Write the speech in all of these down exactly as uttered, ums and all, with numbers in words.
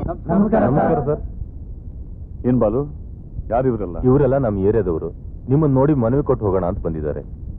ನಮಸ್ಕಾರ ಸರ್. ಏನ್ ಬಾಲು, ಯಾರು ಇವರೆಲ್ಲ? ಇವರೆಲ್ಲ ನಮ್ಮ ಏರಿಯಾದವರು. ನಿಮ್ಮನ್ನ ನೋಡಿ ಮನವಿ ಕೊಟ್ಟು ಹೋಗೋಣ ಅಂತ ಬಂದಿದ್ದಾರೆ.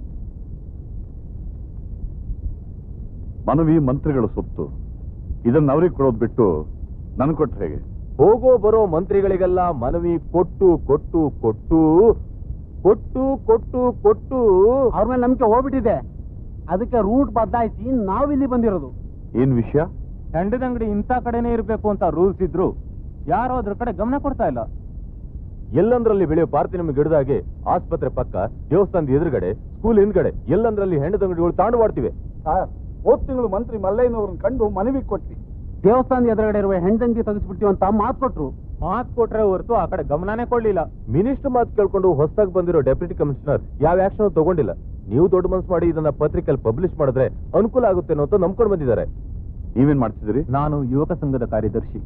ಮನವಿ ಮಂತ್ರಿಗಳ ಸೊತ್ತು, ಇದನ್ನ ಅವ್ರಿಗೆ ಕೊಡೋದು ಬಿಟ್ಟು ನನ್ ಕೊಟ್ರೆ ಹೇಗೆ? ಹೋಗೋ ಬರೋ ಮಂತ್ರಿಗಳಿಗೆಲ್ಲ ಮನವಿ ಕೊಟ್ಟು ಕೊಟ್ಟು ಕೊಟ್ಟು ಕೊಟ್ಟು ಕೊಟ್ಟು ಕೊಟ್ಟು ಅವ್ರ ಮೇಲೆ ನಂಬಿಕೆ ಹೋಗ್ಬಿಟ್ಟಿದೆ. ಅದಕ್ಕೆ ರೂಟ್ ಬದಲಾಯಿಸಿ ನಾವಿಲ್ಲಿ ಬಂದಿರೋದು. ಏನ್ ವಿಷಯ? ಹೆಂಡದಂಗಡಿ ಇಂಥ ಕಡೆನೇ ಇರಬೇಕು ಅಂತ ರೂಲ್ಸ್ ಇದ್ರು ಯಾರೋ ಅದ್ರ ಕಡೆ ಗಮನ ಕೊಡ್ತಾ ಇಲ್ಲ. ಎಲ್ಲಂದ್ರಲ್ಲಿ ಬೆಳೆಯೋ ಪಾರ್ತಿ ನಮಗೆ ಗಿಡದಾಗೆ ಆಸ್ಪತ್ರೆ ಪಕ್ಕ, ದೇವಸ್ಥಾನದ ಎದುರುಗಡೆ, ಸ್ಕೂಲ್ ಹಿಂದ್ಗಡೆ ಎಲ್ಲಂದ್ರಲ್ಲಿ ಹೆಂಡದಂಗಡಿಗಳು ತಾಂಡವಾಡ್ತಿವೆ. ಹೋದ್ ತಿಂಗಳು ಮಂತ್ರಿ ಮಲ್ಲಯ್ಯನವ್ರನ್ನ ಕಂಡು ಮನವಿ ಕೊಟ್ವಿ. ದೇವಸ್ಥಾನದ ಎದುರುಗಡೆ ಇರುವ ಹೆಂಡದಂಗಿ ತೆಗೆಸ್ಬಿಡ್ತೀವಿ ಅಂತ ಮಾತು ಕೊಟ್ರು. ಮಾತು ಕೊಟ್ರೆ ಹೊರತು ಆ ಕಡೆ ಗಮನನೇ ಕೊಡ್ಲಿಲ್ಲ. ಮಿನಿಸ್ಟರ್ ಮಾತು ಕೇಳ್ಕೊಂಡು ಹೊಸದಾಗಿ ಬಂದಿರೋ ಡೆಪ್ಯೂಟಿ ಕಮಿಷನರ್ ಯಾವ ಆಕ್ಷನ್ ತಗೊಂಡಿಲ್ಲ. ನೀವು ದೊಡ್ಡ ಮನಸ್ಸು ಮಾಡಿ ಇದನ್ನ ಪತ್ರಿಕೆಯಲ್ಲಿ ಪಬ್ಲಿಷ್ ಮಾಡಿದ್ರೆ ಅನುಕೂಲ ಆಗುತ್ತೆ ಅಂತ ನಂಬ್ಕೊಂಡು ಬಂದಿದ್ದಾರೆ. ನೀವೇನ್ ಮಾಡ್ತಿದ್ದೀರಿ? ನಾನು ಯುವಕ ಸಂಘದ ಕಾರ್ಯದರ್ಶಿ.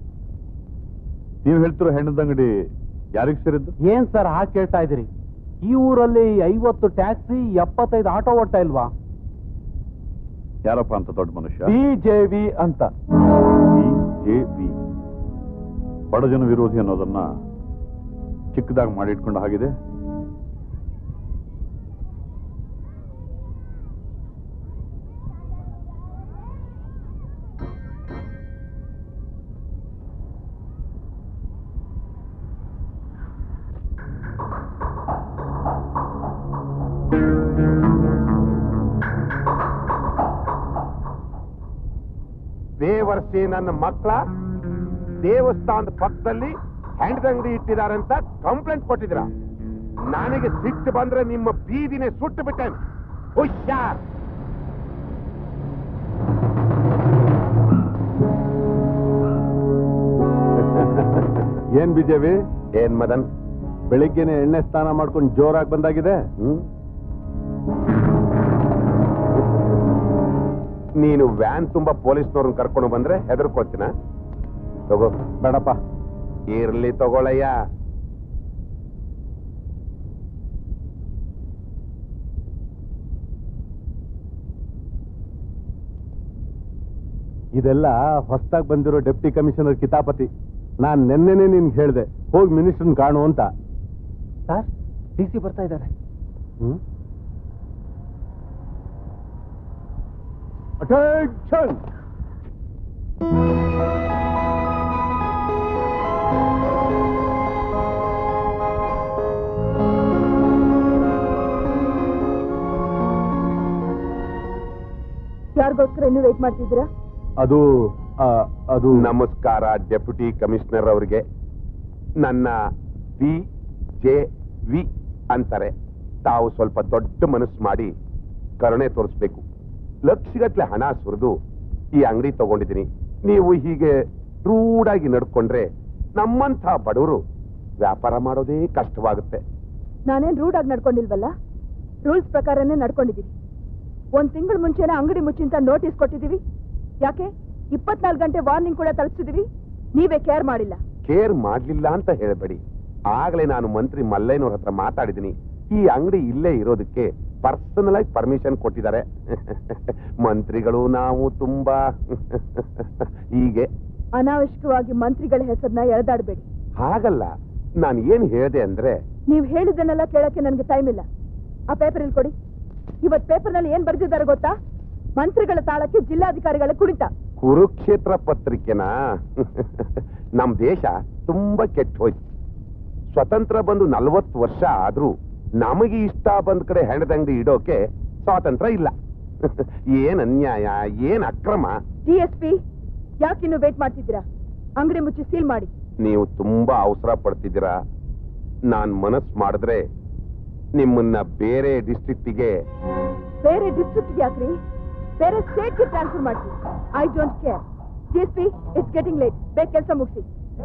ನೀವು ಹೇಳ್ತಿರೋ ಹೆಣ್ಣದಂಗಡಿ ಯಾರಿಗೆ ಸೇರಿದ್ದು? ಏನ್ ಸರ್ ಹಾಗೆ ಕೇಳ್ತಾ ಇದ್ದೀರಿ? ಈ ಊರಲ್ಲಿ ಐವತ್ತು ಟ್ಯಾಕ್ಸಿ, ಎಪ್ಪತ್ತೈದು ಆಟೋ ಓಡ್ತಾ ಇಲ್ವಾ? ಯಾರಪ್ಪ ಅಂತ ದೊಡ್ಡ ಮನುಷ್ಯ? ಬಿಜೆಪಿ ಅಂತ. ಬಿಜೆಪಿ ಬಡಜನ ವಿರೋಧಿ ಅನ್ನೋದನ್ನ ಚಿಕ್ಕದಾಗಿ ಮಾಡಿಟ್ಕೊಂಡು ಹಾಗಿದೆ. ಬೇವರ್ಸಿ ನನ್ನ ಮಕ್ಕಳ ದೇವಸ್ಥಾನದ ಪಕ್ಕದಲ್ಲಿ ಹೆಂಡದಂಗಡಿ ಇಟ್ಟಿದಾರಂತ ಕಂಪ್ಲೇಂಟ್ ಕೊಟ್ಟಿದ್ರ. ನನಗೆ ಸಿಟ್ಟು ಬಂದ್ರೆ ನಿಮ್ಮ ಬೀದಿನೇ ಸುಟ್ಟು ಬಿಟ್ಟೆ. ಹುಷಾರ್. ಏನ್ ಬಿಜೆಪಿ? ಏನ್ ಮದನ್, ಬೆಳಿಗ್ಗೆನೆ ಎಣ್ಣೆ ಸ್ನಾನ ಮಾಡ್ಕೊಂಡು ಜೋರಾಗಿ ಬಂದಾಗಿದೆ. ಹ್ಮ್ ನೀನು ವ್ಯಾನ್ ತುಂಬಾ ಪೊಲೀಸ್ನವ್ರನ್ನ ಕರ್ಕೊಂಡು ಬಂದ್ರೆ ಹೆದರ್ಕೊಳ್ತೀನ? ತಗೋ. ಬೇಡಪ್ಪ. ಇರ್ಲಿ ತಗೊಳಯ್ಯ. ಇದೆಲ್ಲ ಹೊಸದಾಗಿ ಬಂದಿರೋ ಡೆಪ್ಟಿ ಕಮಿಷನರ್ ಕಿತಾಪತಿ. ನಾನ್ ನೆನ್ನೆನೆ ನಿನ್ಗೆ ಹೇಳ್ದೆ ಹೋಗಿ ಮಿನಿಸ್ಟರ್ನ ಕಾಣು ಅಂತ. ಸರ್, ಡಿ ಸಿ ಬರ್ತಾ ಇದ್ದಾರೆ. ಹ್ಮ್ Attention! ಯಾರಿಗೋಸ್ಕರ ಇನ್ನೂ ವೇಟ್ ಮಾಡ್ತಿದ್ದೀರಾ? ಅದು ಅದು ನಮಸ್ಕಾರ ಡೆಪ್ಯೂಟಿ ಕಮಿಷನರ್ ಅವರಿಗೆ. ನನ್ನ ಬಿ ಜೆ ವಿ ಅಂತಾರೆ. ತಾವು ಸ್ವಲ್ಪ ದೊಡ್ಡ ಮನಸ್ಸು ಮಾಡಿ ಕರುಣೆ ತೋರಿಸ್ಬೇಕು. ಲಕ್ಷಗಟ್ಲೆ ಹಣ ಸುರಿದು ಈ ಅಂಗಡಿ ತಗೊಂಡಿದ್ದೀನಿ. ನೀವು ಹೀಗೆ ರೂಢಾಗಿ ನಡ್ಕೊಂಡ್ರೆ ನಮ್ಮಂಥ ಬಡವರು ವ್ಯಾಪಾರ ಮಾಡೋದೇ ಕಷ್ಟವಾಗುತ್ತೆ. ನಾನೇನ್ ರೂಢಾಗಿ ನಡ್ಕೊಂಡಿಲ್ವಲ್ಲ, ರೂಲ್ಸ್ ಪ್ರಕಾರನೇ ನಡ್ಕೊಂಡಿದ್ದೀವಿ. ಒಂದ್ ತಿಂಗಳು ಮುಂಚೆನೆ ಅಂಗಡಿ ಮುಚ್ಚಿಂತ ನೋಟಿಸ್ ಕೊಟ್ಟಿದೀವಿ. ಯಾಕೆ? ಇಪ್ಪತ್ನಾಲ್ಕು ಗಂಟೆ ವಾರ್ನಿಂಗ್ ಕೂಡ ತಲುಪಿಸಿದೀವಿ. ನೀವೇ ಕೇರ್ ಮಾಡಿಲ್ಲ. ಕೇರ್ ಮಾಡ್ಲಿಲ್ಲ ಅಂತ ಹೇಳಬೇಡಿ. ಆಗ್ಲೇ ನಾನು ಮಂತ್ರಿ ಮಲ್ಲಯ್ಯನವ್ರ ಹತ್ರ ಮಾತಾಡಿದ್ದೀನಿ. ಈ ಅಂಗಡಿ ಇಲ್ಲೇ ಇರೋದಕ್ಕೆ ಪರ್ಸನಲ್ ಆಗಿ ಪರ್ಮಿಷನ್ ಕೊಟ್ಟಿದ್ದಾರೆ. ಮಂತ್ರಿಗಳು ನಾವು ತುಂಬಾ ಹೀಗೆ ಅನಾವಶ್ಯಕವಾಗಿ ಮಂತ್ರಿಗಳ ಹೆಸರನ್ನ ಎಳೆದಾಡಬೇಡಿ. ಹಾಗಲ್ಲ, ನಾನು ಏನ್ ಹೇಳಿದೆ ಅಂದ್ರೆ, ನೀವ್ ಹೇಳಿದ್ದನ್ನೆಲ್ಲ ಕೇಳಕ್ಕೆ ನನ್ಗೆ ಟೈಮ್ ಇಲ್ಲ. ಆ ಪೇಪರ್ ಇಲ್ಲಿ ಕೊಡಿ. ಇವತ್ ಪೇಪರ್ ನಲ್ಲಿ ಏನ್ ಬರೆದಿದ್ದಾರೆ ಗೊತ್ತಾ? ಮಂತ್ರಿಗಳ ತಾಳಕ್ಕೆ ಜಿಲ್ಲಾಧಿಕಾರಿಗಳ ಕುಣಿತ. ಕುರುಕ್ಷೇತ್ರ ಪತ್ರಿಕೆನ ನಮ್ ದೇಶ ತುಂಬಾ ಕೆಟ್ಟ ಹೋಯ್ತು. ಸ್ವತಂತ್ರ ಬಂದು ನಲ್ವತ್ತು ವರ್ಷ ಆದ್ರೂ ನಮಗೆ ಇಷ್ಟ ಬಂದ್ ಕಡೆ ಹೆಣದಂಗಡಿ ಇಡೋಕೆ ಸ್ವಾತಂತ್ರ್ಯ ಇಲ್ಲ. ಏನ್ ಅನ್ಯಾಯ, ಏನ್ ಅಕ್ರಮ. ಡಿ ಎಸ್ ಪಿ, ಯಾಕಿನ್ನು ವೇಟ್ ಮಾಡ್ತಿದ್ದೀರಾ? ಅಂಗಡಿ ಮುಚ್ಚಿ ಸೀಲ್ ಮಾಡಿ. ನೀವು ತುಂಬಾ ಅವಸರ ಪಡ್ತಿದ್ದೀರಾ. ನಾನ್ ಮನಸ್ ಮಾಡಿದ್ರೆ ನಿಮ್ಮನ್ನ ಬೇರೆ ಡಿಸ್ಟ್ರಿಕ್ಟಿಗೆ ಬೇರೆ ಡಿಸ್ಟ್ರಿಕ್ಟ್ ಯಾಕ್ರಿ? ಬೇರೆ ಸ್ಟೇಟ್ಗೆ ಟ್ರಾನ್ಸ್ಫರ್ ಮಾಡ್ತೀವಿ. I don't care. D S P, it's getting late. ಬೇಗ ಕೆಲಸ ಮುಗಿಸಿ.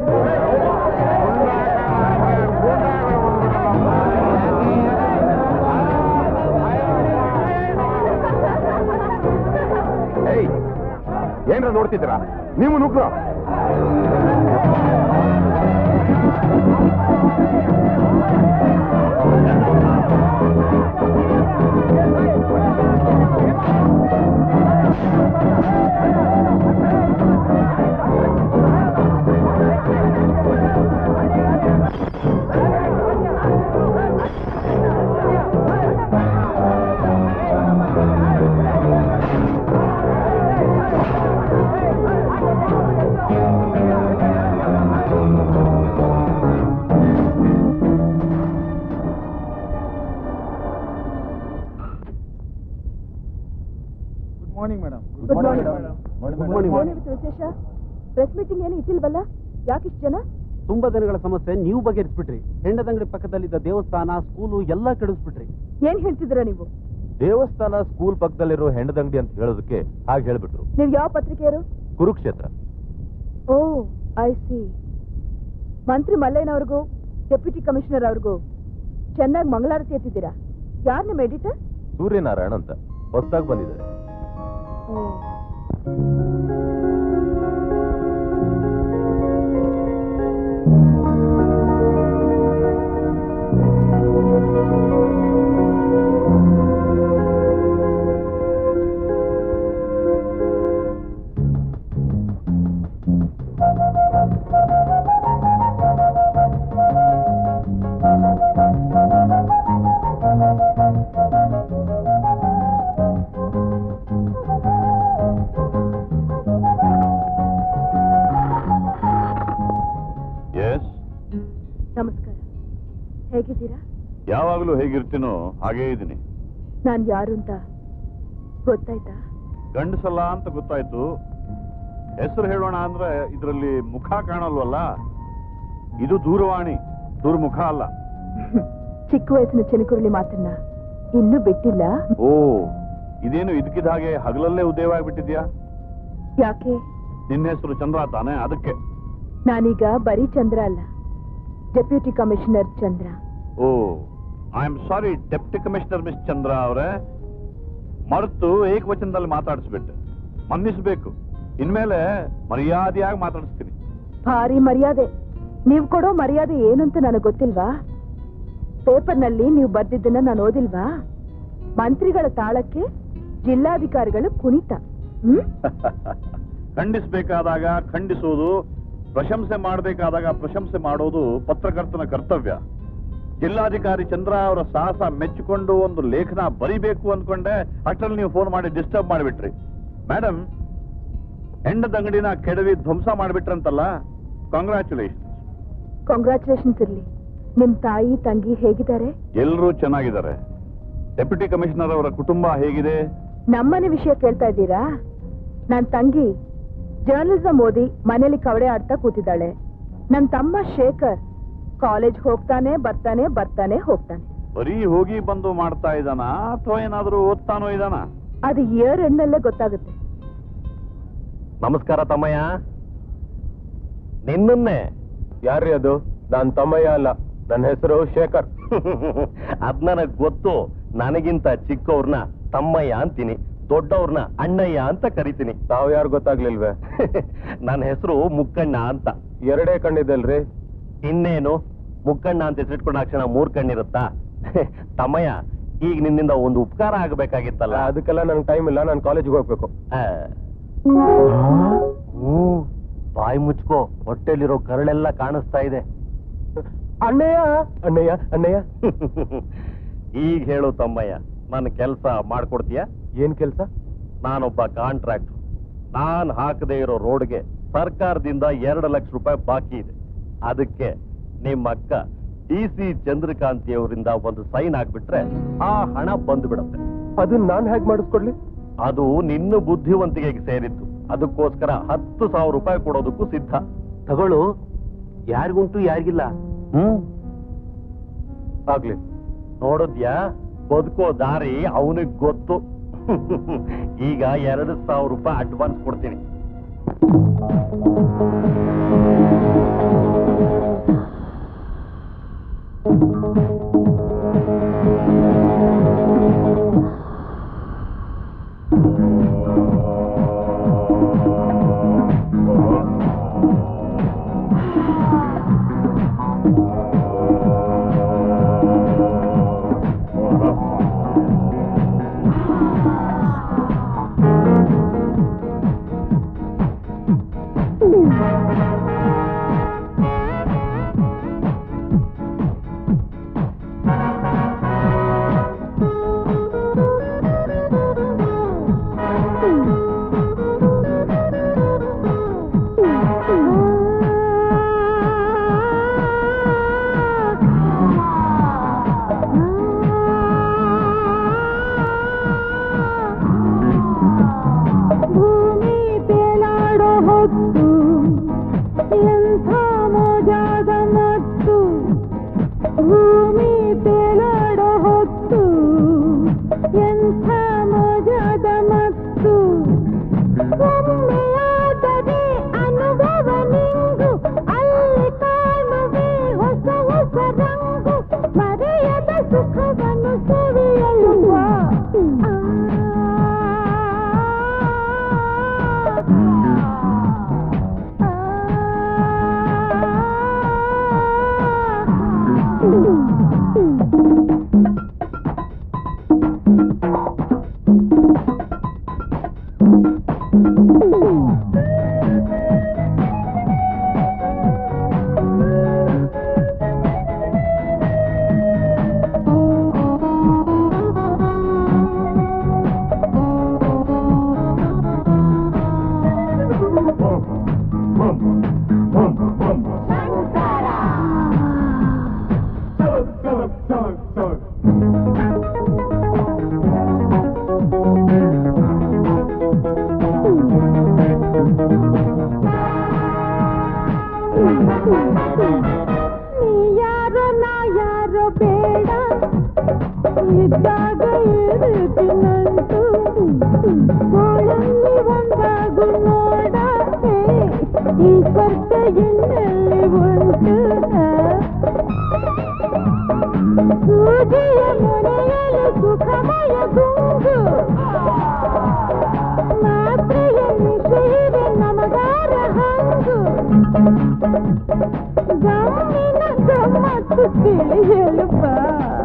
ಏನ್ರ ನೋಡ್ತಿದ್ದೀರಾ ನೀವು? ನುಗ್ರು. ಪ್ರೆಸ್ ಮೀಟಿಂಗ್ ಏನು ಇಟ್ಟಿಲ್ವಲ್ಲ? ಯಾಕಿಷ್ಟು ಜನ? ತುಂಬಾ ದಿನಗಳ ಸಮಸ್ಯೆ ನೀವು ಬಗೆಹರಿಸ್ಬಿಟ್ರಿ. ಹೆಂಡದಂಗಡಿ ಪಕ್ಕದಲ್ಲಿದ್ದ ದೇವಸ್ಥಾನ, ಸ್ಕೂಲು ಎಲ್ಲ ಕೆಡಿಸ್ಬಿಟ್ರಿ. ಏನ್ ಹೇಳ್ತಿದ್ದೀರಾ ನೀವು? ದೇವಸ್ಥಾನ ಸ್ಕೂಲ್ ಪಕ್ಕದಲ್ಲಿರೋ ಹೆಂಡದಂಗಡಿ ಅಂತ ಹೇಳೋದಕ್ಕೆ ಹಾಗೆ ಹೇಳ್ಬಿಟ್ರು. ನೀವು ಯಾವ ಪತ್ರಿಕೆಯರು? ಕುರುಕ್ಷೇತ್ರ. Oh I see. ಮಂತ್ರಿ ಮಲ್ಲಯ್ಯನವ್ರಿಗೂ ಡೆಪ್ಯೂಟಿ ಕಮಿಷನರ್ ಅವ್ರಿಗೂ ಚೆನ್ನಾಗಿ ಮಂಗಳಾರತಿ ಎತ್ತಿದ್ದೀರಾ. ಯಾರು ನಿಮ್ಮ ಎಡಿಟರ್? ಸೂರ್ಯನಾರಾಯಣ ಅಂತ ಹೊಸದಾಗಿ ಬಂದಿದ್ದಾರೆ. ನಮಸ್ಕಾರ. ಹೇಗಿದ್ದೀರಾ? ಯಾವಾಗಲೂ ಹೇಗಿರ್ತೀನೋ ಹಾಗೇ ಇದ್ದೀನಿ. ನಾನ್ ಯಾರು ಅಂತ ಗೊತ್ತಾಯ್ತಾ? ಗಂಡಸಲ್ಲ ಅಂತ ಗೊತ್ತಾಯ್ತು. ಹೆಸರು ಹೇಳೋಣ ಅಂದ್ರೆ ಇದರಲ್ಲಿ ಮುಖ ಕಾಣಲ್ವಲ್ಲ. ಇದು ದೂರವಾಣಿ, ದುರ್ಮುಖ ಅಲ್ಲ. ಚಿಕ್ಕ ವಯಸ್ಸಿನ ಚಿನಕುರುಳಿ ಮಾತನ್ನ ಇನ್ನೂ ಬಿಟ್ಟಿಲ್ಲ. ಓ, ಇದೇನು ಇದಕ್ಕಿದ ಹಾಗೆ ಹಗಲಲ್ಲೇ ಉದಯ ಆಗ್ಬಿಟ್ಟಿದ್ಯಾ? ಯಾಕೆ? ನಿನ್ನ ಹೆಸರು ಚಂದ್ರ ತಾನೆ, ಅದಕ್ಕೆ. ನಾನೀಗ ಬರೀ ಚಂದ್ರ ಅಲ್ಲ, deputy commissioner Chandra. Oh, I am sorry deputy commissioner miss Chandra ಅವರೇ. ಮರೆತು ಏಕವಚನದಲ್ಲಿ ಮಾತಾಡಿಸ್ಬಿಟ್ಟೆ, ಮನ್ನಿಸ್ಬೇಕು. ಇನ್ಮೇಲೆ ಮರ್ಯಾದೆಯಾಗಿ ಮಾತಾಡಿಸ್ತೀನಿ. ಭಾರಿ ಮರ್ಯಾದೆ. ನೀವು ಕೊಡೋ ಮರ್ಯಾದೆ ಏನು ಅಂತ ನನಗೆ ಗೊತ್ತಿಲ್ವಾ? ಪೇಪರ್ನಲ್ಲಿ ನೀವು ಬರ್ದಿದ್ದನ್ನ ನಾನು ಓದಿಲ್ವಾ? ಮಂತ್ರಿಗಳ ತಾಳಕ್ಕೆ ಜಿಲ್ಲಾಧಿಕಾರಿಗಳು ಕುಣಿತ. ಹ್ಮ್ ಖಂಡಿಸಬೇಕಾದಾಗ ಖಂಡಿಸೋದು, ಪ್ರಶಂಸೆ ಮಾಡಬೇಕಾದಾಗ ಪ್ರಶಂಸೆ ಮಾಡೋದು ಪತ್ರಕರ್ತನ ಕರ್ತವ್ಯ. ಜಿಲ್ಲಾಧಿಕಾರಿ ಚಂದ್ರ ಅವರ ಸಾಹಸ ಮೆಚ್ಚಿಕೊಂಡು ಒಂದು ಲೇಖನ ಬರಿಬೇಕು ಅನ್ಕೊಂಡೆ, ಅಷ್ಟರಲ್ಲಿ ನೀವು ಫೋನ್ ಮಾಡಿ ಡಿಸ್ಟರ್ಬ್ ಮಾಡಿಬಿಟ್ರಿ. ಮೇಡಮ್, ಹೆಂಡದಂಗಡಿನ ಕೆಡವಿ ಧ್ವಂಸ ಮಾಡಿಬಿಟ್ರಂತಲ್ಲ, ಕಾಂಗ್ರ್ಯಾಚುಲೇಷನ್. ಕಾಂಗ್ರ್ಯಾಚುಲೇಷನ್ಸ್ ಇರ್ಲಿ. ನಿಮ್ ತಾಯಿ ತಂಗಿ ಹೇಗಿದ್ದಾರೆ? ಎಲ್ಲರೂ ಚೆನ್ನಾಗಿದ್ದಾರೆ. ಡೆಪ್ಯೂಟಿ ಕಮಿಷನರ್ ಅವರ ಕುಟುಂಬ ಹೇಗಿದೆ? ನಮ್ಮನೆ ವಿಷಯ ಕೇಳ್ತಾ ಇದ್ದೀರಾ? ನನ್ ತಂಗಿ ಜರ್ನಲಿಸಂ ಓದಿ ಮನೇಲಿ ಕವಡೆ ಆಡ್ತಾ ಕೂತಿದ್ದಾಳೆ. ನನ್ ತಮ್ಮ ಶೇಖರ್ ಕಾಲೇಜ್ ಹೋಗ್ತಾನೆ ಬರ್ತಾನೆ ಬರ್ತಾನೆ ಹೋಗ್ತಾನೆ. ಬರೀ ಹೋಗಿ ಬಂದು ಮಾಡ್ತಾ ಇದ್ದಾನ ಅಥವಾ ಏನಾದ್ರೂ ಓದ್ತಾನೋ ಇದ್ದಾನ? ಅದು ಇಯರ್ ಎಂಡಲ್ಲೇ ಗೊತ್ತಾಗುತ್ತೆ. ನಮಸ್ಕಾರ ತಮ್ಮಯ್ಯ. ನಿನ್ನನ್ನೇ. ಯಾರ್ರೀ ಅದು? ನಾನ್ ತಮ್ಮಯ್ಯ ಅಲ್ಲ, ನನ್ನ ಹೆಸರು ಶೇಖರ್. ಅದ್ ನನಗ್ ಗೊತ್ತು. ನನಗಿಂತ ಚಿಕ್ಕವ್ರನ್ನ ತಮ್ಮಯ್ಯ ಅಂತೀನಿ, ದೊಡ್ಡವ್ರನ್ನ ಅಣ್ಣಯ್ಯ ಅಂತ ಕರಿತೀನಿ. ತಾವ್ ಯಾರು ಗೊತ್ತಾಗ್ಲಿಲ್ವೇ? ನನ್ನ ಹೆಸರು ಮುಕ್ಕಣ್ಣ ಅಂತ. ಎರಡೇ ಕಣ್ಣಿದಲ್ರಿ? ಇನ್ನೇನು, ಮುಕ್ಕಣ್ಣ ಅಂತ ಹೆಸರಿಟ್ಕೊಂಡ ಕ್ಷಣ ಮೂರ್ ಕಣ್ಣಿರುತ್ತಾ? ತಮ್ಮಯ್ಯ, ಈಗ ನಿನ್ನಿಂದ ಒಂದು ಉಪಕಾರ ಆಗಬೇಕಾಗಿತ್ತಲ್ಲ. ಅದಕ್ಕೆಲ್ಲ ನನ್ಗೆ ಟೈಮ್ ಇಲ್ಲ, ನಾನು ಕಾಲೇಜಿಗೆ ಹೋಗ್ಬೇಕು. ಹ್ಮ್, ಬಾಯಿ ಮುಚ್ಕೋ, ಹೊಟ್ಟೆಲಿರೋ ಕರಳೆಲ್ಲ ಕಾಣಿಸ್ತಾ ಇದೆ. ಅಣ್ಣಯ್ಯ ಅಣ್ಣಯ್ಯ ಅಣ್ಣಯ್ಯ. ಈಗ ಹೇಳು ತಮ್ಮಯ್ಯ, ನನ್ನ ಕೆಲಸ ಮಾಡ್ಕೊಡ್ತೀಯ? ಏನ್ ಕೆಲ್ಸ? ನಾನೊಬ್ಬ ಕಾಂಟ್ರಾಕ್ಟರ್. ನಾನ್ ಹಾಕದೇ ಇರೋ ರೋಡ್ಗೆ ಸರ್ಕಾರದಿಂದ ಎರಡು ಲಕ್ಷ ರೂಪಾಯಿ ಬಾಕಿ ಇದೆ. ಅದಕ್ಕೆ ನಿಮ್ಮ ಅಕ್ಕ ಡಿ ಸಿ ಚಂದ್ರಕಾಂತಿ ಅವರಿಂದ ಒಂದು ಸೈನ್ ಹಾಕ್ಬಿಟ್ರೆ ಆ ಹಣ ಬಂದು ಬಿಡುತ್ತೆ. ಅದನ್ನ ನಾನ್ ಹೇಗ್ ಮಾಡಿಸ್ಕೊಡ್ಲಿ? ಅದು ನಿನ್ನ ಬುದ್ಧಿವಂತಿಕೆಗೆ ಸೇರಿತ್ತು. ಅದಕ್ಕೋಸ್ಕರ ಹತ್ತು ಸಾವಿರ ರೂಪಾಯಿ ಕೊಡೋದಕ್ಕೂ ಸಿದ್ಧ. ತಗೊಳ್ಳು. ಯಾರಿಗುಂಟು ಯಾರಿಗಿಲ್ಲ. ಹ್ಮ್, ಆಗ್ಲಿ. ನೋಡಿದ್ಯಾ, ಬದುಕೋ ದಾರಿ ಅವನಿಗೆ ಗೊತ್ತು. ಈಗ ಎರಡು ಸಾವಿರ ರೂಪಾಯಿ ಅಡ್ವಾನ್ಸ್ ಕೊಡ್ತೀನಿ. Hmm. ಯಾರೋ ನಾ ಯಾರೋ ಬೇಡ ಇದ್ದಾಗ ಇರುತ್ತಿನಂಟು ಗೋಳಲ್ಲಿ ಒಂದಾಗು ನೋಡ ಈ ಸ್ವರ್ಗ ಎನ್ನಲ್ಲಿ ಉಂಟು ಸೂಜಿಯ ಮನೆಯಲು ಸುಖಮಯ ಗುಂಗು ಮಾತ್ರೆಯ ನಿಷೇಧ ನಮಗಾರ ಹಂಗು ಗಮ್ಮಿನ ಗಮ್ಮತ್ತು ತಿಳಿಯಲು ಬಾ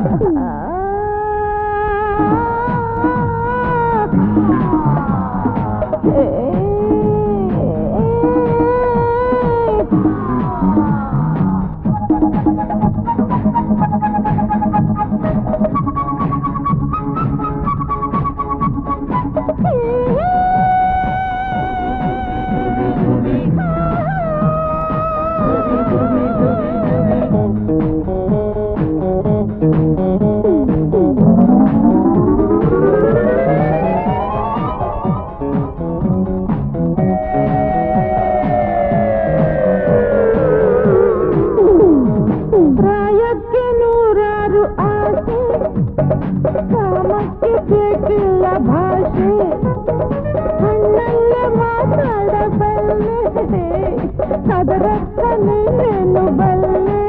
ಪ್ರಾಯಕ್ಕೆ ನೂರಾರು ಆಸೆ ಕಾಮಕ್ಕೆ ಬೇಕಿಲ್ಲ ಭಾಷೆ ಹಣ್ಣಲ್ಲೇ ಮಾತಾಡಬಲ್ಲೆ ಅದರತ್ತ ನೀನೇನು ಬಲ್ಲೆ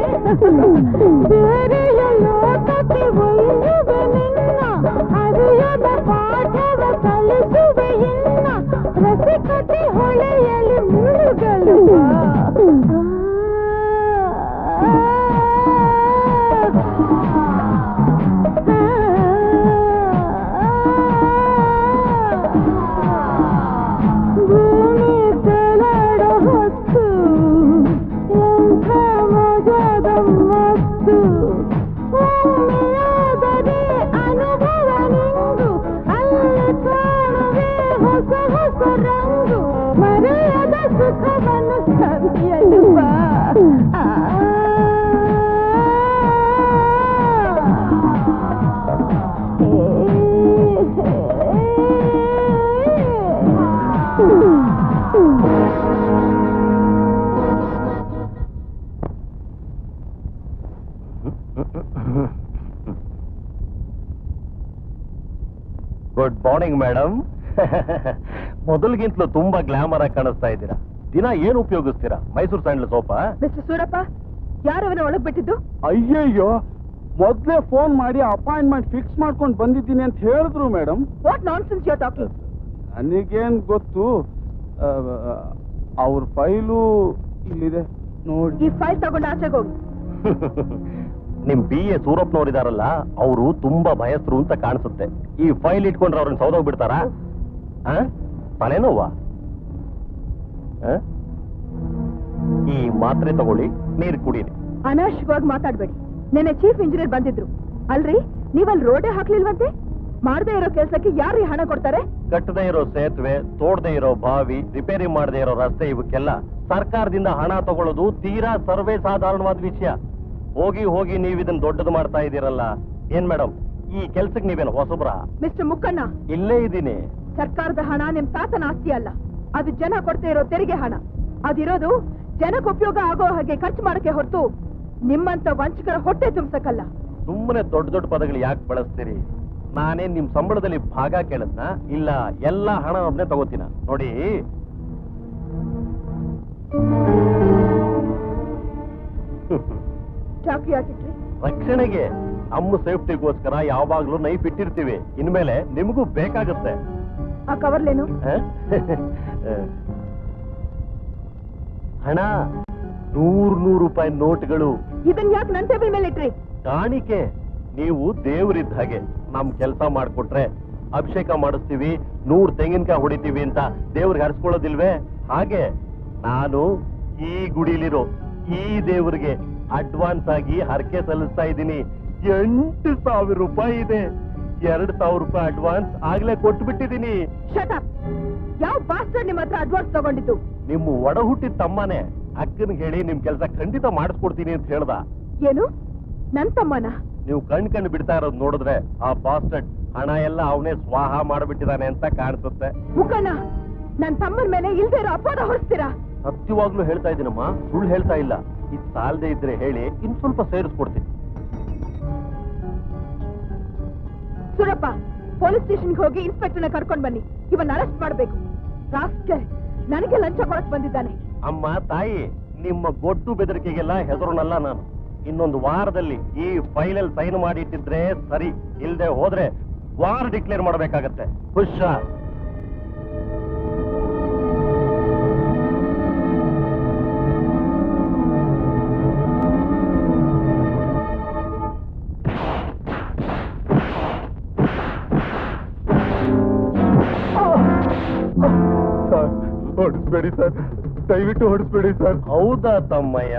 ಬೇರೆಯ ಲೋಕಕ್ಕೆ ಒಯ್ಯುವೆ ನಿನ್ನ ಅರಿಯದ ಪಾಠವ ಕಲಿಸುವೆ ಇನ್ನ ರಸಿಕತೆ ಹೊಳೆಯಲಿ ಮುಳುಗಲು ಭೂಮಿ ತೆಲಡ ಹೊತ್ತು ಎಂಥ ಮಜದ ಮತ್ತು ಒಮ್ಮೆಯಾದರೆ ಅನುಭವ ನಿಂದು ಅಲ್ಲಿ ಕಾಣುವೆ ಹೊಸ ಹೊಸ ರಂಗು ಮರೆಯದ ಸುಖವನ್ನು ಸವಿಯಲು ಬಾ ಗುಡ್ ಮಾರ್ನಿಂಗ್ ಮೇಡಮ್. ಮೊದಲಿಗಿಂತಲೂ ತುಂಬಾ ಗ್ಲಾಮರ್ ಆಗಿ ಕಾಣಿಸ್ತಾ ಇದ್ದೀರಾ. ದಿನ ಏನು ಉಪಯೋಗಿಸ್ತೀರಾ? ಮೈಸೂರು ಸ್ಯಾಂಡಲ್ ಸೋಪ? ಮಿಸ್ಟರ್ ಸೂರಪ್ಪ, ಯಾರವನ ಒಳಗ್ ಬಿಟ್ಟಿದ್ದು? ಅಯ್ಯಯ್ಯೋ, ಮೊದ್ಲೇ ಫೋನ್ ಮಾಡಿ ಅಪಾಯಿಂಟ್ಮೆಂಟ್ ಫಿಕ್ಸ್ ಮಾಡ್ಕೊಂಡು ಬಂದಿದ್ದೀನಿ ಅಂತ ಹೇಳಿದ್ರು madam. What nonsense you are talking? ನನಗೇನ್ ಗೊತ್ತು, ಅವ್ರ ಫೈಲು ಇಲ್ಲಿದೆ ನೋಡಿ. ಈ ಫೈಲ್ ತಗೊಂಡು ಆಚೆಗೆ ಹೋಗಿ. ನಿಮ್ ಬಿ ಎ ಸೂರಪ್ನವರಿದಾರಲ್ಲ, ಅವರು ತುಂಬಾ ಭಯಸ್ಥರು ಅಂತ ಕಾಣಿಸುತ್ತೆ. ಈ ಫೈಲ್ ಇಟ್ಕೊಂಡ್ರೆ ಅವ್ರನ್ನ ಸೌದೋಗ್ಬಿಡ್ತಾರಾ? ತಲೆನೋವಾ? ಈ ಮಾತ್ರೆ ತಗೊಳ್ಳಿ, ನೀರು ಕುಡೀರಿ. ಅನಾವಶ್ಯಕವಾಗಿ ಮಾತಾಡ್ಬೇಡಿ. ನೆನ್ನೆ ಚೀಫ್ ಇಂಜಿನಿಯರ್ ಬಂದಿದ್ರು ಅಲ್ರಿ, ನೀವಲ್ಲಿ ರೋಡೇ ಹಾಕ್ಲಿಲ್ವಂತೆ? ಮಾಡದೇ ಇರೋ ಕೆಲಸಕ್ಕೆ ಯಾರು ಹಣ ಕೊಡ್ತಾರೆ? ಕಟ್ಟದೇ ಇರೋ ಸೇತುವೆ, ತೋಡದೇ ಇರೋ ಬಾವಿ, ರಿಪೇರಿ ಮಾಡದೇ ಇರೋ ರಸ್ತೆ, ಇವಕ್ಕೆಲ್ಲ ಸರ್ಕಾರದಿಂದ ಹಣ ತಗೊಳ್ಳೋದು ತೀರಾ ಸರ್ವೇ ಸಾಧಾರಣವಾದ ವಿಷಯ. ಹೋಗಿ ಹೋಗಿ ನೀವು ಇದನ್ನ ದೊಡ್ಡದು ಮಾಡ್ತಾ ಇದ್ದೀರಲ್ಲ. ಏನ್ ಮೇಡಮ್, ಈ ಕೆಲ್ಸಕ್ಕೆ ನೀವೇನು ಹೊಸಬ್ರ? ಮಿಸ್ಟರ್ ಮುಕ್ಕಣ್ಣ, ಇಲ್ಲೇ ಇದ್ದೀನಿ. ಸರ್ಕಾರದ ಹಣ ನಿಮ್ ತಾತನ ಆಸ್ತಿ ಅಲ್ಲ, ಅದು ಜನ ಕೊಡ್ತಾ ಇರೋ ತೆರಿಗೆ ಹಣ. ಅದಿರೋದು ಜನಕ್ಕೆ ಉಪಯೋಗ ಆಗೋ ಹಾಗೆ ಖರ್ಚು ಮಾಡಕ್ಕೆ ಹೊರತು ನಿಮ್ಮಂತ ವಂಚಕರ ಹೊಟ್ಟೆ ತುಂಬಸಕ್ಕಲ್ಲ. ಸುಮ್ಮನೆ ದೊಡ್ಡ ದೊಡ್ಡ ಪದಗಳು ಯಾಕೆ ಬಳಸ್ತೀರಿ? ನಾನೇನ್ ನಿಮ್ ಸಂಬಳದಲ್ಲಿ ಭಾಗ ಕೇಳದ್ನ? ಇಲ್ಲ, ಎಲ್ಲಾ ಹಣ ಒಬ್ಬನೇ ತಗೋತೀನ ನೋಡಿ. ಚಾಕು ಯಾಕಿಟ್ರಿ? ರಕ್ಷಣೆಗೆ. ನಮ್ಮ ಸೇಫ್ಟಿಗೋಸ್ಕರ ಯಾವಾಗ್ಲೂ ನೈಫ್ ಇಟ್ಟಿರ್ತೀವಿ. ಇನ್ಮೇಲೆ ನಿಮಗೂ ಬೇಕಾಗುತ್ತೆ. ಆ ಕವರ್ಲೇನು? ಹಣ, ನೂರ್ ನೂರು ರೂಪಾಯಿ ನೋಟ್ಗಳು. ಇದನ್ ಯಾಕೆ ನನ್ ಟೇಬಲ್ ಮೇಲೆ ಇಟ್ರಿ? ಕಾಣಿಕೆ. ನೀವು ದೇವರಿದ್ದ ಹಾಗೆ. ನಮ್ ಕೆಲಸ ಮಾಡ್ಕೊಟ್ರೆ ಅಭಿಷೇಕ ಮಾಡಿಸ್ತೀವಿ, ನೂರ್ ತೆಂಗಿನಕಾಯಿ ಹೊಡಿತೀವಿ ಅಂತ ದೇವ್ರಿಗೆ ಹರಿಸ್ಕೊಳ್ಳೋದಿಲ್ವೇ? ಹಾಗೆ ನಾನು ಈ ಗುಡಿಲಿರೋ ಈ ದೇವ್ರಿಗೆ ಅಡ್ವಾನ್ಸ್ ಆಗಿ ಹರಕೆ ಸಲ್ಲಿಸ್ತಾ ಇದ್ದೀನಿ. ಎಂಟು ಸಾವಿರ ರೂಪಾಯಿ ಇದೆ. ಎರಡ್ ಸಾವಿರ ರೂಪಾಯಿ ಅಡ್ವಾನ್ಸ್ ಆಗ್ಲೇ ಕೊಟ್ಟು ಬಿಟ್ಟಿದ್ದೀನಿ. Shut up. ಯಾವ ಬಾಸ್ಟರ್ ನಿಮ್ಮ ಹತ್ರ ಅಡ್ವಾನ್ಸ್ ತಗೊಂಡಿದ್ದು? ನಿಮ್ಮ ಒಡ ಹುಟ್ಟಿದ ತಮ್ಮನೇ. ಅಕ್ಕನಿಗೆ ಹೇಳಿ ನಿಮ್ ಕೆಲಸ ಖಂಡಿತ ಮಾಡಿಸ್ಕೊಡ್ತೀನಿ ಅಂತ ಹೇಳ್ದ. ಏನು ನನ್ ತಮ್ಮನ? ನೀವು ಕಣ್ ಕಣ್ಣು ಬಿಡ್ತಾ ಇರೋದು ನೋಡಿದ್ರೆ ಆ ಬಾಸ್ಟರ್ಡ್ ಹಣ ಎಲ್ಲ ಅವನೇ ಸ್ವಾಹ ಮಾಡಿಬಿಟ್ಟಿದ್ದಾನೆ ಅಂತ ಕಾಣಿಸುತ್ತೆ. ಮುಖನ ನನ್ ತಮ್ಮನ ಮೇಲೆ ಇಲ್ದೇ ಇರೋ ಅಪವಾದ ಹೊರಿಸ್ತೀರಾ? ಸತ್ಯವಾಗ್ಲೂ ಹೇಳ್ತಾ ಇದ್ದೀನಮ್ಮ, ಸುಳ್ಳು ಹೇಳ್ತಾ ಇಲ್ಲ. ಇದು ಸಾಲದೆ ಇದ್ರೆ ಹೇಳಿ ಇನ್ ಸ್ವಲ್ಪ ಸೇರಿಸ್ಕೊಡ್ತೀನಿ. ಸುರಪ್ಪ, ಪೊಲೀಸ್ ಸ್ಟೇಷನ್ಗೆ ಹೋಗಿ ಇನ್ಸ್ಪೆಕ್ಟರ್ನ ಕರ್ಕೊಂಡ್ ಬನ್ನಿ. ಇವನ್ ಅರೆಸ್ಟ್ ಮಾಡ್ಬೇಕು. ರಾಸ್ಕಲ್ ನನಗೆ ಲಂಚ ಕೊಡಕ್ ಬಂದಿದ್ದಾನೆ. ಅಮ್ಮ ತಾಯಿ, ನಿಮ್ಮ ಗೊಟ್ಟು ಬೆದರಿಕೆಗೆಲ್ಲ ಹೆದರುನಲ್ಲ ನಾನು. ಇನ್ನೊಂದು ವಾರದಲ್ಲಿ ಈ ಫೈಲಲ್ಲಿ ಸೈನ್ ಮಾಡಿಟ್ಟಿದ್ರೆ ಸರಿ, ಇಲ್ದೆ ಹೋದ್ರೆ ವಾರ್ ಡಿಕ್ಲೇರ್ ಮಾಡಬೇಕಾಗತ್ತೆ. ಹುಷಾರ್. ಸರ್ ಹೊಡಿಸ್ಬೇಡಿ ಸರ್, ದಯವಿಟ್ಟು ಹೊಡಿಸ್ಬೇಡಿ ಸರ್. ಹೌದಾ ತಮ್ಮಯ್ಯ?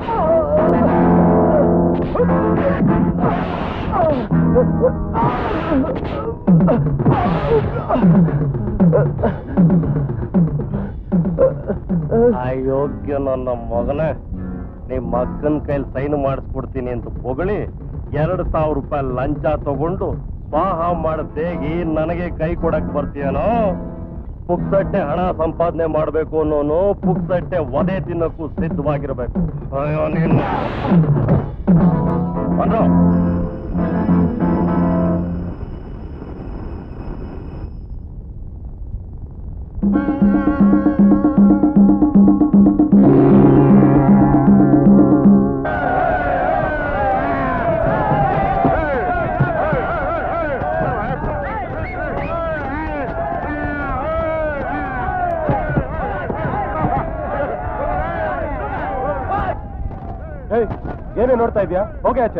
ಅಯೋಗ್ಯ ನನ್ನ ಮಗನೇ, ನಿಮ್ಮ ಅಕ್ಕನ ಕೈಲಿ ಸೈನ್ ಮಾಡಿಸ್ಕೊಡ್ತೀನಿ ಅಂತ ಹೊಗಳಿ ಎರಡು ಸಾವಿರ ರೂಪಾಯಿ ಲಂಚ ತಗೊಂಡು ಸ್ವಾಹ ಮಾಡದೇಗಿ ನನಗೆ ಕೈ ಕೊಡಕ್ ಬರ್ತೀಯನೋ? ಪುಕ್ಸಟ್ಟೆ ಹಣ ಸಂಪಾದನೆ ಮಾಡಬೇಕು ಅನ್ನೋನು ಪುಕ್ಸಟ್ಟೆ ವಧೆ ತಿನ್ನಕ್ಕೂ ಸಿದ್ಧವಾಗಿರ್ಬೇಕು. ಅಯ್ಯೋ ನೀನು ಬಂದ್ರು. ಏನೇ ನೋಡ್ತಾ ಇದೀಯಾ? ಹೋಗಿ ಆಚೆ.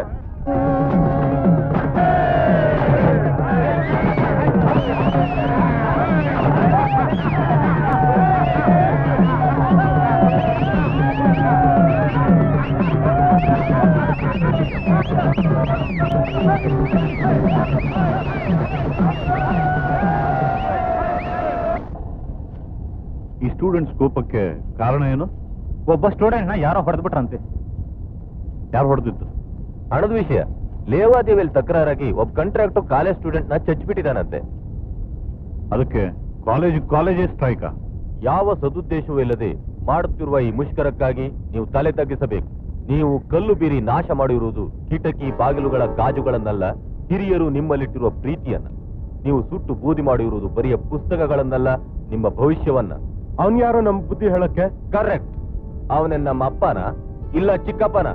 ಈ ಸ್ಟೂಡೆಂಟ್ಸ್ ಕೋಪಕ್ಕೆ ಕಾರಣ ಏನು? ಒಬ್ಬ ಸ್ಟೂಡೆಂಟ್ ನ ಯಾರೋ ಹೊಡೆದ್ಬಿಟ್ರಂತೆ. ಯಾರು ಹೊಡೆದಿದ್ದು? ಹಣದ ವಿಷಯ. ಲೇವಾದೇವಿಯಲ್ಲಿ ತಕರಾರಾಗಿ ಒಬ್ಬ ಕಾಂಟ್ರಾಕ್ಟರ್ ಕಾಲೇಜ್ ಸ್ಟೂಡೆಂಟ್ ನ ಚಚ್ಬಿಟ್ಟಿದ್ದಾನಂತೆ. ಅದಕ್ಕೆ ಕಾಲೇಜ್ ಕಾಲೇಜೇ ಸ್ಟ್ರೈಕಾ? ಯಾವ ಸದುದ್ದೇಶವೂ ಇಲ್ಲದೆ ಮಾಡುತ್ತಿರುವ ಈ ಮುಷ್ಕರಕ್ಕಾಗಿ ನೀವು ತಲೆ ತಗ್ಗಿಸಬೇಕು. ನೀವು ಕಲ್ಲು ಬೀರಿ ನಾಶ ಮಾಡಿರುವುದು ಕಿಟಕಿ ಬಾಗಿಲುಗಳ ಗಾಜುಗಳನ್ನಲ್ಲ, ಹಿರಿಯರು ನಿಮ್ಮಲ್ಲಿಟ್ಟಿರುವ ಪ್ರೀತಿಯನ್ನ. ನೀವು ಸುಟ್ಟು ಬೂದಿ ಮಾಡಿರುವುದು ಬರಿಯ ಪುಸ್ತಕಗಳನ್ನಲ್ಲ, ನಿಮ್ಮ ಭವಿಷ್ಯವನ್ನ. ಅವನ್ ಯಾರೋ ನಮ್ ಬುದ್ಧಿ ಹೇಳಕ್ಕೆ? ಕರೆಕ್ಟ್. ಅವನೇ ನಮ್ಮ ಅಪ್ಪನ ಇಲ್ಲ ಚಿಕ್ಕಪ್ಪನ?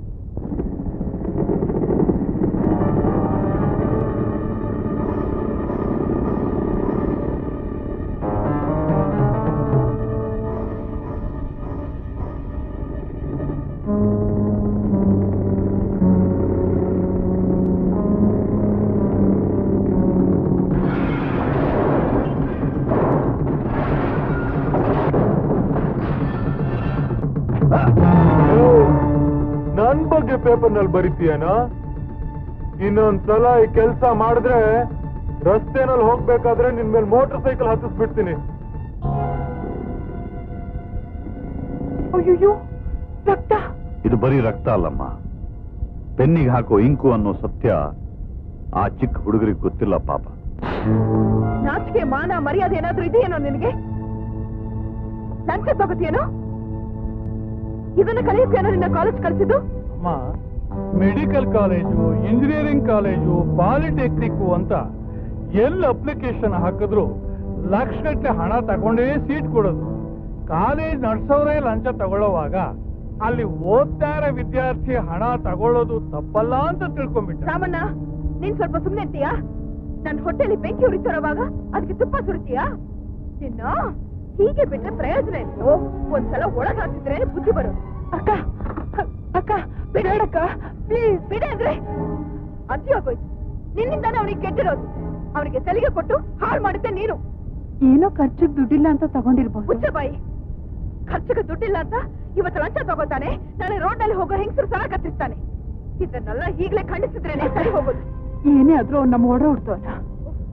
ನನ್ ಬಗ್ಗೆ ಪೇಪರ್ ನಲ್ಲಿ ಬರೀತೀಯನ? ಇನ್ನೊಂದ್ಸಲ ಈ ಕೆಲಸ ಮಾಡಿದ್ರೆ ರಸ್ತೆನಲ್ಲಿ ಹೋಗ್ಬೇಕಾದ್ರೆ ನಿನ್ ಮೇಲೆ ಮೋಟರ್ ಸೈಕಲ್ ಹತ್ತಿಸ್ಬಿಡ್ತೀನಿ. ಅಯ್ಯೋ ರಕ್ತ! ಇದು ಬರೀ ರಕ್ತ ಅಲ್ಲಮ್ಮ, ಪೆನ್ನಿಗೆ ಹಾಕೋ ಇಂಕು ಅನ್ನೋ ಸತ್ಯ ಆ ಚಿಕ್ಕ ಹುಡುಗರಿಗೆ ಗೊತ್ತಿಲ್ಲ ಪಾಪ. ನಾಚಿಕೆ ಮಾನ ಮರ್ಯಾದೆ ಏನಾದ್ರೂ ಇದೆಯೇನೋ ನಿನಗೆ? ಲಂಚ ತಗೋತೀಯೇನೋ? ಇದನ್ನ ಕಲಿಯೋಕೇನೋ ನಿನ್ನ ಕಾಲೇಜ್ ಕಲಿಸಿದ್ದು? Medical college, engineering college, polytechnic ಅಂತ ಎಲ್ಲ ಅಪ್ಲಿಕೇಶನ್ ಹಾಕಿದ್ರು ಲಕ್ಷಗಟ್ಟಲೆ ಹಣ ತಗೊಂಡೇ ಸೀಟ್ ಕೊಡೋದು. ಕಾಲೇಜ್ ನಡ್ಸೋರೇ ಲಂಚ ತಗೊಳ್ಳೋವಾಗ ಅಲ್ಲಿ ಓದ್ತಾ ಇರೋ ವಿದ್ಯಾರ್ಥಿ ಹಣ ತಗೊಳ್ಳೋದು ತಪ್ಪಲ್ಲ ಅಂತ ತಿಳ್ಕೊಂಡ್ಬಿಟ್ಟ. ರಾಮಣ್ಣ, ನೀನ್ ಸ್ವಲ್ಪ ಸುಮ್ನೆ ಇರ್ತೀಯಾ? ನನ್ ಹೊಟ್ಟೆಲಿ ಬೆಂಕಿ ಉರಿತಿರೋವಾಗ ಅದಕ್ಕೆ ತುಪ್ಪ ಸುರಿತೀಯಾ? ನಿನ್ನ ಹೀಗೆ ಬಿಟ್ರೆ ಪ್ರಯೋಜನ ಇತ್ತು. ಒಂದ್ಸಲ ಒಳಗ್ ಹಾಕಿದ್ರೆ ಬುದ್ಧಿ ಬರೋದು. ಅಕ್ಕ ಅಕ್ಕ ಬಿಡಕ್ಕ ಪ್ಲೀಸ್, ಬಿಡ ಅಂದ್ರೆ ಅತಿ ಆಗೋಯ್ತು. ನಿನ್ನಿಂದಾನೆ ಅವನಿಗೆ ಕೆಟ್ಟಿರೋದು. ಅವನಿಗೆ ಸಲಿಗೆ ಕೊಟ್ಟು ಹಾಳು ಮಾಡುತ್ತೆ ನೀನು. ಏನೋ ಖರ್ಚಿಗೆ ದುಡ್ಡಿಲ್ಲ ಅಂತ ತಗೊಂಡಿರ್ಬೋದು. ಹುಚ್ಚ ಬಾಯಿ, ಖರ್ಚಿಗೆ ದುಡ್ಡಿಲ್ಲ ಅಂತ ಇವತ್ತು ಲಂಚ ತಗೋತಾನೆ, ನಾಳೆ ರೋಡ್ ನಲ್ಲಿ ಹೋಗೋ ಹೆಂಗಸರು ಸಲ ಕತ್ತಿರ್ತಾನೆ. ಇದನ್ನೆಲ್ಲ ಈಗಲೇ ಖಂಡಿಸಿದ್ರೇನೆ ಸರಿ ಹೋಗೋದು. ಏನೇ ಆದ್ರೂ ಅವ್ನು ನಮ್ಮ ಓಡ ಹುಡ್ತವಲ್ಲ.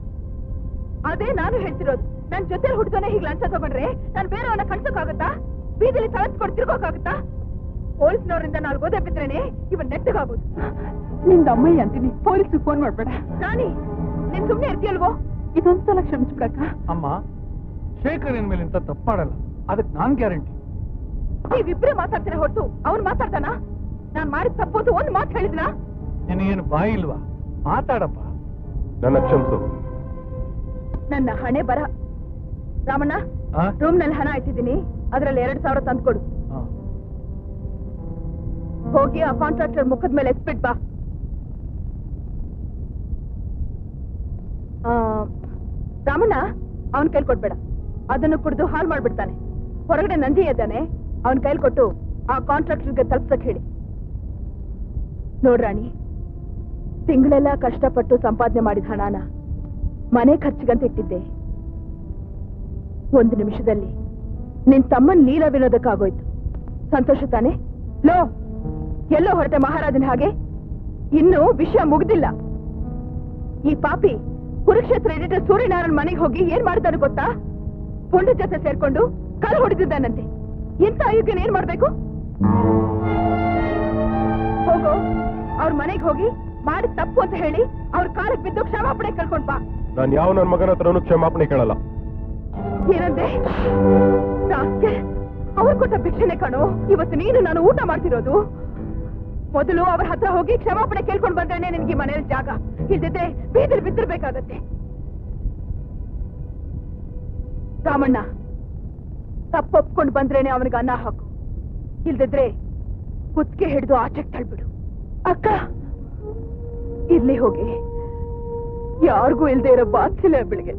ಅದೇ ನಾನು ಹೇಳ್ತಿರೋದು. ನನ್ ಜೊತೆ ಹುಡ್ತಾನೆ ಹೀಗೆ ಲಂಚ ತಗೊಂಡ್ರೆ ನಾನು ಬೇರೆಯವನ್ನ ಕಳ್ಸೋಕ್ಕಾಗತ್ತಾ? ಬೀದಿಲಿ ತಳಸ್ಕೊಂಡು ತಿರ್ಗೋಕಾಗುತ್ತಾ? ಪೊಲೀಸ್ನವರಿಂದ ನಾಲ್ಕು ಓದೆ ಬಿದ್ರೇನೆ ಇವನ್ ನೆಟ್ಟಗಾಗೋದು. ನಿಂದ ಅಮ್ಮಯ್ಯ ಅಂತೀನಿ, ಪೊಲೀಸಿಗೆ ಫೋನ್ ಮಾಡ್ಬೇಡ. ರಾಣಿ, ನೀನ್ ಸುಮ್ನೆ ಇರ್ತೀಯಲ್ವೋ? ಇದೊಂದ್ಸಲ ಕ್ಷಮಿಸ್ಬಿಡಕ್ಕ. ಅಮ್ಮ, ಶೇಖರ್ ಇನ್ ಮೇಲೆ ಇಂತ ತಪ್ಪು ಮಾಡಲ್ಲ, ಅದಕ್ಕೆ ನಾನ್ ಗ್ಯಾರಂಟಿ. ನೀವಿಬ್ರೇ ಮಾತಾಡ್ತೀರ ಹೊರತು ಅವ್ನು ಮಾತಾಡ್ತಾನ? ನಾನ್ ಮಾಡಿದ ತಪ್ಪು ಅಂತ ಒಂದ್ ಮಾತು ಹೇಳಿದ್ನ? ನಿನಗೇನು ಬಾಯಿ ಇಲ್ವಾ? ಮಾತಾಡಪ್ಪ. ನನ್ನ ಕ್ಷಮಿಸು. ನನ್ನ ಹಣೆ ಬರ. ರಾಮಣ್ಣ, ಆ? ರೂಮ್ ನಲ್ಲಿ ಹಣ ಇಟ್ಟಿದ್ದೀನಿ, ಅದ್ರಲ್ಲಿ ಎರಡ್ ಸಾವಿರ ತಂದ್ಕೊಡು. ಆ. ಹೋಗಿ ಆ ಕಾಂಟ್ರಾಕ್ಟರ್ ಮುಖದ ಮೇಲೆ ಎಸ್ಬಿಟ್ ಬಾ. ಆ, ರಾಮಣ್ಣ, ಅವನ್ ಕೈಲಿ ಕೊಡ್ಬೇಡ, ಅದನ್ನು ಕುಡಿದು ಹಾಳು ಮಾಡ್ಬಿಡ್ತಾನೆ. ಹೊರಗಡೆ ನಂಜಿ ಇದ್ದಾನೆ, ಅವನ್ ಕೈಲಿ ಕೊಟ್ಟು ಆ ಕಾಂಟ್ರಾಕ್ಟರ್ಗೆ ತಲುಪ್ಸಕ್ ಹೇಳಿ. ನೋಡ್ರಾಣಿ, ತಿಂಗಳೆಲ್ಲ ಕಷ್ಟಪಟ್ಟು ಸಂಪಾದನೆ ಮಾಡಿದ ಹಣನ ಮನೆ ಖರ್ಚಿಗಂತ ಇಟ್ಟಿದ್ದೆ. ಒಂದು ನಿಮಿಷದಲ್ಲಿ ನಿನ್ ತಮ್ಮನ್ ಲೀಲಾ ವಿನೋದಕ್ಕಾಗೋಯ್ತು. ಸಂತೋಷ ತಾನೆ? ಲೋ, ಎಲ್ಲೋ ಹೊರಟೆ ಮಹಾರಾಜನ ಹಾಗೆ? ಇನ್ನು ವಿಷಯ ಮುಗ್ದಿಲ್ಲ. ಈ ಪಾಪಿ ಕುರುಕ್ಷೇತ್ರ ಎಡಿಟರ್ ಸೂರ್ಯನಾರಾಯಣ್ ಮನೆಗೆ ಹೋಗಿ ಏನ್ ಮಾಡಿದಾನೆ ಗೊತ್ತಾ? ಪುಂಡ ಜೊತೆ ಸೇರ್ಕೊಂಡು ಕಲ್ ಹೊಡೆದಿದ್ದಾನಂತೆ. ಎಂತ ಅಯೋಗ್ಯನ ಏನ್ ಮಾಡ್ಬೇಕು? ಹೋಗೋ, ಅವ್ರ ಮನೆಗೆ ಹೋಗಿ ಮಾಡಿದ ತಪ್ಪು ಅಂತ ಹೇಳಿ ಅವ್ರ ಕಾಲಕ್ಕೆ ಬಿದ್ದು ಕ್ಷಮಾಪಣೆ ಕೇಳ್ಕೊಂಡ್ ಬಾ. ನಾನು ಯಾವ ನನ್ನ ಮಗನ ಹತ್ರನೂ ಕ್ಷಮಾಪಣೆ ಕೇಳಲ್ಲ. ಏನಂದೆ? ಅವ್ರು ಕೊಟ್ಟ ಭಿಕ್ಷೆನೆ ಕಾಣೋ ಇವತ್ತು ನೀನು ನಾನು ಊಟ ಮಾಡ್ತಿರೋದು. ಮೊದಲು ಅವ್ರ ಹತ್ರ ಹೋಗಿ ಕ್ಷಮಾಪಣೆ ಕೇಳ್ಕೊಂಡ್ ಬಂದ್ರೆ ನಿನ್ಗೆ ಮನೇಲಿ ಜಾಗ, ಇಲ್ದಿದ್ರೆ ಬೀದಿಲ್ ಬಿದ್ದಿರ್ಬೇಕಾಗತ್ತೆ. ರಾಮಣ್ಣ, ತಪ್ಪೊಪ್ಕೊಂಡು ಬಂದ್ರೇನೆ ಅವನಿಗೆ ಅನ್ನ ಹಾಕು, ಇಲ್ದಿದ್ರೆ ಕುತ್ತಿಗೆ ಹಿಡಿದು ಆಚೆಗೆ ತಳ್ಬಿಡು. ಅಕ್ಕ, ಇರ್ಲಿ ಹೋಗಿ, ಯಾರಿಗೂ ಇಲ್ದೇ ಇರೋ ಬಾತ್ಸಿಲ್ಲ ಬೆಳಿಗ್ಗೆ.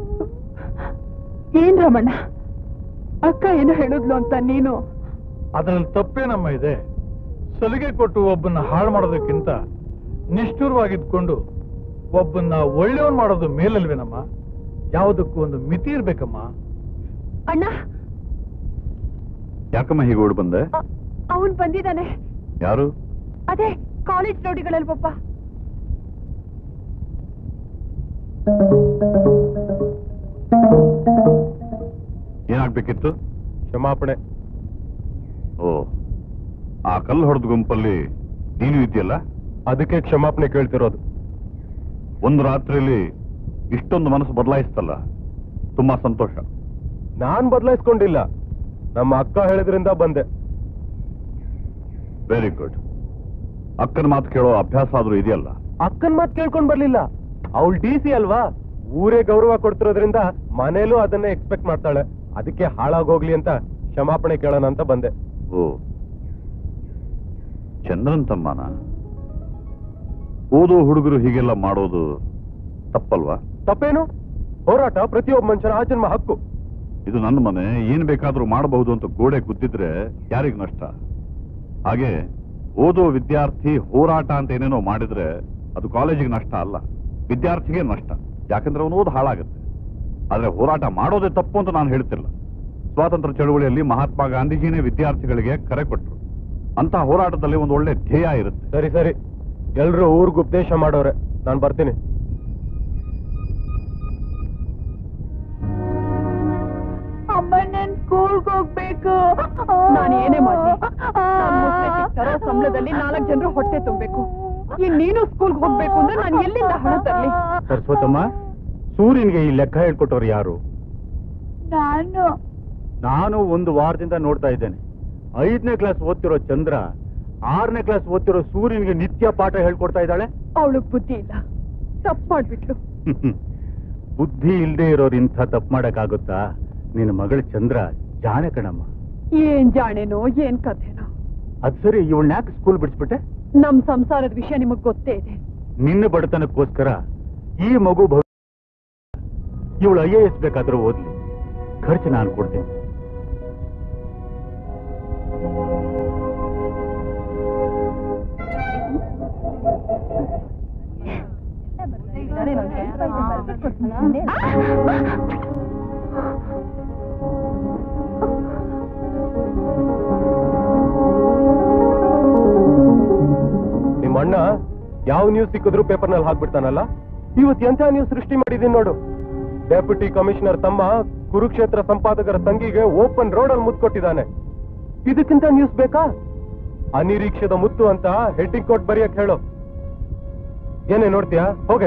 ಏನ್ ರಾಮಣ್ಣ, ಅಕ್ಕ ಏನು ಹೇಳಿದ್ಲು ಅಂತ ನೀನು? ಅದ್ರಲ್ಲಿ ತಪ್ಪೇನಮ್ಮ ಇದೆ? ಸಲಿಗೆ ಕೊಟ್ಟು ಒಬ್ಬನ್ನ ಹಾಳು ಮಾಡೋದಕ್ಕಿಂತ ನಿಷ್ಠುರವಾಗಿದ್ಕೊಂಡು ಒಬ್ಬನ್ನ ಒಳ್ಳೆಯವನ್ ಮಾಡೋದು ಮೇಲಲ್ವೇನಮ್ಮ? ಯಾವುದಕ್ಕೂ ಒಂದು ಮಿತಿ ಇರ್ಬೇಕಮ್ಮ. ಅಣ್ಣ, ಯಾಕಮ್ಮ ಹೀಗೆ ಓಡ್ ಬಂದೆ? ಅವನ್ ಬಂದಿದ್ದಾನೆ. ಯಾರು? ಅದೇ ಕಾಲೇಜ್ ರೌಡಿಗಳಲ್ಲಿ ಒಬ್ಬ. ಏನಾಗ್ಬೇಕಿತ್ತು? ಕ್ಷಮಾಪಣೆ. ಓ, ಆ ಕಲ್ಲು ಹೊಡೆದ ಗುಂಪಲ್ಲಿ ನೀನು ಇದೆಯಲ್ಲ, ಅದಕ್ಕೆ ಕ್ಷಮಾಪಣೆ ಕೇಳ್ತಿರೋದು. ಒಂದು ರಾತ್ರಿಯಲ್ಲಿ ಇಷ್ಟೊಂದು ಮನಸ್ಸು ಬದಲಾಯಿಸ್ತಲ್ಲ, ತುಂಬಾ ಸಂತೋಷ. ನಾನ್ ಬದಲಾಯಿಸ್ಕೊಂಡಿಲ್ಲ, ನಮ್ಮ ಅಕ್ಕ ಹೇಳಿದ್ರಿಂದ ಬಂದೆ. Very good. ಅಕ್ಕನ ಮಾತು ಕೇಳೋ ಅಭ್ಯಾಸ ಆದ್ರೂ ಇದೆಯಲ್ಲ? ಅಕ್ಕನ್ ಮಾತು ಕೇಳ್ಕೊಂಡ್ ಬರ್ಲಿಲ್ಲ, ಅವಳು ಡಿ ಸಿ ಅಲ್ವಾ, ಊರೇ ಗೌರವ ಕೊಡ್ತಿರೋದ್ರಿಂದ ಮನೇಲೂ ಅದನ್ನೇ ಎಕ್ಸ್ಪೆಕ್ಟ್ ಮಾಡ್ತಾಳೆ. ಅದಕ್ಕೆ ಹಾಳಾಗೋಗ್ಲಿ ಅಂತ ಕ್ಷಮಾಪಣೆ ಕೇಳೋಣ ಅಂತ ಬಂದೆ. ಓ, ಚಂದ್ರನ್ ತಮ್ಮನ? ಓದೋ ಹುಡುಗರು ಹೀಗೆಲ್ಲ ಮಾಡೋದು ತಪ್ಪಲ್ವಾ? ತಪ್ಪೇನು? ಹೋರಾಟ ಪ್ರತಿಯೊಬ್ಬ ಮನುಷ್ಯನ ಆಜನ್ಮ ಹಕ್ಕು. ಇದು ನನ್ನ ಮನೆ, ಏನ್ ಬೇಕಾದ್ರೂ ಮಾಡಬಹುದು ಅಂತ ಗೋಡೆ ಗುದ್ದಿದ್ರೆ ಯಾರಿಗ್ ನಷ್ಟ? ಹಾಗೆ ಓದೋ ವಿದ್ಯಾರ್ಥಿ ಹೋರಾಟ ಅಂತ ಏನೇನೋ ಮಾಡಿದ್ರೆ ಅದು ಕಾಲೇಜಿಗೆ ನಷ್ಟ ಅಲ್ಲ, ವಿದ್ಯಾರ್ಥಿಗೆ ನಷ್ಟ. ಯಾಕಂದ್ರೆ ಅವನು ಓದ್ ಹಾಳಾಗುತ್ತೆ. ಆದ್ರೆ ಹೋರಾಟ ಮಾಡೋದೇ ತಪ್ಪು ಅಂತ ನಾನು ಹೇಳ್ತಿಲ್ಲ. ಸ್ವಾತಂತ್ರ್ಯ ಚಳವಳಿಯಲ್ಲಿ ಮಹಾತ್ಮ ಗಾಂಧೀಜಿನೇ ವಿದ್ಯಾರ್ಥಿಗಳಿಗೆ ಕರೆ ಕೊಟ್ಟರು. ಅಂತ ಹೋರಾಟದಲ್ಲಿ ಒಂದು ಒಳ್ಳೆ ಧ್ಯೇಯ ಇರುತ್ತೆ. ಸರಿ ಸರಿ, ಎಲ್ರು ಊರ್ಗ್ ಉಪದೇಶ ಮಾಡೋರೆ, ನಾನು ಬರ್ತೀನಿ. ಅಮ್ಮ, ನನ್ ಸ್ಕೂಲ್ಗೆ ಹೋಗ್ಬೇಕು. ನಾನು ಏನೇ ಮಾಡ್ಲಿ, ತರೋ ಸಂಬಳದಲ್ಲಿ ನಾಲ್ಕು ಜನರು ಹೊಟ್ಟೆ ತುಂಬಬೇಕು. ಇನ್ ನೀನು ಸ್ಕೂಲ್ಗೆ ಹೋಗ್ಬೇಕು ಅಂದ್ರೆ ನಾನು ಎಲ್ಲಿಂದ ಹಣ ತರ್ಲಿ? ಸರಸ್ವತಮ್ಮ, ಸೂರ್ಯನ್ಗೆ ಈ ಲೆಕ್ಕ ಹೇಳ್ಕೊಟ್ಟವ್ರು ಯಾರು? ನಾನು ನಾನು ಒಂದು ವಾರದಿಂದ ನೋಡ್ತಾ ಇದ್ದೇನೆ. ಐದನೇ ಕ್ಲಾಸ್ ಓದ್ತಿರೋ ಚಂದ್ರ ಆರನೇ ಕ್ಲಾಸ್ ಓದ್ತಿರೋ ಸೂರ್ಯನ್ಗೆ ನಿತ್ಯ ಪಾಠ ಹೇಳ್ಕೊಡ್ತಾ ಇದ್ದಾಳೆ. ಅವಳಿಗೆ ಬುದ್ಧಿ ಇಲ್ಲ, ತಪ್ಪು ಮಾಡ್ಬಿಟ್ಲು. ಬುದ್ಧಿ ಇಲ್ದೇ ಇರೋರು ಇಂಥ ತಪ್ಪು ಮಾಡಕ್ಕಾಗುತ್ತಾ? ನಿನ್ನ ಮಗಳ ಚಂದ್ರ ಜಾಣೆ ಕಣಮ್ಮ. ಏನ್ ಜಾಣೆನೋ ಏನ್ ಕಥೆನೋ. ಅದ್ ಸರಿ, ಇವಳನ್ನ ಯಾಕೆ ಸ್ಕೂಲ್ ಬಿಡಿಸ್ಬಿಟ್ಟೆ? ನಮ್ ಸಂಸಾರದ ವಿಷಯ ನಿಮಗ್ ಗೊತ್ತೇ ಇದೆ. ನಿನ್ನ ಬಡತನಕ್ಕೋಸ್ಕರ ಈ ಮಗು ಭವಿಷ್ಯ, ಇವಳು ಐ ಎ ಎಸ್ ಬೇಕಾದ್ರೂ ಓದ್ಲಿ, ಖರ್ಚು ನಾನು ಕೊಡ್ತೇನೆ. ನಿಮ್ಮ ಅಣ್ಣ ಯಾವ ನ್ಯೂಸ್ ಸಿಕ್ಕಿದ್ರು ಪೇಪರ್ನಲ್ಲಿ ಹಾಕ್ಬಿಡ್ತಾನಲ್ಲ, ಇವತ್ತು ಎಂಥ ನ್ಯೂಸ್ ಸೃಷ್ಟಿ ಮಾಡಿದೀನಿ ನೋಡು. ಡೆಪ್ಯೂಟಿ ಕಮಿಷನರ್ ತಮ್ಮ ಕುರುಕ್ಷೇತ್ರ ಸಂಪಾದಕರ ತಂಗಿಗೆ ಓಪನ್ ರೋಡ್ ಅಲ್ಲಿ ಮುತ್ಕೊಟ್ಟಿದ್ದಾನೆ. ಇದಕ್ಕಿಂತ ನ್ಯೂಸ್ ಬೇಕಾ? ಅನಿರೀಕ್ಷಿತ ಮುತ್ತು ಅಂತ ಹೆಡ್ಡಿಂಗ್ ಕೋಟ್ ಬರೆಯಕ್ ಹೇಳು. ಏನೇ ನೋಡ್ತೀಯಾ? ಹೋಗೆ.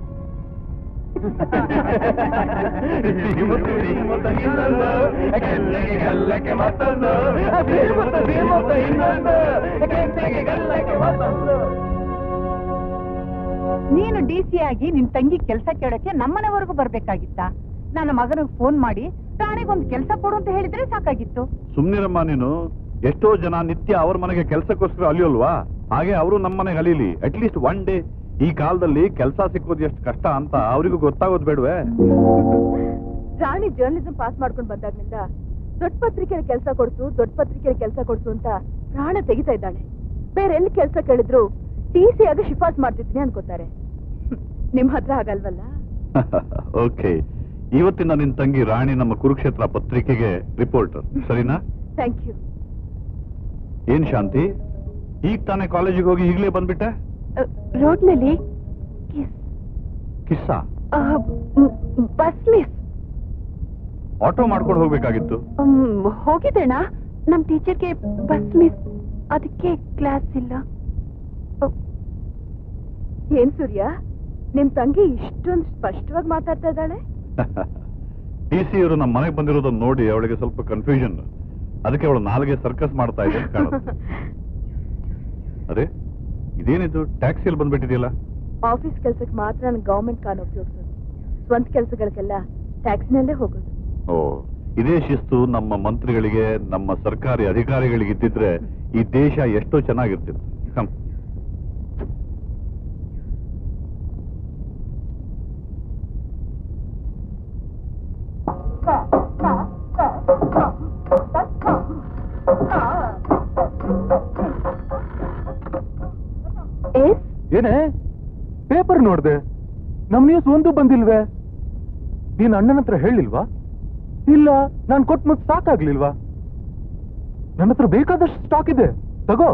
ನೀನು ಡಿ ಸಿ ಆಗಿ ನಿನ್ ತಂಗಿ ಕೆಲಸ ಕೇಳಕ್ಕೆ ನಮ್ಮನೆವರೆಗೂ ಬರ್ಬೇಕಾಗಿತ್ತ? ನನ್ನ ಮಗನಿಗೆ ಫೋನ್ ಮಾಡಿ ರಾಣಿಗೊಂದು ಕೆಲಸ ಕೊಡು ಅಂತ ಹೇಳಿದ್ರೆ ಸಾಕಾಗಿತ್ತು. ಸುಮ್ನಿರಮ್ಮ ನೀನು. ಎಷ್ಟೋ ಜನ ನಿತ್ಯ ಅವ್ರ ಮನೆಗೆ ಕೆಲಸಕ್ಕೋಸ್ಕರ ಅಲಿಯೋಲ್ವಾ? ಹಾಗೆ ಅವರು ನಮ್ಮ ಮನೆಗೆ ಅಲೀಲಿ. At least one day. ಈ ಕಾಲದಲ್ಲಿ ಕೆಲಸ ಸಿಕ್ಕೋದು ಎಷ್ಟು ಕಷ್ಟ ಅಂತ ಅವರಿಗೂ ಗೊತ್ತಾಗೋದು ಬೇಡವೇ? ರಾಣಿ ಜರ್ನಲಿಸಂ ಪಾಸ್ ಮಾಡ್ಕೊಂಡು ಬಂದಾಗ್ನಿಂದ ದೊಡ್ಡ ಪತ್ರಿಕೆಯಲ್ಲಿ ಕೆಲಸ ಕೊಡ್ಸು ದೊಡ್ಡ ಪತ್ರಿಕೆಯಲ್ಲಿ ಕೆಲಸ ಕೊಡ್ಸು ಅಂತ ಪ್ರಾಣ ತೆಗಿತಾ ಇದ್ದಾಳೆ. ಬೇರೆ ಎಲ್ಲಿ ಕೆಲಸ ಕೇಳಿದ್ರು ಟಿ ಸಿ ಆಗಿ ಶಿಫಾರಸ್ ಮಾಡ್ತಿದ್ದೀನಿ ಅನ್ಕೋತಾರೆ. ನಿಮ್ ಹತ್ರ ಆಗಲ್ವಲ್ಲ? ಓಕೆ, ಇವತ್ತಿನ ನಿನ್ ತಂಗಿ ರಾಣಿ ನಮ್ಮ ಕುರುಕ್ಷೇತ್ರ ಪತ್ರಿಕೆಗೆ ರಿಪೋರ್ಟರ್, ಸರಿನಾ? Thank you. ಏನ್ ಶಾಂತಿ, ಈಗ ತಾನೇ ಕಾಲೇಜಿಗೆ ಹೋಗಿ ಈಗಲೇ ಬಂದ್ಬಿಟ್ಟೆ? ರೋಡ್ನಲ್ಲಿ ಕಿಸ್ಸ? Bus miss. ಆಟೋ ಮಾಡ್ಕೊಂಡು ಹೋಗ್ಬೇಕಾಗಿತ್ತು. ಹೋಗಿದ್ದೇಣ, ನಮ್ ಟೀಚರ್ಗೆ ಬಸ್ ಮಿಸ್, ಅದಕ್ಕೆ ಕ್ಲಾಸ್ ಇಲ್ಲ. ಏನ್ ಸೂರ್ಯ, ನಿಮ್ ತಂಗಿ ಇಷ್ಟೊಂದು ಸ್ಪಷ್ಟವಾಗಿ ಮಾತಾಡ್ತಾ ಇದ್ದಾಳೆ? ಟಿ ಸಿ ಅವರು ನಮ್ಮ ಮನೆಗೆ ಬಂದಿರೋದನ್ನ ನೋಡಿ ಅವಳಿಗೆ ಸ್ವಲ್ಪ ಕನ್ಫ್ಯೂಷನ್. ಅದಕ್ಕೆ ಅವಳು ನಾಲ್ಗೆ ಸರ್ಕಸ್ ಮಾಡ್ತಾ ಇದೆ ಅಂತ ಕಾಣುತ್ತೆ. ಅದೇ ಇದೇನಿದು ಟ್ಯಾಕ್ಸಿಯಲ್ಲಿ ಬಂದ್ಬಿಟ್ಟಿದೆಯಲ್ಲ? ಆಫೀಸ್ ಕೆಲ್ಸಕ್ಕೆ ಮಾತ್ರ ನಾನು ಗವರ್ಮೆಂಟ್ ಕಾರ್ ಉಪಯೋಗಿಸೋದು, ಸ್ವಂತ ಕೆಲಸಗಳಿಗೆಲ್ಲ ಟ್ಯಾಕ್ಸಿನಲ್ಲೇ ಹೋಗೋದು. ಓ, ಇದೇ ಶಿಸ್ತು ನಮ್ಮ ಮಂತ್ರಿಗಳಿಗೆ, ನಮ್ಮ ಸರ್ಕಾರಿ ಅಧಿಕಾರಿಗಳಿಗೆ ಇದ್ದಿದ್ರೆ ಈ ದೇಶ ಎಷ್ಟೋ ಚೆನ್ನಾಗಿರ್ತಿತ್ತು. ಕಮ್. ಏನೇ ಪೇಪರ್ ನೋಡ್ದೆ? ನಮ್ ನ್ಯೂಸ್ ಒಂದು ಬಂದಿಲ್ವೇ? ನೀನ್ ಅಣ್ಣನ ಹತ್ರ ಹೇಳಿಲ್ವಾ? ಇಲ್ಲ, ನಾನ್ ಕೊಟ್ ಮುತ್ ಸಾಕಾಗ್ಲಿಲ್ವಾ? ನನ್ನ ಹತ್ರ ಬೇಕಾದಷ್ಟು ಸ್ಟಾಕ್ ಇದೆ, ತಗೋ.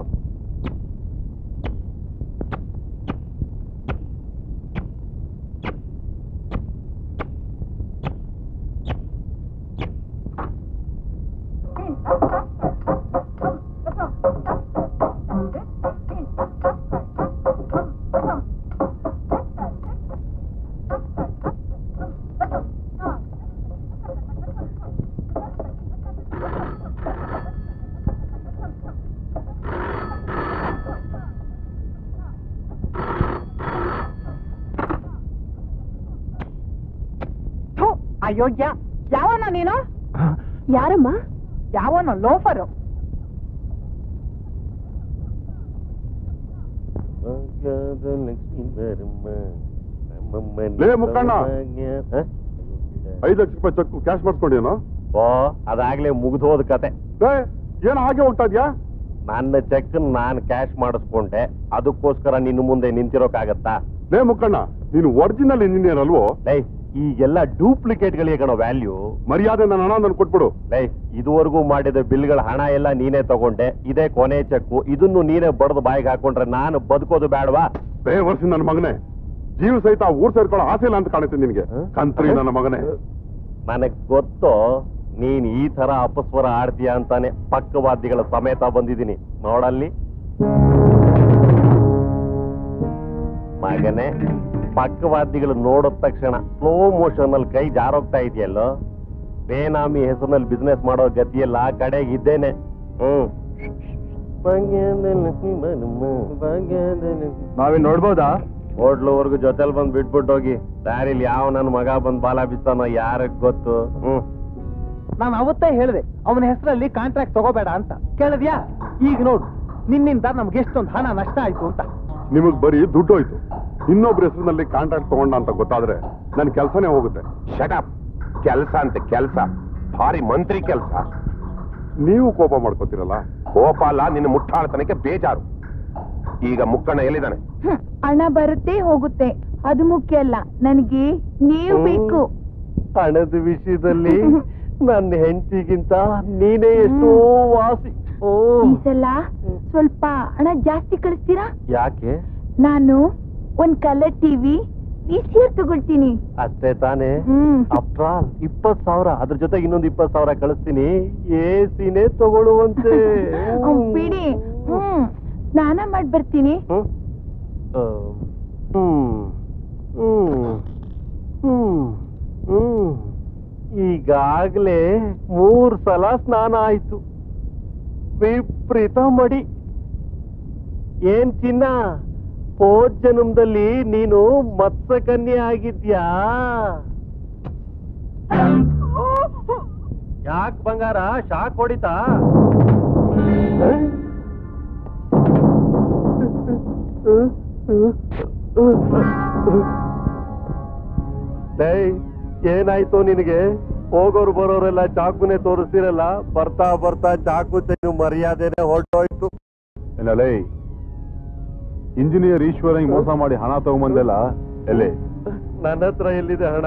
ಅಯೋಗ್ಯ, ಯಾವನ ನೀನು? ಯಾರಮ್ಮ? ಯಾವನ ಲೋಫರು? ಮುಖಂಡ, ಐದು ಲಕ್ಷ ರೂಪಾಯಿ ಚೆಕ್ ಕ್ಯಾಶ್ ಮಾಡಿಸ್ಕೊಂಡೇನೋ? ಓ, ಅದಾಗ್ಲೇ ಮುಗಿದೋದ ಕತೆ. ಏನ್ ಹಾಗೆ ಹೋಗ್ತಾ ಇದ್ಯಾ? ನನ್ನ ಚೆಕ್ ನಾನ್ ಕ್ಯಾಶ್ ಮಾಡಿಸ್ಕೊಂಡೆ, ಅದಕ್ಕೋಸ್ಕರ ನಿನ್ನ ಮುಂದೆ ನಿಂತಿರೋಕಾಗತ್ತಾ? ಲೇ ಮುಖಂಡ, ನೀನು ಒರಿಜಿನಲ್ ಇಂಜಿನಿಯರ್ ಅಲ್ವೋ? ಲೈ, ಈಗೆಲ್ಲ ಡೂಪ್ಲಿಕೇಟ್ ಗಳಿಗೆ ಕಣೋ ವ್ಯಾಲ್ಯೂ. ಮರ್ಯಾದೆ ನನ್ನ ಹಣ ನನ್ ಕೊಟ್ಬಿಡು. ಲೈ, ಇದುವರೆಗೂ ಮಾಡಿದ ಬಿಲ್ಗಳ ಹಣ ಎಲ್ಲ ನೀನೇ ತಗೊಂಡೆ, ಇದೇ ಕೊನೆ ಚೆಕ್ಕು. ಇದನ್ನು ನೀನೇ ಬಡದು ಬಾಯಿಗೆ ಹಾಕೊಂಡ್ರೆ ನಾನು ಬದುಕೋದು ಬೇಡವಾ? ಬೇ ವರ್ಷ ನನ್ನ ಮಗನೇ, ಜೀವ ಸಹಿತ ಊರ್ ಸೇರ್ಕೊಳ್ಳೋ ಆಸೆ ಇಲ್ಲ ಅಂತ ಕಾಣುತ್ತೆ ನಿನ್ಗೆ. ಕಂತ್ರಿ ನನ್ನ ಮಗನೇ. ನನಗ್ ಗೊತ್ತು ನೀನ್ ಈ ತರ ಅಪಸ್ವರ ಆಡ್ತೀಯ ಅಂತಾನೆ ಪಕ್ಕವಾದಿಗಳ ಸಮೇತ ಬಂದಿದ್ದೀನಿ. ನೋಡಲ್ಲಿ ಮಗನೇ, ಪಕ್ಕವಾದಿಗಳು ನೋಡಿದ ತಕ್ಷಣ ಸ್ಲೋ ಮೋಷನ್ ಅಲ್ಲಿ ಕೈ ಜಾರೋಗ್ತಾ ಇದೆಯಲ್ಲೋ. ಬೇನಾಮಿ ಹೆಸರಿನಲ್ಲಿ ಬಿಸ್ನೆಸ್ ಮಾಡೋ ಗತಿಯಲ್ಲ ಕಡೆಗೆ ಇದ್ದೇನೆ. ಹ್ಮ್, ನಾವೇನ್ ನೋಡ್ಬೋದಾ? ಹೋಟ್ಲುವರೆಗೂ ಜೊತೆಲ್ ಬಂದ್ ಬಿಟ್ಬಿಟ್ಟು ಹೋಗಿ. ದಾರಿಲಿ ಯಾವ ನನ್ ಮಗ ಬಂದ್ ಬಾಲ ಬಿತ್ತಾನೋ ಯಾರಗ್ ಗೊತ್ತು. ಹ್ಮ್, ನಾನು ಅವತ್ತೇ ಹೇಳಿದೆ ಅವನ ಹೆಸರಲ್ಲಿ ಕಾಂಟ್ರಾಕ್ಟ್ ತಗೋಬೇಡ ಅಂತ. ಕೇಳಿದ್ಯಾ? ಈಗ ನೋಡು, ನಿನ್ನಿಂದ ನಮ್ಗೆ ಎಷ್ಟೊಂದು ಹಣ ನಷ್ಟ ಆಯ್ತು ಅಂತ. ನಿಮಗ್ ಬರೀ ದುಡ್ಡು ಹೋಯ್ತು. ಇನ್ನೊಬ್ರ ಹೆಸರಿನಲ್ಲಿ ಕಾಂಟ್ರಾಕ್ಟ್ ತಗೊಂಡ ಅಂತ ಗೊತ್ತಾದ್ರೆ ನನ್ ಕೆಲ್ಸನೇ ಹೋಗುತ್ತೆ. ಶಟಪ್. ಕೆಲ್ಸ ಅಂತ ಕೆಲ್ಸ, ಭಾರಿ ಮಂತ್ರಿ ಕೆಲ್ಸ. ನೀವು ಕೋಪ ಮಾಡ್ಕೋತಿರಲ್ಲ? ಕೋಪ ಅಲ್ಲ, ನಿನ್ನ ಮುಟ್ಟಾಳ್ತನಕ್ಕೆ ಬೇಜಾರು. ಈಗ ಮುಕ್ಕಣ್ಣ ಎಲ್ಲಿದ್ದಾನೆ? ಹಣ ಬರುತ್ತೆ ಹೋಗುತ್ತೆ, ಅದು ಮುಖ್ಯ ಅಲ್ಲ, ನನಗೆ ನೀವು ಬೇಕು. ಹಣದ ವಿಷಯದಲ್ಲಿ ನನ್ನ ಹೆಂಡತಿಗಿಂತ ನೀನೇ ಎಷ್ಟೋ ವಾಸಿ. ಓ, ಈ ಸಲ ಸ್ವಲ್ಪ ಹಣ ಜಾಸ್ತಿ ಕಳಿಸ್ತೀರಾ? ಯಾಕೆ? ನಾನು ಒಂದ್ ಕಲರ್ ಟಿವಿ, ವಿಸಿಆರ್ ತಗೊಳ್ತೀನಿ. ಅಷ್ಟೇ ತಾನೇ? ಆಫ್ಟರ್ ಆಲ್ ಇಪ್ಪತ್ ಸಾವಿರ, ಅದ್ರ ಜೊತೆಗೆ ಇನ್ನೊಂದು ಇಪ್ಪತ್ ಸಾವಿರ ಕಳಿಸ್ತೀನಿ. ಎ ಸಿನೇ ತಗೊಳ್ಳುವಂತೆ. ಬಿಡಿ. ಹ್ಮ್ ಸ್ನಾನ ಮಾಡಿ ಬರ್ತೀನಿ. ಹ್ಮ್ ಹ್ಮ್ ಹ್ಮ್ ಹ್ಮ್ ಈಗಾಗ್ಲೇ ಮೂರ್ ಸಲ ಸ್ನಾನ ಆಯ್ತು. ವಿಪರೀತ ಮಡಿ. ಏನ್ ಚಿನ್ನ, ಹೋದ್ ಜನ್ಮದಲ್ಲಿ ನೀನು ಮತ್ಸ್ಯಕನ್ಯೆ ಆಗಿದ್ಯಾ? ಯಾಕ್ ಬಂಗಾರ ಶಾಕ್ ಹೊಡಿತಾ? ಏನಾಯ್ತು ನಿನಗೆ? ಹೋಗೋರು ಬರೋರೆಲ್ಲ ಚಾಕುನೇ ತೋರಿಸ್ತಿರಲ್ಲ, ಬರ್ತಾ ಬರ್ತಾ ಚಾಕು ಚೈನು ಮರ್ಯಾದೆನೆ ಹೊರಟೋಯ್ತು. ಏನಲ್ಲೇ ಇಂಜಿನಿಯರ್ ಈಶ್ವರ ಮೋಸ ಮಾಡಿ ಹಣ ತಗೊಂಬಂದೆಲ್ಲ ಎಲ್ಲಿ? ನನ್ನ ಹತ್ರ ಎಲ್ಲಿದೆ ಹಣ?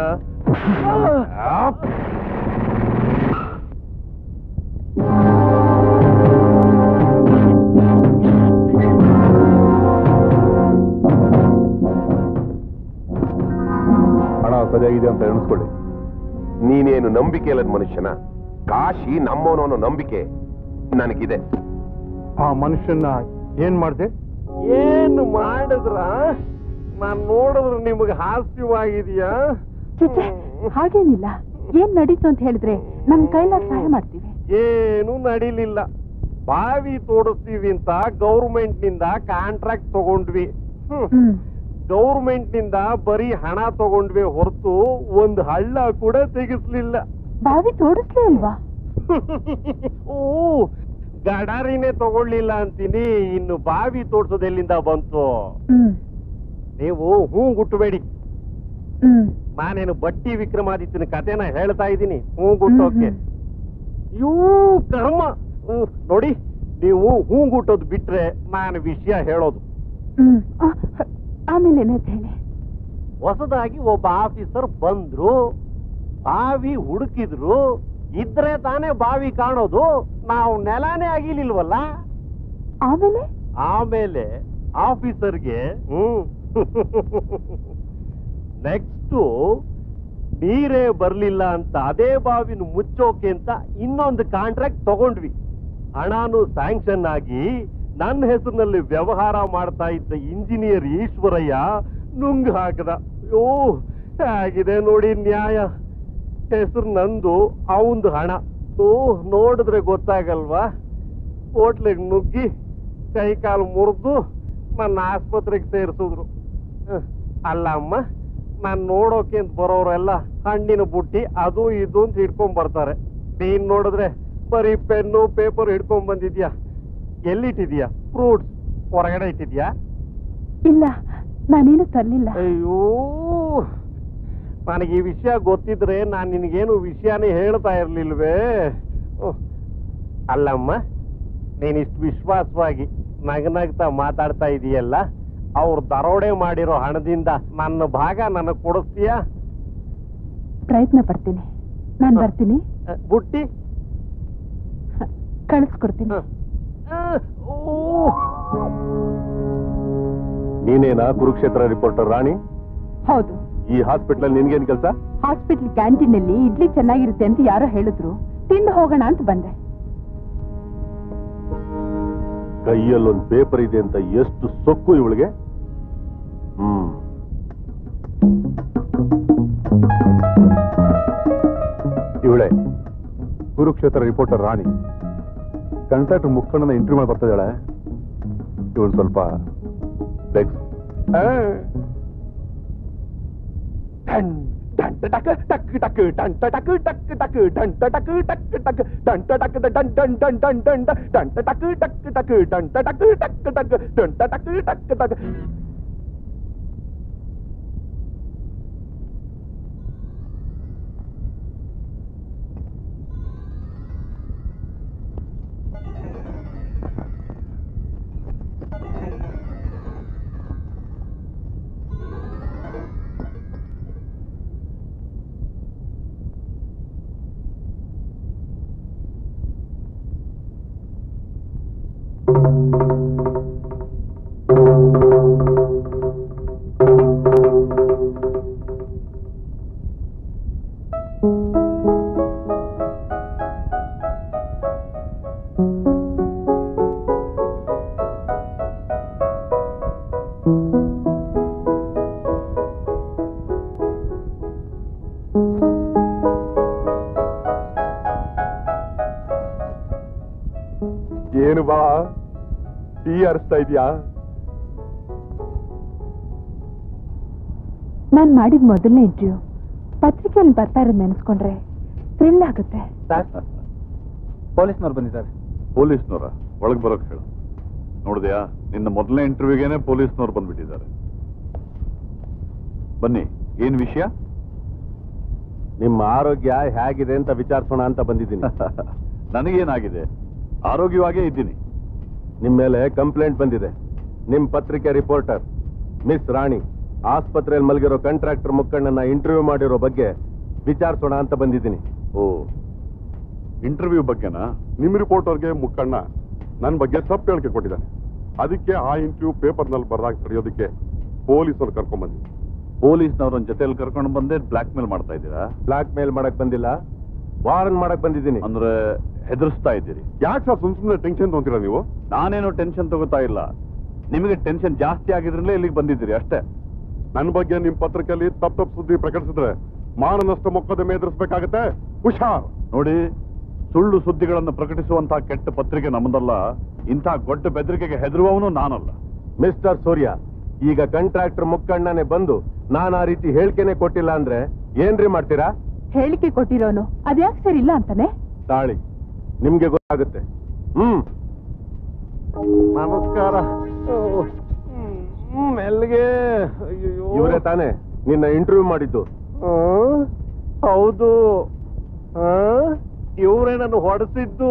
ಹಣ ಸರಿಯಾಗಿದೆ ಅಂತ ಎಣಿಸ್ಕೊಳ್ಳಿ. ನೀನೇನು ನಂಬಿಕೆ ಇಲ್ಲದ ಮನುಷ್ಯನ? ಕಾಶಿ ನಮ್ಮವನು ಅನ್ನೋ ನಂಬಿಕೆ ನನಗಿದೆ. ಆ ಮನುಷ್ಯನ ಏನ್ ಮಾಡ್ದೆ? ಏನು ಮಾಡಿದ್ರ? ನಾನ್ ನೋಡಿದ್ರೆ ನಿಮ್ಗೆ ಹಾಸ್ಯವಾಗಿದೆಯಾ? ಹಾಗೇನಿಲ್ಲ. ಏನ್ ನಡೀತು ಅಂತ ಹೇಳಿದ್ರೆ ನಮ್ ಕೈಲಾಗ ಸಹಾಯ ಮಾಡ್ತೀವಿ. ಏನು ನಡೀಲಿಲ್ಲ. ಬಾವಿ ತೋಡಿಸ್ತೀವಿ ಅಂತ ಗೌರ್ಮೆಂಟ್ ನಿಂದ ಕಾಂಟ್ರಾಕ್ಟ್ ತಗೊಂಡ್ವಿ. ಗೌರ್ಮೆಂಟ್ ನಿಂದ ಬರೀ ಹಣ ತಗೊಂಡ್ವಿ ಹೊರತು ಒಂದು ಹಳ್ಳ ಕೂಡ ತೆಗಿಸ್ಲಿಲ್ಲ. ಬಾವಿ ತೋಡಿಸ್ಲೇ ಇಲ್ವಾ? ಓ, ಗಡಾರಿನೇ ತಗೊಳ್ಳಿಲ್ಲ ಅಂತೀನಿ, ಇನ್ನು ಬಾವಿ ತೋಡ್ಸೋದು ಎಲ್ಲಿಂದ ಬಂತು? ನೀವು ಹೂ ಗುಟ್ಟಬೇಡಿ. ನಾನೇನು ಬಟ್ಟಿ ವಿಕ್ರಮಾದಿತ್ಯನ ಕಥೆನ ಹೇಳ್ತಾ ಇದ್ದೀನಿ ಹೂ ಗುಟ್ಟೋಕೆ. ಯೂ ಕರ್ಮ. ನೋಡಿ, ನೀವು ಹೂ ಗುಟ್ಟೋದು ಬಿಟ್ರೆ ನಾನು ವಿಷಯ ಹೇಳೋದು. ಆಮೇಲೆ ಏನಾಯ್ತು ಹೇಳಿ? ಹೊಸದಾಗಿ ಒಬ್ಬ ಆಫೀಸರ್ ಬಂದ್ರು, ಬಾವಿ ಹುಡುಕಿದ್ರು. ಇದ್ರೆ ತಾನೇ ಬಾವಿ ಕಾಣೋದು, ನಾವು ನೆಲಾನೇ ಆಗಿಲಿಲ್ವಲ್ಲ. ಆಮೇಲೆ ಆಮೇಲೆ ಆಫೀಸರ್ಗೆ ಹ್ಮ್ ನೆಕ್ಸ್ಟ್ ನೀರೇ ಬರ್ಲಿಲ್ಲ ಅಂತ ಅದೇ ಬಾವಿನ ಮುಚ್ಚೋಕೆ ಅಂತ ಇನ್ನೊಂದು ಕಾಂಟ್ರಾಕ್ಟ್ ತಗೊಂಡ್ವಿ. ಹಣಾನು ಸ್ಯಾಂಕ್ಷನ್ ಆಗಿ ನನ್ನ ಹೆಸರಿನಲ್ಲಿ ವ್ಯವಹಾರ ಮಾಡ್ತಾ ಇದ್ದ ಇಂಜಿನಿಯರ್ ಈಶ್ವರಯ್ಯ ನುಂಗ್ ಹಾಕದ. ಓ, ಹೇಗಿದೆ ನೋಡಿ ನ್ಯಾಯ. ಹೆಸರು ನಂದು, ಅವಂದು ಹಣ. ಓ, ನೋಡಿದ್ರೆ ಗೊತ್ತಾಗಲ್ವಾ? ಹೋಟ್ಲಿಗೆ ನುಗ್ಗಿ ಕೈ ಕಾಲು ಮುರಿದು ನನ್ನ ಆಸ್ಪತ್ರೆಗೆ ಸೇರಿಸಿದ್ರು. ಅಲ್ಲ ಅಮ್ಮ, ನಾನು ನೋಡೋಕೆ ಅಂತ ಬರೋರೆಲ್ಲ ಹಣ್ಣಿನ ಬುಟ್ಟಿ ಅದು ಇದು ಅಂತ ಹಿಡ್ಕೊಂಡ್ ಬರ್ತಾರೆ. ನೀನ್ ನೋಡಿದ್ರೆ ಬರೀ ಪೆನ್ನು ಪೇಪರ್ ಹಿಡ್ಕೊಂಡ್ ಬಂದಿದ್ಯಾ. ಎಲ್ಲಿಟ್ಟಿದ್ಯಾ? ಫ್ರೂಟ್ಸ್ ಹೊರಗಡೆ ಇಟ್ಟಿದ್ಯಾ? ಇಲ್ಲ, ನಾನೇನು ತರ್ಲಿಲ್ಲ. ಅಯ್ಯೋ, ನನಗೆ ಈ ವಿಷಯ ಗೊತ್ತಿದ್ರೆ ನಾನು ನಿನಗೇನು ವಿಷಯನೇ ಹೇಳ್ತಾ ಇರ್ಲಿಲ್ವೇ? ಅಲ್ಲಮ್ಮ, ನೀನಿಷ್ಟು ವಿಶ್ವಾಸವಾಗಿ ನಗನಗ್ತಾ ಮಾತಾಡ್ತಾ ಇದೀಯಲ್ಲ, ಅವ್ರು ದರೋಡೆ ಮಾಡಿರೋ ಹಣದಿಂದ ನನ್ನ ಭಾಗ ನನಗೆ ಕೊಡಿಸ್ತೀಯಾ? ಪ್ರಯತ್ನ ಪಡ್ತೀನಿ. ನಾನು ಬರ್ತೀನಿ. ಬುಟ್ಟಿ ಕಳಿಸ್ಕೊಡ್ತೀನಿ. ನೀನೇನಾ ಕುರುಕ್ಷೇತ್ರ ರಿಪೋರ್ಟರ್ ರಾಣಿ? ಹೌದು. ಈ ಹಾಸ್ಪಿಟಲ್ ನಿನ್ಗೇನ್ ಕೆಲಸ? ಹಾಸ್ಪಿಟಲ್ ಕ್ಯಾಂಟೀನ್ ಅಲ್ಲಿ ಇಡ್ಲಿ ಚೆನ್ನಾಗಿರುತ್ತೆ ಅಂತ ಯಾರೋ ಹೇಳಿದ್ರು, ತಿಂದು ಹೋಗೋಣ ಅಂತ ಬಂದೆ. ಕೈಯಲ್ಲೊಂದು ಪೇಪರ್ ಇದೆ ಅಂತ ಎಷ್ಟು ಸೊಕ್ಕು ಇವಳಿಗೆ. ಹ್ಮ್ ಇವಳೆ ಕುರುಕ್ಷೇತ್ರ ರಿಪೋರ್ಟರ್ ರಾಣಿ. ಕಾಂಟ್ರಾಕ್ಟರ್ ಮುಖಂಡನ ಇಂಟರ್ವ್ಯೂ ಮಾಡಿ ಬರ್ತಾ ಇದ್ದಾಳೆ. ಇವಳು ಸ್ವಲ್ಪ ಲೆಗ್ಸ್. ಈ ಅರಿಸ್ತಾ ಇದೆಯಾ? ನಾನ್ ಮಾಡಿದ ಮೊದಲನೇ ಇಂಟರ್ವ್ಯೂ ಪತ್ರಿಕೆಯಲ್ಲಿ ಬರ್ತಾ ಇರೋದು ನೆನೆಸ್ಕೊಂಡ್ರೆ ಥ್ರಿಲ್ ಆಗುತ್ತೆ. ಪೊಲೀಸ್ನವ್ರು ಬಂದಿದ್ದಾರೆ. ಪೊಲೀಸ್ನವರ ಒಳಗೆ ಬರೋಕ್ ಹೇಳು. ನೋಡಿದ್ಯಾ, ನಿನ್ನ ಮೊದಲನೇ ಇಂಟರ್ವ್ಯೂಗೆನೆ ಪೊಲೀಸ್ನವ್ರು ಬಂದ್ಬಿಟ್ಟಿದ್ದಾರೆ. ಬನ್ನಿ, ಏನ್ ವಿಷಯ? ನಿಮ್ಮ ಆರೋಗ್ಯ ಹೇಗಿದೆ ಅಂತ ವಿಚಾರಿಸೋಣ ಅಂತ ಬಂದಿದ್ದೀನಿ. ನನಗೇನಾಗಿದೆ? ಆರೋಗ್ಯವಾಗೇ ಇದ್ದೀನಿ. ನಿಮ್ಮ ಮೇಲೆ ಕಂಪ್ಲೇಂಟ್ ಬಂದಿದೆ. ನಿಮ್ ಪತ್ರಿಕೆ ರಿಪೋರ್ಟರ್ ಮಿಸ್ ರಾಣಿ ಆಸ್ಪತ್ರೆಯಲ್ಲಿ ಮಲಗಿರೋ ಕಾಂಟ್ರಾಕ್ಟರ್ ಮುಖಂಡನ ಇಂಟರ್ವ್ಯೂ ಮಾಡಿರೋ ಬಗ್ಗೆ ವಿಚಾರಿಸೋಣ ಅಂತ ಬಂದಿದ್ದೀನಿ. ಓ, ಇಂಟರ್ವ್ಯೂ ಬಗ್ಗೆನಾ? ನಿಮ್ ರಿಪೋರ್ಟರ್ಗೆ ಮುಖಂಡ ನನ್ನ ಬಗ್ಗೆ ತಪ್ಪು ಹೇಳಿಕೆ ಕೊಟ್ಟಿದ್ದಾನೆ. ಅದಕ್ಕೆ ಆ ಇಂಟರ್ವ್ಯೂ ಪೇಪರ್ನಲ್ಲಿ ಬರ್ದಾಗ ತಡೆಯೋದಕ್ಕೆ ಪೊಲೀಸರು ಕರ್ಕೊಂಡ್ ಬಂದಿದ್ದೆ. ಪೊಲೀಸ್ನವ್ರನ್ನ ಜೊತೆಯಲ್ಲಿ ಕರ್ಕೊಂಡು ಬಂದೇ ಬ್ಲಾಕ್ ಮೇಲ್ ಮಾಡ್ತಾ ಇದ್ದೀರಾ? ಬ್ಲಾಕ್ ಮೇಲ್ ಮಾಡಕ್ ಬಂದಿಲ್ಲ, ವಾರನ್ ಮಾಡಕ್ ಬಂದಿದ್ದೀನಿ. ಅಂದ್ರೆ ಹೆದರ್ಸ್ತಾ ಇದ್ದೀರಿ? ಯಾಕೆ ಸರ್ ಸುಮ್ ಸುಮ್ಮನೆ ಟೆನ್ಷನ್ ತಗೊಂತೀರಾ ನೀವು? ನಾನೇನು ಟೆನ್ಷನ್ ತಗೋತಾ ಇಲ್ಲ. ನಿಮಗೆ ಟೆನ್ಷನ್ ಜಾಸ್ತಿ ಆಗಿದ್ರಲ್ಲೇ ಇಲ್ಲಿಗೆ ಬಂದಿದ್ದೀರಿ ಅಷ್ಟೇ. ನನ್ನ ಬಗ್ಗೆ ನಿಮ್ ಪತ್ರಿಕೆಯಲ್ಲಿ ತಪ್ಪು ತಪ್ಪು ಸುದ್ದಿ ಪ್ರಕಟಿಸಿದ್ರೆ ಮಾನನಷ್ಟ ಮೊಕದ್ದಮೆ ಎದುರಿಸಬೇಕಾಗತ್ತೆ. ಹುಷಾರ್. ನೋಡಿ, ಸುಳ್ಳು ಸುದ್ದಿಗಳನ್ನು ಪ್ರಕಟಿಸುವಂತಹ ಕೆಟ್ಟ ಪತ್ರಿಕೆ ನಮ್ಮದಲ್ಲ. ಇಂಥ ಗೊಡ್ಡ ಬೆದರಿಕೆಗೆ ಹೆದರುವವನು ನಾನಲ್ಲ. ಮಿಸ್ಟರ್ ಸೂರ್ಯ, ಈಗ ಕಾಂಟ್ರಾಕ್ಟರ್ ಮುಖಂಡನೇ ಬಂದು ನಾನು ಆ ರೀತಿ ಹೇಳಿಕೆನೆ ಕೊಟ್ಟಿಲ್ಲ ಅಂದ್ರೆ ಏನ್ರಿ ಮಾಡ್ತೀರಾ? ಹೇಳಿಕೆ ಕೊಟ್ಟಿರೋನು ಅದ್ಯಾಕೆ ಸರಿ ಇಲ್ಲ ಅಂತಾನೆ? ತಾಳಿ, ನಿಮ್ಗೆ ಗೊತ್ತಾಗುತ್ತೆ. ಹ್ಮ್ ನಮಸ್ಕಾರ. ಮೆಲ್ಗೆ. ಇವರೇ ತಾನೇ ನಿನ್ನ ಇಂಟರ್ವ್ಯೂ ಮಾಡಿದ್ದು? ಹೌದು. ಇವರೇ ನಾನು ಹೊಡೆಸಿದ್ದು.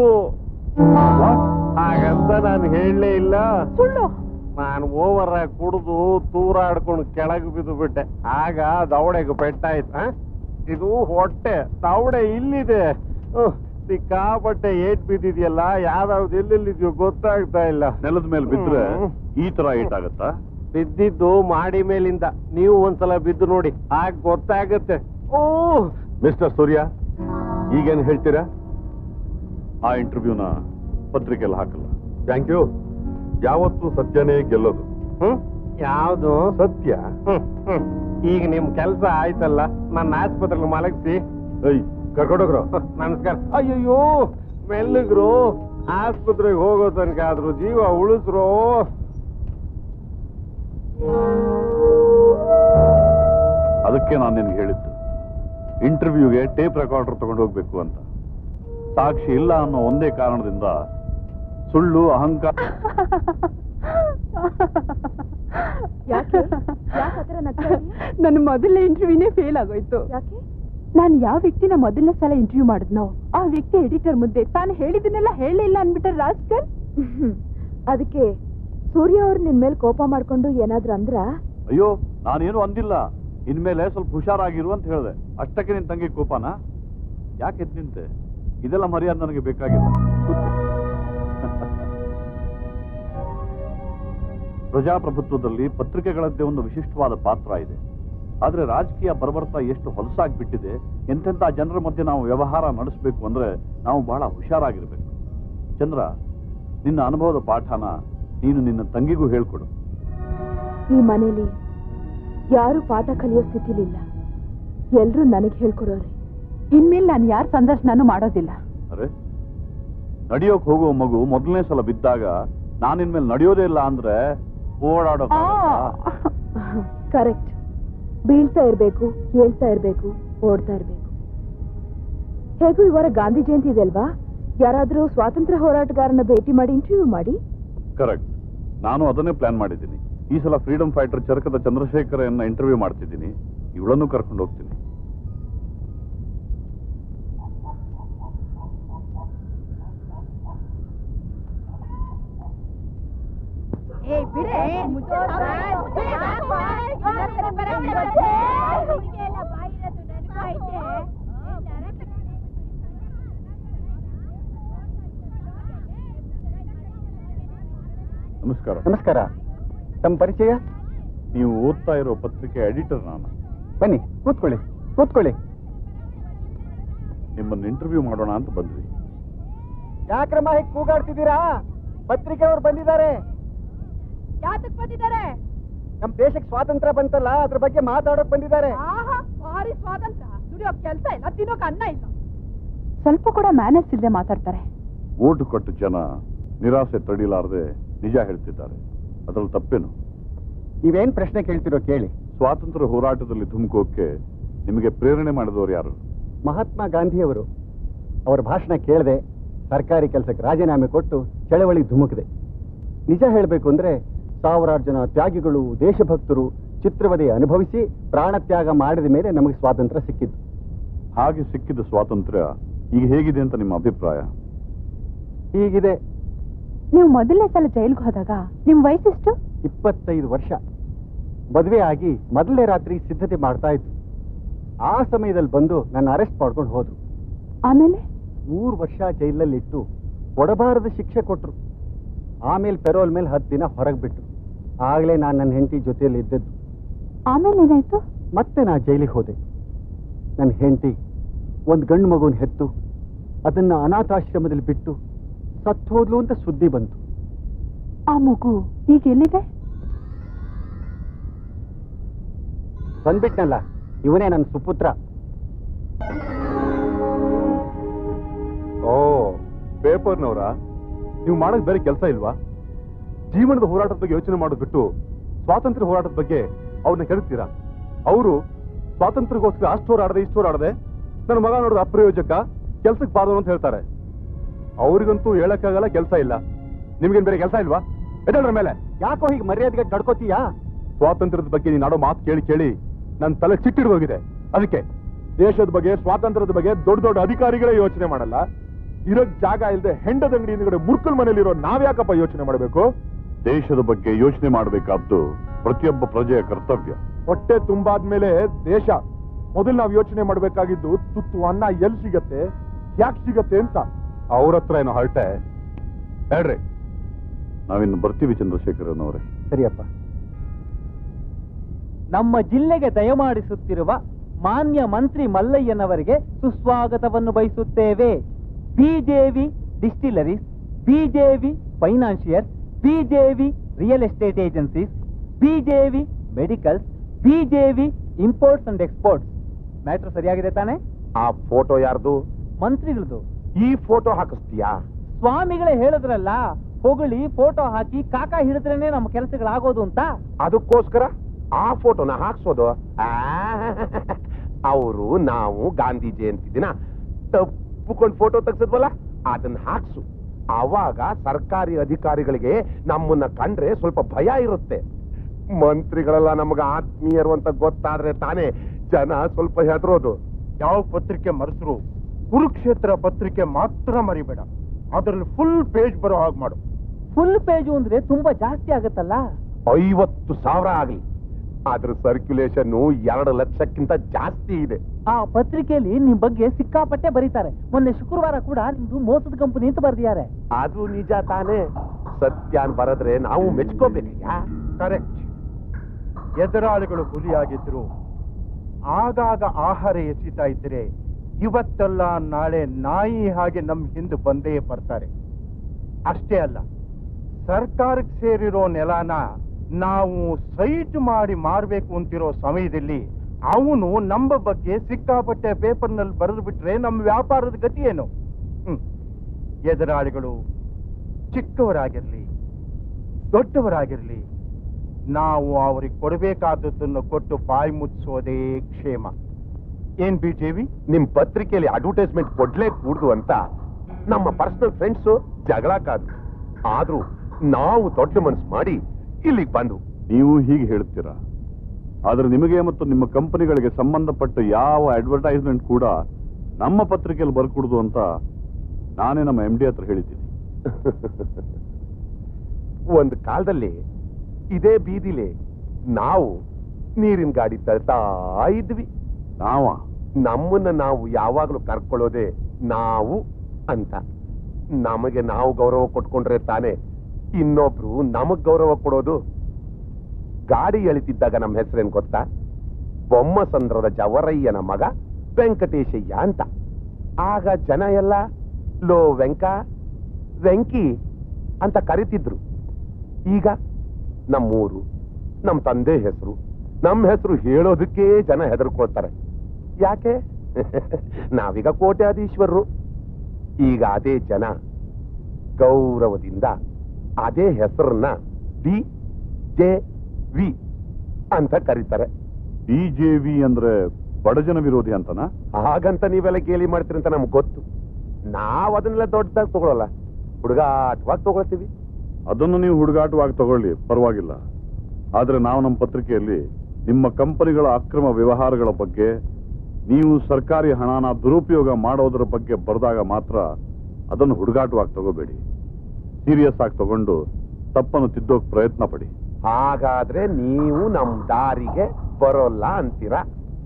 ಹಾಗಂತ ನಾನು ಹೇಳಲೇ ಇಲ್ಲ. ಸುಳ್ಳು. ನಾನು ಓವರ್ ಆಗಿ ಕುಡಿದು ತೂರಾಡ್ಕೊಂಡು ಕೆಳಗೆ ಬಿದ್ದು ಬಿಟ್ಟೆ. ಆಗ ದವಡೆಗೆ ಪೆಟ್ಟಾಯ್ತು. ಇದು ಹೊಟ್ಟೆ, ದವಡೆ ಇಲ್ಲಿದೆ. ಸಿಕ್ಕಾಪಟ್ಟೆ ಏಟ್ ಬಿದ್ದಿದೆಯಲ್ಲ, ಯಾವ್ದಾವ್ದು ಎಲ್ಲೆಲ್ಲಿದ್ಯೋ ಗೊತ್ತಾಗ್ತಾ ಇಲ್ಲ. ನೆಲದ ಮೇಲೆ ಬಿದ್ರೆ ಈ ತರ ಏಟಾಗತ್ತಾ? ಬಿದ್ದಿದ್ದು ಮಾಡಿ ಮೇಲಿಂದ. ನೀವು ಒಂದ್ಸಲ ಬಿದ್ದು ನೋಡಿ, ಆಗ ಗೊತ್ತಾಗತ್ತೆ. ಓ ಮಿಸ್ಟರ್ ಸೂರ್ಯ, ಈಗೇನ್ ಹೇಳ್ತೀರಾ? ಆ ಇಂಟರ್ವ್ಯೂನ ಪತ್ರಿಕೆಯಲ್ಲಿ ಹಾಕಲ್ಲ. Thank you. ಯಾವತ್ತೂ ಸತ್ಯನೇ ಗೆಲ್ಲೋದು. ಹ್ಮ್ ಯಾವ್ದು ಸತ್ಯ? ಹ್ಮ್ ಹ್ಮ್ ಈಗ ನಿಮ್ ಕೆಲ್ಸ ಆಯ್ತಲ್ಲ, ನನ್ನ ಆಸ್ಪತ್ರೆಗೆ ಮಲಗಿಸಿ. ಏಯ್, ಕರ್ಕೊಂಡೋಗ್ರು. ನಮಸ್ಕಾರ. ಅಯ್ಯಯ್ಯೋ, ಮೆಲ್ಲಗ್ರು. ಆಸ್ಪತ್ರೆಗೆ ಹೋಗೋ ತನಕ ಆದ್ರೂ ಜೀವ ಉಳಿಸ್ರು. ಅದಕ್ಕೆ ನಾನು ನಿನ್ಗೆ ಹೇಳಿದ್ದು, ಇಂಟರ್ವ್ಯೂಗೆ ಟೇಪ್ ರೆಕಾರ್ಡರ್ ತಗೊಂಡು ಹೋಗ್ಬೇಕು ಅಂತ. ಸಾಕ್ಷಿ ಇಲ್ಲ ಅನ್ನೋ ಒಂದೇ ಕಾರಣದಿಂದ ಸುಳ್ಳು, ಅಹಂಕಾರ. ನನ್ನ ಮೊದಲನೇ ಇಂಟರ್ವ್ಯೂನೇ ಫೇಲ್ ಆಗೋಯ್ತು. ಯಾಕೆ? ನಾನು ಯಾವ ವ್ಯಕ್ತಿನ ಮೊದಲನೇ ಸಲ ಇಂಟರ್ವ್ಯೂ ಮಾಡಿದ್ನೋ ಆ ವ್ಯಕ್ತಿ ಎಡಿಟರ್ ಮುಂದೆ ತಾನು ಹೇಳಿದನ್ನೆಲ್ಲ ಹೇಳಲಿಲ್ಲ ಅನ್ಬಿಟ್ರೆ ರಾಜ್ಕರ್. ಅದಕ್ಕೆ ಸೂರ್ಯ ಅವ್ರು ನಿನ್ ಮೇಲೆ ಕೋಪ ಮಾಡ್ಕೊಂಡು ಏನಾದ್ರು ಅಂದ್ರ? ಅಯ್ಯೋ, ನಾನೇನು ಅಂದಿಲ್ಲ. ಇನ್ಮೇಲೆ ಸ್ವಲ್ಪ ಹುಷಾರಾಗಿರು ಅಂತ ಹೇಳಿದೆ. ಅಷ್ಟಕ್ಕೆ ನಿನ್ ತಂಗಿ ಕೋಪನಾ? ಯಾಕೆ ಎದ್ದು ನಿಂತೆ? ಇದೆಲ್ಲ ಮರ್ಯಾದೆ ನನಗೆ ಬೇಕಾಗಿಲ್ಲ. ಪ್ರಜಾಪ್ರಭುತ್ವದಲ್ಲಿ ಪತ್ರಿಕೆಗಳದ್ದೇ ಒಂದು ವಿಶಿಷ್ಟವಾದ ಪಾತ್ರ ಇದೆ. ಆದ್ರೆ ರಾಜಕೀಯ ಬರಬರ್ತಾ ಎಷ್ಟು ಹೊಲಸಾಗ್ಬಿಟ್ಟಿದೆ. ಎಂತೆಂಥ ಜನರ ಮಧ್ಯೆ ನಾವು ವ್ಯವಹಾರ ನಡೆಸಬೇಕು ಅಂದ್ರೆ ನಾವು ಬಹಳ ಹುಷಾರಾಗಿರ್ಬೇಕು. ಚಂದ್ರ, ನಿನ್ನ ಅನುಭವದ ಪಾಠನ ನೀನು ನಿನ್ನ ತಂಗಿಗೂ ಹೇಳ್ಕೊಡು. ಈ ಮನೇಲಿ ಯಾರು ಪಾಠ ಕಲಿಯೋ ಸ್ಥಿತಿಲಿಲ್ಲ. ಎಲ್ರೂ ನನಗೆ ಹೇಳ್ಕೊಡೋರೆ. ಇನ್ಮೇಲೆ ನಾನು ಯಾರ ಸಂದರ್ಶನೂ ಮಾಡೋದಿಲ್ಲ. ಅರೆ, ನಡೆಯೋಕ್ ಹೋಗುವ ಮಗು ಮೊದಲನೇ ಸಲ ಬಿದ್ದಾಗ ನಾನಿನ್ಮೇಲೆ ನಡೆಯೋದೇ ಇಲ್ಲ ಅಂದ್ರೆ ಓಡಾಡೋ. ಕರೆಕ್ಟ್. ಬೀಳ್ತಾ ಇರ್ಬೇಕು, ಹೇಳ್ತಾ ಇರ್ಬೇಕು, ಓಡ್ತಾ ಇರ್ಬೇಕು. ಹೇಗೂ ಇವರ ಗಾಂಧಿ ಜಯಂತಿ ಇದೆ ಅಲ್ವಾ? ಯಾರಾದ್ರೂ ಸ್ವಾತಂತ್ರ್ಯ ಹೋರಾಟಗಾರನ ಭೇಟಿ ಮಾಡಿ ಇಂಟರ್ವ್ಯೂ ಮಾಡಿ. ಕರೆಕ್ಟ್. ನಾನು ಅದನ್ನೇ ಪ್ಲಾನ್ ಮಾಡಿದ್ದೀನಿ. ಈ ಸಲ ಫ್ರೀಡಂ ಫೈಟರ್ ಚರಕದ ಚಂದ್ರಶೇಖರನ್ನ ಇಂಟರ್ವ್ಯೂ ಮಾಡ್ತಿದ್ದೀನಿ. ಇವಳನ್ನು ಕರ್ಕೊಂಡು ಹೋಗ್ತೀನಿ. ನಮಸ್ಕಾರ. ನಮಸ್ಕಾರ. ತಮ್ಮ ಪರಿಚಯ? ನೀವು ಓದ್ತಾ ಇರೋ ಪತ್ರಿಕೆ ಎಡಿಟರ್ ನಾನು. ಬನ್ನಿ, ಕೂತ್ಕೊಳ್ಳಿ ಕೂತ್ಕೊಳ್ಳಿ. ನಿಮ್ಮನ್ನು ಇಂಟರ್ವ್ಯೂ ಮಾಡೋಣ ಅಂತ ಬಂದ್ವಿ. ಯಾಕ್ರಮ್ಮ ಹೇಗೆ ಕೂಗಾಡ್ತಿದ್ದೀರಾ? ಪತ್ರಿಕೆ ಅವ್ರು ಬಂದಿದ್ದಾರೆ. ಯಾತಕ್ ಬಂದಿದ್ದಾರೆ? ನಮ್ ದೇಶಕ್ಕೆ ಸ್ವಾತಂತ್ರ್ಯ ಬಂತಲ್ಲ, ಅದ್ರ ಬಗ್ಗೆ ಮಾತಾಡೋಕ್ ಬಂದಿದ್ದಾರೆ. ಭಾರಿ ಸ್ವಾತಂತ್ರ್ಯ. ದುಡಿಯೋಕ್ ಕೆಲಸ ಇಲ್ಲ, ತಿನ್ನೋಕ್ ಅನ್ನ ಇಲ್ಲ. ಸ್ವಲ್ಪ ಕೂಡ ಮ್ಯಾನಸ್ ಇಲ್ಲದೆ ಮಾತಾಡ್ತಾರೆ. ಓಟು ಕೊಟ್ಟು ಜನ ನಿರಾಸೆ ತಡಿಲಾರದೆ ನಿಜ ಹೇಳ್ತಿದ್ದಾರೆ. ಅದರಲ್ಲಿ ತಪ್ಪೇನು? ನೀವೇನ್ ಪ್ರಶ್ನೆ ಕೇಳ್ತಿರೋ ಕೇಳಿ. ಸ್ವಾತಂತ್ರ್ಯ ಹೋರಾಟದಲ್ಲಿ ಧುಮುಕೋಕೆ ನಿಮಗೆ ಪ್ರೇರಣೆ ಮಾಡಿದವರು ಯಾರು? ಮಹಾತ್ಮ ಗಾಂಧಿಯವರು. ಅವರ ಭಾಷಣ ಕೇಳದೆ ಸರ್ಕಾರಿ ಕೆಲಸಕ್ಕೆ ರಾಜೀನಾಮೆ ಕೊಟ್ಟು ಚಳವಳಿ ಧುಮುಕಿದೆ. ನಿಜ ಹೇಳಬೇಕು ಅಂದ್ರೆ ಸಾವಿರಾರು ಜನ ತ್ಯಾಗಿಗಳು, ದೇಶಭಕ್ತರು ಚಿತ್ರವಧೆ ಅನುಭವಿಸಿ ಪ್ರಾಣ ತ್ಯಾಗ ಮಾಡಿದ ಮೇಲೆ ನಮಗೆ ಸ್ವಾತಂತ್ರ್ಯ ಸಿಕ್ಕಿದ್ದು. ಹಾಗೆ ಸಿಕ್ಕಿದ ಸ್ವಾತಂತ್ರ್ಯ ಈಗ ಹೇಗಿದೆ ಅಂತ ನಿಮ್ಮ ಅಭಿಪ್ರಾಯ? ಹೀಗಿದೆ. ನೀವು ಮೊದಲನೇ ಸಲ ಜೈಲ್ಗೆ ಹೋದಾಗ ನಿಮ್ ವಯಸ್ಸೆಷ್ಟು? ಇಪ್ಪತ್ತೈದು ವರ್ಷ. ಮದುವೆ ಆಗಿ ಮೊದಲನೇ ರಾತ್ರಿ ಸಿದ್ಧತೆ ಮಾಡ್ತಾ ಇತ್ತು. ಆ ಸಮಯದಲ್ಲಿ ಬಂದು ನನ್ನ ಅರೆಸ್ಟ್ ಮಾಡ್ಕೊಂಡು ಹೋದ್ರು. ಆಮೇಲೆ ಮೂರು ವರ್ಷ ಜೈಲಲ್ಲಿ ಇಟ್ಟು ಕೊಡಬಾರದ ಶಿಕ್ಷೆ ಕೊಟ್ರು. ಆಮೇಲೆ ಪೆರೋಲ್ ಮೇಲೆ ಹತ್ತು ದಿನ ಹೊರಗೆ ಬಿಟ್ರು. ಆಗ್ಲೇ ನಾನು ನನ್ನ ಹೆಂಡತಿ ಜೊತೆಯಲ್ಲಿ ಇದ್ದದ್ದು. ಆಮೇಲೆ ಏನಾಯ್ತು? ಮತ್ತೆ ನಾ ಜೈಲಿಗೆ ಹೋದೆ. ನನ್ನ ಹೆಂಡತಿ ಒಂದು ಗಂಡು ಮಗುನ ಹೆತ್ತು ಅದನ್ನ ಅನಾಥಾಶ್ರಮದಲ್ಲಿ ಬಿಟ್ಟು ಸತ್ತು ಹೋದ್ಲು ಅಂತ ಸುದ್ದಿ ಬಂತು. ಆ ಮಗು ಈಗ ಎಲ್ಲಿದೆ? ಬಂದ್ಬಿಟ್ನಲ್ಲ, ಇವನೇ ನನ್ನ ಸುಪುತ್ರ. ಓ, ಪೇಪರ್ನವರ? ನೀವು ಮಾಡೋದು ಬೇರೆ ಕೆಲಸ ಇಲ್ವಾ? ಜೀವನದ ಹೋರಾಟದ ಬಗ್ಗೆ ಯೋಚನೆ ಮಾಡೋದು ಬಿಟ್ಟು ಸ್ವಾತಂತ್ರ್ಯ ಹೋರಾಟದ ಬಗ್ಗೆ ಅವ್ರನ್ನ ಕೆಡುತ್ತೀರಾ? ಅವರು ಸ್ವಾತಂತ್ರ್ಯಕ್ಕೋಸ್ಕರ ಅಷ್ಟು ಹೋರಾಡದೆ ಇಷ್ಟು ಹೋರಾಡದೆ ನನ್ನ ಮಗ ನೋಡಿದ ಅಪ್ರಯೋಜಕ, ಕೆಲ್ಸಕ್ಕೆ ಬಾರದು ಅಂತ ಹೇಳ್ತಾರೆ. ಅವ್ರಿಗಂತೂ ಹೇಳಕ್ಕಾಗಲ್ಲ, ಕೆಲಸ ಇಲ್ಲ. ನಿಮ್ಗೇನ್ ಬೇರೆ ಕೆಲಸ ಇಲ್ವಾ? ಎದಳ್ರ ಮೇಲೆ. ಯಾಕೋ ಹೀಗೆ ಮರ್ಯಾದೆಗೆ ನಡ್ಕೋತೀಯಾ? ಸ್ವಾತಂತ್ರ್ಯದ ಬಗ್ಗೆ ನೀನು ಆಡೋ ಮಾತು ಕೇಳಿ ಕೇಳಿ ನನ್ನ ತಲೆ ಚಿಟ್ಟಿಡ್ ಹೋಗಿದೆ. ಅದಕ್ಕೆ ದೇಶದ ಬಗ್ಗೆ, ಸ್ವಾತಂತ್ರ್ಯದ ಬಗ್ಗೆ ದೊಡ್ಡ ದೊಡ್ಡ ಅಧಿಕಾರಿಗಳೇ ಯೋಚನೆ ಮಾಡಲ್ಲ. ಇರೋಕ್ ಜಾಗ ಇಲ್ಲದೆ ಹೆಂಡದ ಅಂಗಡಿ ಹಿಂದ್ಗಡೆ ಮುರ್ಕಲ್ ಮನೇಲಿರೋ ನಾವ್ಯಾಕಪ್ಪ ಯೋಚನೆ ಮಾಡಬೇಕು? ದೇಶದ ಬಗ್ಗೆ ಯೋಚನೆ ಮಾಡಬೇಕಾದ್ದು ಪ್ರತಿಯೊಬ್ಬ ಪ್ರಜೆಯ ಕರ್ತವ್ಯ. ಹೊಟ್ಟೆ ತುಂಬಾದ್ಮೇಲೆ ದೇಶ. ಮೊದಲು ನಾವು ಯೋಚನೆ ಮಾಡಬೇಕಾಗಿದ್ದು ತುತ್ತು ಅನ್ನ ಎಲ್ಲಿ ಸಿಗತ್ತೆ, ಯಾಕೆ ಸಿಗತ್ತೆ ಅಂತ. ಅವ್ರ ಹತ್ರ ಏನೋ ಹೊರಟೆ ಹೇಳ್ರಿ. ನಾವಿನ್ನು ಬರ್ತೀವಿ ಚಂದ್ರಶೇಖರನವರೇ. ಸರಿಯಪ್ಪ. ನಮ್ಮ ಜಿಲ್ಲೆಗೆ ದಯಮಾಡಿಸುತ್ತಿರುವ ಮಾನ್ಯ ಮಂತ್ರಿ ಮಲ್ಲಯ್ಯನವರಿಗೆ ಸುಸ್ವಾಗತವನ್ನು ಬಯಸುತ್ತೇವೆ. BJV distilleries, BJV financiers, BJV real estate agencies, BJV medicals, BJV imports and exports. Matter ಸರಿಯಾಗಿದೆ ತಾನೆ? ಆ ಫೋಟೋ ಯಾರ್ದು? ಮಂತ್ರಿಗಳದು. ಈ ಫೋಟೋ ಹಾಕಿಸ್ತೀಯಾ? ಸ್ವಾಮಿಗಳೇ ಹೇಳಿದ್ರಲ್ಲ, ಹೊಗಳಿ ಫೋಟೋ ಹಾಕಿ ಕಾಕ ಹಿಡಿದ್ರೇನೆ ನಮ್ಮ ಕೆಲಸಗಳಾಗೋದು ಅಂತ. ಅದಕ್ಕೋಸ್ಕರ ಆ ಫೋಟೋನ ಹಾಕ್ಸೋದು? ಅವರು ನಾವು ಗಾಂಧಿ ಜಯಂತಿ ದಿನ ತಪ್ಪುಕೊಂಡು ಫೋಟೋ ತೆಗ್ಸಿದ್ವಲ್ಲ, ಅದನ್ನ ಹಾಕ್ಸು. ಆವಾಗ ಸರ್ಕಾರಿ ಅಧಿಕಾರಿಗಳಿಗೆ ನಮ್ಮನ್ನ ಕಂಡ್ರೆ ಸ್ವಲ್ಪ ಭಯ ಇರುತ್ತೆ. ಮಂತ್ರಿಗಳೆಲ್ಲ ನಮ್ಗ ಆತ್ಮೀಯರು ಅಂತ ಗೊತ್ತಾದ್ರೆ ತಾನೇ ಜನ ಸ್ವಲ್ಪ ಹೆದರೋದು. ಯಾವ ಪತ್ರಿಕೆ ಮರೆಸರು ಕುರುಕ್ಷೇತ್ರ ಪತ್ರಿಕೆ ಮಾತ್ರ ಮರಿಬೇಡ. ಅದ್ರಲ್ಲಿ ಫುಲ್ ಪೇಜ್ ಬರೋ ಹಾಗೆ ಮಾಡು. ಫುಲ್ ಪೇಜು ಅಂದ್ರೆ ತುಂಬಾ ಜಾಸ್ತಿ ಆಗತ್ತಲ್ಲ. ಐವತ್ತು ಸಾವಿರ ಆಗ್ಲಿ. ಅದ್ರ ಸರ್ಕ್ಯುಲೇಷನ್ ಎರಡು ಲಕ್ಷಕ್ಕಿಂತ ಜಾಸ್ತಿ ಇದೆ. ಆ ಪತ್ರಿಕೆಯಲ್ಲಿ ನಿಮ್ ಬಗ್ಗೆ ಸಿಕ್ಕಾಪಟ್ಟೆ ಬರೀತಾರೆ. ಮೊನ್ನೆ ಶುಕ್ರವಾರ ಕೂಡ ನಿಮ್ದು ಮೋಸದ ಕಂಪನಿ ಅಂತ ಬರ್ದಿದ್ದಾರೆ. ಅದು ನಿಜ ತಾನೇ. ಸತ್ಯಾನ್ ಬರದ್ರೆ ನಾವು ಮೆಚ್ಕೋಬೇಕಯ್ಯ. ಕರೆಕ್ಟ್. ಎದುರಾಳಿಗಳು ಹುಲಿಯಾಗಿದ್ರು ಆಗಾಗ ಆಹಾರ ಎಸಿತಾ ಇದ್ರೆ ಇವತ್ತಲ್ಲ ನಾಳೆ ನಾಯಿ ಹಾಗೆ ನಮ್ ಹಿಂದೆ ಬಂದೇ ಬರ್ತಾರೆ. ಅಷ್ಟೇ ಅಲ್ಲ, ಸರ್ಕಾರಕ್ಕೆ ಸೇರಿರೋ ನೆಲನ ನಾವು ಸೈಟ್ ಮಾಡಿ ಮಾರ್ಬೇಕು ಅಂತಿರೋ ಸಮಯದಲ್ಲಿ ಅವನು ನಮ್ಮ ಬಗ್ಗೆ ಸಿಕ್ಕಾಪಟ್ಟೆ ಪೇಪರ್ನಲ್ಲಿ ಬರೆದು ಬಿಟ್ರೆ ನಮ್ಮ ವ್ಯಾಪಾರದ ಗತಿ ಏನು? ಹ್ಮ್ ಎದುರಾಳಿಗಳು ಚಿಕ್ಕವರಾಗಿರ್ಲಿ ದೊಡ್ಡವರಾಗಿರ್ಲಿ, ನಾವು ಅವ್ರಿಗೆ ಕೊಡಬೇಕಾದದ್ದನ್ನು ಕೊಟ್ಟು ಬಾಯಿ ಮುಚ್ಚಿಸೋದೇ ಕ್ಷೇಮ. ಏನ್ ಬಿಜೆಪಿ? ನಿಮ್ ಪತ್ರಿಕೆಯಲ್ಲಿ ಅಡ್ವರ್ಟೈಸ್ಮೆಂಟ್ ಕೊಡ್ಲೇ ಕೂಡ್ದು ಅಂತ ನಮ್ಮ ಪರ್ಸನಲ್ ಫ್ರೆಂಡ್ಸ್ ಜಗಳ ಕಾದ್ರು. ಆದ್ರೂ ನಾವು ದೊಡ್ಡ ಮನ್ಸು ಮಾಡಿ ಇಲ್ಲಿಗೆ ಬಂದು. ನೀವು ಹೀಗೆ ಹೇಳ್ತೀರಾ, ಆದ್ರೆ ನಿಮಗೆ ಮತ್ತು ನಿಮ್ಮ ಕಂಪನಿಗಳಿಗೆ ಸಂಬಂಧಪಟ್ಟ ಯಾವ ಅಡ್ವರ್ಟೈಸ್ಮೆಂಟ್ ಕೂಡ ನಮ್ಮ ಪತ್ರಿಕೆಯಲ್ಲಿ ಬರ್ಕೊಡುದು ಅಂತ ನಾನೇ ನಮ್ಮ ಎಂ ಡಿ ಹತ್ರ ಹೇಳಿದ್ದೀನಿ. ಒಂದು ಕಾಲದಲ್ಲಿ ಇದೇ ಬೀದಿಲೆ ನಾವು ನೀರಿನ ಗಾಡಿ ತಳ್ತಾ ಇದ್ವಿ. ನಾವ ನಮ್ಮನ್ನ ನಾವು ಯಾವಾಗ್ಲೂ ಕರ್ಕೊಳ್ಳೋದೆ ನಾವು ಅಂತ. ನಮಗೆ ನಾವು ಗೌರವ ಕೊಟ್ಕೊಂಡ್ರೆ ತಾನೆ ಇನ್ನೊಬ್ರು ನಮಗ್ ಗೌರವ ಕೊಡೋದು. ಗಾಡಿ ಎಳಿತಿದ್ದಾಗ ನಮ್ಮ ಹೆಸರೇನ್ ಗೊತ್ತಾ? ಬೊಮ್ಮಸಂದ್ರದ ಜವರಯ್ಯನ ಮಗ ವೆಂಕಟೇಶಯ್ಯ ಅಂತ. ಆಗ ಜನ ಎಲ್ಲ ಲೋ ವೆಂಕ ವೆಂಕಿ ಅಂತ ಕರಿತಿದ್ರು. ಈಗ ನಮ್ಮೂರು, ನಮ್ಮ ತಂದೆ ಹೆಸರು, ನಮ್ಮ ಹೆಸರು ಹೇಳೋದಕ್ಕೆ ಜನ ಹೆದರ್ಕೊಳ್ತಾರೆ. ಯಾಕೆ? ನಾವೀಗ ಕೋಟ್ಯಾಧೀಶ್ವರರು. ಈಗ ಅದೇ ಜನ ಗೌರವದಿಂದ ಅದೇ ಹೆಸರನ್ನ ಬಿ ಜೆ ವಿ ಅಂತ ಕರೀತಾರೆ. ಬಿಜೆವಿ ಅಂದ್ರೆ ಬಡಜನ ವಿರೋಧಿ ಅಂತನಾ? ಹಾಗಂತ ನೀವೆಲ್ಲ ಗೇಲಿ ಮಾಡ್ತೀರಿ ಅಂತ ನಮ್ಗೆ ಗೊತ್ತು. ನಾವ್ ಅದನ್ನೆಲ್ಲ ದೊಡ್ಡದಾಗಿ ತಗೊಳಲ್ಲ, ಹುಡುಗಾಟವಾಗಿ ತಗೊಳ್ತೀವಿ. ಅದನ್ನು ನೀವು ಹುಡುಗಾಟವಾಗಿ ತಗೊಳ್ಳಿ, ಪರವಾಗಿಲ್ಲ. ಆದ್ರೆ ನಾವು ನಮ್ಮ ಪತ್ರಿಕೆಯಲ್ಲಿ ನಿಮ್ಮ ಕಂಪನಿಗಳ ಅಕ್ರಮ ವ್ಯವಹಾರಗಳ ಬಗ್ಗೆ, ನೀವು ಸರ್ಕಾರಿ ಹಣನ ದುರುಪಯೋಗ ಮಾಡೋದ್ರ ಬಗ್ಗೆ ಬರೆದಾಗ ಮಾತ್ರ ಅದನ್ನು ಹುಡುಗಾಟವಾಗಿ ತಗೋಬೇಡಿ. ಸೀರಿಯಸ್ ಆಗಿ ತಗೊಂಡು ತಪ್ಪನ್ನು ತಿದ್ದೋಕ್ ಪ್ರಯತ್ನ ಪಡಿ. ಹಾಗಾದ್ರೆ ನೀವು ನಮ್ ದಾರಿಗೆ ಬರೋಲ್ಲ ಅಂತೀರಾ?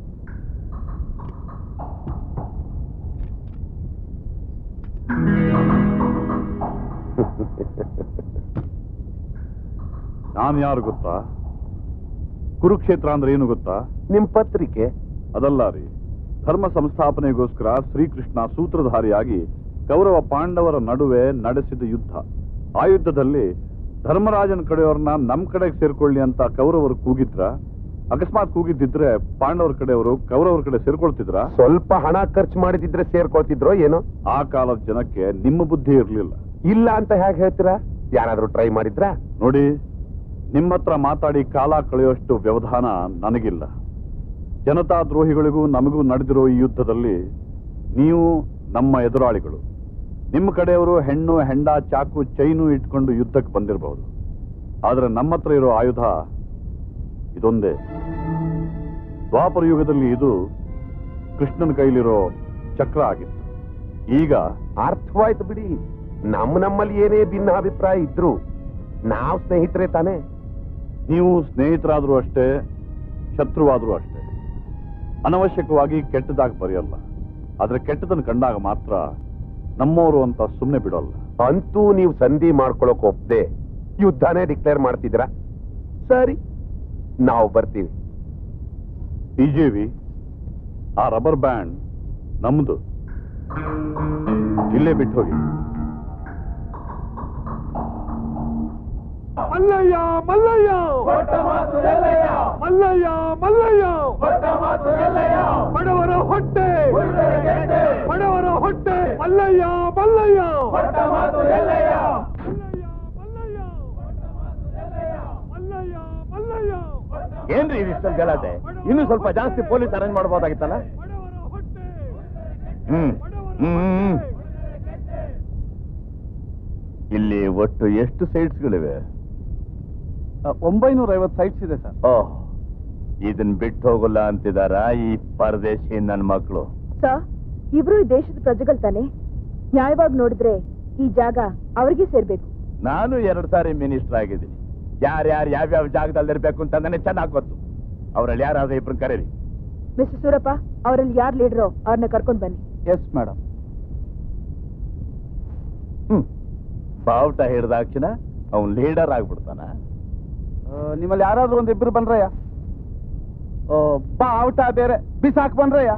ನಾನು ಯಾರು ಗೊತ್ತಾ? ಕುರುಕ್ಷೇತ್ರ ಅಂದ್ರೆ ಏನು ಗೊತ್ತಾ? ನಿಮ್ ಪತ್ರಿಕೆ ಅದಲ್ಲ ರೀ. ಧರ್ಮ ಸಂಸ್ಥಾಪನೆಗೋಸ್ಕರ ಶ್ರೀಕೃಷ್ಣ ಸೂತ್ರಧಾರಿಯಾಗಿ ಕೌರವ ಪಾಂಡವರ ನಡುವೆ ನಡೆಸಿದ ಯುದ್ಧ. ಆ ಯುದ್ಧದಲ್ಲಿ ಧರ್ಮರಾಜನ ಕಡೆಯವ್ರನ್ನ ನಮ್ ಕಡೆಗೆ ಸೇರ್ಕೊಳ್ಳಿ ಅಂತ ಕೌರವರು ಕೂಗಿದ್ರ? ಅಕಸ್ಮಾತ್ ಕೂಗಿದ್ದಿದ್ರೆ ಪಾಂಡವರ ಕಡೆಯವರು ಕೌರವರ ಕಡೆ ಸೇರ್ಕೊಳ್ತಿದ್ರ? ಸ್ವಲ್ಪ ಹಣ ಖರ್ಚು ಮಾಡಿದಿದ್ರೆ ಸೇರ್ಕೊಳ್ತಿದ್ರೋ ಏನೋ. ಆ ಕಾಲದ ಜನಕ್ಕೆ ನಿಮ್ಮ ಬುದ್ಧಿ ಇರ್ಲಿಲ್ಲ. ಇಲ್ಲ ಅಂತ ಹೇಗೆ ಹೇಳ್ತೀರಾ? ಯಾರಾದ್ರೂ ಟ್ರೈ ಮಾಡಿದ್ರ? ನೋಡಿ, ನಿಮ್ಮ ಹತ್ರ ಮಾತಾಡಿ ಕಾಲ ಕಳೆಯೋಷ್ಟು ವ್ಯವಧಾನ ನನಗಿಲ್ಲ. ಜನತಾ ದ್ರೋಹಿಗಳಿಗೂ ನಮಗೂ ನಡೆದಿರೋ ಈ ಯುದ್ಧದಲ್ಲಿ ನೀವು ನಮ್ಮ ಎದುರಾಳಿಗಳು. ನಿಮ್ಮ ಕಡೆಯವರು ಹೆಣ್ಣು ಹೆಂಡ ಚಾಕು ಚೈನು ಇಟ್ಕೊಂಡು ಯುದ್ಧಕ್ಕೆ ಬಂದಿರಬಹುದು. ಆದ್ರೆ ನಮ್ಮ ಹತ್ರ ಇರೋ ಆಯುಧ ಇದೊಂದೇ. ದ್ವಾಪರ ಯುಗದಲ್ಲಿ ಇದು ಕೃಷ್ಣನ ಕೈಲಿರೋ ಚಕ್ರ ಆಗಿತ್ತು. ಈಗ ಅರ್ಥವಾಯ್ತು ಬಿಡಿ. ನಮ್ಮ ನಮ್ಮಲ್ಲಿ ಏನೇ ಭಿನ್ನ ಅಭಿಪ್ರಾಯ ಇದ್ರು ನಾವು ಸ್ನೇಹಿತರೇ ತಾನೇ. ನೀವು ಸ್ನೇಹಿತರಾದ್ರೂ ಅಷ್ಟೇ, ಶತ್ರುವಾದ್ರೂ ಅಷ್ಟೇ. ಅನವಶ್ಯಕವಾಗಿ ಕೆಟ್ಟದಾಗಿ ಬರೆಯಲ್ಲ. ಆದ್ರೆ ಕೆಟ್ಟದನ್ನು ಕಂಡಾಗ ಮಾತ್ರ ನಮ್ಮವರು ಅಂತ ಸುಮ್ಮನೆ ಬಿಡೋಲ್ಲ. ಅಂತೂ ನೀವು ಸಂಧಿ ಮಾಡ್ಕೊಳಕ್ ಒಪ್ಪದೆ ಯುದ್ಧನೇ ಡಿಕ್ಲೇರ್ ಮಾಡ್ತಿದ್ರ? ಸರಿ, ನಾವು ಬರ್ತೀವಿ. ಬಿಜೆವಿ, ಆ ರಬ್ಬರ್ ಬ್ಯಾಂಡ್ ನಮ್ದು. ಇಲ್ಲೇ ಬಿಟ್ಟು ಹೋಗಿ. ಮಲ್ಲಯ್ಯ ಮಲ್ಲಯ್ಯ ಮಲ್ಲಯ್ಯ ಮಲ್ಲಯ್ಯ ಬಡವರ ಹೊಟ್ಟೆ ಬಡವರ ಹೊಟ್ಟೆ ಮಲ್ಲಯ್ಯ ಮಲ್ಲಯ್ಯ ಏನ್ರಿ ಇಷ್ಟೊಂದು ಗಲಾಟೆ? ಇನ್ನು ಸ್ವಲ್ಪ ಜಾಸ್ತಿ ಪೊಲೀಸ್ ಅರೇಂಜ್ ಮಾಡಬಹುದಾಗಿತ್ತಲ್ಲ? ಹ್ಮ್ ಹ್ಮ್ ಇಲ್ಲಿ ಒಟ್ಟು ಎಷ್ಟು ಸೈಟ್ಸ್ಗಳಿವೆ? ಒಂಬೈನೂರ ಐವತ್ತು ಸೈಟ್ಸ್ ಇದೆ ಸರ್. ಓಹ್, ಇದನ್ ಬಿಟ್ಟು ಹೋಗಲ್ಲ ಅಂತಿದಾರ ಈ ಪರದೇಶಿ ನನ್ನ ಮಕ್ಕಳು? ಸರ್, ಇಬ್ರು ಈ ದೇಶದ ಪ್ರಜೆಗಳು ತಾನೆ. ನ್ಯಾಯವಾಗಿ ನೋಡಿದ್ರೆ ಈ ಜಾಗ ಅವ್ರಿಗೆ ಸೇರ್ಬೇಕು. ನಾನು ಎರಡು ಸಾರಿ ಮಿನಿಸ್ಟರ್ ಆಗಿದ್ದೀನಿ. ಯಾರ್ಯಾರು ಯಾವ್ಯಾವ ಜಾಗದಲ್ಲಿ ಇರ್ಬೇಕು ಅಂತ ನನಗೆ ಚೆನ್ನಾಗಿ ಗೊತ್ತು. ಅವರಲ್ಲಿ ಯಾರಾದ್ರೂ ಇಬ್ರು ಕರೀರಿ. ಮಿಸ್ಟರ್ ಸೂರಪ್ಪ, ಅವರಲ್ಲಿ ಯಾರು ಲೀಡ್ರೋ ಅವ್ರನ್ನ ಕರ್ಕೊಂಡು ಬನ್ನಿ. Yes madam. ಹ್ಮ್ ಬಾವುಟ ಹಿಡ್ದಾಕ್ಷಣ ಅವನ್ ಲೀಡರ್ ಆಗ್ಬಿಡ್ತಾನ? ನಿಮ್ಮಲ್ಲಿ ಯಾರಾದ್ರೂ ಒಂದ್ ಇಬ್ರು ಬನ್ರಯ್ಯ. ಬಾವುಟ ಬೇರೆ ಬಿಸಾಕ್ ಬನ್ರಯ್ಯ.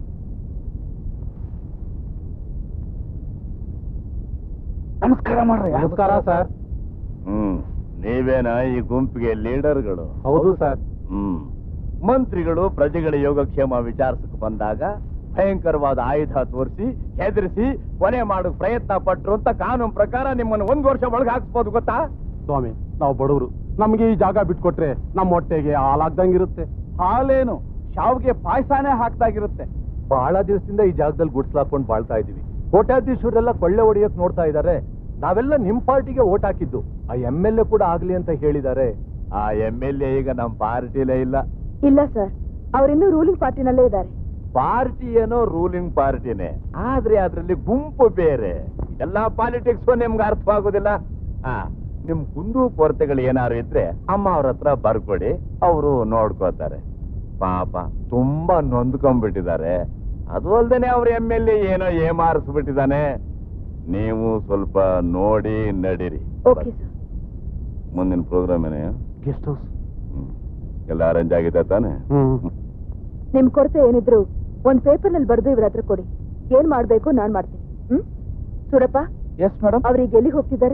ನಮಸ್ಕಾರ ಮಾಡ್ರಯ್ಯ. ನಮಸ್ಕಾರ ಸರ್. ಹ್ಮ್ ನೀವೇನ ಈ ಗುಂಪಿಗೆ ಲೀಡರ್ಗಳು? ಹೌದು ಸರ್. ಹ್ಮ್ ಮಂತ್ರಿಗಳು ಪ್ರಜೆಗಳ ಯೋಗಕ್ಷೇಮ ವಿಚಾರಿಸಕ್ ಬಂದಾಗ ಭಯಂಕರವಾದ ಆಯುಧ ತೋರಿಸಿ ಹೆದರಿಸಿ ಕೊನೆ ಮಾಡಕ್ ಪ್ರಯತ್ನ ಪಟ್ರು ಅಂತ ಕಾನೂನು ಪ್ರಕಾರ ನಿಮ್ಮನ್ನು ಒಂದ್ ವರ್ಷ ಒಳಗೆ ಹಾಕ್ಸ್ಬೋದು, ಗೊತ್ತಾ? ಸ್ವಾಮಿ, ನಾವು ಬಡವರು. ನಮ್ಗೆ ಈ ಜಾಗ ಬಿಟ್ಕೊಟ್ರೆ ನಮ್ಮ ಹೊಟ್ಟೆಗೆ ಹಾಲಾಗ್ದಂಗಿರುತ್ತೆ. ಹಾಲೇನು ಶಾವ್ಗೆ ಪಾಯಸಾನೇ ಹಾಕ್ದಾಗಿರುತ್ತೆ. ಬಹಳ ದಿವಸದಿಂದ ಈ ಜಾಗದಲ್ಲಿ ಗುಡ್ಸ್ಲಾಕೊಂಡು ಬಾಳ್ತಾ ಇದೀವಿ. ಕೋಟ್ಯಾಧೀಶರೆಲ್ಲ ಕೊಳ್ಳೆ ಹೊಡಿಯಕ್ ನೋಡ್ತಾ ಇದ್ದಾರೆ. ನಾವೆಲ್ಲ ನಿಮ್ ಪಾರ್ಟಿಗೆ ಓಟ್ ಹಾಕಿದ್ದು. ಆ ಎಂ ಎಲ್ ಎ ಕೂಡ ಆಗ್ಲಿ ಅಂತ ಹೇಳಿದ್ದಾರೆ. ಆ ಎಂ ಎಲ್ ಎ ಈಗ ನಮ್ ಪಾರ್ಟಿಲೇ ಇಲ್ಲ. ಇಲ್ಲ ಸರ್, ಅವರಿನ್ನೂ ರೂಲಿಂಗ್ ಪಾರ್ಟಿನಲ್ಲೇ ಇದ್ದಾರೆ. ಪಾರ್ಟಿ ಏನೋ ರೂಲಿಂಗ್ ಪಾರ್ಟಿನೇ, ಆದ್ರೆ ಅದ್ರಲ್ಲಿ ಗುಂಪು ಬೇರೆ. ಇದೆಲ್ಲ ಪಾಲಿಟಿಕ್ಸ್ ನಿಮ್ಗೆ ಅರ್ಥವಾಗೋದಿಲ್ಲ. ಹಾ, ನಿಮ್ ಕುಂದು ಕೊರತೆಗಳು ಏನಾದ್ರು ಇದ್ರೆ ಅಮ್ಮ ಅವ್ರ ಹತ್ರ ಬರ್ಕೊಡಿ, ಅವರು ನೋಡ್ಕೋತಾರೆ. ಪಾಪ ತುಂಬಾ ನೊಂದ್ಕೊಂಡ್ಬಿಟ್ಟಿದ್ದಾರೆ. ಅದು ಅಲ್ದೇನೆ ಅವ್ರ ಎಮ್ ಎಲ್ ಎ ಏನೋ ಏಮಾರಿಸ್ಬಿಟ್ಟಿದ್ದಾನೆ. ನೀವು ಸ್ವಲ್ಪ ನೋಡಿ ನಡೀರಿ. Okay sir. ಮುಂದಿನ ಪ್ರೋಗ್ರಾಮ್ ಏನೇ? Guest house. ಎಲ್ಲ ಅರೇಂಜ್ ಆಗಿದೆ ತಾನೆ? ನಿಮ್ ಕೊರತೆ ಏನಿದ್ರು ಒಂದ್ ಪೇಪರ್ ನಲ್ಲಿ ಬರೆದು ಇವ್ರ ಹತ್ರ ಕೊಡಿ. ಏನ್ ಮಾಡ್ಬೇಕು ನಾನ್ ಮಾಡ್ತೀನಿ. ಹ್ಮ್ ಸೂರಪ್ಪ. Yes madam. ಅವ್ರಿಗೆ ಎಲ್ಲಿಗೆ ಹೋಗ್ತಿದ್ದಾರೆ?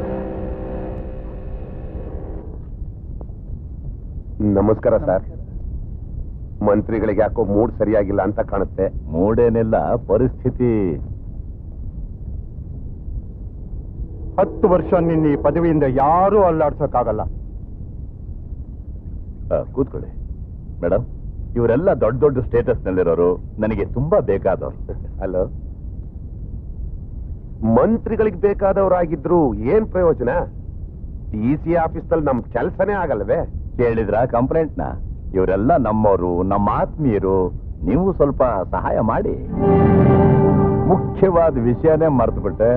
ನಮಸ್ಕಾರ ಸರ್. ಮಂತ್ರಿಗಳಿಗೆ ಯಾಕೋ ಮೂಡ್ ಸರಿಯಾಗಿಲ್ಲ ಅಂತ ಕಾಣುತ್ತೆ. ಮೂಡೇನಿಲ್ಲ, ಪರಿಸ್ಥಿತಿ. ಹತ್ತು ವರ್ಷ ನಿನ್ನ ಈ ಪದವಿಯಿಂದ ಯಾರೂ ಅಲ್ಲಾಡ್ಸೋಕ್ಕಾಗಲ್ಲ. ಕೂತ್ಕೊಳ್ಳಿ ಮೇಡಮ್. ಇವರೆಲ್ಲ ದೊಡ್ಡ ದೊಡ್ಡ ಸ್ಟೇಟಸ್ ನಲ್ಲಿರೋರು, ನನಗೆ ತುಂಬಾ ಬೇಕಾದವರು. ಅಲೋ, ಮಂತ್ರಿಗಳಿಗೆ ಬೇಕಾದವರಾಗಿದ್ರು ಏನ್ ಪ್ರಯೋಜನ? ಡಿ ಸಿ ಆಫೀಸ್ನಲ್ಲಿ ನಮ್ ಕೆಲ್ಸನೇ ಆಗಲ್ವೇ? ಕೇಳಿದ್ರ ಕಂಪ್ಲೇಂಟ್ನ? ಇವರೆಲ್ಲ ನಮ್ಮವರು, ನಮ್ಮ ಆತ್ಮೀಯರು. ನೀವು ಸ್ವಲ್ಪ ಸಹಾಯ ಮಾಡಿ. ಮುಖ್ಯವಾದ ವಿಷಯನೇ ಮರೆತುಬಿಟ್ಟೆ.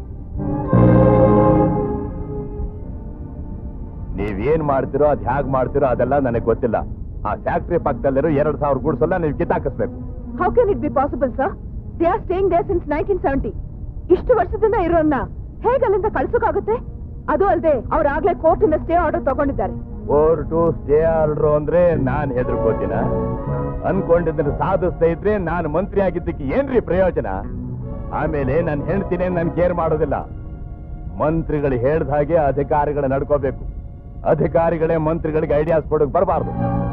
ನೀವೇನ್ ಮಾಡ್ತಿರೋ ಅದ್ ಹ್ಯಾಗ್ ಮಾಡ್ತಿರೋ ಅದೆಲ್ಲ ನನಗೆ ಗೊತ್ತಿಲ್ಲ. ಆ ಫ್ಯಾಕ್ಟ್ರಿ ಪಕ್ಕದಲ್ಲಿರೋ ಎರಡ್ ಸಾವಿರ ಗೂಡ್ಸಲ್ಲ ನೀವು ಕಿತ್ತಾಕಿಸ್ಬೇಕು. How can it be possible sir? They are staying there since nineteen seventy. ಇಷ್ಟು ವರ್ಷದಿಂದ ಇರೋನ್ನ ಹೇಗೆ ಅಲ್ಲಿಂದ ಕಳ್ಸೋಕಾಗುತ್ತೆ? ಅದು ಅಲ್ಲದೆ ಅವ್ರು ಆಗ್ಲೇ ಕೋರ್ಟ್ ಇಂದ ಸ್ಟೇ ಆರ್ಡರ್ ತಗೊಂಡಿದ್ದಾರೆ. ಕೋರ್ಟು ಸ್ಟೇ ಆರ್ಡರ್ ಅಂದ್ರೆ ನಾನ್ ಹೆದರ್ಕೋತೀನ? ಅನ್ಕೊಂಡಿದ್ರೆ ಸಾಧಿಸ್ತಾ ಇದ್ರೆ ನಾನು ಮಂತ್ರಿ ಆಗಿದ್ದಕ್ಕೆ ಏನ್ರಿ ಪ್ರಯೋಜನ? ಆಮೇಲೆ ನಾನು ಹೇಳ್ತೀನಿ, ನನ್ ಕೇರ್ ಮಾಡೋದಿಲ್ಲ. ಮಂತ್ರಿಗಳು ಹೇಳ್ದ ಹಾಗೆ ಅಧಿಕಾರಿಗಳು ನಡ್ಕೋಬೇಕು. ಅಧಿಕಾರಿಗಳೇ ಮಂತ್ರಿಗಳಿಗೆ ಐಡಿಯಾಸ್ ಕೊಡಕ್ ಬರಬಾರ್ದು.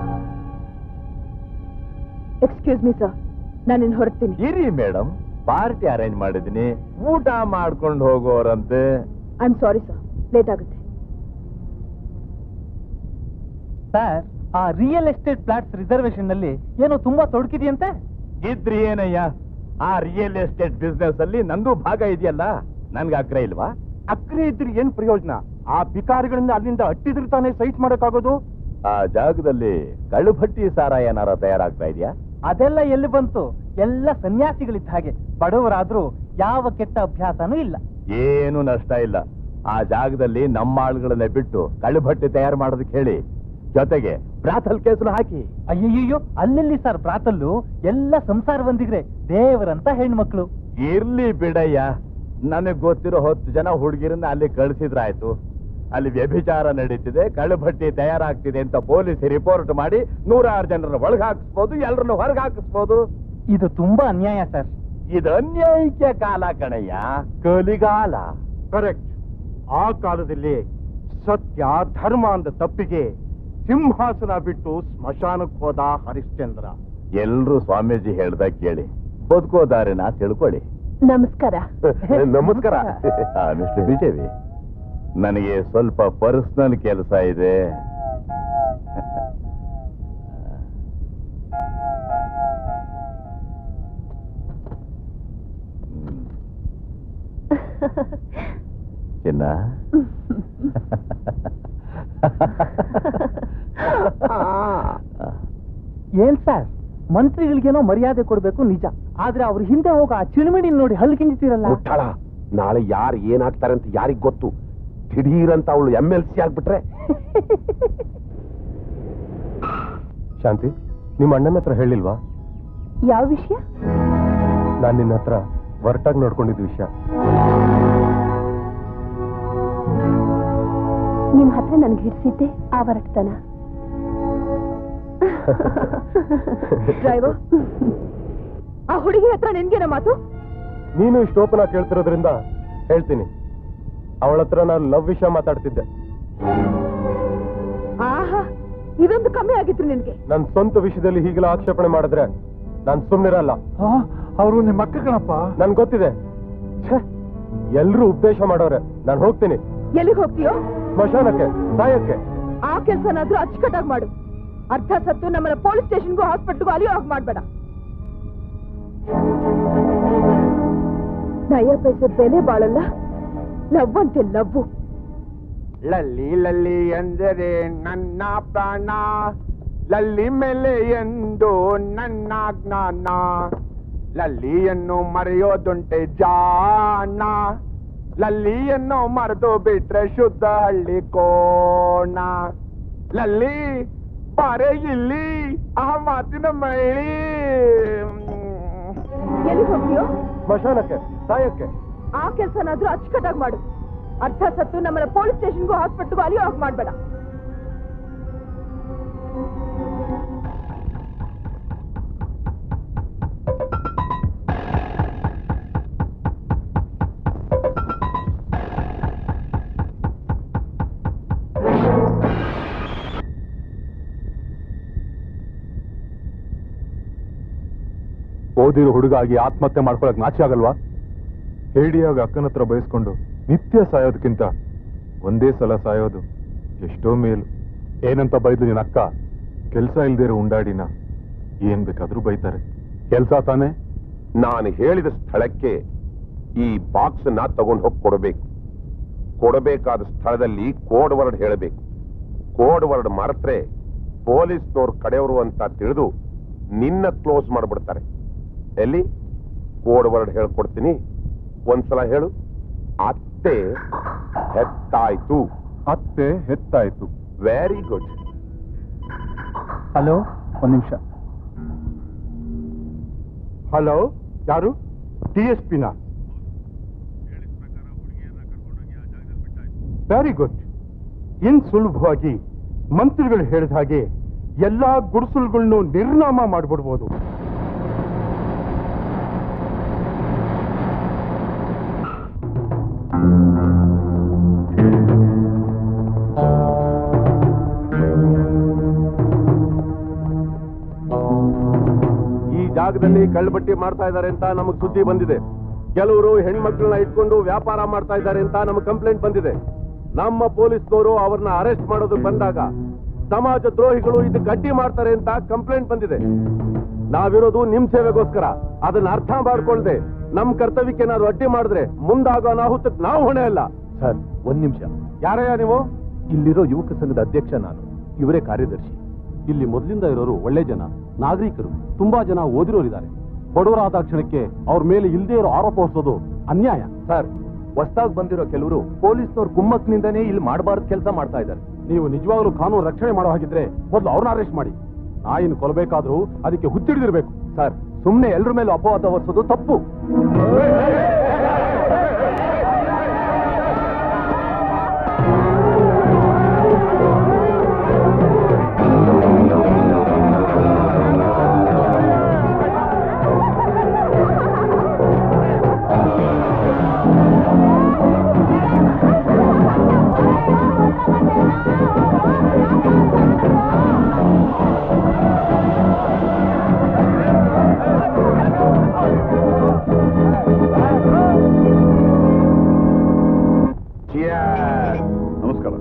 ಎಕ್ಸ್ಕ್ಯೂಸ್ ಮೀ ಸರ್, ನಾನು ಇನ್ನು ಹೊರಡ್ತೀನಿ. ಇರಿ ಮೇಡಮ್, ಪಾರ್ಟಿ ಅರೇಂಜ್ ಮಾಡಿದೀನಿ, ಊಟ ಮಾಡ್ಕೊಂಡು ಹೋಗೋರಂತೆ. I am sorry sir, late ಆಗುತ್ತೆ. ಸರ್, ಆ ರಿಯಲ್ ಎಸ್ಟೇಟ್ ಫ್ಲಾಟ್ಸ್ ರಿಸರ್ವೇಶನ್ ನಲ್ಲಿ ಏನೋ ತುಂಬಾ ತೊಡಕಿದೆಯಂತೆ. ಇದ್ರಿ ಏನಯ್ಯ, ಆ ರಿಯಲ್ ಎಸ್ಟೇಟ್ ಬಿಸ್ನೆಸ್ ಅಲ್ಲಿ ನಂದು ಭಾಗ ಇದೆಯಲ್ಲ, ನನ್ಗೆ ಅಕ್ರೆ ಇಲ್ವಾ? ಅಕ್ರೆ ಇದ್ರೆ ಏನ್ ಪ್ರಯೋಜನ? ಆ ಬಿಕಾರಿಗಳಿಂದ ಅಲ್ಲಿಂದ ಅಟ್ಟಿದ್ರೆ ತಾನೇ ಸೈಟ್ ಮಾಡಕ್ಕಾಗೋದು. ಆ ಜಾಗದಲ್ಲಿ ಕಳ್ಳುಭಟ್ಟಿ ಸಾರ ಏನಾರ ತಯಾರಾಗ್ತಾ ಇದೆಯಾ? ಅದೆಲ್ಲ ಎಲ್ಲಿ ಬಂತು? ಎಲ್ಲ ಸನ್ಯಾಸಿಗಳಿದ್ದ ಹಾಗೆ, ಬಡವರಾದ್ರೂ ಯಾವ ಕೆಟ್ಟ ಅಭ್ಯಾಸನೂ ಇಲ್ಲ. ಏನು ನಷ್ಟ ಇಲ್ಲ. ಆ ಜಾಗದಲ್ಲಿ ನಮ್ಮ ಆಳುಗಳನ್ನೇ ಬಿಟ್ಟು ಕಳ್ಳುಭಟ್ಟಿ ತಯಾರು ಮಾಡೋದಕ್ಕೆ ಹೇಳಿ, ಜೊತೆಗೆ ಬ್ರಾತಲ್ ಕೇಸನ್ನು ಹಾಕಿ. ಅಯ್ಯಯ್ಯೋ, ಅಲ್ಲೆಲ್ಲಿ ಸರ್ ಬ್ರಾತಲ್ಲು? ಎಲ್ಲ ಸಂಸಾರ ಬಂದಿದ್ರೆ ದೇವರಂತ ಹೆಣ್ಮಕ್ಳು. ಇರ್ಲಿ ಬಿಡಯ್ಯ, ನನಗ್ ಗೊತ್ತಿರೋ ಹತ್ತು ಜನ ಹುಡುಗಿರನ್ನ ಅಲ್ಲಿ ಕಳಿಸಿದ್ರಾಯ್ತು. ಅಲ್ಲಿ ವ್ಯಭಿಚಾರ ನಡೀತಿದೆ, ಕಳ್ಳುಭಟ್ಟಿ ತಯಾರಾಗ್ತಿದೆ ಅಂತ ಪೊಲೀಸ್ ರಿಪೋರ್ಟ್ ಮಾಡಿ ನೂರಾರು ಜನರನ್ನ ಒಳಗೆ ಹಾಕಿಸ್ಬೋದು, ಎಲ್ಲರನ್ನು ಹೊರಗೆ ಹಾಕಿಸ್ಬೋದು. ಇದು ತುಂಬಾ ಅನ್ಯಾಯ ಸರ್. ಇದು ಅನ್ಯಾಯಕ್ಕೆ ಕಾಲ ಕಣಯ್ಯ, ಕಲಿಗಾಲ. ಕರೆಕ್ಟ್. ಆ ಕಾಲದಲ್ಲಿ ಸತ್ಯ ಧರ್ಮ ಅಂದ ತಪ್ಪಿಗೆ ಸಿಂಹಾಸನ ಬಿಟ್ಟು ಸ್ಮಶಾನಕ್ಕೆ ಹೋದ ಹರಿಶ್ಚಂದ್ರ. ಎಲ್ರು ಸ್ವಾಮೀಜಿ ಹೇಳ್ದಾಗ ಕೇಳಿ, ಬದುಕೋದಾರಿನ ತಿಳ್ಕೊಳ್ಳಿ. ನಮಸ್ಕಾರ. ನಮಸ್ಕಾರ. ಮಿಸ್ಟರ್ ಬಿಜೆಪಿ, ನನಗೆ ಸ್ವಲ್ಪ ಪರ್ಸನಲ್ ಕೆಲಸ ಇದೆ. ಚಿನ್ನ, ಏನ್ ಸರ್, ಮಂತ್ರಿಗಳಿಗೇನೋ ಮರ್ಯಾದೆ ಕೊಡ್ಬೇಕು ನಿಜ, ಆದ್ರೆ ಅವ್ರ ಹಿಂದೆ ಹೋಗ ಆ ಚಿಣಮಿಡಿ ನೋಡಿ ಹಲ್ಲು ಕಿಂಜಿತೀರಲ್ಲ. ಮುಟ್ಟಾಳ, ನಾಳೆ ಯಾರು ಏನಾಗ್ತಾರೆ ಅಂತ ಯಾರಿಗ್ ಗೊತ್ತು? ದಿಢೀರಂತ ಅವಳು ಎಂ ಎಲ್ ಸಿ ಆಗ್ಬಿಟ್ರೆ. ಶಾಂತಿ, ನಿಮ್ಮ ಅಣ್ಣನ ಹತ್ರ ಹೇಳಿಲ್ವಾ? ಯಾವ ವಿಷಯ? ನಾನ್ ನಿನ್ನ ಹತ್ರ ಹೊರಟಾಗಿ ನೋಡ್ಕೊಂಡಿದ್ದ ವಿಷಯ. ನಿಮ್ ಹತ್ರ ನನ್ಗೆ ಹಿಡಿಸಿದ್ದೆ ಆ ಹೊರಟತನ. ಡ್ರೈವರ್, ಆ ಹುಡುಗಿ ಹತ್ರ ನಿನ್ಗೇನ ಮಾತು? ನೀನು ಇಷ್ಟು ಓಪನ್ ಆಗಿ ಕೇಳ್ತಿರೋದ್ರಿಂದ ಹೇಳ್ತೀನಿ. ಅವಳ ಹತ್ರ ನಾನು ಲವ್ ವಿಷಯ ಮಾತಾಡ್ತಿದ್ದೆ. ಆಹಾ, ಇದೊಂದು ಕಮ್ಮಿ ಆಗಿತ್ತು ನಿನ್ಗೆ. ನನ್ನ ಸ್ವಂತ ವಿಷಯದಲ್ಲಿ ಹೀಗೆಲ್ಲ ಆಕ್ಷೇಪಣೆ ಮಾಡಿದ್ರೆ ನಾನು ಸುಮ್ಮನಿರಲ್ಲ. ಅವರು ನಿಮ್ಮ ಅಕ್ಕ ಕಣಪ್ಪ. ನನ್ ಗೊತ್ತಿದೆ. ಎಲ್ರೂ ಉಪದೇಶ ಮಾಡೋರೆ. ನಾನು ಹೋಗ್ತೀನಿ. ಎಲ್ಲಿಗೆ ಹೋಗ್ತೀಯೋ? ಸ್ಮಶಾನಕ್ಕೆ, ಸಾಯಕ್ಕೆ. ಆ ಕೆಲ್ಸನಾದ್ರೂ ಅಚ್ಚುಕಟ್ಟಾಗಿ ಮಾಡು. ಅರ್ಧ ಸತ್ತು ನಮ್ಮನ್ನ ಪೊಲೀಸ್ ಸ್ಟೇಷನ್ಗೂ ಹಾಸ್ಪಿಟಲ್ಗೂ ಅಲಿಯೋ ಹಾಗೆ ಮಾಡ್ಬೇಡ. ನಯ ಪೈಸೆ ಬೆಲೆ ಬಾಳಲ್ಲ. ಲವ್ ಅಂತೆ ಲವ್ವು. ಲಲ್ಲಿ ಲಲ್ಲಿ ಎಂದರೆ ನನ್ನ ಪ್ರಾಣ, ಲಲ್ಲಿ ಮೇಲೆ ಎಂದು ನನ್ನ ಜ್ಞಾನ, ಲಲ್ಲಿಯನ್ನು ಮರೆಯೋದುಂಟೆ ಜಾಣ, ಲಲ್ಲಿಯನ್ನು ಮರೆದು ಬಿಟ್ರೆ ಶುದ್ಧ ಹಳ್ಳಿ ಕೋಣ. ಲಲ್ಲಿ ಬಾರೆ ಇಲ್ಲಿ, ಆ ಮಾತಿನ ಮೈಳಿ. ಎಲ್ಲಿಗೆ ಹೋಗ್ತೀಯೋ? ಸ್ಮಶಾನಕ್ಕೆ, ಸಾಯಕ್ಕೆ. ಆ ಕೆಲ್ಸನಾದ್ರೂ ಅಚ್ಚುಕಟ್ಟಾಗಿ ಮಾಡು. ಅರ್ಧ ಸತ್ತು ನಮ್ಮನ್ನ ಪೊಲೀಸ್ ಸ್ಟೇಷನ್ಗೂ ಹಾಸ್ಪಿಟಲ್ಗೂ ಅಲಿಯೋ ಹಾಗೆ ಮಾಡ್ಬೇಡ. ಓದಿರೋ ಹುಡುಗ ಆಗಿ ಆತ್ಮಹತ್ಯೆ ಮಾಡ್ಕೊಳಕ್ ನಾಚೆ ಆಗಲ್ವಾ? ಹೇಡಿಯಾಗ ಅಕ್ಕನ ಹತ್ರ ಬಯಸ್ಕೊಂಡು ನಿತ್ಯ ಸಾಯೋದಕ್ಕಿಂತ ಒಂದೇ ಸಲ ಸಾಯೋದು ಎಷ್ಟೋ ಮೇಲು. ಏನಂತ ಬೈದ್ಲು ನಿನ್ನ ಅಕ್ಕ? ಕೆಲಸ ಇಲ್ದೇ ಇರೋ ಉಂಡಾಡಿನ ಏನ್ ಬೇಕಾದ್ರೂ ಬೈತಾರೆ. ಕೆಲಸ ತಾನೆ? ನಾನು ಹೇಳಿದ ಸ್ಥಳಕ್ಕೆ ಈ ಬಾಕ್ಸ್ ನ ತಗೊಂಡು ಹೋಗಿ ಕೊಡಬೇಕು. ಕೊಡಬೇಕಾದ ಸ್ಥಳದಲ್ಲಿ ಕೋಡ್ ವರ್ಡ್ ಹೇಳಬೇಕು. ಕೋಡ್ ವರ್ಡ್ ಮರೆತ್ರೆ ಪೊಲೀಸ್ನವ್ರ ಕಡೆಯವರು ಅಂತ ತಿಳಿದು ನಿನ್ನ ಕ್ಲೋಸ್ ಮಾಡ್ಬಿಡ್ತಾರೆ. ಎಲ್ಲಿ ಕೋಡ್ ವರ್ಡ್ ಹೇಳ್ಕೊಡ್ತೀನಿ, ಒಂದ್ಸಲ ಹೇಳು. ಅತ್ತೆ ಹೆತ್ತಾಯ್ತು. ಅತ್ತೆ ಹೆತ್ತಾಯ್ತು. Very good. ಹಲೋ, ಒಂದ್ ನಿಮಿಷ. ಹಲೋ, ಯಾರು? ಡಿ ಎಸ್ ಪಿನ? Very good. ಇನ್ ಸುಲಭವಾಗಿ ಮಂತ್ರಿಗಳು ಹೇಳಿದ ಹಾಗೆ ಎಲ್ಲಾ ಗುಡಿಸಲುಗಳನ್ನು ನಿರ್ನಾಮ ಮಾಡಿಬಿಡ್ಬೋದು. ಈ ಜಾಗದಲ್ಲಿ ಕಳ್ಳಬಟ್ಟಿ ಮಾಡ್ತಾ ಇದ್ದಾರೆ ಅಂತ ನಮಗ್ ಸುದ್ದಿ ಬಂದಿದೆ. ಕೆಲವರು ಹೆಣ್ಮಕ್ಳನ್ನ ಇಟ್ಕೊಂಡು ವ್ಯಾಪಾರ ಮಾಡ್ತಾ ಇದ್ದಾರೆ ಅಂತ ನಮಗ್ ಕಂಪ್ಲೇಂಟ್ ಬಂದಿದೆ. ನಮ್ಮ ಪೊಲೀಸ್ನವರು ಅವ್ರನ್ನ ಅರೆಸ್ಟ್ ಮಾಡೋದಕ್ಕೆ ಬಂದಾಗ ಸಮಾಜ ದ್ರೋಹಿಗಳು ಇದಕ್ಕೆ ಅಡ್ಡಿ ಮಾಡ್ತಾರೆ ಅಂತ ಕಂಪ್ಲೇಂಟ್ ಬಂದಿದೆ. ನಾವಿರೋದು ನಿಮ್ ಸೇವೆಗೋಸ್ಕರ. ಅದನ್ನ ಅರ್ಥ ಮಾಡ್ಕೊಳ್ದೆ ನಮ್ ಕರ್ತವ್ಯಕ್ಕೆ ಏನಾದ್ರು ಅಡ್ಡಿ ಮಾಡಿದ್ರೆ ಮುಂದಾಗೋ ಅನಾಹುತಕ್ಕೆ ನಾವು ಹೊಣೆ ಅಲ್ಲ. ಸರ್, ಒಂದ್ ನಿಮಿಷ. ಯಾರಯ್ಯ ನೀವು? ಇಲ್ಲಿರೋ ಯುವಕ ಸಂಘದ ಅಧ್ಯಕ್ಷ ನಾನು, ಇವರೇ ಕಾರ್ಯದರ್ಶಿ. ಇಲ್ಲಿ ಮೊದಲಿಂದ ಇರೋರು ಒಳ್ಳೆ ಜನ, ನಾಗರಿಕರು, ತುಂಬಾ ಜನ ಓದಿರೋರಿದ್ದಾರೆ. ಬಡವರಾದ ಕ್ಷಣಕ್ಕೆ ಅವ್ರ ಮೇಲೆ ಇಲ್ಲದೆ ಇರೋ ಆರೋಪ ಹೊರಿಸೋದು ಅನ್ಯಾಯ. ಸರ್, ಹೊಸದಾಗಿ ಬಂದಿರೋ ಕೆಲವರು ಪೊಲೀಸ್ನವ್ರ ಕುಮ್ಮಕ್ನಿಂದನೇ ಇಲ್ಲಿ ಮಾಡಬಾರ್ದು ಕೆಲಸ ಮಾಡ್ತಾ ಇದ್ದಾರೆ. ನೀವು ನಿಜವಾಗ್ಲೂ ಕಾನೂನು ರಕ್ಷಣೆ ಮಾಡೋ ಹಾಗಿದ್ರೆ ಮೊದಲು ಅವ್ರನ್ನ ಅರೆಸ್ಟ್ ಮಾಡಿ. ನಾಯಿನ ಕೊಲ್ಲಬೇಕಾದ್ರೂ ಅದಕ್ಕೆ ಹುಚ್ಚಿಡಿದಿರ್ಬೇಕು. ಸರ್, ಸುಮ್ಮನೆ ಎಲ್ಲರ ಮೇಲೆ ಅಪವಾದ ಹೊರಿಸೋದು ತಪ್ಪು. ನಮಸ್ಕಾರ.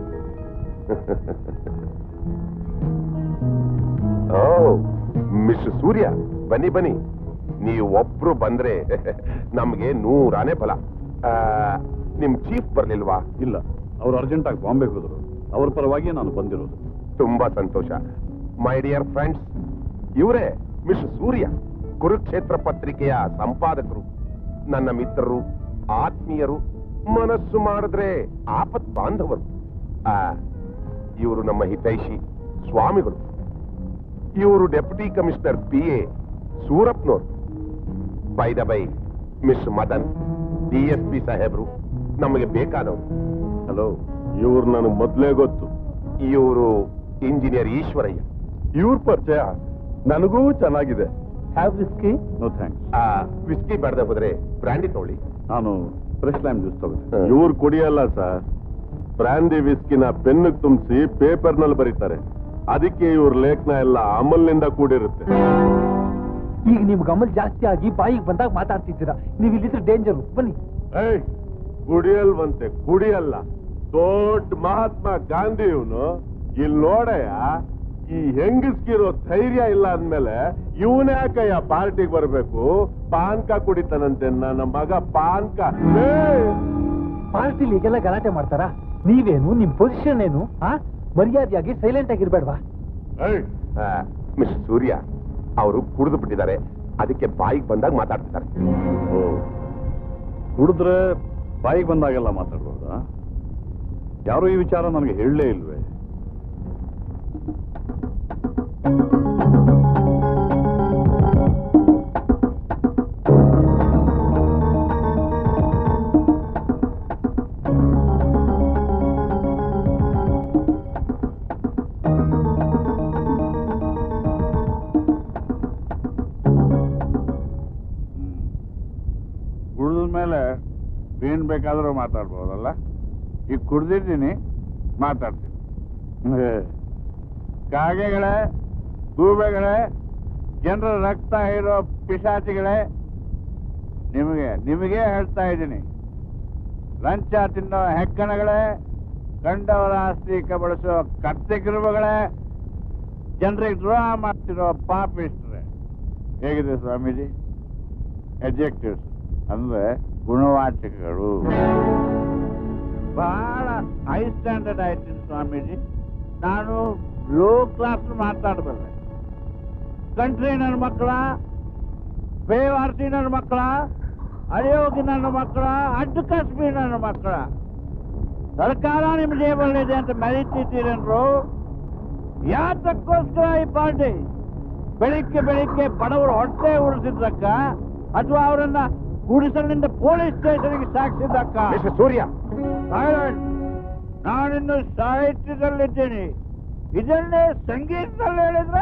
ಓ ಮಿಸ್ಟರ್ ಸೂರ್ಯ, ಬನ್ನಿ ಬನ್ನಿ. ನೀವು ಒಬ್ರು ಬಂದ್ರೆ ನಮ್ಗೆ ನೂರಾನೇ ಫಲ. ನಿಮ್ ಚೀಫ್ ಬರ್ಲಿಲ್ವಾ? ಇಲ್ಲ, ಅವ್ರು ಅರ್ಜೆಂಟ್ ಆಗಿ ಬಾಂಬೆ ಹೋದ್ರು. ಅವ್ರ ಪರವಾಗಿ ನಾನು ಬಂದಿರೋದು. ತುಂಬಾ ಸಂತೋಷ. ಮೈ ಡಿಯರ್ ಫ್ರೆಂಡ್ಸ್, ಇವರೇ ಮಿಸ್ಟರ್ ಸೂರ್ಯ, ಕುರುಕ್ಷೇತ್ರ ಪತ್ರಿಕೆಯ ಸಂಪಾದಕರು, ನನ್ನ ಮಿತ್ರರು, ಆತ್ಮೀಯರು, ಮನಸ್ಸು ಮಾಡಿದ್ರೆ ಆಪತ್ ಬಾಂಧವರು. ಇವರು ನಮ್ಮ ಹಿತೈಷಿ ಸ್ವಾಮಿಗಳು. ಇವರು ಡೆಪ್ಯೂಟಿ ಕಮಿಷನರ್ ಪಿ ಎ ಸೂರಪ್ನೋರ್. By the by miss Madan, D S P ಸಾಹೇಬ್ರು ನಮಗೆ ಬೇಕಾದವರು. ಹಲೋ, ಇವ್ರು ನನಗೆ ಮೊದ್ಲೇ ಗೊತ್ತು. ಇವರು ಇಂಜಿನಿಯರ್ ಈಶ್ವರಯ್ಯ. ಇವ್ರ ಪರಿಚಯ ನನಗೂ ಚೆನ್ನಾಗಿದೆ. Have whisky? No thanks. Whisky ಬೇಡದೆ ಹೋದ್ರೆ ಬ್ರ್ಯಾಂಡಿ ತಗೊಳ್ಳಿ. ನಾನು ಫ್ರೆಶ್ ಲೈಮ್ ಜ್ಯೂಸ್ ತಗೋತೀನಿ. ಇವ್ರು ಕುಡಿಯಲ್ಲ ಸರ್. ಬ್ರಾಂಡಿ ವಿಸ್ಕಿನ ಪೆನ್ನಿಗೆ ತುಂಬಿಸಿ ಪೇಪರ್ ನಲ್ಲಿ ಬರೀತಾರೆ. ಅದಕ್ಕೆ ಇವ್ರ ಲೇಖನ ಎಲ್ಲ ಅಮಲ್ನಿಂದ ಕೂಡಿರುತ್ತೆ. ಈಗ ನಿಮ್ಗೆ ಅಮಲ್ ಜಾಸ್ತಿ ಆಗಿ ಬಾಯಿಗೆ ಬಂದಾಗ ಮಾತಾಡ್ತಿದ್ದೀರಾ. ನೀವು ಇಲ್ಲಿದ್ರೆ ಡೇಂಜರ್. ಬನ್ನಿ. ಏಯ್, ಕುಡಿಯಲ್ವಂತೆ, ಕುಡಿಯಲ್ಲ. ದೊಡ್ಡ ಮಹಾತ್ಮ ಗಾಂಧಿ ಇವನು. ಇಲ್ಲಿ ನೋಡಯ್ಯ, ಈ ಹೆಂಗಸ್ಗಿರೋ ಧೈರ್ಯ ಇಲ್ಲ ಅಂದ್ಮೇಲೆ ಇವನೇ ಯಾಕಯ್ಯ ಪಾರ್ಟಿಗೆ ಬರ್ಬೇಕು? ಪಾನ್ಕ ಕುಡಿತಾನಂತೆ ನನ್ನ ಮಗ. ಪಾನ್ಕ ಪಾರ್ಟಿಲಿ ಈಗೆಲ್ಲ ಗಲಾಟೆ ಮಾಡ್ತಾರಾ? ನೀವೇನು, ನಿಮ್ ಪೊಸಿಷನ್ ಏನು? ಆ ಮರ್ಯಾದೆಯಾಗಿ ಸೈಲೆಂಟ್ ಆಗಿರ್ಬೇಡ್ವಾ? ಮಿಸ್ಟರ್ ಸೂರ್ಯ, ಅವರು ಕುಡಿದು ಬಿಟ್ಟಿದ್ದಾರೆ. ಅದಕ್ಕೆ ಬಾಯಿಗೆ ಬಂದಾಗ ಮಾತಾಡ್ತಿದ್ದಾರೆ. ಓ, ಕುಡಿದ್ರೆ ಬಾಯಿಗೆ ಬಂದಾಗೆಲ್ಲ ಮಾತಾಡ್ಬೋದಾ? ಯಾರು ಈ ವಿಚಾರ ನನಗೆ ಹೇಳಲೇ ಇಲ್ವೇ? ಮೇಲೆ ಏನ್ ಬೇಕಾದ್ರೂ ಮಾತಾಡ್ಬೋದಲ್ಲ. ಈಗ ಕುಡ್ದಿದ್ದೀನಿ, ಮಾತಾಡ್ತೀನಿ. ಕಾಗೆಗಳೇ, ಗೂಬೆಗಳೇ, ಜನರ ರಕ್ತ ಇರೋ ಪಿಶಾಚಿಗಳೇ, ನಿಮಗೆ ನಿಮಗೆ ಹೇಳ್ತಾ ಇದ್ದೀನಿ, ಲಂಚ ತಿನ್ನೋ ಹೆಗ್ಗಣಗಳೇ, ಕಂಡವರ ಆಸ್ತಿ ಕಬಳಿಸೋ ಕತ್ತೆಗಿರುವಗಳೇ, ಜನರಿಗೆ ದ್ರೋಹ ಮಾಡ್ತಿರೋ ಪಾಪಿಸ್ಟ್ರೆ. ಹೇಗಿದೆ ಸ್ವಾಮೀಜಿ? ಎಜೆಕ್ಟಿವ್ಸ್ ಅಂದ್ರೆ ಗುಣವಾಚಕಗಳು. ಬಹಳ ಹೈ ಸ್ಟ್ಯಾಂಡರ್ಡ್ ಆಯ್ತೀನಿ ಸ್ವಾಮೀಜಿ. ನಾನು ಲೋ ಕ್ಲಾಸ್ ಮಾತಾಡಬಲ್ಲೆ. ಕಂಟ್ರಿ ನನ್ನ ಮಕ್ಕಳ, ಬೇವಾರ್ಸಿ ನನ್ನ ಮಕ್ಕಳ, ಅಯೋಗಿ ನನ್ನ ಮಕ್ಕಳ, ಅಡ್ಡು ಕಸ್ಬಿ ನನ್ನ ಮಕ್ಕಳ. ಸರ್ಕಾರ ನಿಮ್ಮ ಜೇಬಲ್ಲಿದೆ ಅಂತ ಮೆರೀತಿದ್ದೀರೇನ್ರು? ಯಾತಕ್ಕೋಸ್ಕರ ಈ ಪಾರ್ಟಿ? ಬೆಳಿಗ್ಗೆ ಬೆಳಿಗ್ಗೆ ಬಡವರು ಹೊಟ್ಟೆ ಉಳಿಸಿದ್ದಕ್ಕ ಅಥವಾ ಅವರನ್ನ ಗುಡಿಸಲಿನಿಂದ ಪೊಲೀಸ್ ಸ್ಟೇಷನ್ಗೆ ಸಾಗಿಸಿದ್ದಕ್ಕ? ಸೂರ್ಯ, ನಾನಿನ್ನು ಸಾಹಿತ್ಯದಲ್ಲಿದ್ದೀನಿ. ಇದನ್ನೇ ಸಂಗೀತದಲ್ಲಿ ಹೇಳಿದ್ರೆ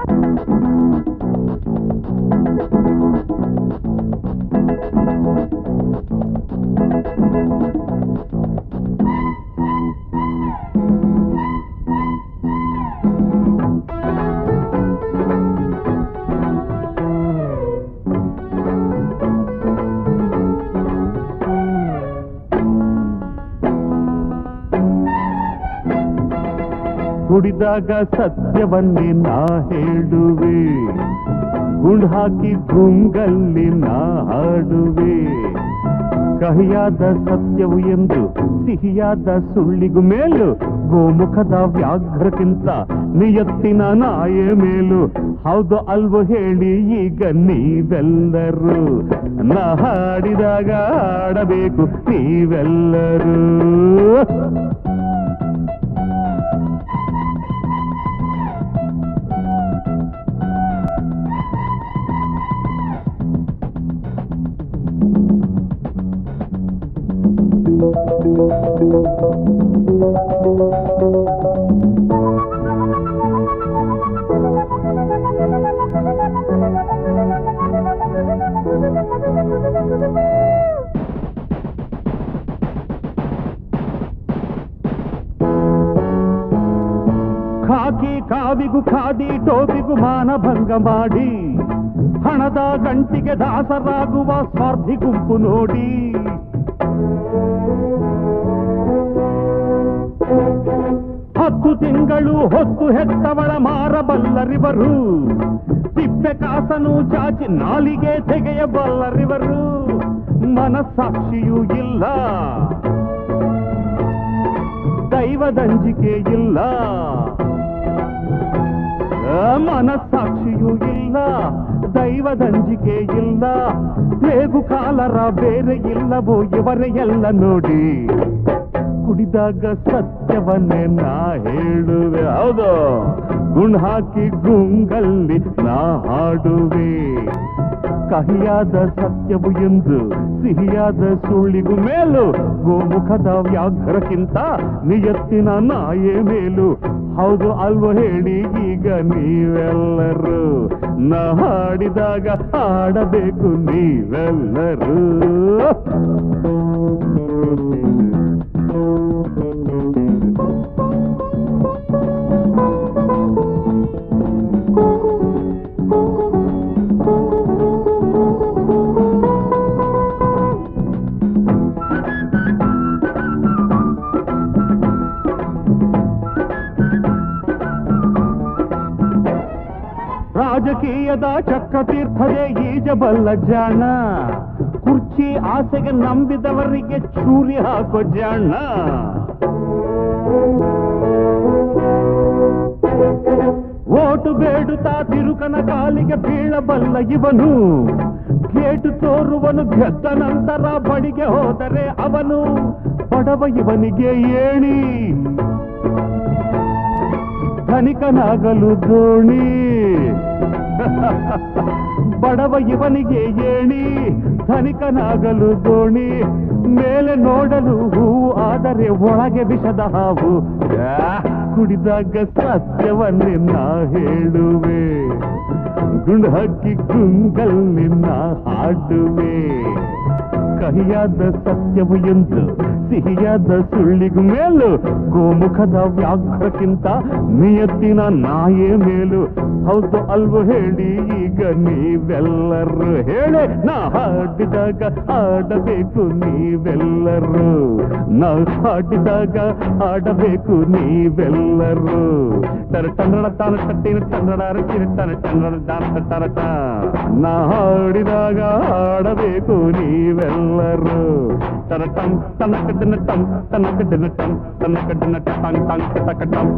ಕುಡಿದಾಗ ಸತ್ಯವನ್ನೇ ನಾ ಹೇಳುವೆ, ಗುಂಡ್ ಹಾಕಿ ಗುಂಗಲ್ಲಿ ನಾ ಹಾಡುವೆ. ಕಹಿಯಾದ ಸತ್ಯವು ಎಂದು ಸಿಹಿಯಾದ ಸುಳ್ಳಿಗೂ ಮೇಲು, ಗೋಮುಖದ ವ್ಯಾಘ್ರಕ್ಕಿಂತ ನಿಯತ್ತಿನ ನಾಯೇ ಮೇಲು. ಹೌದು ಅಲ್ವೋ ಹೇಳಿ ಈಗ ನೀವೆಲ್ಲರೂ? ನಾ ಹಾಡಿದಾಗ ಹಾಡಬೇಕು ನೀವೆಲ್ಲರೂ. ಖಾಕಿ ಕಾವಿಗೂ ಖಾದಿ ಟೋಪಿಗೂ ಮಾನಭಂಗ ಮಾಡಿ, ಹಣದ ಗಂಟಿಗೆ ದಾಸರಾಗುವ ಸ್ವಾರ್ಥಿ ಗುಂಪು ನೋಡಿ. ಹತ್ತು ತಿಂಗಳು ಹೊತ್ತು ಹೆತ್ತವಳ ಮಾರಬಲ್ಲರಿವರು, ತಿಪ್ಪೆ ಕಾಸನು ಚಾಚಿ ನಾಲಿಗೆ ತೆಗೆಯಬಲ್ಲರಿವರು. ಮನಸ್ಸಾಕ್ಷಿಯೂ ಇಲ್ಲ, ದೈವದಂಜಿಕೆ ಇಲ್ಲ. ಮನಸ್ಸಾಕ್ಷಿಯೂ ಇಲ್ಲ, ದೈವದಂಜಿಕೆ ಇಲ್ಲ. ಬೇಗು ಕಾಲರ ಬೇರೆ ಇಲ್ಲವೋ ಇವರೇ ಎಲ್ಲ ನೋಡಿ. ಕುಡಿದಾಗ ಸತ್ಯವನ್ನೇ ನಾ ಹೇಳುವೆ, ಹೌದು ಗುಣ್ ಹಾಕಿ ಗುಂಗಲ್ಲಿ ನಾ ಹಾಡುವೆ. ಕಹಿಯಾದ ಸತ್ಯವು ಎಂದು ಸಿಹಿಯಾದ ಸುಳ್ಳಿಗೂ ಮೇಲು, ಗೋಮುಖದ ವ್ಯಾಘ್ರಕ್ಕಿಂತ ನಿಯತ್ತಿನ ನಾಯೇ ಮೇಲು. ಹೌದು ಅಲ್ವೋ ಹೇಳಿ ಈಗ ನೀವೆಲ್ಲರೂ? ನಾ ಹಾಡಿದಾಗ ಹಾಡಬೇಕು ನೀವೆಲ್ಲರೂ. ರಾಜಕೀಯದ ಚಕ್ರತೀರ್ಥದೇ ಈಜಬಲ್ಲ ಜಾಣ, ಕುರ್ಚಿ ಆಸೆಗೆ ನಂಬಿದವರಿಗೆ ಚೂರಿ ಹಾಕೋ ಜಾಣ. ಓಟು ಬೇಡುತ್ತಾ ತಿರುಕನ ಕಾಲಿಗೆ ಬೀಳಬಲ್ಲ ಇವನು, ಗೇಟು ತೋರುವನು ಗೆದ್ದ ನಂತರ ಬಳಿಗೆ ಹೋದರೆ ಅವನು. ಬಡವ ಇವನಿಗೆ ಏಣಿ, ಧನಿಕನಾಗಲು ದೋಣಿ. ಬಡವ ಇವನಿಗೆ ಏಣಿ, ಧನಿಕನಾಗಲು ದೋಣಿ. ಮೇಲೆ ನೋಡಲು ಹೂವು ಆದರೆ ಒಳಗೆ ವಿಷದ ಹಾವು. ಕುಡಿದಾಗ ಸತ್ಯವನ್ನೇ ನಾ ಹೇಳುವೆ, ಗುಂಡು ಹಕ್ಕಿ ಗುಂಗಲ್ಲಿ ನಾ ಹಾಡುವೆ. ಕಹಿಯಾದ ಸತ್ಯವು ಎಂದು ಸಿಹಿಯಾದ ಸುಳ್ಳಿಗೂ ಮೇಲು ಗೋಮುಖದ ವ್ಯಾಘ್ರಕ್ಕಿಂತ ನಿಯತ್ತಿನ ನಾಯೇ ಮೇಲು ಹೌದು ಅಲ್ವೋ ಹೇಳಿ ಈಗ ನೀವೆಲ್ಲರೂ ಹೇಳಿ ನಾ ಹಾಡಿದಾಗ ಆಡಬೇಕು ನೀವೆಲ್ಲರೂ ನಾ ಹಾಡಿದಾಗ ಆಡಬೇಕು ನೀವೆಲ್ಲರೂ ತರ ಟನ್ನಡ ತಾನ ತಟ್ಟಿನ ಟನ್ನಡ ಚಿರಟನ ಟನ್ನಡ ದಾನ ಟರಟ ನಾ ಹಾಡಿದಾಗ ಆಡಬೇಕು ನೀವೆಲ್ಲರೂ ತರ ಟಂ ತನ ಕಡ್ಡಿನ ಟಂ ತನ ಕಡ್ಡಿನ ಟಂ ತನ ಕಡ್ಡಿನ ಟಂಗ್ ಟಂಗ್ ಟಕ ಟಂ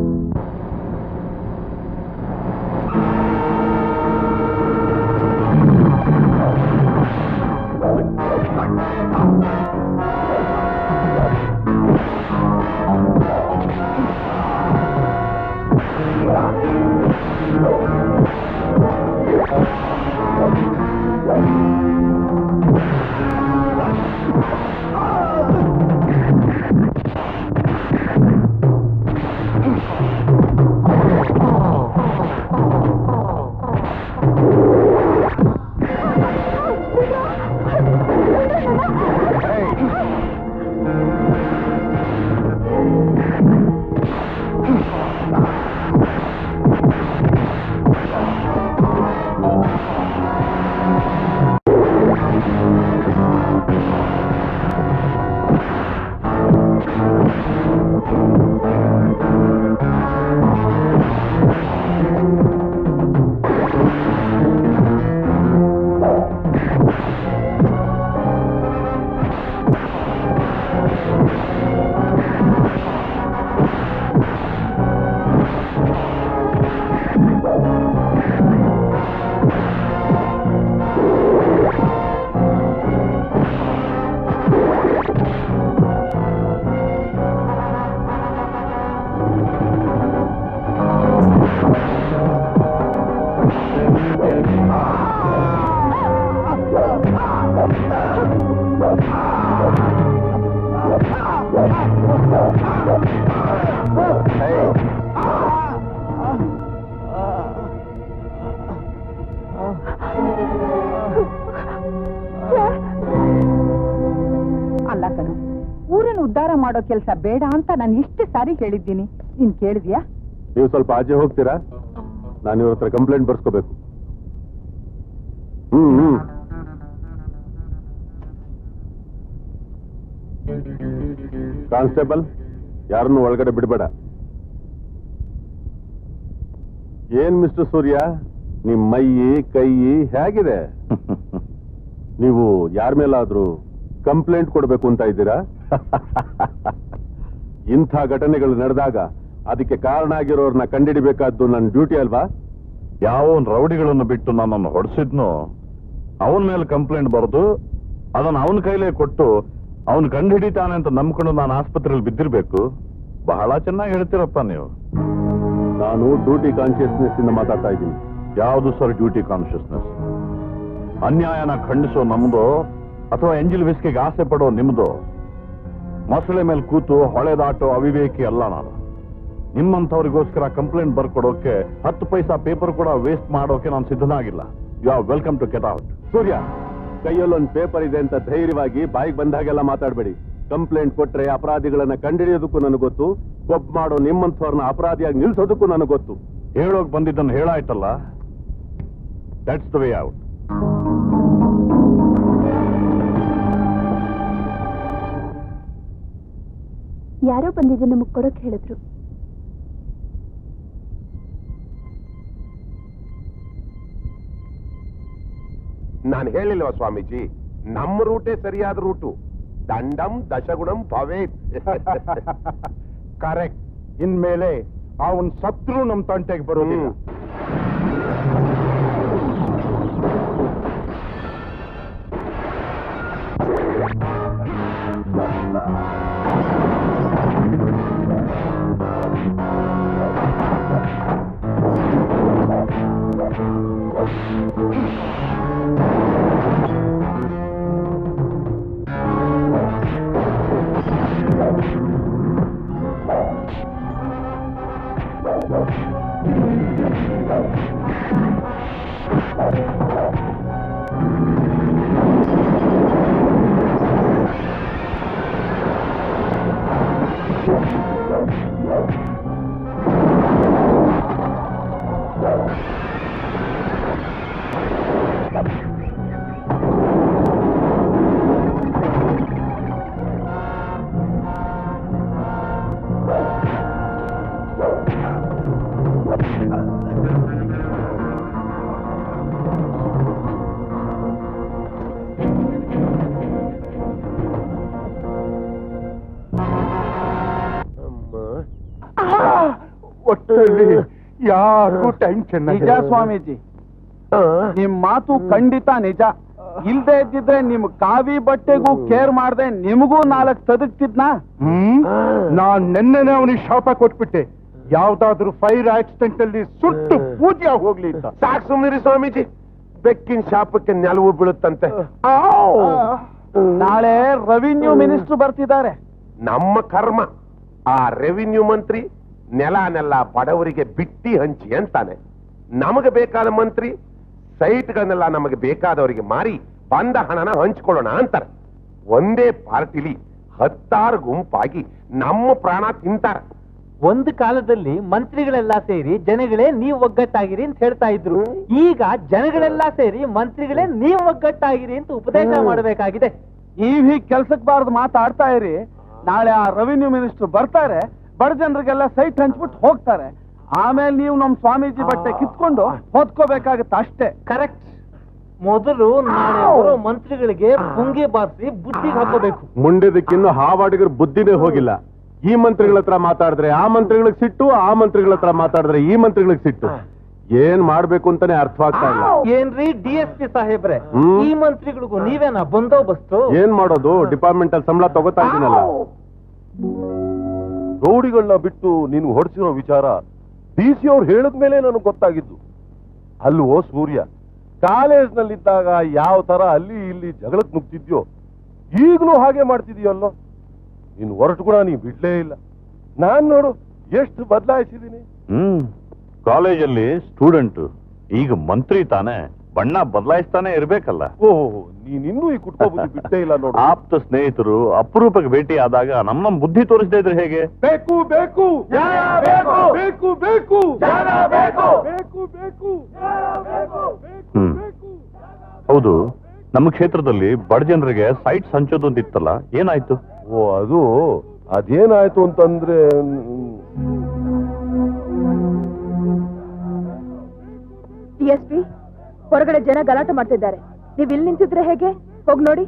ಅಲ್ಲ ಕಣು, ಊರನ್ನು ಉದ್ಧಾರ ಮಾಡೋ ಕೆಲಸ ಬೇಡ ಅಂತ ನಾನು ಎಷ್ಟು ಸಾರಿ ಹೇಳಿದ್ದೀನಿ, ನೀನ್ ಕೇಳಿದ್ಯಾ? ನೀವು ಸ್ವಲ್ಪ ಆಚೆ ಹೋಗ್ತೀರಾ? ನಾನು ಇವ್ರ ಹತ್ರ ಕಂಪ್ಲೇಂಟ್ ಬರ್ಸ್ಕೋಬೇಕು. ಹ್ಮ್ ಹ್ಮ್ ಕಾನ್ಸ್ಟೇಬಲ್, ಯಾರನ್ನು ಒಳಗಡೆ ಬಿಡಬೇಡ. ಏನ್ ಮಿಸ್ಟರ್ ಸೂರ್ಯ, ನಿಮ್ ಮೈ ಕೈ ಹೇಗಿದೆ? ನೀವು ಯಾರ ಮೇಲಾದ್ರೂ ಕಂಪ್ಲೇಂಟ್ ಕೊಡ್ಬೇಕು ಅಂತ ಇದ್ದೀರಾ? ಇಂಥ ಘಟನೆಗಳು ನಡೆದಾಗ ಅದಕ್ಕೆ ಕಾರಣ ಆಗಿರೋರ್ನ ಕಂಡಿಡಿಬೇಕಾದ್ದು ನನ್ನ ಡ್ಯೂಟಿ ಅಲ್ವಾ? ಯಾವನ್ ರೌಡಿಗಳನ್ನು ಬಿಟ್ಟು ನನ್ನನ್ನು ಹೊಡೆಸಿದ್ನೋ ಅವನ ಮೇಲೆ ಕಂಪ್ಲೇಂಟ್ ಬರೆದು ಅದನ್ನು ಅವನ ಕೈಲೇ ಕೊಟ್ಟು ಅವನು ಕಂಡು ಹಿಡಿತಾನೆ ಅಂತ ನಂಬ್ಕೊಂಡು ನಾನು ಆಸ್ಪತ್ರೆಯಲ್ಲಿ ಬಿದ್ದಿರ್ಬೇಕು. ಬಹಳ ಚೆನ್ನಾಗಿ ಹೇಳ್ತೀರಪ್ಪ ನೀವು. ನಾನು ಡ್ಯೂಟಿ ಕಾನ್ಶಿಯಸ್ನೆಸ್ ಇಂದ ಮಾತಾಡ್ತಾ ಇದ್ದೀನಿ. ಯಾವುದು ಸರ್ ಡ್ಯೂಟಿ ಕಾನ್ಶಿಯಸ್ನೆಸ್? ಅನ್ಯಾಯನ ಖಂಡಿಸೋ ನಮ್ದು ಅಥವಾ ಎಂಜಿಲ್ ವಿಸ್ಕಿಗೆ ಆಸೆ ಪಡೋ ನಿಮ್ದು? ಮೊಸಳೆ ಮೇಲೆ ಕೂತು ಹೊಳೆದಾಟೋ ಅವಿವೇಕಿ ಅಲ್ಲ ನಾನು. ನಿಮ್ಮಂಥವ್ರಿಗೋಸ್ಕರ ಕಂಪ್ಲೇಂಟ್ ಬರ್ಕೊಡೋಕೆ ಹತ್ತು ಪೈಸಾ ಪೇಪರ್ ಕೂಡ ವೇಸ್ಟ್ ಮಾಡೋಕೆ ನಾನು ಸಿದ್ಧನಾಗಿಲ್ಲ. You are welcome to get out. Surya, ಕೈಯಲ್ಲೊಂದು ಪೇಪರ್ ಇದೆ ಅಂತ ಧೈರ್ಯವಾಗಿ ಬಾಯಿಗೆ ಬಂದಾಗೆಲ್ಲ ಮಾತಾಡಬೇಡಿ. ಕಂಪ್ಲೇಂಟ್ ಕೊಟ್ರೆ ಅಪರಾಧಿಗಳನ್ನ ಕಂಡಿಡಿಯೋದಕ್ಕೂ ನನಗೆ ಗೊತ್ತು, ಕೊಬ್ಬು ಮಾಡೋ ನಿಮ್ಮಂಥವ್ರನ್ನ ಅಪರಾಧಿಯಾಗಿ ನಿಲ್ಸೋದಕ್ಕೂ ನನಗೆ ಗೊತ್ತು. ಹೇಳೋಕ್ ಬಂದಿದ್ದನ್ನು ಹೇಳಾಯ್ತಲ್ಲ, ದಟ್ಸ್ ದ ವೇ ಔಟ್. ಯಾರೋ ಬಂದಿದ್ದು ನಮಗ್ ಕೊಡೋಕ್ ಹೇಳಿದ್ರು. ನಾನು ಹೇಳಿಲ್ವ ಸ್ವಾಮೀಜಿ, ನಮ್ಮ ರೂಟೇ ಸರಿಯಾದ ರೂಟು. ದಂಡಂ ದಶಗುಣಂ ಭವೇತ್. ಕರೆಕ್ಟ್. ಇನ್ಮೇಲೆ ಅವನ್ ಸತ್ರು ನಮ್ ತಂಟೆಗೆ ಬರೋದಿಲ್ಲ. ಒಟ್ಟಲ್ಲಿ ಯಾರಿಗೂ ಟೆನ್ಷನ್ ನಿಜ ಸ್ವಾಮೀಜಿ, ನಿಮ್ ಮಾತು ಖಂಡಿತ ನಿಜ. ಇಲ್ದೇ ಇದ್ದಿದ್ರೆ ನಿಮ್ ಕಾವಿ ಬಟ್ಟೆಗೂ ಕೇರ್ ಮಾಡ್ದೆ ನಿಮಗೂ ನಾಲ್ಕು ತದಕ್ತಿದ್ನಾ? ಹ್ಮ್ ನಾನ್ ನೆನ್ನೆನೆ ಅವನಿಗೆ ಶಾಪ ಕೊಟ್ಬಿಟ್ಟೆ, ಯಾವ್ದಾದ್ರು ಫೈರ್ ಆಕ್ಸಿಡೆಂಟ್ ಅಲ್ಲಿ ಸುಟ್ಟು ಪೂಜೆ ಹೋಗ್ಲಿ ಅಂತ. ಸಾಕು ಸುಮ್ಮನಿರಿ ಸ್ವಾಮೀಜಿ, ಬೆಕ್ಕಿನ ಶಾಪಕ್ಕೆ ನೆಲವು ಬೀಳುತ್ತಂತೆ. ನಾಳೆ ರೆವಿನ್ಯೂ ಮಿನಿಸ್ಟರ್ ಬರ್ತಿದ್ದಾರೆ. ನಮ್ಮ ಕರ್ಮ, ಆ ರೆವಿನ್ಯೂ ಮಂತ್ರಿ ನೆಲನೆಲ್ಲ ಬಡವರಿಗೆ ಬಿಟ್ಟಿ ಹಂಚಿ ಅಂತಾನೆ. ನಮಗೆ ಬೇಕಾದ ಮಂತ್ರಿ ಸೈಟ್ಗಳನ್ನೆಲ್ಲ ನಮಗೆ ಬೇಕಾದವರಿಗೆ ಮಾರಿ ಬಂದ ಹಣನ ಹಂಚ್ಕೊಳ್ಳೋಣ ಅಂತಾರೆ. ಒಂದೇ ಪಾರ್ಟಿಲಿ ಹತ್ತಾರು ಗುಂಪಾಗಿ ನಮ್ಮ ಪ್ರಾಣ ತಿಂತಾರೆ. ಒಂದು ಕಾಲದಲ್ಲಿ ಮಂತ್ರಿಗಳೆಲ್ಲ ಸೇರಿ ಜನಗಳೇ ನೀವು ಒಗ್ಗಟ್ಟಾಗಿರಿ ಅಂತ ಹೇಳ್ತಾ ಇದ್ರು. ಈಗ ಜನಗಳೆಲ್ಲ ಸೇರಿ ಮಂತ್ರಿಗಳೇ ನೀವು ಒಗ್ಗಟ್ಟಾಗಿರಿ ಅಂತ ಉಪದೇಶ ಮಾಡಬೇಕಾಗಿದೆ. ನೀವ್ ಹೀಗ್ ಕೆಲ್ಸಕ್ ಬಾರದು ಮಾತಾಡ್ತಾ ಇರಿ. ನಾಳೆ ಆ ರೆವಿನ್ಯೂ ಮಿನಿಸ್ಟರ್ ಬರ್ತಾರೆ, ಬಡ ಜನರಿಗೆಲ್ಲ ಸೈಟ್ ಹಂಚ್ಬಿಟ್ಟು ಹೋಗ್ತಾರೆ. ಆಮೇಲೆ ನೀವು ನಮ್ ಸ್ವಾಮೀಜಿ ಬಟ್ಟೆ ಕಿತ್ಕೊಂಡು ಹೊತ್ಕೋಬೇಕಾಗತ್ತೆ ಅಷ್ಟೇ. ಕರೆಕ್ಟ್. ಮೊದಲು ನಾಳೆ ಬರೋ ಮಂತ್ರಿಗಳಿಗೆ ಪುಂಗಿ ಬಾರಿಸಿ ಬುದ್ಧಿಗೆ ಹಾಕೋಬೇಕು. ಮುಂಡೆದಕ್ಕಿನ್ನು ಹಾವಾಡಿಗರ ಬುದ್ಧಿನೇ ಹೋಗಿಲ್ಲ. ಈ ಮಂತ್ರಿಗಳ ಹತ್ರ ಮಾತಾಡಿದ್ರೆ ಆ ಮಂತ್ರಿಗಳಿಗೆ ಸಿಟ್ಟು, ಆ ಮಂತ್ರಿಗಳ ಹತ್ರ ಮಾತಾಡಿದ್ರೆ ಈ ಮಂತ್ರಿಗಳಿಗೆ ಸಿಟ್ಟು. ಏನ್ ಮಾಡ್ಬೇಕು ಅಂತಾನೆ ಅರ್ಥವಾಗ್ತಾ ಇಲ್ಲ. ಏನ್ರಿ ಡಿ ಎಸ್ ಪಿ ಸಾಹೇಬ್ರೆ, ಈ ಮಂತ್ರಿಗಳಿಗೂ ನೀವೇನಾ ಬಂದೋಬಸ್ತು? ಏನ್ ಮಾಡೋದು, ಡಿಪಾರ್ಟ್ಮೆಂಟ್ ಅಲ್ಲಿ ಸಂಬಳ ತಗೋತಾ ಇದೀನಲ್ಲ. ರೌಡಿಗಳನ್ನ ಬಿಟ್ಟು ನೀನು ಹೊಡ್ಸಿರೋ ವಿಚಾರ ಡಿ ಸಿ ಅವ್ರು ಹೇಳಿದ್ಮೇಲೆ ನನಗೆ ಗೊತ್ತಾಗಿದ್ದು. ಅಲ್ವೋ ಸೂರ್ಯ, ಕಾಲೇಜ್ ನಲ್ಲಿದ್ದಾಗ ಯಾವ ತರ ಅಲ್ಲಿ ಇಲ್ಲಿ ಜಗಳಕ್ಕೆ ನುಗ್ತಿದ್ಯೋ ಈಗಲೂ ಹಾಗೆ ಮಾಡ್ತಿದ್ಯಲ್ಲೋ. ನೀನು ಹೊರಟು ಕೂಡ ನೀ ಬಿಡ್ಲೇ ಇಲ್ಲ. ನಾನ್ ನೋಡು ಎಷ್ಟು ಬದಲಾಯಿಸಿದೀನಿ. ಹ್ಮ್ ಕಾಲೇಜಲ್ಲಿ ಸ್ಟೂಡೆಂಟ್, ಈಗ ಮಂತ್ರಿ ತಾನೆ, ಬಣ್ಣ ಬದಲಾಯಿಸ್ತಾನೆ ಇರ್ಬೇಕಲ್ಲ. ಓಹೋ, ನೀನಿನ್ನೂ ಈ ಕುಟ್ಕೋ ಬುದ್ಧಿ ಬಿಟ್ಟೇ ಇಲ್ಲ ನೋಡು. ಆಪ್ತ ಸ್ನೇಹಿತರು ಅಪರೂಪಕ್ಕೆ ಭೇಟಿ ಆದಾಗ ನಮ್ಮ ನಮ್ಮ ಬುದ್ಧಿ ತೋರಿಸದೇ ಇದ್ರೆ ಹೇಗೆ? ಬೇಕು ಬೇಕು ಬೇಕು ಬೇಕು ಬೇಕು ಬೇಕು ಬೇಕು ಹ್ಮ್ ಹೌದು, ನಮ್ಮ ಕ್ಷೇತ್ರದಲ್ಲಿ ಬಡ ಜನರಿಗೆ ಸೈಟ್ಸ್ ಹಂಚೋದು ಅಂತ ಇತ್ತಲ್ಲ, ಏನಾಯ್ತು? ಓ ಅದು ಅದೇನಾಯ್ತು ಅಂತಂದ್ರೆ, ಡಿ ಎಸ್ ಪಿ ಹೊರಗಡೆ ಜನ ಗಲಾಟೆ ಮಾಡ್ತಿದ್ದಾರೆ. ನೀವು ಇಲ್ಲಿ ನಿಂತಿದ್ರೆ ಹೇಗೆ? ಹೋಗಿ ನೋಡಿ.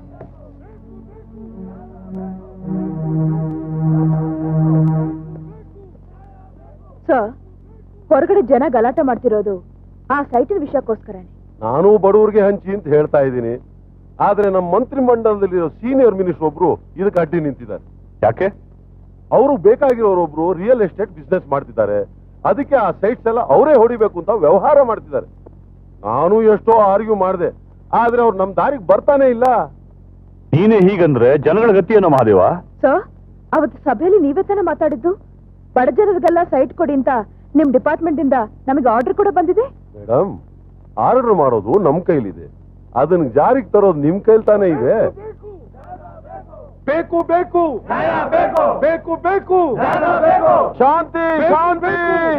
ಸರ್, ಹೊರಗಡೆ ಜನ ಗಲಾಟೆ ಮಾಡ್ತಿರೋದು ಆ ಸೈಟಿನ ವಿಷಯಕ್ಕೋಸ್ಕರನೇ. ನಾನು ಬಡವರಿಗೆ ಹಂಚಿ ಅಂತ ಹೇಳ್ತಾ ಇದ್ದೀನಿ, ಆದ್ರೆ ನಮ್ಮ ಮಂತ್ರಿ ಮಂಡಲದಲ್ಲಿರೋ ಸೀನಿಯರ್ ಮಿನಿಸ್ಟರ್ ಒಬ್ರು ಇದಕ್ಕೆ ಅಡ್ಡಿ ನಿಂತಿದ್ದಾರೆ. ಯಾಕೆ? ಅವರು ಬೇಕಾಗಿರೋರೊಬ್ರು ರಿಯಲ್ ಎಸ್ಟೇಟ್ ಬಿಸ್ನೆಸ್ ಮಾಡ್ತಿದ್ದಾರೆ. ಅದಕ್ಕೆ ಆ ಸೈಟ್ಸ್ ಎಲ್ಲ ಅವರೇ ಹೊಡಿಬೇಕು ಅಂತ ವ್ಯವಹಾರ ಮಾಡ್ತಿದ್ದಾರೆ. ನಾನು ಎಷ್ಟೋ ಆರ್ಗ್ಯೂ ಮಾಡಿದೆ, ಆದ್ರೆ ಅವ್ರು ನಮ್ ದಾರಿಗೆ ಬರ್ತಾನೆ ಇಲ್ಲ. ನೀನೇ ಹೀಗಂದ್ರೆ ಜನಗಳ ಗತಿ ಏನೋ ಮಹಾದೇವ? ಸರ್, ಅವತ್ತು ಸಭೆಯಲ್ಲಿ ನೀವೇ ತಾನೇ ಮಾತಾಡಿದ್ದು, ಬಡ ಜನರಿಗೆಲ್ಲ ಸೈಟ್ ಕೊಡಿ ಅಂತ ನಿಮ್ ಡಿಪಾರ್ಟ್ಮೆಂಟ್ ಇಂದ ನಮಗೆ ಆರ್ಡರ್ ಕೂಡ ಬಂದಿದೆ. ಮೇಡಮ್, ಆರ್ಡರ್ ಮಾಡೋದು ನಮ್ ಕೈಲಿದೆ, ಅದನ್ನ ಜಾರಿಗೆ ತರೋದು ನಿಮ್ ಕೈಲಿ ತಾನೇ ಇದೆ. ಬೇಕು ಬೇಕು ಬೇಕು ಬೇಕು ಶಾಂತಿ ಶಾಂತಿ.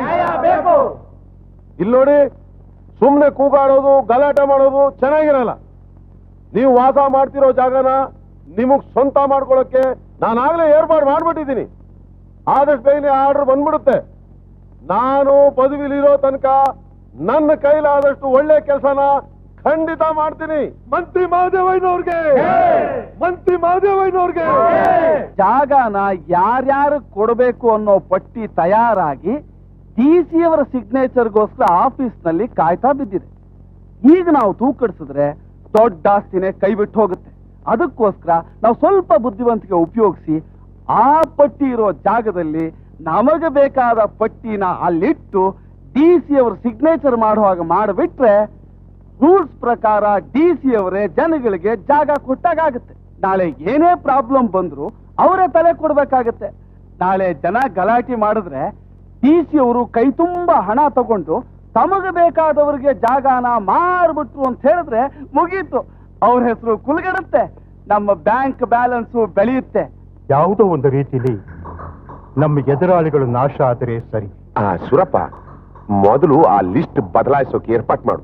ಇಲ್ಲಿ ನೋಡಿ, ಸುಮ್ನೆ ಕೂಗಾಡೋದು ಗಲಾಟೆ ಮಾಡೋದು ಚೆನ್ನಾಗಿರಲ್ಲ. ನೀವು ವಾಸ ಮಾಡ್ತಿರೋ ಜಾಗನ ನಿಮಗ್ ಸ್ವಂತ ಮಾಡ್ಕೊಳಕ್ಕೆ ನಾನಾಗ್ಲೇ ಏರ್ಪಾಡು ಮಾಡ್ಬಿಟ್ಟಿದ್ದೀನಿ. ಆದಷ್ಟು ಬೇಗನೆ ಆರ್ಡರ್ ಬಂದ್ಬಿಡುತ್ತೆ. ನಾನು ಪದವಿಲಿರೋ ತನಕ ನನ್ನ ಕೈಲಾದಷ್ಟು ಒಳ್ಳೆ ಕೆಲಸನ ಖಂಡಿತ ಮಾಡ್ತೀನಿ. ಮಂತ್ರಿ ಮಹದೇವಯ್ಯನವ್ರಿಗೆ, ಮಂತ್ರಿ ಮಹದೇವಯ್ಯನವ್ರಿಗೆ ಜಾಗನ ಯಾರ್ಯಾರು ಕೊಡಬೇಕು ಅನ್ನೋ ಪಟ್ಟಿ ತಯಾರಾಗಿ ಡಿ ಸಿ ಅವರ ಸಿಗ್ನೇಚರ್ಗೋಸ್ಕರ ಆಫೀಸ್ ನಲ್ಲಿ ಕಾಯ್ತಾ ಬಿದ್ದಿದೆ. ಈಗ ನಾವು ತೂಕಡಿಸಿದ್ರೆ ದೊಡ್ಡ ಆಸ್ತಿನೇ ಕೈ ಬಿಟ್ಟು ಹೋಗುತ್ತೆ. ಅದಕ್ಕೋಸ್ಕರ ನಾವು ಸ್ವಲ್ಪ ಬುದ್ಧಿವಂತಿಕೆ ಉಪಯೋಗಿಸಿ ಆ ಪಟ್ಟಿ ಇರೋ ಜಾಗದಲ್ಲಿ ನಮಗೆ ಬೇಕಾದ ಪಟ್ಟಿನ ಅಲ್ಲಿಟ್ಟು ಡಿ ಸಿ ಅವರು ಸಿಗ್ನೇಚರ್ ಮಾಡುವಾಗ ಮಾಡಿಬಿಟ್ರೆ ರೂಲ್ಸ್ ಪ್ರಕಾರ ಡಿ ಸಿ ಅವರೇ ಜನಗಳಿಗೆ ಜಾಗ ಕೊಟ್ಟಾಗುತ್ತೆ. ನಾಳೆ ಏನೇ ಪ್ರಾಬ್ಲಮ್ ಬಂದ್ರು ಅವರೇ ತಲೆ ಕೊಡ್ಬೇಕಾಗತ್ತೆ. ನಾಳೆ ಜನ ಗಲಾಟೆ ಮಾಡಿದ್ರೆ ಡಿ ಸಿ ಅವರು ಕೈ ತುಂಬಾ ಹಣ ತಗೊಂಡು ತಮಗೆ ಬೇಕಾದವರಿಗೆ ಜಾಗನ ಮಾರ್ಬಿಟ್ರು ಅಂತ ಹೇಳಿದ್ರೆ ಮುಗೀತು. ಅವ್ರ ಹೆಸರು ಕುಲ್ಗೆಡುತ್ತೆ, ನಮ್ಮ ಬ್ಯಾಂಕ್ ಬ್ಯಾಲೆನ್ಸು ಬೆಳೆಯುತ್ತೆ. ಯಾವುದೋ ಒಂದು ರೀತಿಲಿ ನಮ್ಮ ಎದುರಾಳಿಗಳು ನಾಶ ಆದರೆ ಸರಿ. ಆ ಸುರಪ್ಪ, ಮೊದಲು ಆ ಲಿಸ್ಟ್ ಬದಲಾಯಿಸೋಕೆ ಏರ್ಪಾಟ್ ಮಾಡು.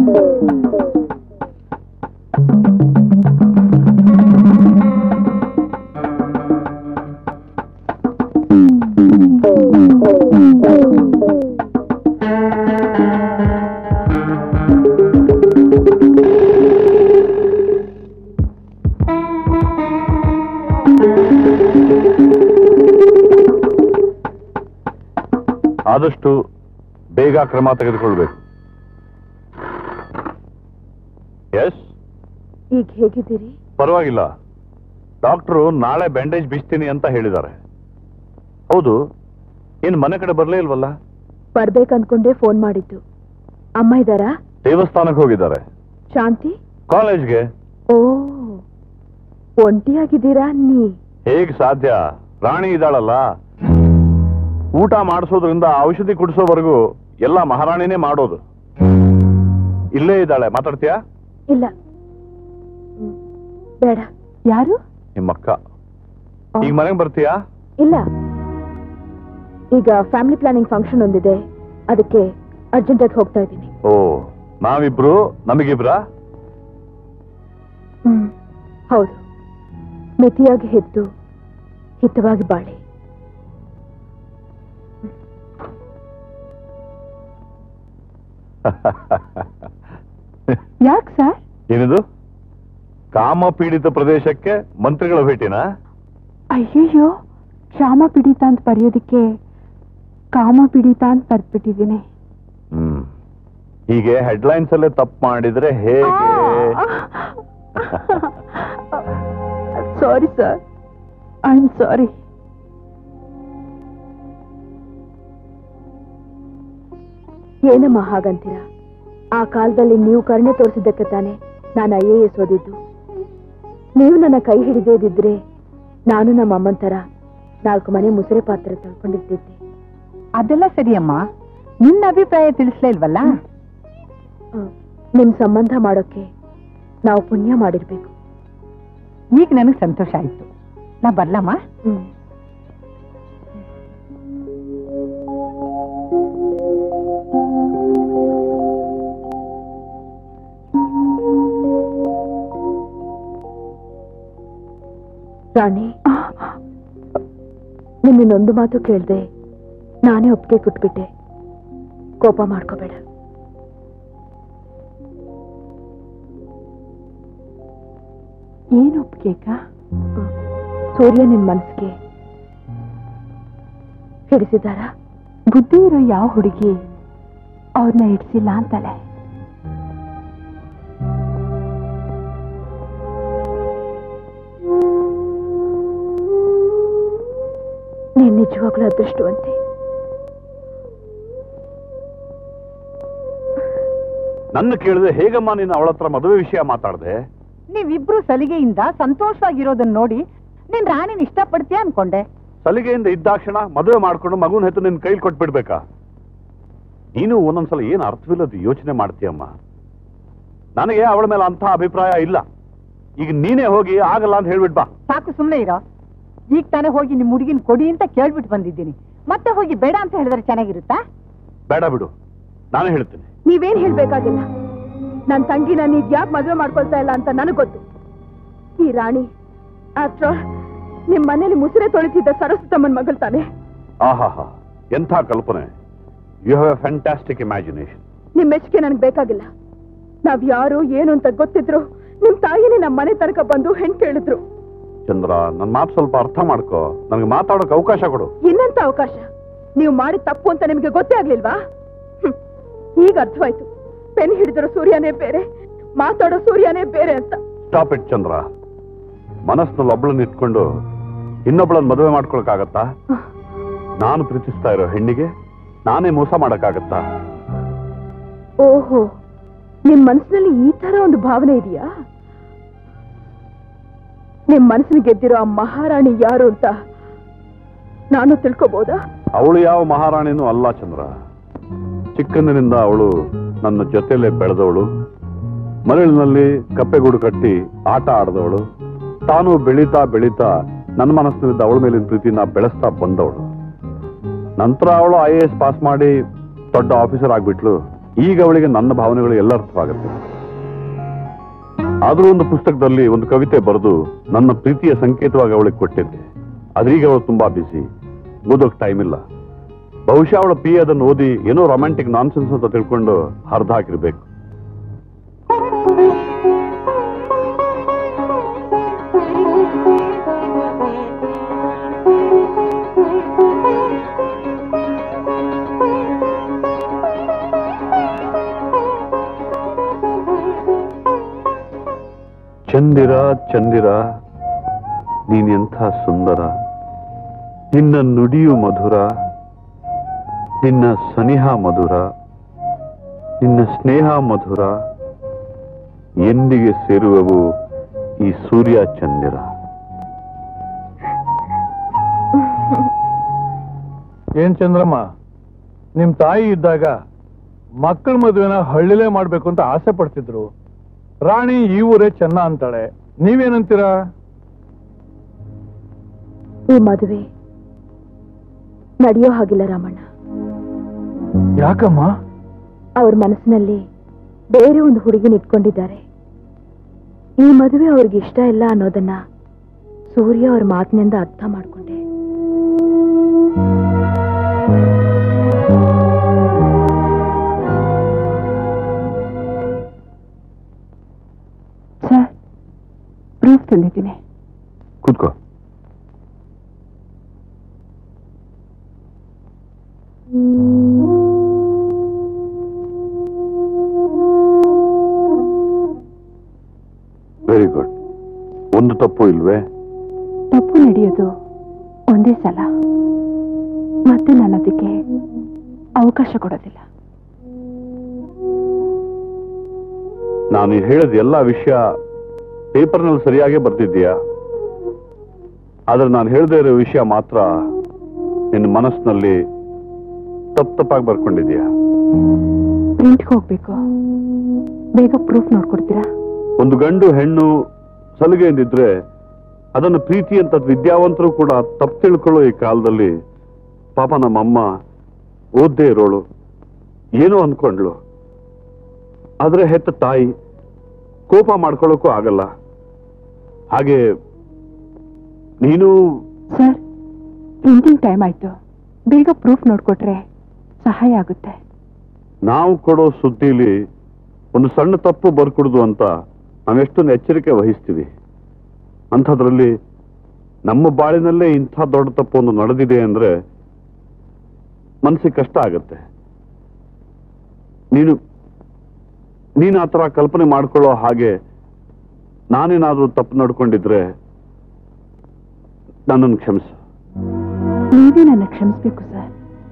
ಆದಷ್ಟು ಬೇಗ ಕ್ರಮ ತೆಗೆದುಕೊಳ್ಬೇಕು. ಎಸ್, ಈಗ ಹೇಗಿದ್ದೀರಿ? ಪರವಾಗಿಲ್ಲ. ಡಾಕ್ಟ್ರು ನಾಳೆ ಬ್ಯಾಂಡೇಜ್ ಬಿಚ್ತೀನಿ ಅಂತ ಹೇಳಿದ್ದಾರೆ. ಹೌದು, ಏನ್ ಮನೆ ಕಡೆ ಬರ್ಲೇ ಇಲ್ವಲ್ಲ? ಬರ್ಬೇಕಂದ್ಕೊಂಡೇ ಫೋನ್ ಮಾಡಿದ್ದು. ಅಮ್ಮ ಇದ್ದಾರಾ? ದೇವಸ್ಥಾನಕ್ಕೆ ಹೋಗಿದ್ದಾರೆ. ಶಾಂತಿ? ಕಾಲೇಜ್ಗೆ. ಓ, ಒಂಟಿಯಾಗಿದ್ದೀರಾ ನೀ? ಹೇಗ್ ಸಾಧ್ಯ? ರಾಣಿ ಇದ್ದಾಳಲ್ಲ. ಊಟ ಮಾಡಿಸೋದ್ರಿಂದ ಔಷಧಿ ಕುಡಿಸೋವರೆಗೂ ಎಲ್ಲ ಮಹಾರಾಣಿನೇ ಮಾಡೋದು. ಇಲ್ಲೇ ಇದ್ದಾಳೆ, ಮಾತಾಡ್ತೀಯಾ? ಇಲ್ಲ, ಬೇಡ. ಯಾರು? ನಿಮ್ಮಕ್ಕ. ಈಗ ಮನೆಗೆ ಬರ್ತೀಯಾ? ಇಲ್ಲ, ಈಗ ಫ್ಯಾಮಿಲಿ ಪ್ಲಾನಿಂಗ್ ಫಂಕ್ಷನ್ ಒಂದಿದೆ, ಅದಕ್ಕೆ ಅರ್ಜೆಂಟಾಗಿ ಹೋಗ್ತಾ ಇದ್ದೀನಿ. ಓ, ನಾವಿಬ್ರು ನಮಗಿಬ್ರಾ? ಹ್ಮ್, ಹೌದು. ಮಿತಿಯಾಗಿ ಹೆದ್ದು ಹಿತವಾಗಿ ಬಾಳಿ. ಯಾಕೆ ಸರ್? ಏನಿದು? ಕಾಮ ಪೀಡಿತ ಪ್ರದೇಶಕ್ಕೆ ಮಂತ್ರಿಗಳ ಭೇಟಿನಾ? ಅಯ್ಯಯ್ಯೋ, ಕ್ಷಾಮ ಪೀಡಿತ ಅಂತ ಬರೆಯೋದಿಕ್ಕೆ ಕಾಮ ಪೀಡಿತ ಅಂತ ಬರ್ಬಿಟ್ಟಿದ್ದೀನಿ. ಹ್ಮ್, ಹೀಗೆ ಹೆಡ್ಲೈನ್ಸ್ ಅಲ್ಲೇ ತಪ್ಪು ಮಾಡಿದ್ರೆ ಹೇಗೆ? Sorry sir, I am sorry. ಏನಮ್ಮ ಹಾಗಂತೀರಾ? ಆ ಕಾಲದಲ್ಲಿ ನೀವು ಕರುಣೆ ತೋರಿಸಿದ್ದಕ್ಕೆ ತಾನೆ ನಾನು ಐ ಎ ಎಸ್ ಓದಿದ್ದು. ನೀವು ನನ್ನ ಕೈ ಹಿಡಿದೇದಿದ್ರೆ ನಾನು ನಮ್ಮ ಅಮ್ಮನ ತರ ನಾಲ್ಕು ಮನೆ ಮುಸುರೆ ಪಾತ್ರೆ ತಳ್ಕೊಂಡಿರ್ತಿದ್ದೆ. ಅದೆಲ್ಲ ಸರಿಯಮ್ಮ, ನಿನ್ನ ಅಭಿಪ್ರಾಯ ತಿಳಿಸ್ಲೇ ಇಲ್ವಲ್ಲ? ನಿಮ್ ಸಂಬಂಧ ಮಾಡೋಕೆ ನಾವು ಪುಣ್ಯ ಮಾಡಿರ್ಬೇಕು. ಈಗ ನನಗೆ ಸಂತೋಷ ಆಯ್ತು. ನಾ ಬರ್ಲಮ್ಮ? ಹ್ಮ್. ರಾಣಿ, ನಿನ್ನೊಂದು ಮಾತು ಕೇಳ್ದೆ ನಾನೇ ಒಪ್ಪಿಗೆ ಕೊಟ್ಬಿಟ್ಟೆ. ಕೋಪ ಮಾಡ್ಕೋಬೇಡ. ಏನು ಒಪ್ಪಿಗೆ? ಸೂರ್ಯ ನಿನ್ ಮನಸ್ಸಿಗೆ ಹಿಡಿಸಿದಾರ? ಬುದ್ಧಿ ಇರೋ ಯಾವ ಹುಡುಗಿ ಅವ್ರನ್ನ ಹಿಡಿಸಿಲ್ಲ ಅಂತಾಳೆ. ನೀನ್ ನಿಜವಾಗ್ಲೂ ಅದೃಷ್ಟವಂತೆ. ನನ್ನ ಕೇಳಿದ್ರೆ ಹೇಗಮ್ಮ ನೀನು ಅವಳ ಹತ್ರ ಮದುವೆ ವಿಷಯ ಮಾತಾಡ್ದೆ? ನೀವಿಬ್ರು ಸಲಿಗೆಯಿಂದ ಸಂತೋಷವಾಗಿರೋದನ್ನ ನೋಡಿ ನೀನ್ ರಾಣಿನ ಇಷ್ಟಪಡ್ತೀಯ ಅನ್ಕೊಂಡೆ. ಸಲಿಗೆಯಿಂದ ಇದ್ದಾಕ್ಷಣ ಮದುವೆ ಮಾಡ್ಕೊಂಡು ಮಗುನ ಹೆತ್ತು ನಿನ್ ಕೈಲಿ ಕೊಟ್ಬಿಡ್ಬೇಕಾ? ನೀನು ಒಂದೊಂದ್ಸಲ ಏನು ಅರ್ಥವಿಲ್ಲದ ಯೋಚನೆ ಮಾಡ್ತೀಯಮ್ಮ. ನನಗೆ ಅವಳ ಮೇಲೆ ಅಂತ ಅಭಿಪ್ರಾಯ ಇಲ್ಲ. ಈಗ ನೀನೇ ಹೋಗಿ ಆಗಲ್ಲ ಅಂತ ಹೇಳ್ಬಿಡ್ಬಾ. ಸಾಕು, ಸುಮ್ಮನೆ ಇರೋ. ಈಗ ತಾನೇ ಹೋಗಿ ನಿಮ್ ಹುಡುಗಿನ ಕೊಡಿ ಅಂತ ಕೇಳ್ಬಿಟ್ಟು ಬಂದಿದ್ದೀನಿ. ಮತ್ತೆ ಹೋಗಿ ಬೇಡ ಅಂತ ಹೇಳಿದ್ರೆ ಚೆನ್ನಾಗಿರುತ್ತಾ? ಬೇಡ ಬಿಡು, ನಾನೇ ಹೇಳ್ತೀನಿ. ನೀವೇನ್ ಹೇಳ್ಬೇಕಾಗಿಲ್ಲ. ನನ್ ತಂಗಿನ ನೀವ್ ಯಾಕೆ ಮದುವೆ ಮಾಡ್ಕೊಳ್ತಾ ಇಲ್ಲ ಅಂತ ನನಗ್ ಗೊತ್ತು. ಈ ರಾಣಿ ಆಫ್ಟರ್ ನಿಮ್ ಮನೇಲಿ ಮುಸುರೆ ತೊಳಿತಿದ್ದ ಸರಸ್ವತಮ್ಮನ್ ಮಗಳು ತಾನೆ. ಆಹಾ, ಎಂಥ ಕಲ್ಪನೆ! You have a fantastic imagination. ನಿಮ್ ಮೆಚ್ಚುಗೆ ನನ್ಗೆ ಬೇಕಾಗಿಲ್ಲ. ನಾವ್ ಯಾರು ಏನು ಅಂತ ಗೊತ್ತಿದ್ರು ನಿಮ್ ತಾಯಿನೇ ನಮ್ ಮನೆ ತನಕ ಬಂದು ಹೆಣ್ ಕೇಳಿದ್ರು. ಚಂದ್ರ, ನನ್ ಮಾತು ಸ್ವಲ್ಪ ಅರ್ಥ ಮಾಡ್ಕೋ. ನನಗೆ ಮಾತಾಡೋಕೆ ಅವಕಾಶ ಕೊಡು. ಇನ್ನಂತ ಅವಕಾಶ? ನೀವು ಮಾಡಿದ ತಪ್ಪು ಅಂತ ನಿಮ್ಗೆ ಗೊತ್ತೇ ಆಗ್ಲಿಲ್ವಾ? ಈಗ ಅರ್ಥವಾಯ್ತು. ಪೆನ್ ಹಿಡಿದಿರೋ ಸೂರ್ಯನೇ ಬೇರೆ, ಮಾತಾಡೋ ಸೂರ್ಯನೇ ಬೇರೆ ಅಂತ. Stop it Chandra. ಮನಸ್ಸಿನಲ್ಲಿ ಒಬ್ಳನ್ನ ಇಟ್ಕೊಂಡು ಇನ್ನೊಬ್ಳನ್ನ ಮದುವೆ ಮಾಡ್ಕೊಳಕ್ಕಾಗತ್ತಾ? ನಾನು ಪ್ರೀತಿಸ್ತಾ ಇರೋ ಹೆಣ್ಣಿಗೆ ನಾನೇ ಮೋಸ ಮಾಡಕ್ಕಾಗತ್ತಾ? ಓಹೋ, ನಿಮ್ ಮನಸ್ಸಿನಲ್ಲಿ ಈ ತರ ಒಂದು ಭಾವನೆ ಇದೆಯಾ? ನಿಮ್ ಮನಸ್ಸಿನ ಗೆದ್ದಿರೋ ಆ ಮಹಾರಾಣಿ ಯಾರು ಅಂತ ನಾನು ತಿಳ್ಕೋಬಹುದಾ? ಅವಳು ಯಾವ ಮಹಾರಾಣಿನೂ ಅಲ್ಲ ಚಂದ್ರ. ಚಿಕ್ಕಂದಿನಿಂದ ಅವಳು ನನ್ನ ಜೊತೆಲೇ ಬೆಳೆದವಳು. ಮರಳಿನಲ್ಲಿ ಕಪ್ಪೆಗೂಡು ಕಟ್ಟಿ ಆಟ ಆಡದವಳು. ತಾನು ಬೆಳೀತಾ ಬೆಳೀತಾ ನನ್ನ ಮನಸ್ಸಿನಿಂದ ಅವಳ ಮೇಲಿನ ಪ್ರೀತಿನ ಬೆಳೆಸ್ತಾ ಬಂದವಳು. ನಂತರ ಅವಳು ಐ ಎ ಎಸ್ ಪಾಸ್ ಮಾಡಿ ದೊಡ್ಡ ಆಫೀಸರ್ ಆಗ್ಬಿಟ್ಲು. ಈಗ ಅವಳಿಗೆ ನನ್ನ ಭಾವನೆಗಳು ಎಲ್ಲ ಅರ್ಥವಾಗುತ್ತೆ. ಆದರೂ ಒಂದು ಪುಸ್ತಕದಲ್ಲಿ ಒಂದು ಕವಿತೆ ಬರೆದು ನನ್ನ ಪ್ರೀತಿಯ ಸಂಕೇತವಾಗಿ ಅವಳಿಗೆ ಕೊಟ್ಟಿದ್ದೆ. ಅದ್ರೀಗ ಅವಳು ತುಂಬಾ ಬಿಸಿ, ಓದೋಕ್ ಟೈಮ್ ಇಲ್ಲ. ಬಹುಶಃ ಅವಳ ಪಿ ಅದನ್ನು ಓದಿ ಏನೋ ರೊಮ್ಯಾಂಟಿಕ್ ನಾನ್ಸೆನ್ಸ್ ಅಂತ ತಿಳ್ಕೊಂಡು ಹರಿದು ಹಾಕಿರ್ಬೇಕು. ಚಂದಿರ ಚಂದಿರ ನೀನೆಂಥ ಸುಂದರ, ನಿನ್ನ ನುಡಿಯು ಮಧುರ, ನಿನ್ನ ಸನಿಹ ಮಧುರ, ನಿನ್ನ ಸ್ನೇಹ ಮಧುರ, ಎಂದಿಗೆ ಸೇರುವವು ಈ ಸೂರ್ಯ ಚಂದಿರ. ಏನ್ ಚಂದ್ರಮ್ಮ, ನಿಮ್ ತಾಯಿ ಇದ್ದಾಗ ಮಕ್ಕಳ ಮದುವೆನ ಹಳ್ಳಿಲೇ ಮಾಡ್ಬೇಕು ಅಂತ ಆಸೆ ಪಡ್ತಿದ್ರು. ರಾಣಿ ಈ ಊರೇ ಚೆನ್ನ ಅಂತಾಳೆ, ನೀವೇನಂತೀರಾ? ಈ ಮದುವೆ ನಡೆಯೋ ಹಾಗಿಲ್ಲ ರಾಮಣ್ಣ. ಯಾಕಮ್ಮ? ಅವ್ರ ಮನಸ್ಸಿನಲ್ಲಿ ಬೇರೆ ಒಂದು ಹುಡುಗಿನ ಇಟ್ಕೊಂಡಿದ್ದಾರೆ. ಈ ಮದುವೆ ಅವ್ರಿಗೆ ಇಷ್ಟ ಇಲ್ಲ ಅನ್ನೋದನ್ನ ಸೂರ್ಯ ಅವ್ರ ಮಾತಿನಿಂದ ಅರ್ಥ ಮಾಡ್ಕೊಂಡೆ. ಸರ್, ಪ್ರೂಫ್ ತಂದಿದ್ದೀನಿ. ಕೂತ್ಕೋ. Very good. ಒಂದು ತಪ್ಪು ಇಲ್ವೇ? ತಪ್ಪು ನಡೆಯೋದು ಒಂದೇ ಸಲ, ಮತ್ತೆ ನಾನು ಅದಕ್ಕೆ ಅವಕಾಶ ಕೊಡೋದಿಲ್ಲ. ನಾನು ಹೇಳಿದ ಎಲ್ಲ ವಿಷಯ ಪೇಪರ್ನಲ್ಲಿ ಸರಿಯಾಗೇ ಬರ್ತಿದ್ದೀಯಾ? ಆದ್ರೆ ನಾನು ಹೇಳದೇ ಇರೋ ವಿಷಯ ಮಾತ್ರ ನಿನ್ನ ಮನಸ್ಸಿನಲ್ಲಿ ತಪ್ಪು ತಪ್ಪಾಗಿ ಬರ್ಕೊಂಡಿದ್ಯಾ? ಪ್ರಿಂಟ್ಗೆ ಹೋಗ್ಬೇಕು, ಬೇಗ ಪ್ರೂಫ್ ನೋಡ್ಕೊಡ್ತೀರಾ? ಒಂದು ಗಂಡು ಹೆಣ್ಣು ಸಲಿಗೆಯಿಂದಿದ್ರೆ ಅದನ್ನು ಪ್ರೀತಿ ಅಂತ ವಿದ್ಯಾವಂತರು ಕೂಡ ತಪ್ಪು ತಿಳ್ಕೊಳ್ಳೋ ಈ ಕಾಲದಲ್ಲಿ ಪಾಪ ನಮ್ಮಮ್ಮ ಓದ್ದೇ ಇರೋಳು, ಏನೋ ಅನ್ಕೊಂಡ್ಲು. ಆದ್ರೆ ಹೆತ್ತ ತಾಯಿ ಕೋಪ ಮಾಡ್ಕೊಳ್ಳೋಕ್ಕೂ ಆಗಲ್ಲ. ಹಾಗೆ ನೀನು. ಸರ್, ಪ್ರಿಂಟಿಂಗ್ ಟೈಮ್ ಆಯ್ತು, ಬೇಗ ಪ್ರೂಫ್ ನೋಡ್ಕೊಟ್ರೆ ಸಹಾಯ ಆಗುತ್ತೆ. ನಾವು ಕೊಡೋ ಸುದ್ದಿಲಿ ಒಂದು ಸಣ್ಣ ತಪ್ಪು ಬರ್ಕೊಡುದು ಅಂತ ನಾವೆಷ್ಟೊಂದು ಎಚ್ಚರಿಕೆ ವಹಿಸ್ತೀವಿ. ಅಂಥದ್ರಲ್ಲಿ ನಮ್ಮ ಬಾಳಿನಲ್ಲೇ ಇಂಥ ದೊಡ್ಡ ತಪ್ಪು ಒಂದು ನಡೆದಿದೆ ಅಂದ್ರೆ ಮನಸ್ಸಿಗೆ ಕಷ್ಟ ಆಗತ್ತೆ. ನೀನು ನೀನು ಆ ಥರ ಕಲ್ಪನೆ ಮಾಡ್ಕೊಳ್ಳೋ ಹಾಗೆ ನಾನೇನಾದ್ರೂ ತಪ್ಪು ನಡ್ಕೊಂಡಿದ್ರೆ ನನ್ನನ್ನು ಕ್ಷಮಿಸು. ನೀವೇ ನನ್ನ ಕ್ಷಮಿಸ್ಬೇಕು ಸರ್.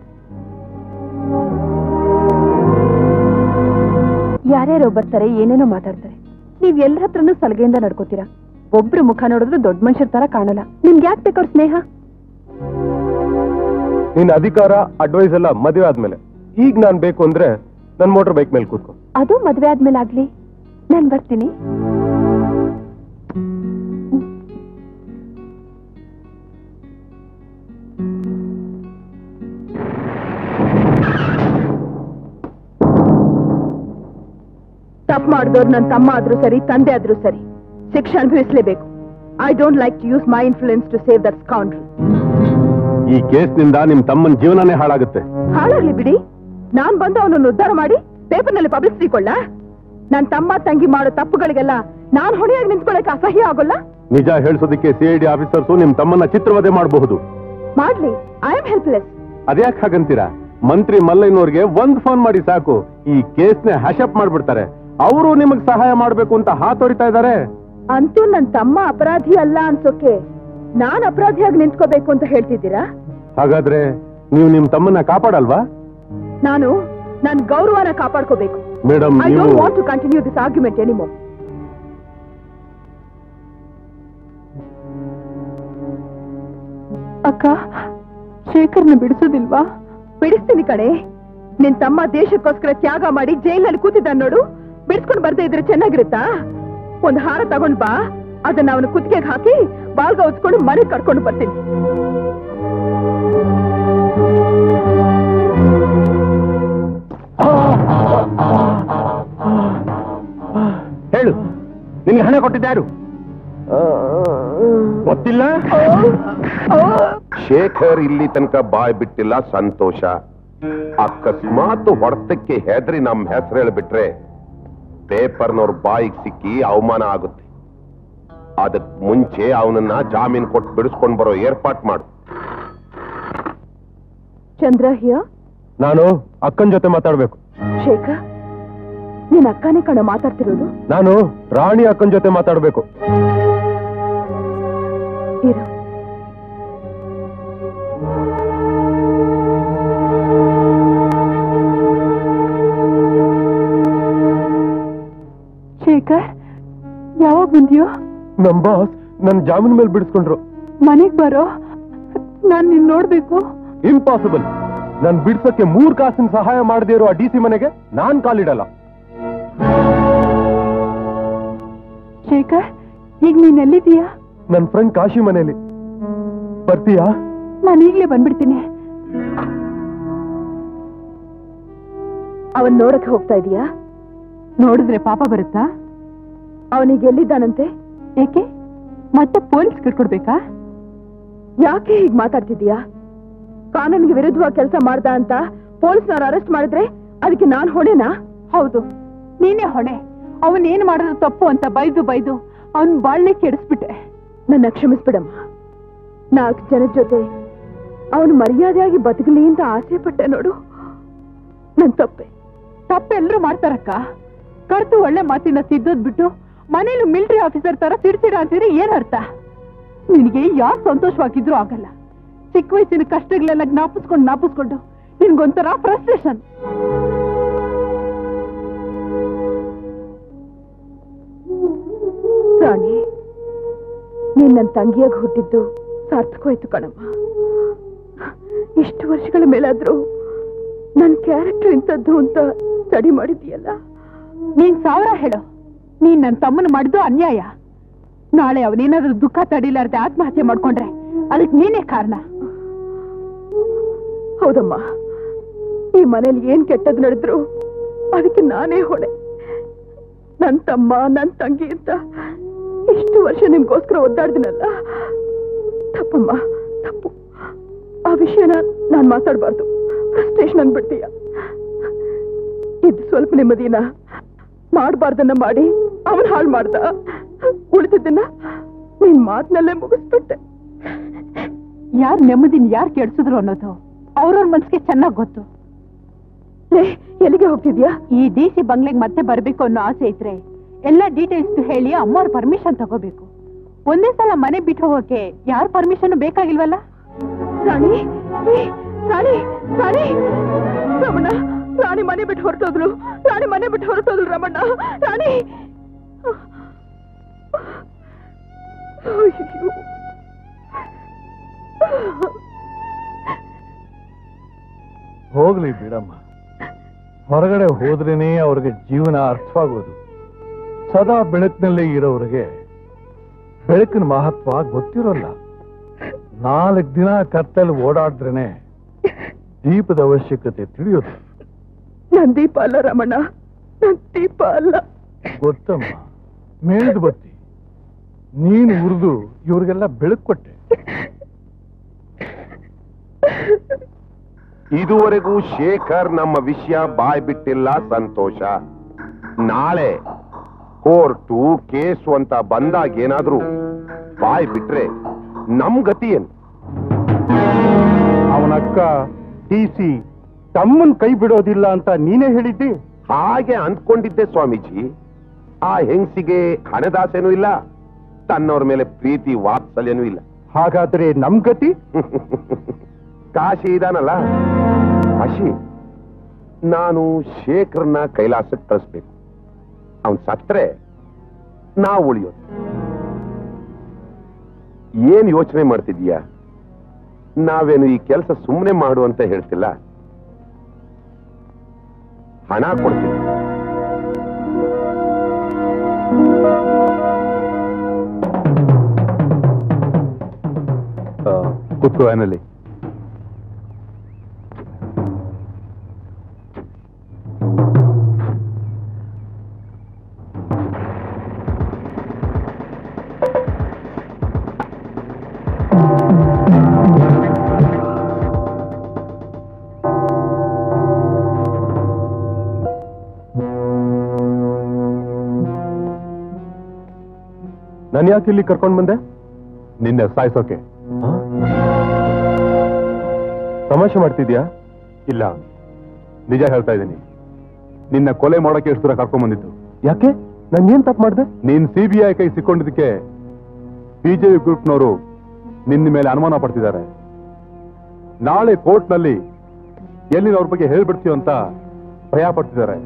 ಯಾರ್ಯಾರೋ ಬರ್ತಾರೆ, ಏನೇನೋ ಮಾತಾಡ್ತಾರೆ. ನೀವ್ ಎಲ್ಲರ ಹತ್ರನೂ ಸಲಗೆಯಿಂದ ನಡ್ಕೋತೀರಾ. ಒಬ್ರು ಮುಖ ನೋಡಿದ್ರು ದೊಡ್ಡ ಮನುಷ್ಯರ ತರ ಕಾಣಲ್ಲ. ನಿಮ್ಗೆ ಯಾಕೆ ಬೇಕವ್ರ ಸ್ನೇಹ? ನಿನ್ನ ಅಧಿಕಾರ ಅಡ್ವೈಸ್ ಎಲ್ಲ ಮದುವೆ ಆದ್ಮೇಲೆ. ಈಗ ನಾನ್ ಬೇಕು ಅಂದ್ರೆ ನನ್ ಮೋಟರ್ ಬೈಕ್ ಮೇಲೆ ಕೂತ್ಕೋ. ಅದು ಮದ್ವೆ ಆದ್ಮೇಲೆ ಆಗ್ಲಿ, ನಾನ್ ಬರ್ತೀನಿ. ತಪ್ಪು ಮಾಡಿದವ್ರು ನನ್ನ ತಮ್ಮ ಆದ್ರೂ ಸರಿ, ತಂದೆ ಆದ್ರೂ ಸರಿ, ಶಿಕ್ಷೆ ಅನುಭವಿಸಲೇಬೇಕು. I don't like to use my influence to save that scoundrel. ಈ ಕೇಸ್ನಿಂದ ನಿಮ್ ತಮ್ಮನ ಜೀವನನೇ ಹಾಳಾಗುತ್ತೆ. ಹಾಳಾಗ್ಲಿ ಬಿಡಿ, ನಾನ್ ಬಂದು ಅವನನ್ನು ಉದ್ಧಾರ ಮಾಡಿ ಪೇಪರ್ನಲ್ಲಿ ಪಬ್ಲಿಸಿಟಿ ಕೊಳ್ಳ. ನನ್ ತಮ್ಮ ತಂಗಿ ಮಾಡೋ ತಪ್ಪುಗಳಿಗೆಲ್ಲ ನಾನ್ ಹೊಣೆಯಾಗಿ ನಿಂತ್ಕೊಳ್ಳಕ್ಕೆ ಅಸಹ್ಯ ಆಗೋಲ್ಲ? ನಿಜ ಹೇಳ್ಸೋದಕ್ಕೆ ಸಿಐಡಿ ಆಫೀಸರ್ಸು ನಿಮ್ ತಮ್ಮನ್ನ ಚಿತ್ರವಧೆ ಮಾಡಬಹುದು. ಮಾಡ್ಲಿ, ಐ ಆಮ್ ಹೆಲ್ಪ್ಲೆಸ್. ಅದ್ಯಾಕ್ ಹಾಗಂತೀರಾ? ಮಂತ್ರಿ ಮಲ್ಲಯ್ಯನವ್ರಿಗೆ ಒಂದ್ ಫೋನ್ ಮಾಡಿ ಸಾಕು, ಈ ಕೇಸ್ನ ಹ್ಯಾಶಪ್ ಮಾಡ್ಬಿಡ್ತಾರೆ. ಅವರು ನಿಮಗ್ ಸಹಾಯ ಮಾಡ್ಬೇಕು ಅಂತ ಹಾತೊರಿತಾ ಇದ್ದಾರೆ. ಅಂತೂ ನನ್ ತಮ್ಮ ಅಪರಾಧಿ ಅಲ್ಲ ಅನ್ಸೋಕೆ ನಾನ್ ಅಪರಾಧಿಯಾಗಿ ನಿಂತ್ಕೋಬೇಕು ಅಂತ ಹೇಳ್ತಿದ್ದೀರಾ? ಹಾಗಾದ್ರೆ ನೀವು ನಿಮ್ ತಮ್ಮನ್ನ ಕಾಪಾಡಲ್ವಾ? ನಾನು ನನ್ ಗೌರವನ ಕಾಪಾಡ್ಕೋಬೇಕು. Madam, I don't want to continue this argument anymore. ಅಕ್ಕ, ಶೇಖರ್ನ ಬಿಡಿಸೋದಿಲ್ವಾ? ಬಿಡಿಸ್ತೀನಿ ಕಣೆ. ನಿನ್ ತಮ್ಮ ದೇಶಕ್ಕೋಸ್ಕರ ತ್ಯಾಗ ಮಾಡಿ ಜೈಲಲ್ಲಿ ಕೂತಿದ್ದ ನೋಡು. ಬಿಡಿಸ್ಕೊಂಡು ಬರ್ದೇ ಇದ್ರೆ ಚೆನ್ನಾಗಿರುತ್ತಾ? ಒಂದ್ ಹಾರ ತಗೊಂಡ್ ಬಾ, ಅದನ್ನ ಅವನ ಕುತ್ತಿಗೆಗೆ ಹಾಕಿ ಬಾಲ್ಗ ಹೊತ್ಕೊಂಡು ಮನೆಗೆ ಕರ್ಕೊಂಡು ಬರ್ತೀನಿ. ಆ ನಿನ್ಗೆ ಹಣ ಕೊಟ್ಟಿದ್ದಾರು ಗೊತ್ತಿಲ್ಲ? ಶೇಖರ್ ಇಲ್ಲಿ ತನಕ ಬಾಯ್ ಬಿಟ್ಟಿಲ್ಲ, ಸಂತೋಷ. ಅಕಸ್ಮಾತ್ ಹೊಡೆತಕ್ಕೆ ಹೆದರಿ ನಮ್ ಹೆಸರು ಹೇಳ್ಬಿಟ್ರೆ ಪೇಪರ್ನವ್ರ ಬಾಯಿಗೆ ಸಿಕ್ಕಿ ಅವಮಾನ ಆಗುತ್ತೆ. ಅದಕ್ ಮುಂಚೆ ಅವನನ್ನ ಜಾಮೀನು ಕೊಟ್ಟು ಬಿಡಿಸ್ಕೊಂಡ್ ಬರೋ ಏರ್ಪಾಟ್ ಮಾಡು. ಚಂದ್ರ ಹಿಯ ನಾನು ಅಕ್ಕನ ಜೊತೆ ಮಾತಾಡ್ಬೇಕು. ಶೇಖರ್, ನೀನ್ ಅಕ್ಕನೇ ಕಣ ಮಾತಾಡ್ತಿರೋದು? ನಾನು ರಾಣಿ ಅಕ್ಕನ ಜೊತೆ ಮಾತಾಡ್ಬೇಕು. ಇರು. ಶೇಖರ್, ಯಾವಾಗ ಬಂದಿಯೋ? ನಮ್ ಬಾಸ್ ನನ್ ಜಾಮೀನ್ ಮೇಲೆ ಬಿಡಿಸ್ಕೊಂಡ್ರು. ಮನೆಗ್ ಬರೋ, ನಾನ್ ನಿನ್ ನೋಡ್ಬೇಕು. ಇಂಪಾಸಿಬಲ್. ನನ್ ಬಿಡ್ಸಕ್ಕೆ ಮೂರ್ ಕಾಸಿನ ಸಹಾಯ ಮಾಡದೇ ಇರೋ ಆ ಡಿ ಸಿ ಮನೆಗೆ ನಾನ್ ಕಾಲಿಡಲ್ಲ. ಶೇಖರ್, ಈಗ ನೀನ್ ಎಲ್ಲಿದ್ದೀಯಾ? ನನ್ ಫ್ರೆಂಡ್ ಕಾಶಿ ಮನೇಲಿ. ಬರ್ತೀಯಾ? ನಾನು ಈಗ್ಲೇ ಬಂದ್ಬಿಡ್ತೀನಿ. ಅವನ್ ನೋಡಕ್ ಹೋಗ್ತಾ ಇದೀಯಾ? ನೋಡಿದ್ರೆ ಪಾಪ ಬರುತ್ತಾ? ಅವನಿಗೆ ಎಲ್ಲಿದ್ದಾನಂತೆ? ಏಕೆ ಮತ್ತೆ ಪೊಲೀಸ್ ಕಟ್ಕೊಡ್ಬೇಕಾ? ಯಾಕೆ ಹೀಗ್ ಮಾತಾಡ್ತಿದೀಯಾ? ಕಾನೂನಿಗೆ ವಿರುದ್ಧವಾಗಿ ಕೆಲಸ ಮಾಡ್ದ ಅಂತ ಪೊಲೀಸ್ನವ್ರು ಅರೆಸ್ಟ್ ಮಾಡಿದ್ರೆ ಅದಕ್ಕೆ ನಾನ್ ಹೊಣೆನಾ? ಹೌದು, ನೀನೇ ಹೊಣೆ. ಅವನೇನ್ ಮಾಡಿದ್ರು ತಪ್ಪು ಅಂತ ಬೈದು ಬೈದು ಅವನ್ ಬಾಳ್ನೆ ಕೆಡಿಸ್ಬಿಟ್ಟೆ. ನನ್ನ ಕ್ಷಮಿಸ್ಬಿಡಮ್ಮ. ನಾಲ್ಕು ಜನದ ಜೊತೆ ಅವನು ಮರ್ಯಾದೆಯಾಗಿ ಬದುಕಲಿ ಅಂತ ಆಸೆ ಪಟ್ಟೆ ನೋಡು. ನನ್ ತಪ್ಪೆ. ತಪ್ಪೆಲ್ಲರೂ ಮಾಡ್ತಾರಕ್ಕ. ಕರ್ತು ಒಳ್ಳೆ ಮಾತಿನ ಸಿದ್ದೋದ್ ಬಿಟ್ಟು ಮನೇಲಿ ಮಿಲಿಟರಿ ಆಫೀಸರ್ ತರ ಸಿಡ್ಸಿಡ ಅಂತೀರಿ, ಏನ್ ಅರ್ಥ? ನಿನಗೆ ಯಾರು ಸಂತೋಷವಾಗಿದ್ರು ಆಗಲ್ಲ. ಚಿಕ್ಕ ವಯಸ್ಸಿನ ಕಷ್ಟಗಳೆಲ್ಲ ಜ್ಞಾಪಿಸ್ಕೊಂಡು ಜ್ಞಾಪಿಸ್ಕೊಂಡು ನಿನ್ಗೊಂಥರ ಫ್ರಸ್ಟ್ರೇಷನ್. ರಾಣಿ, ನೀನ್ ನನ್ನ ತಂಗಿಯಾಗಿ ಹುಟ್ಟಿದ್ದು ಸಾರ್ಥಕವಾಯ್ತು ಕಣಮ್ಮ. ಇಷ್ಟು ವರ್ಷಗಳ ಮೇಲಾದ್ರೂ ನನ್ ಕ್ಯಾರೆಕ್ಟರ್ ಇಂಥದ್ದು ಅಂತ ಸ್ಟಡಿ ಮಾಡಿದೀಯಲ್ಲ. ನೀನ್ ಸಾವಿರ ಹೇಳು, ನೀನ್ ನನ್ನ ತಮ್ಮನ ಮಾಡಿದ್ದು ಅನ್ಯಾಯ. ನಾಳೆ ಅವನೇನಾದ್ರೂ ದುಃಖ ತಡಿಲಾರ್ದೆ ಆತ್ಮಹತ್ಯೆ ಮಾಡ್ಕೊಂಡ್ರೆ ಅದಕ್ಕೆ ನೀನೇ ಕಾರಣ. ಹೌದಮ್ಮ, ಈ ಮನೇಲಿ ಏನ್ ಕೆಟ್ಟದ್ ನಡೆದ್ರು ಅದಕ್ಕೆ ನಾನೇ ಹೊಣೆ. ನನ್ ತಮ್ಮ ನನ್ ತಂಗಿ ಅಂತ ಇಷ್ಟು ವರ್ಷ ನಿಮ್ಗೋಸ್ಕರ ಒದ್ದಾಡ್ದಿನಲ್ಲ, ತಪ್ಪಮ್ಮ, ತಪ್ಪು. ಆ ವಿಷಯನ ನಾನ್ ಮಾತಾಡ್ಬಾರ್ದು. ಫ್ರಸ್ಟ್ರೇಷನ್ ಅಂದ್ಬಿಡ್ತೀಯ. ಇದು ಸ್ವಲ್ಪ ನೆಮ್ಮದಿನ ಮಾಡಬಾರ್ದನ್ನ ಮಾಡಿ ಅವನ್ ಹಾಳು ಮಾಡ್ದ. ಉಳಿದಿದ್ದನ್ನ ನೀನ್ ಮಾತಿನಲ್ಲೇ ಮುಗಿಸ್ಬಿಟ್ಟೆ. ಯಾರ್ ನೆಮ್ಮದಿನ ಯಾರು ಕೆಡ್ಸಿದ್ರು ಅನ್ನೋದು ಅವ್ರವ್ರ ಮನ್ಸಿಗೆ ಚೆನ್ನಾಗ್ ಗೊತ್ತು. ಎಲ್ಲಿಗೆ ಹೋಗ್ತಿದ್ಯಾ? ಈ ಡಿ ಸಿ ಬಂಗ್ಲೆಗ್ ಮತ್ತೆ ಬರ್ಬೇಕು ಅನ್ನೋ ಆಸೆ ಇದ್ರೆ ಎಲ್ಲ ಡೀಟೇಲ್ಸ್ ಹೇಳಿ ಅಮ್ಮವ್ರ ಪರ್ಮಿಷನ್ ತಗೋಬೇಕು. ಒಂದೇ ಸಲ ಮನೆ ಬಿಟ್ಟು ಹೋಗಕ್ಕೆ ಯಾರ ಪರ್ಮಿಷನ್ ಬೇಕಾಗಿಲ್ವಲ್ಲ? ರಾಣಿ, ರಾಣಿ, ರಾಣಿ, ರಮಣ್ಣ, ರಾಣಿ ಮನೆ ಬಿಟ್ಟು ಹೊರಟೋದ್ಲು. ರಾಣಿ ಮನೆ ಬಿಟ್ಟು ಹೊರಟೋದ್ಲು ರಮಣ್ಣ. ರಾಣಿ, ಹೋಗ್ಲಿ ಬಿಡಮ್ಮ. ಹೊರಗಡೆ ಹೋದ್ರೇನೆ ಅವ್ರಿಗೆ ಜೀವನ ಅರ್ಥವಾಗೋದು. ಸದಾ ಬೆಳಕಿನಲ್ಲೇ ಇರೋರಿಗೆ ಬೆಳಕಿನ ಮಹತ್ವ ಗೊತ್ತಿರೋಲ್ಲ. ನಾಲ್ಕು ದಿನ ಕತ್ತಲ್ಲಿ ಓಡಾಡಿದ್ರೇನೆ ದೀಪದ ಅವಶ್ಯಕತೆ ತಿಳಿಯೋದು. ನನ್ ದೀಪ ಅಲ್ಲ ರಮಣ್ಣ, ನನ್ ದೀಪ ಅಲ್ಲ. ಗೊತ್ತಮ್ಮ, ಮೇಣದ ಬತ್ತಿ ನೀನು ಉರಿದು ಇವ್ರಿಗೆಲ್ಲ ಬೆಳಕು ಕೊಟ್ಟೆ. ಇದುವರೆಗೂ ಶೇಖರ್ ನಮ್ಮ ವಿಷಯ ಬಾಯ್ ಬಿಟ್ಟಿಲ್ಲ, ಸಂತೋಷ. ನಾಳೆ ಕೋರ್ಟು ಕೇಸು ಅಂತ ಬಂದಾಗ ಏನಾದ್ರೂ ಬಾಯ್ ಬಿಟ್ರೆ ನಮ್ ಗತಿ ಏನು? ಅವನಕ್ಕ ಟಿ ಸಿ ತಮ್ಮನ್ ಕೈ ಬಿಡೋದಿಲ್ಲ ಅಂತ ನೀನೇ ಹೇಳಿದ್ದಿ. ಹಾಗೆ ಅಂದ್ಕೊಂಡಿದ್ದೆ ಸ್ವಾಮೀಜಿ. ಆ ಹೆಂಗ್ಸಿಗೆ ಹಣದಾಸೆನೂ ಇಲ್ಲ, ತನ್ನವ್ರ ಮೇಲೆ ಪ್ರೀತಿ ವಾತ್ಸಲ್ಯನೂ ಇಲ್ಲ. ಹಾಗಾದ್ರೆ ನಮ್ ಗತಿ? ಕಾಶಿ ಇದಾನಲ್ಲ, ಕಾಶಿ, ನಾನು ಶೇಖರ್ನ ಕೈಲಾಸಕ್ಕೆ ಕಳಿಸ್ಬೇಕು. ಅವನ್ ಸತ್ರೆ ನಾವು ಉಳಿಯೋದು. ಏನ್ ಯೋಚನೆ ಮಾಡ್ತಿದೀಯಾ? ನಾವೇನು ಈ ಕೆಲಸ ಸುಮ್ಮನೆ ಮಾಡು ಅಂತ ಹೇಳ್ತಿಲ್ಲ. ಹಣ ಕೊಡ್ತೀನಿ. ಕೂತ್ಕೋ ವ್ಯಾನಲ್ಲಿ. ನನ್ ಯಾಕೆ ಇಲ್ಲಿ ಕರ್ಕೊಂಡ್ ಬಂದೆ? ನಿನ್ನೆ ಸಾಯಿಸೋಕೆ. ತಮಾಷೆ ಮಾಡ್ತಿದ್ಯಾ? ಇಲ್ಲ, ನಿಜ ಹೇಳ್ತಾ ಇದ್ದೀನಿ. ನಿನ್ನ ಕೊಲೆ ಮಾಡೋಕೆ ಎಷ್ಟು ದೂರ ಕರ್ಕೊಂಡ್ ಬಂದಿತ್ತು. ಯಾಕೆ? ನಾನು ಏನ್ ತಪ್ಪು ಮಾಡಿದೆ? ನೀನ್ ಸಿಬಿಐ ಕೈ ಸಿಕ್ಕೊಂಡಿದ್ದಕ್ಕೆ ಬಿಜೆಪಿ ಗ್ರೂಪ್ನವರು ನಿನ್ನ ಮೇಲೆ ಅನುಮಾನ ಪಡ್ತಿದ್ದಾರೆ. ನಾಳೆ ಕೋರ್ಟ್ನಲ್ಲಿ ಎಲ್ಲಿ ಅವ್ರ ಬಗ್ಗೆ ಹೇಳ್ಬಿಡ್ತೀವಿ ಅಂತ ಭಯ ಪಡ್ತಿದ್ದಾರೆ.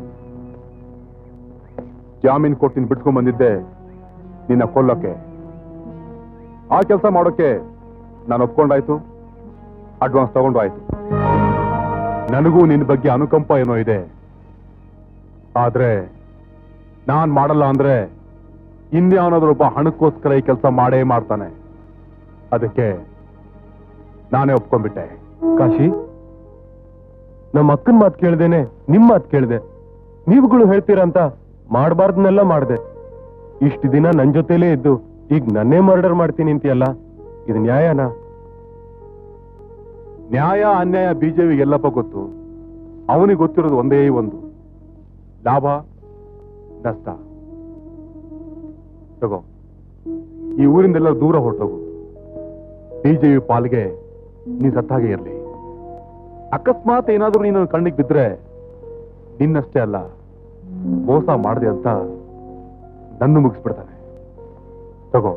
ಜಾಮೀನ್ ಕೊಟ್ಟು ನೀನು ಬಿಟ್ಕೊಂಡ್ ಬಂದಿದ್ದೆ ನಿನ್ನ ಕೊಲ್ಲೋಕೆ. ಆ ಕೆಲಸ ಮಾಡೋಕೆ ನಾನು ಒಪ್ಕೊಂಡಾಯ್ತು, ಅಡ್ವಾನ್ಸ್ ತಗೊಂಡು ಆಯ್ತು. ನನಗೂ ನಿನ್ನ ಬಗ್ಗೆ ಅನುಕಂಪ ಏನೋ ಇದೆ. ಆದ್ರೆ ನಾನ್ ಮಾಡಲ್ಲ ಅಂದ್ರೆ ಇನ್ಯಾವನಾದ್ರೊಬ್ಬ ಹಣಕ್ಕೋಸ್ಕರ ಈ ಕೆಲಸ ಮಾಡೇ ಮಾಡ್ತಾನೆ. ಅದಕ್ಕೆ ನಾನೇ ಒಪ್ಕೊಂಡ್ಬಿಟ್ಟೆ. ಕಾಶಿ, ನಮ್ಮ ಅಕ್ಕನ ಮಾತು ಕೇಳ್ದೇನೆ ನಿಮ್ ಮಾತು ಕೇಳ್ದೆ. ನೀವುಗಳು ಹೇಳ್ತೀರಂತ ಮಾಡಬಾರ್ದನ್ನೆಲ್ಲ ಮಾಡ್ದೆ. ಇಷ್ಟು ದಿನ ನನ್ ಜೊತೆಲೇ ಇದ್ದು ಈಗ ನನ್ನೇ ಮರ್ಡರ್ ಮಾಡ್ತೀನಿ ಅಂತೀಯಲ್ಲ, ಇದು ನ್ಯಾಯನಾ? ನ್ಯಾಯ ಅನ್ಯಾಯ ಬಿಜೆಪಿಗೆ ಎಲ್ಲಪ್ಪ ಗೊತ್ತು. ಅವನಿಗೆ ಗೊತ್ತಿರೋದು ಒಂದೇ ಒಂದು, ಲಾಭ ನಷ್ಟ. ತಗೋ, ಈ ಊರಿಂದೆಲ್ಲ ದೂರ ಹೊರಟೋಗು. ಬಿಜೆಪಿ ಪಾಲ್ಗೆ ನೀನ್ ಸತ್ತಾಗೆ ಇರಲಿ. ಅಕಸ್ಮಾತ್ ಏನಾದ್ರೂ ನೀನು ಕಣ್ಣಿಗೆ ಬಿದ್ರೆ ನಿನ್ನಷ್ಟೇ ಅಲ್ಲ, ಮೋಸ ಮಾಡಿದೆ ಅಂತ ನನ್ನ ಮುಗಿಸ್ಬಿಡ್ತಾನೆ. ತಗೋ,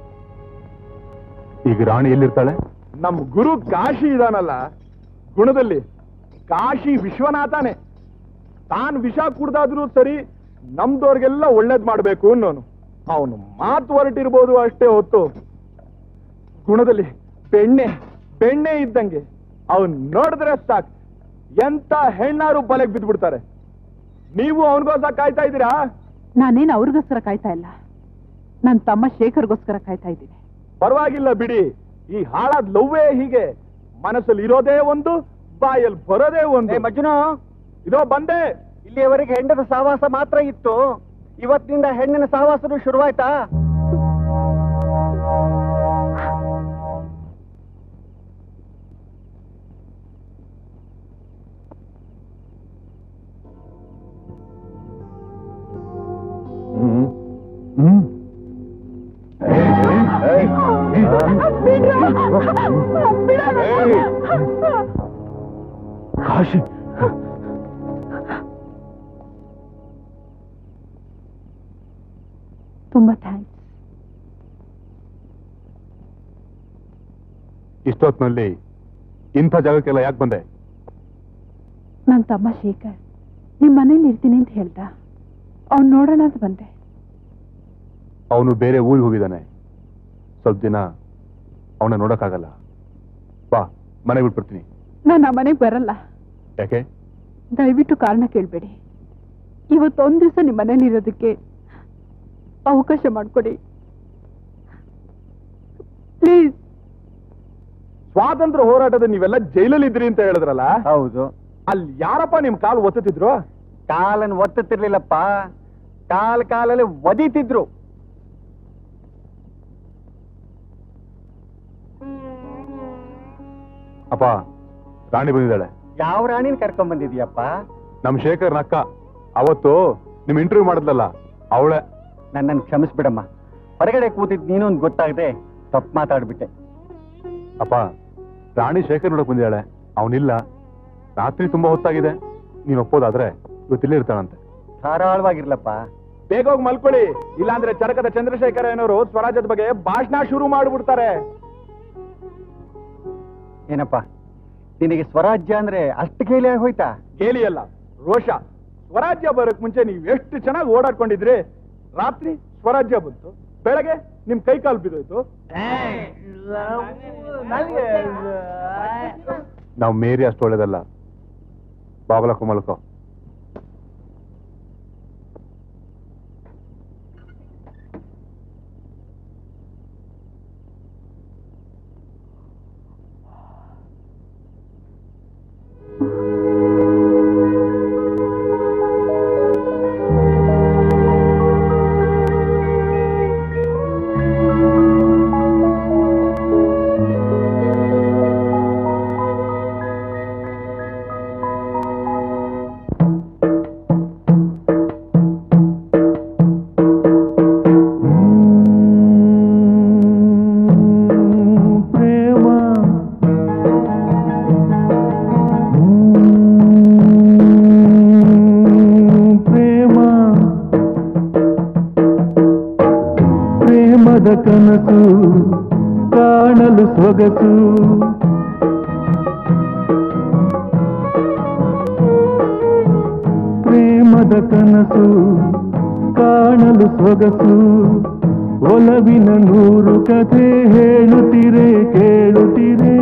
ಈಗ ರಾಣಿ ಎಲ್ಲಿರ್ತಾಳೆ? ನಮ್ ಗುರು ಕಾಶಿ ಇದಾನಲ್ಲ, ಗುಣದಲ್ಲಿ ಕಾಶಿ ವಿಶ್ವನಾಥನೇ. ತಾನ್ ವಿಷ ಕುಡ್ದಾದ್ರೂ ಸರಿ ನಮ್ದವ್ರಿಗೆಲ್ಲ ಒಳ್ಳೇದ್ ಮಾಡ್ಬೇಕು ಅನ್ನೋನು. ಅವನು ಮಾತು ಹೊರಟಿರ್ಬೋದು ಅಷ್ಟೇ ಹೊತ್ತು, ಗುಣದಲ್ಲಿ ಬೆಣ್ಣೆ ಬೆಣ್ಣೆ ಇದ್ದಂಗೆ. ಅವನ್ ನೋಡಿದ್ರೆ ಸಾಕು ಎಂತ ಹೆಣ್ಣಾರು ಬಲೆಗೆ ಬಿದ್ದ್ಬಿಡ್ತಾರೆ. ನೀವು ಅವನಿಗೋಸ್ಕರ ಕಾಯ್ತಾ ಇದ್ದೀರಾ? ನಾನೇನು ಅವ್ರಿಗೋಸ್ಕರ ಕಾಯ್ತಾ ಇಲ್ಲ, ನನ್ನ ತಮ್ಮ ಶೇಖರ್ಗೋಸ್ಕರ ಕಾಯ್ತಾ ಇದ್ದೀನಿ. ಪರವಾಗಿಲ್ಲ ಬಿಡಿ, ಈ ಹಾಳಾದ್ ಲವ್ವೇ ಹೀಗೆ. ಮನಸ್ಸಲ್ಲಿ ಇರೋದೇ ಒಂದು, ಬಾಯಲ್ಲಿ ಬರೋದೇ ಒಂದು. ಮಜ್ನು, ಇದೋ ಬಂದೆ. ಇಲ್ಲಿಯವರೆಗೆ ಹೆಂಡದ ಸಹವಾಸ ಮಾತ್ರ ಇತ್ತು, ಇವತ್ತಿನಿಂದ ಹೆಣ್ಣಿನ ಸಹವಾಸನೂ ಶುರುವಾಯ್ತಾ? ಹ್ಮ್ ಹ್ಮ್ ಕಾಶಿ, ತುಂಬಾ ಥ್ಯಾಂಕ್ಸ್. ಇಷ್ಟೊತ್ತಿನಲ್ಲಿ ಇಂಥ ಜಾಗಕ್ಕೆಲ್ಲ ಯಾಕೆ ಬಂದೆ? ನನ್ನ ತಮ್ಮ ಶೇಖರ್ ನಿಮ್ ಮನೇಲಿ ಇರ್ತೀನಿ ಅಂತ ಹೇಳ್ದ, ಅವ್ನು ನೋಡೋಣ ಅಂತ ಬಂದೆ. ಅವನು ಬೇರೆ ಊರಿಗೆ ಹೋಗಿದ್ದಾನೆ, ಸ್ವಲ್ಪ ದಿನ ಅವನ ನೋಡಕ್ಕಾಗಲ್ಲ. ಬಾ, ಮನೆಗೆ ಬಿಟ್ಬಿಡ್ತೀನಿ. ನಾನು ಆ ಮನೆಗೆ ಬರಲ್ಲ. ಯಾಕೆ? ದಯವಿಟ್ಟು ಕಾರಣ ಕೇಳಬೇಡಿ. ಇವತ್ತೊಂದ್ ದಿವಸ ನಿಮ್ ಮನೇಲಿ ಇರೋದಕ್ಕೆ ಅವಕಾಶ ಮಾಡ್ಕೊಡಿ ಪ್ಲೀಸ್. ಸ್ವಾತಂತ್ರ್ಯ ಹೋರಾಟದ ನೀವೆಲ್ಲ ಜೈಲಲ್ಲಿ ಇದ್ರಿ ಅಂತ ಹೇಳಿದ್ರಲ್ಲ? ಹೌದು. ಅಲ್ಲಿ ಯಾರಪ್ಪ ನಿಮ್ ಕಾಲು ಒತ್ತುತ್ತಿದ್ರು? ಕಾಲನ್ನು ಒತ್ತುತ್ತಿರ್ಲಿಲ್ಲಪ್ಪ, ಕಾಲ್ ಕಾಲಲ್ಲಿ ಒದಿತಿದ್ರು. ಅಪ್ಪ, ರಾಣಿ ಬಂದಿದ್ದಾಳೆ. ಯಾವ ರಾಣಿನ ಕರ್ಕೊಂಡ್ ಬಂದಿದ್ಯಪ್ಪ? ನಮ್ ಶೇಖರ್ ಅಕ್ಕ ಅವತ್ತು ನಿಮ್ ಇಂಟರ್ವ್ಯೂ ಮಾಡಿದ್ಲಲ್ಲ, ಅವಳೆ. ನನ್ನನ್ನು ಕ್ಷಮಿಸ್ಬಿಡಮ್ಮ, ಹೊರಗಡೆ ಕೂತಿದ್ ನೀನು ಒಂದು ಗೊತ್ತಾಗದೆ ತಪ್ಪು ಮಾತಾಡ್ಬಿಟ್ಟೆ. ಅಪ್ಪ, ರಾಣಿ ಶೇಖರ್ ನೋಡಕ್ ಬಂದಿದ್ದಾಳೆ, ಅವನಿಲ್ಲ. ರಾತ್ರಿ ತುಂಬಾ ಹೊತ್ತಾಗಿದೆ, ನೀನ್ ಒಪ್ಪೋದಾದ್ರೆ ಇವತ್ತಿಲ್ಲೇ ಇರ್ತಾನಂತೆ. ಧಾರಾಳವಾಗಿರ್ಲಪ್ಪ. ಬೇಗ ಹೋಗಿ ಮಲ್ಕೊಳ್ಳಿ, ಇಲ್ಲಾಂದ್ರೆ ಚರಕದ ಚಂದ್ರಶೇಖರ ಏನೋರು ಸ್ವರಾಜ್ಯದ ಬಗ್ಗೆ ಭಾಷಣ ಶುರು ಮಾಡ್ಬಿಡ್ತಾರೆ. ಏನಪ್ಪ, ನಿನಗೆ ಸ್ವರಾಜ್ಯ ಅಂದ್ರೆ ಅಷ್ಟು ಗೇಲಿ ಹೋಯ್ತಾ? ಗೇಲಿ ಅಲ್ಲ, ರೋಷ. ಸ್ವರಾಜ್ಯ ಬರೋಕ್ ಮುಂಚೆ ನೀವ್ ಎಷ್ಟು ಚೆನ್ನಾಗಿ ಓಡಾಡ್ಕೊಂಡಿದ್ರಿ. ರಾತ್ರಿ ಸ್ವರಾಜ್ಯ ಬಂತು, ಬೆಳಗ್ಗೆ ನಿಮ್ ಕೈ ಕಾಲು ಬಿದ್ದೋಯ್ತು. ನಾವು ಮೇರಿ ಅಷ್ಟು ಒಳ್ಳೇದಲ್ಲ. ಬಾಬಲಕ್ಕೋ ಮಲ್ಕೋ. ಪ್ರೇಮದ ಕನಸು ಕಾಣಲು ಸೊಗಸು ಪ್ರೇಮದ ಕನಸು ಕಾಣಲು ಸೊಗಸು ಒಲವಿನ ನೂರು ಕಥೆ ಹೇಳುತ್ತೀರೆ ಕೇಳುತ್ತೀರೆ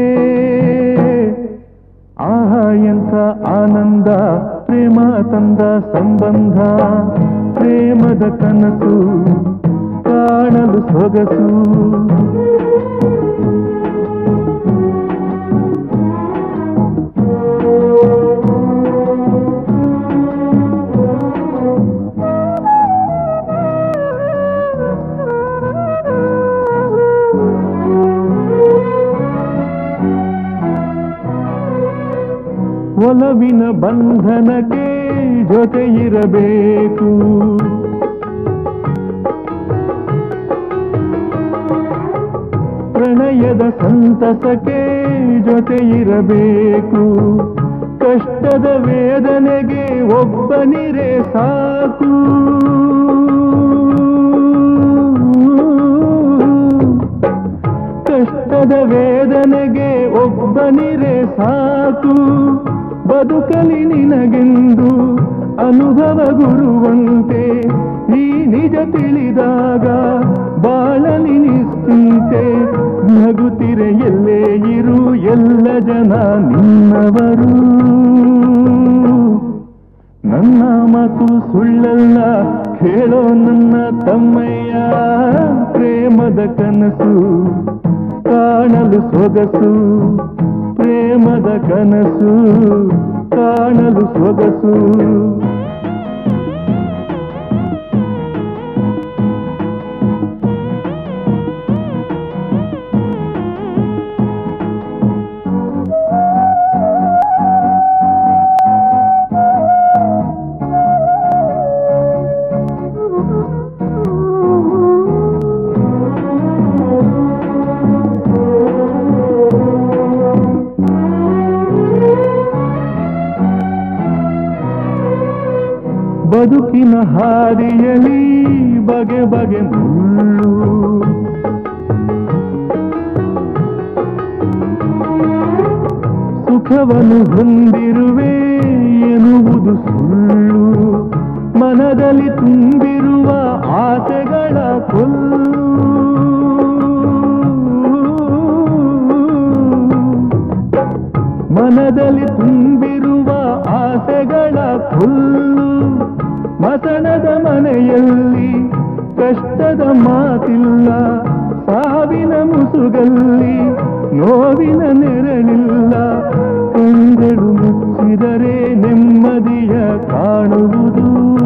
ಆಹಾ ಎಂಥ ಆನಂದ ಪ್ರೇಮ ತಂದ ಸಂಬಂಧ ಪ್ರೇಮದ ಕನಸು ಕಾಣಲು ಸೊಗಸು ಒಲವಿನ ಬಂಧನಕ್ಕೆ ಜೊತೆ ಇರಬೇಕು ಪ್ರಣಯದ ಸಂತಸಕ್ಕೆ ಜೊತೆ ಇರಬೇಕು ಕಷ್ಟದ ವೇದನೆಗೆ ಒಬ್ಬನಿರೇ ಸಾಕು ಕಷ್ಟದ ವೇದನೆಗೆ ಒಬ್ಬನಿರೇ ಸಾಕು ಬದುಕಲಿ ನಿನಗೆಂದು ಅನುಭವ ಗುರುವಂತೆ ಈ ನಿಜ ತಿಳಿದಾಗ ಬಾಳಲಿ ನಿಶ್ಚಿಂತೆ ನಗುತ್ತಿರೆ ಎಲ್ಲೇ ಇರು ಎಲ್ಲ ಜನ ನಿನ್ನವರು ನನ್ನ ಮಾತು ಸುಳ್ಳಲ್ಲ ಕೇಳೋ ನನ್ನ ತಮ್ಮಯ್ಯ ಪ್ರೇಮದ ಕನಸು ಕಾಣಲು ಸೊಗಸು ಪ್ರೇಮದ ಕನಸು ಕಾಣಲು ಸೊಗಸು ಬದುಕಿನ ಹಾದಿಯಲಿ ಬಗೆ ಬಗೆ ಮುಳ್ಳು ಸುಖವನ್ನು ಹೊಂದಿರುವೆ ಎನ್ನುವುದು ಸುಳ್ಳು ಮನದಲ್ಲಿ ತುಂಬಿರುವ ಆಸೆಗಳ ಕೊಲ್ಲು ಮನದಲ್ಲಿ ತುಂಬಿರುವ ಆಸೆಗಳ ಕೊಲ್ಲು ಮಸಣದ ಮನೆಯಲ್ಲಿ ಕಷ್ಟದ ಮಾತಿಲ್ಲ ಸಾವಿನ ಮುಸುಗಲ್ಲಿ ನೋವಿನ ನೆರಳಿಲ್ಲ ಕಣ್ಗಳು ಮುಚ್ಚಿದರೆ ನೆಮ್ಮದಿಯ ಕಾಣುವುದು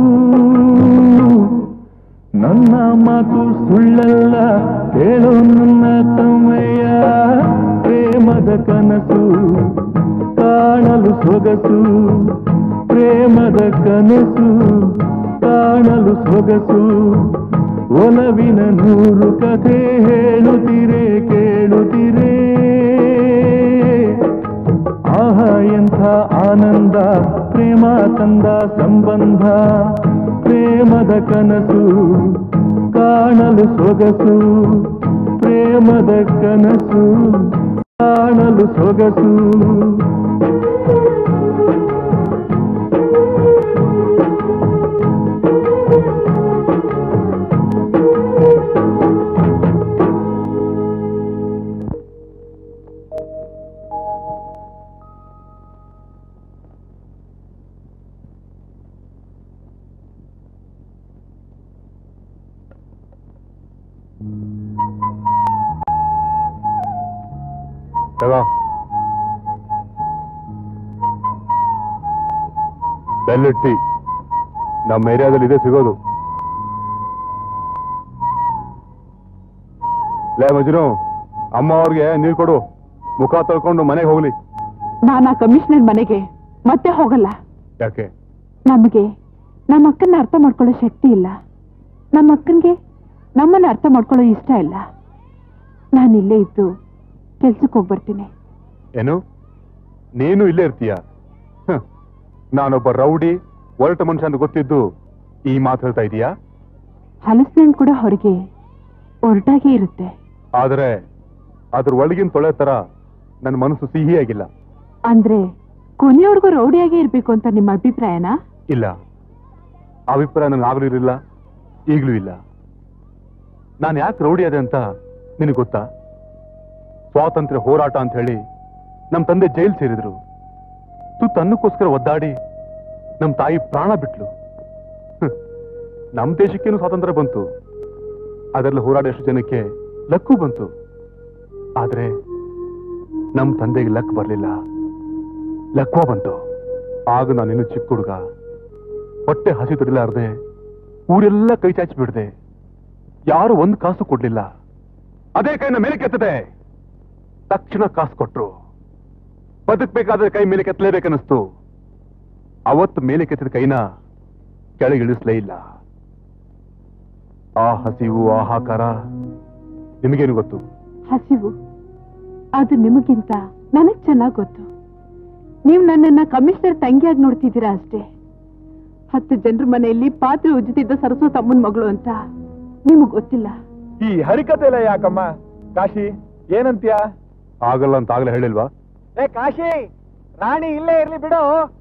ನನ್ನ ಮಾತು ಸುಳ್ಳಲ್ಲ ಕೇಳೋ ನನ್ನ ತಮ್ಮಯ್ಯ ಪ್ರೇಮದ ಕನಸು ಕಾಣಲು ಸೊಗಸು ಪ್ರೇಮದ ಕನಸು ಕಾಣಲು ಸೊಗಸು ಒಲವಿನ ನೂರು ಕಥೆ ಹೇಳುತ್ತೀರೆ ಕೇಳುತ್ತೀರೆ ಆಹಾ ಎಂಥ ಆನಂದ ಪ್ರೇಮ ತಂದ ಸಂಬಂಧ ಪ್ರೇಮದ ಕನಸು ಕಾಣಲು ಸೊಗಸು ಪ್ರೇಮದ ಕನಸು ಕಾಣಲು ಸೊಗಸು ಬೆಲ್ಲಟ್ಟಿ ನಮ್ಮ ಏರಿಯಾದಲ್ಲಿ ಇದೆ ಸಿಗೋದು. ಲೇ ಮಜ್ನು, ಅಮ್ಮ ಅವ್ರಿಗೆ ನೀರು ಕೊಡು, ಮುಖ ತೊಳ್ಕೊಂಡು ಮನೆಗೆ ಹೋಗ್ಲಿ. ನಾನು ಆ ಕಮಿಷನರ್ ಮನೆಗೆ ಮತ್ತೆ ಹೋಗಲ್ಲ. ಯಾಕೆ? ನಮಗೆ ನಮ್ಮ ಅಕ್ಕನ ಅರ್ಥ ಮಾಡ್ಕೊಳ್ಳೋ ಶಕ್ತಿ ಇಲ್ಲ. ನಮ್ಮ ಅಕ್ಕನ್ಗೆ ನಮ್ಮನ್ನ ಅರ್ಥ ಮಾಡ್ಕೊಳ್ಳೋ ಇಷ್ಟ ಇಲ್ಲ. ನಾನು ಇಲ್ಲೇ ಇದ್ದು ಕೆಲ್ಸಕ್ಕೆ ಹೋಗ್ಬರ್ತೀನಿ. ಏನು, ನೀನು ಇಲ್ಲೇ ಇರ್ತೀಯ? ನಾನೊಬ್ಬ ರೌಡಿ ಒರಟ ಮನುಷ್ಯ ಅಂತ ಗೊತ್ತಿದ್ದು ಈ ಮಾತು ಹೇಳ್ತಾ ಇದೀಯಾ? ಹಲಸಿನಣ್ಣು ಕೂಡ ಹೊರಗೆ, ಒರಟಾಗಿ ಇರುತ್ತೆ. ಆದರೆ ಅದ್ರ ಒಳಗಿನ ತೊಳೆ ತರ ನನ್ನ ಮನಸ್ಸು ಸಿಹಿಯಾಗಿಲ್ಲ. ಅಂದ್ರೆ ಕೊನೆಯವರೆಗೂ ರೌಡಿಯಾಗಿ ಇರ್ಬೇಕು ಅಂತ ನಿಮ್ಮ ಅಭಿಪ್ರಾಯನಾ? ಇಲ್ಲ, ಅಭಿಪ್ರಾಯ ನನಗೆ ಆಗ್ಲೂ ಇರಲಿಲ್ಲ, ಈಗಲೂ ಇಲ್ಲ. ನಾನು ಯಾಕೆ ರೌಡಿ ಅದೆ ಅಂತ ನಿನಗೆ ಗೊತ್ತಾ? ಸ್ವಾತಂತ್ರ್ಯ ಹೋರಾಟ ಅಂತ ಹೇಳಿ ನಮ್ಮ ತಂದೆ ಜೈಲ್ ಸೇರಿದ್ರು. ತುತ್ತು ಅನ್ನಕ್ಕೋಸ್ಕರ ಒದ್ದಾಡಿ ನಮ್ಮ ತಾಯಿ ಪ್ರಾಣ ಬಿಟ್ಲು. ನಮ್ಮ ದೇಶಕ್ಕೇನು ಸ್ವಾತಂತ್ರ್ಯ ಬಂತು, ಅದರಲ್ಲಿ ಹೋರಾಡೋಷ್ಟು ಜನಕ್ಕೆ ಲಕ್ಕು ಬಂತು. ಆದ್ರೆ ನಮ್ಮ ತಂದೆಗೆ ಲಕ್ ಬರಲಿಲ್ಲ, ಲಕ್ವ ಬಂತು. ಆಗ ನಾನಿನ್ನು ಚಿಕ್ಕ ಹುಡುಗ, ಹೊಟ್ಟೆ ಹಸಿ ತಡಿಲಾರ್ದೆ ಊರೆಲ್ಲ ಕೈ ಚಾಚಿ ಬಿಡ್ದೆ. ಯಾರು ಒಂದು ಕಾಸು ಕೊಡ್ಲಿಲ್ಲ. ಅದೇ ಕೈನ ಮೇಲೆ ಕೆತ್ತದೆ. ತಕ್ಷಣ ಕಾಸು ಕೊಟ್ರು. ಬದುಕಬೇಕಾದ್ರೆ ಕೈ ಮೇಲೆ ಕೆತ್ತಲೇಬೇಕನ್ನಿಸ್ತು. ಅವತ್ತು ಮೇಲೆ ಕೆತ್ತಿದ ಕೈನ ಕೆಳಗಿಳಿಸ್ಲೇ ಇಲ್ಲ. ಆ ಹಸಿವು, ಆ ಹಾಕಾರ ನಿಮಗೇನು ಗೊತ್ತು? ಹಸಿವು ಅದು ನಿಮಗಿಂತ ನನಗ್ ಚೆನ್ನಾಗ್ ಗೊತ್ತು. ನೀವು ನನ್ನನ್ನ ಕಮಿಷನರ್ ತಂಗಿಯಾಗಿ ನೋಡ್ತಿದ್ದೀರಾ ಅಷ್ಟೇ. ಹತ್ತು ಜನರ ಮನೆಯಲ್ಲಿ ಪಾತ್ರೆ ಉಜ್ಜುತ್ತಿದ್ದ ಸರಸ್ವ ತಮ್ಮನ ಮಗಳು ಅಂತ ನಿಮಗ್ ಗೊತ್ತಿಲ್ಲ. ಈ ಹರಿಕತೆ ಎಲ್ಲ ಯಾಕಮ್ಮ? ಕಾಶಿ ಏನಂತೀಯ? ಆಗಲ್ಲ ಅಂತ ಆಗ್ಲೇ ಹೇಳಿಲ್ವಾ? ಏ ಕಾಶಿ, ರಾಣಿ ಇಲ್ಲೇ ಇರ್ಲಿ ಬಿಡು.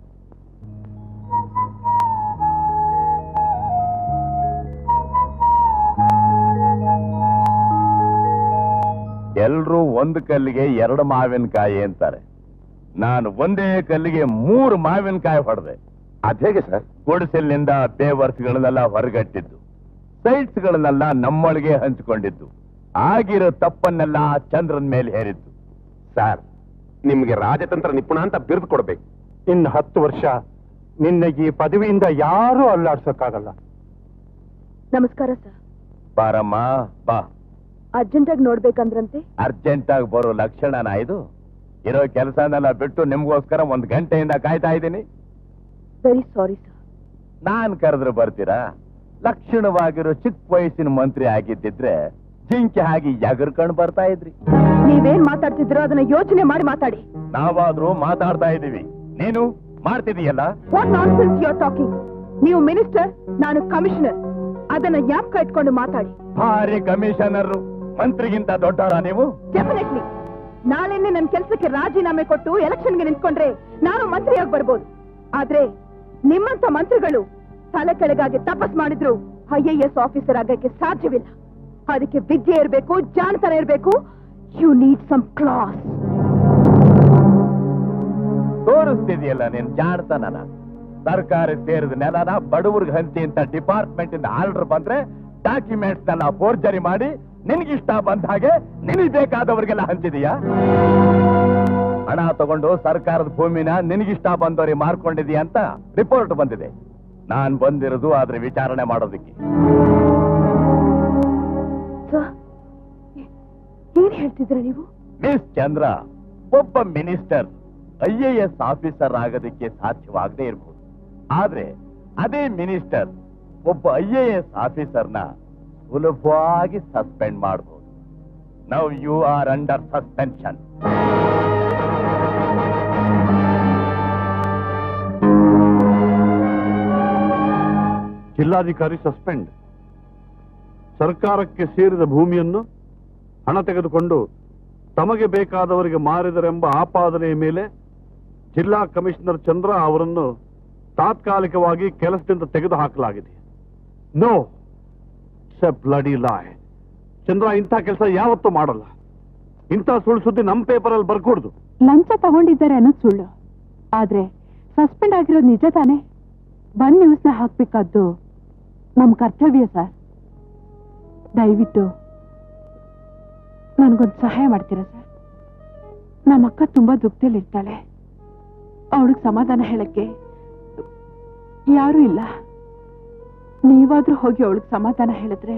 ಎಲ್ರೂ ಒಂದು ಕಲ್ಲಿಗೆ ಎರಡು ಮಾವಿನಕಾಯಿ ಅಂತಾರೆ. ನಾನು ಒಂದೇ ಕಲ್ಲಿಗೆ ಮೂರು ಮಾವಿನಕಾಯಿ ಹೊಡೆದೆ. ಅದೇಗೆ ಸರ್? ಗುಡಿಸಲಿನಿಂದ ಪೇವರ್ಸ್ಗಳನ್ನೆಲ್ಲ ಹೊರಗಟ್ಟಿದ್ದು, ಸೈಟ್ಸ್ಗಳನ್ನೆಲ್ಲ ನಮ್ಮೊಳಗೆ ಹಂಚಿಕೊಂಡಿದ್ದು, ಆಗಿರೋ ತಪ್ಪನ್ನೆಲ್ಲ ಚಂದ್ರನ್ ಮೇಲೆ ಹೇರಿದ್ದು. ಸರ್, ನಿಮ್ಗೆ ರಾಜತಂತ್ರ ನಿಪುಣ ಅಂತ ಬಿರುದು ಕೊಡ್ಬೇಕು. ಇನ್ನು ಹತ್ತು ವರ್ಷ ನಿನ್ನಗೆ ಈ ಪದವಿಯಿಂದ ಯಾರೂ ಅಲ್ಲಾಡ್ಸಕ್ಕಾಗಲ್ಲ. ನಮಸ್ಕಾರ ಸರ್. ಬಾರಮ್ಮ ಬಾ. ಅರ್ಜೆಂಟಾಗಿ ನೋಡ್ಬೇಕಂದ್ರಂತೆ? ಅರ್ಜೆಂಟ್ ಆಗಿ ಬರೋ ಲಕ್ಷಣನ ಇದು? ಇರೋ ಕೆಲಸನೆಲ್ಲ ಬಿಟ್ಟು ನಿಮ್ಗೋಸ್ಕರ ಒಂದ್ ಗಂಟೆಯಿಂದ ಕಾಯ್ತಾ ಇದ್ದೀನಿ. Very sorry sir. ನಾನ್ ಕರೆದ್ರೆ ಬರ್ತೀರಾ? ಲಕ್ಷಣವಾಗಿರೋ ಚಿಕ್ಕ ವಯಸ್ಸಿನ ಮಂತ್ರಿ ಆಗಿದ್ದಿದ್ರೆ ಜಿಂಕೆ ಹಾಗೆ ಎಗರ್ಕೊಂಡು ಬರ್ತಾ ಇದ್ರಿ. ನೀವೇನ್ ಮಾತಾಡ್ತಿದ್ರೋ ಅದನ್ನ ಯೋಚನೆ ಮಾಡಿ ಮಾತಾಡಿ. ನಾವಾದ್ರೂ ಮಾತಾಡ್ತಾ ಇದೀವಿ, ನೀನು ಮಾಡ್ತಿದೀಯಲ್ಲ. What nonsense you are talking? ನೀವು ಮಿನಿಸ್ಟರ್, ನಾನು ಕಮಿಷನರ್. ಅದನ್ನ ಜ್ಞಾಪಕ ಇಟ್ಕೊಂಡು ಮಾತಾಡಿ. ಭಾರಿ ಕಮಿಷನರ್, ಮಂತ್ರಿಗಿಂತ ದೊಡ್ಡವರ ನೀವು? ಡೆಫಿನೆಟ್ಲಿ. ನಾಳೆನೆ ನನ್ನ ಕೆಲಸಕ್ಕೆ ರಾಜೀನಾಮೆ ಕೊಟ್ಟು ಎಲೆಕ್ಷನ್ಗೆ ನಿಂತ್ಕೊಂಡ್ರೆ ನಾನು ಮಂತ್ರಿಯಾಗಿ ಬರ್ಬೋದು. ಆದ್ರೆ ನಿಮ್ಮಂತ ಮಂತ್ರಿಗಳು ತಲೆ ಕೆಳಗಾಗಿ ತಪಸ್ ಮಾಡಿದ್ರು ಐ ಎ ಎಸ್ ಆಫೀಸರ್ ಆಗಕ್ಕೆ ಸಾಧ್ಯವಿಲ್ಲ. ಅದಕ್ಕೆ ವಿದ್ಯೆ ಇರಬೇಕು, ಜಾಣತನ ಇರಬೇಕು. You need some class. ತೋರಿಸ್ತಿದೆಯಲ್ಲ ನೀನ್ ಜಾಣತನನ. ಸರ್ಕಾರ ಸೇರಿದ ನೆಲನ ಬಡವರ್ಗ್ ಹಂಚಿ ಅಂತ ಡಿಪಾರ್ಟ್ಮೆಂಟ್ ಇಂದ ಆರ್ಡರ್ ಬಂದ್ರೆ ಡಾಕ್ಯುಮೆಂಟ್ಸ್ ನೆಲ್ಲ ಫೋರ್ಜರಿ ಮಾಡಿ ನಿನ್ಗಿಷ್ಟ ಬಂದ ಹಾಗೆ ನಿನಗೆ ಬೇಕಾದವರಿಗೆಲ್ಲ ಹಂಚಿದೀಯಾ? ಹಣ ತಗೊಂಡು ಸರ್ಕಾರದ ಭೂಮಿನ ನಿನಗಿಷ್ಟ ಬಂದವರಿಗೆ ಮಾರ್ಕೊಂಡಿದೀಯ ಅಂತ ರಿಪೋರ್ಟ್ ಬಂದಿದೆ. ನಾನ್ ಬಂದಿರೋದು ಆದ್ರೆ ವಿಚಾರಣೆ ಮಾಡೋದಕ್ಕೆ. ಏನ್ ಹೇಳ್ತಿದ್ರ ನೀವು? ಮಿಸ್ ಚಂದ್ರ, ಒಬ್ಬ minister I A S officer ಆಗೋದಕ್ಕೆ ಸಾಧ್ಯವಾಗದೇ ಇರಬಹುದು. ಆದ್ರೆ ಅದೇ ಮಿನಿಸ್ಟರ್ ಒಬ್ಬ ಐ ಎ ಎಸ್ ಆಫೀಸರ್ನ ಸುಲಭವಾಗಿ ಸಸ್ಪೆಂಡ್ ಮಾಡಬಹುದು. Now you are under suspension. ಜಿಲ್ಲಾಧಿಕಾರಿ ಸಸ್ಪೆಂಡ್. ಸರ್ಕಾರಕ್ಕೆ ಸೇರಿದ ಭೂಮಿಯನ್ನು ಹಣ ತೆಗೆದುಕೊಂಡು ತಮಗೆ ಬೇಕಾದವರಿಗೆ ಮಾರಿದರೆಂಬ ಆಪಾದನೆಯ ಮೇಲೆ ಜಿಲ್ಲಾ ಕಮಿಷನರ್ ಚಂದ್ರ ಅವರನ್ನು ತಾತ್ಕಾಲಿಕವಾಗಿ ಕೆಲಸದಿಂದ ತೆಗೆದುಹಾಕಲಾಗಿದೆ. No, it's a bloody lie. Chandra ಇಂಥ ಕೆಲಸ ಯಾವತ್ತೂ ಮಾಡಲ್ಲ. ಇಂಥ ಸುಳ್ಳು ಸುದ್ದಿ ನಮ್ಮ ಪೇಪರಲ್ಲಿ ಬರ್ಕೊಡ್ದು. ಲಂಚ ತಗೊಂಡಿದ್ದಾರೆ ಅನ್ನೋದು ಸುಳ್ಳು, ಆದ್ರೆ ಸಸ್ಪೆಂಡ್ ಆಗಿರೋದು ನಿಜ ತಾನೆ. ಬಂದ್ ನ್ಯೂಸ್ನ ಹಾಕ್ಬೇಕಾದ್ದು ನಮ್ ಕರ್ತವ್ಯ ಸರ್. ದಯವಿಟ್ಟು ನನ್ಗೊಂದು ಸಹಾಯ ಮಾಡ್ತೀರಾ ಸರ್? ನಮ್ಮ ಅಕ್ಕ ತುಂಬಾ ದುಃಖದಲ್ಲಿರ್ತಾಳೆ. ಅವಳಿಗೆ ಸಮಾಧಾನ ಹೇಳಕ್ಕೆ ಯಾರೂ ಇಲ್ಲ. ನೀವಾದ್ರೂ ಹೋಗಿ ಅವಳಿಗೆ ಸಮಾಧಾನ ಹೇಳಿದ್ರೆ.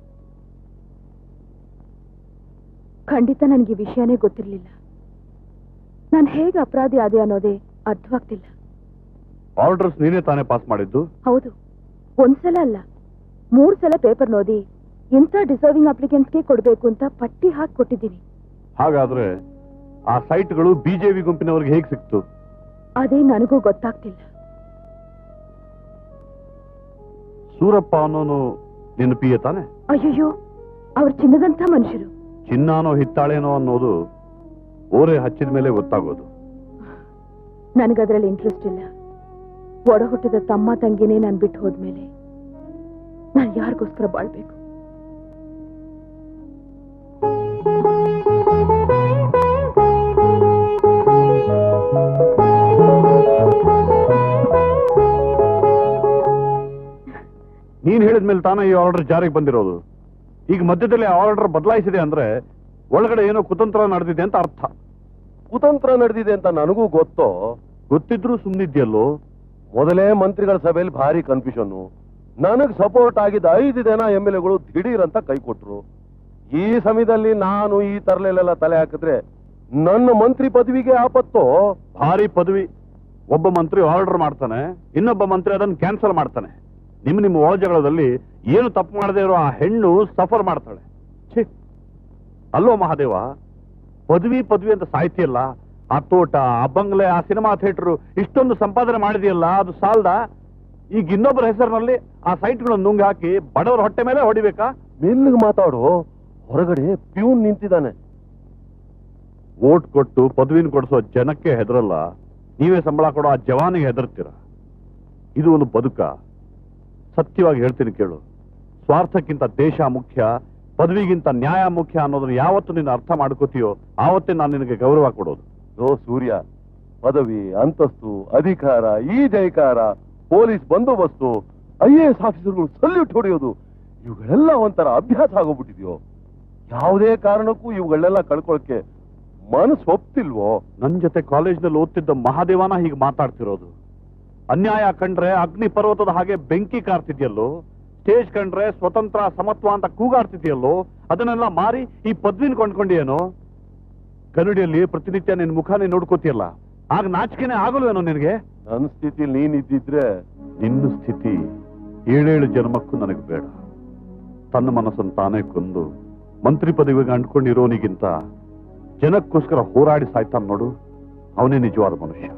ಖಂಡಿತ ನನಗೆ ವಿಷಯನೇ ಗೊತ್ತಿರಲಿಲ್ಲ. ನಾನು ಹೇಗೆ ಅಪರಾಧಿ ಆದೆ ಅನ್ನೋದೇ ಅರ್ಥವಾಗ್ತಿಲ್ಲ. ಆರ್ಡರ್ಸ್ ನೀನೇ ತಾನೇ ಪಾಸ್ ಮಾಡಿದ್ದು? ಹೌದು, ಒಂದ್ಸಲ ಅಲ್ಲ, ಮೂರ್ ಸಲ ಪೇಪರ್ ಓದಿ ಇಂಥ ಡಿಸರ್ವಿಂಗ್ ಅಪ್ಲಿಕೆಂಟ್ಸ್ಗೆ ಕೊಡ್ಬೇಕು ಅಂತ ಪಟ್ಟಿ ಹಾಕಿ ಕೊಟ್ಟಿದ್ದೀನಿ. ಹಾಗಾದ್ರೆ ಆ ಸೈಟ್ಗಳು ಬಿಜೆಪಿ ಗುಂಪಿನವರಿಗೆ ಹೇಗೆ ಸಿಕ್ತು? ಅದೇ ನನಗೂ ಗೊತ್ತಾಗ್ತಿಲ್ಲ. ಸೂರಪ್ಪ ಅನ್ನೋನು ನಿನ್ನ ಪಿಯ ತಾನೆ? ಅಯ್ಯಯ್ಯೋ, ಅವ್ರ ಚಿನ್ನದಂತ ಮನುಷ್ಯರು. ಚಿನ್ನಾನೋ ಹಿತ್ತಾಳೇನೋ ಅನ್ನೋದು ಓರೆ ಹಚ್ಚಿದ ಮೇಲೆ ಗೊತ್ತಾಗೋದು. ನನಗದ್ರಲ್ಲಿ ಇಂಟ್ರೆಸ್ಟ್ ಇಲ್ಲ. ಒಡ ಹುಟ್ಟಿದ ತಮ್ಮ ತಂಗಿನೇ ನಾನು ಬಿಟ್ಟು ಹೋದ್ಮೇಲೆ ನಾನು ಯಾರಿಗೋಸ್ಕರ ಬಾಳ್ಬೇಕು? ನೀನ್ ಹೇಳಿದ್ಮೇಲೆ ತಾನೇ ಈ ಆರ್ಡರ್ ಜಾರಿಗೆ ಬಂದಿರೋದು. ಈಗ ಮಧ್ಯದಲ್ಲಿ ಆರ್ಡರ್ ಬದಲಾಯಿಸಿದೆ ಅಂದ್ರೆ ಒಳಗಡೆ ಏನೋ ಕುತಂತ್ರ ನಡೆದಿದೆ ಅಂತ ಅರ್ಥ. ಕುತಂತ್ರ ನಡೆದಿದೆ ಅಂತ ನನಗೂ ಗೊತ್ತೋ. ಗೊತ್ತಿದ್ರು ಸುಮ್ಮನಿದ್ಯಲ್ಲೋ. ಮೊದಲೇ ಮಂತ್ರಿಗಳ ಸಭೆಯಲ್ಲಿ ಭಾರಿ ಕನ್ಫ್ಯೂಷನ್. ನನಗ್ ಸಪೋರ್ಟ್ ಆಗಿದ್ದ ಐದು ಜನ ಎಂ ಎಲ್ ಎಗಳು ದಿಢೀರ್ ಅಂತ ಕೈ ಕೊಟ್ರು. ಈ ಸಮಯದಲ್ಲಿ ನಾನು ಈ ತರಲೆಲ್ಲ ತಲೆ ಹಾಕಿದ್ರೆ ನನ್ನ ಮಂತ್ರಿ ಪದವಿಗೆ ಆಪತ್ತು. ಭಾರಿ ಪದವಿ. ಒಬ್ಬ ಮಂತ್ರಿ ಆರ್ಡರ್ ಮಾಡ್ತಾನೆ, ಇನ್ನೊಬ್ಬ ಮಂತ್ರಿ ಅದನ್ನು ಕ್ಯಾನ್ಸಲ್ ಮಾಡ್ತಾನೆ. ನಿಮ್ಮ ನಿಮ್ಮ ಒಳಜಗಳದಲ್ಲಿ ಏನು ತಪ್ಪು ಮಾಡದೇ ಇರೋ ಆ ಹೆಣ್ಣು ಸಫರ್ ಮಾಡ್ತಾಳೆ. ಛೇ, ಅಲ್ವೋ ಮಹಾದೇವ, ಪದವಿ ಪದವಿ ಅಂತ ಸಾಹಿತ್ಯ ಆ ತೋಟ, ಆ ಬಂಗ್ಲೆ, ಆ ಸಿನಿಮಾ ಥಿಯೇಟರ್ ಇಷ್ಟೊಂದು ಸಂಪಾದನೆ ಮಾಡಿದೆಯಲ್ಲ, ಅದು ಸಾಲ್ದ? ಈಗ ಇನ್ನೊಬ್ಬರ ಹೆಸರಿನಲ್ಲಿ ಆ ಸೈಟ್ಗಳನ್ನು ನುಂಗಿ ಹಾಕಿ ಬಡವರ ಹೊಟ್ಟೆ ಮೇಲೆ ಹೊಡಿಬೇಕಾ? ಮೆಲ್ಲಿಗೆ ಮಾತಾಡು, ಹೊರಗಡೆ ಪ್ಯೂನ್ ನಿಂತಿದ್ದಾನೆ. ವೋಟ್ ಕೊಟ್ಟು ಪದವಿನ ಕೊಡಿಸೋ ಜನಕ್ಕೆ ಹೆದರಲ್ಲ, ನೀವೇ ಸಂಬಳ ಕೊಡೋ ಆ ಜವಾನಿಗೆ ಹೆದರ್ತೀರ. ಇದು ಒಂದು ಬದುಕ? ಸತ್ಯವಾಗಿ ಹೇಳ್ತೀನಿ ಕೇಳು, ಸ್ವಾರ್ಥಕ್ಕಿಂತ ದೇಶ ಮುಖ್ಯ, ಪದವಿಗಿಂತ ನ್ಯಾಯ ಮುಖ್ಯ ಅನ್ನೋದನ್ನ ಯಾವತ್ತು ನೀನು ಅರ್ಥ ಮಾಡ್ಕೋತೀಯೋ ಆವತ್ತೇ ನಾನು ನಿನಗೆ ಗೌರವ ಕೊಡೋದು. ಓ ಸೂರ್ಯ, ಪದವಿ, ಅಂತಸ್ತು, ಅಧಿಕಾರ, ಈ ಜೈಕಾರ, ಪೊಲೀಸ್ ಬಂದೋಬಸ್ತು, ಐ ಎ ಎಸ್ ಆಫೀಸರ್ಗಳು ಸಲ್ಯೂಟ್ ಹೊಡೆಯೋದು, ಇವುಗಳೆಲ್ಲ ಒಂಥರ ಅಭ್ಯಾಸ ಆಗೋಗ್ಬಿಟ್ಟಿದ್ಯೋ. ಯಾವುದೇ ಕಾರಣಕ್ಕೂ ಇವುಗಳೆಲ್ಲ ಕಳ್ಕೊಳಕ್ಕೆ ಮನಸ್ಸು ಒಪ್ತಿಲ್ವೋ? ನನ್ನ ಜೊತೆ ಕಾಲೇಜ್ನಲ್ಲಿ ಓದ್ತಿದ್ದ ಮಹಾದೇವನ ಹೀಗೆ ಮಾತಾಡ್ತಿರೋದು. ಅನ್ಯಾಯ ಕಂಡ್ರೆ ಅಗ್ನಿ ಪರ್ವತದ ಹಾಗೆ ಬೆಂಕಿ ಕಾರ್ತಿದ್ಯಲ್ಲೋ, ಸ್ಟೇಜ್ ಕಂಡ್ರೆ ಸ್ವತಂತ್ರ ಸಮತ್ವ ಅಂತ ಕೂಗಾಡ್ತಿದ್ಯಲ್ಲೋ, ಅದನ್ನೆಲ್ಲ ಮಾರಿ ಈ ಪದವಿನ ಕೊಂಡ್ಕೊಂಡಿಯೇನೋ? ಕನ್ನಡಿಯಲ್ಲಿ ಪ್ರತಿನಿತ್ಯ ನಿನ್ ಮುಖಾನೇ ನೋಡ್ಕೋತಿಯಲ್ಲ, ಆಗ ನಾಚಿಕೆನೆ ಆಗಲ್ವೇನೋ ನಿನಗೆ? ನನ್ನ ಸ್ಥಿತಿ ನೀನಿದ್ದಿದ್ರೆ. ನಿನ್ನ ಸ್ಥಿತಿ ಏಳೇಳು ಜನ್ಮಕ್ಕೂ ನನಗೆ ಬೇಡ. ತನ್ನ ಮನಸ್ಸನ್ನು ತಾನೇ ಕೊಂದು ಮಂತ್ರಿ ಪದವಿಗೆ ಅಂಟ್ಕೊಂಡಿರೋನಿಗಿಂತ ಜನಕ್ಕೋಸ್ಕರ ಹೋರಾಡಿ ಸಾಯ್ತಾನ ನೋಡು, ಅವನೇ ನಿಜವಾದ ಮನುಷ್ಯ.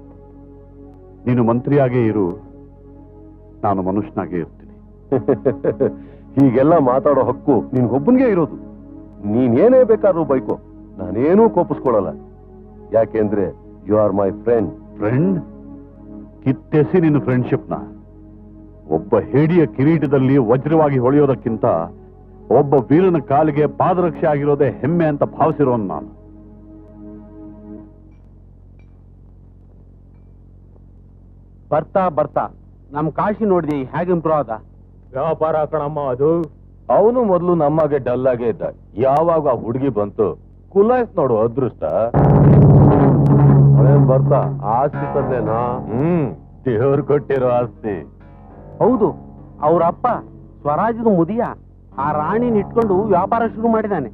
ನೀನು ಮಂತ್ರಿಯಾಗೇ ಇರು, ನಾನು ಮನುಷ್ಯನಾಗೇ ಇರ್ತೀನಿ. ಹೀಗೆಲ್ಲ ಮಾತಾಡೋ ಹಕ್ಕು ನಿನ್ಗೊಬ್ಬನಿಗೆ ಇರೋದು. ನೀನೇನೇ ಬೇಕಾದ್ರೂ ಬೈಕೋ, ನಾನೇನೂ ಕೋಪಿಸ್ಕೊಳ್ಳಲ್ಲ. ಯಾಕೆಂದ್ರೆ you are my friend. Friend? ಕಿತ್ತೆಸಿ ನಿನ್ನ ಫ್ರೆಂಡ್ಶಿಪ್ನ. ಒಬ್ಬ ಹೇಡಿಯ ಕಿರೀಟದಲ್ಲಿ ವಜ್ರವಾಗಿ ಹೊಳೆಯೋದಕ್ಕಿಂತ ಒಬ್ಬ ವೀರನ ಕಾಲಿಗೆ ಪಾದರಕ್ಷೆ ಆಗಿರೋದೇ ಹೆಮ್ಮೆ ಅಂತ ಭಾವಿಸಿರೋನು ನಾನು. ಬರ್ತಾ ಬರ್ತಾ ನಮ್ ಕಾಶಿ ನೋಡಿದೆ ಹೇಗೆ ಇಂಪ್ರೂವ್ ಆದ. ವ್ಯಾಪಾರ ಕಣಮ್ಮ ಅದು. ಅವನು ಮೊದಲು ನಮ್ಮಾಗೆ ಡಲ್ ಆಗೇ ಇದ್ದ. ಯಾವಾಗ ಹುಡುಗಿ ಬಂತು ಕುಲಾಯ್ಸ್ ನೋಡು ಅದೃಷ್ಟ. ಬರ್ತಾ ಆಸ್ತಿ ತಂದೇನಾ? ಹ್ಮ್, ದೇವ್ರು ಕೊಟ್ಟಿರೋ ಆಸ್ತಿ. ಹೌದು, ಅವ್ರ ಅಪ್ಪ ಸ್ವರಾಜ್ಯದ ಮುದಿಯ ಆ ರಾಣಿನ ಇಟ್ಕೊಂಡು ವ್ಯಾಪಾರ ಶುರು ಮಾಡಿದಾನೆ.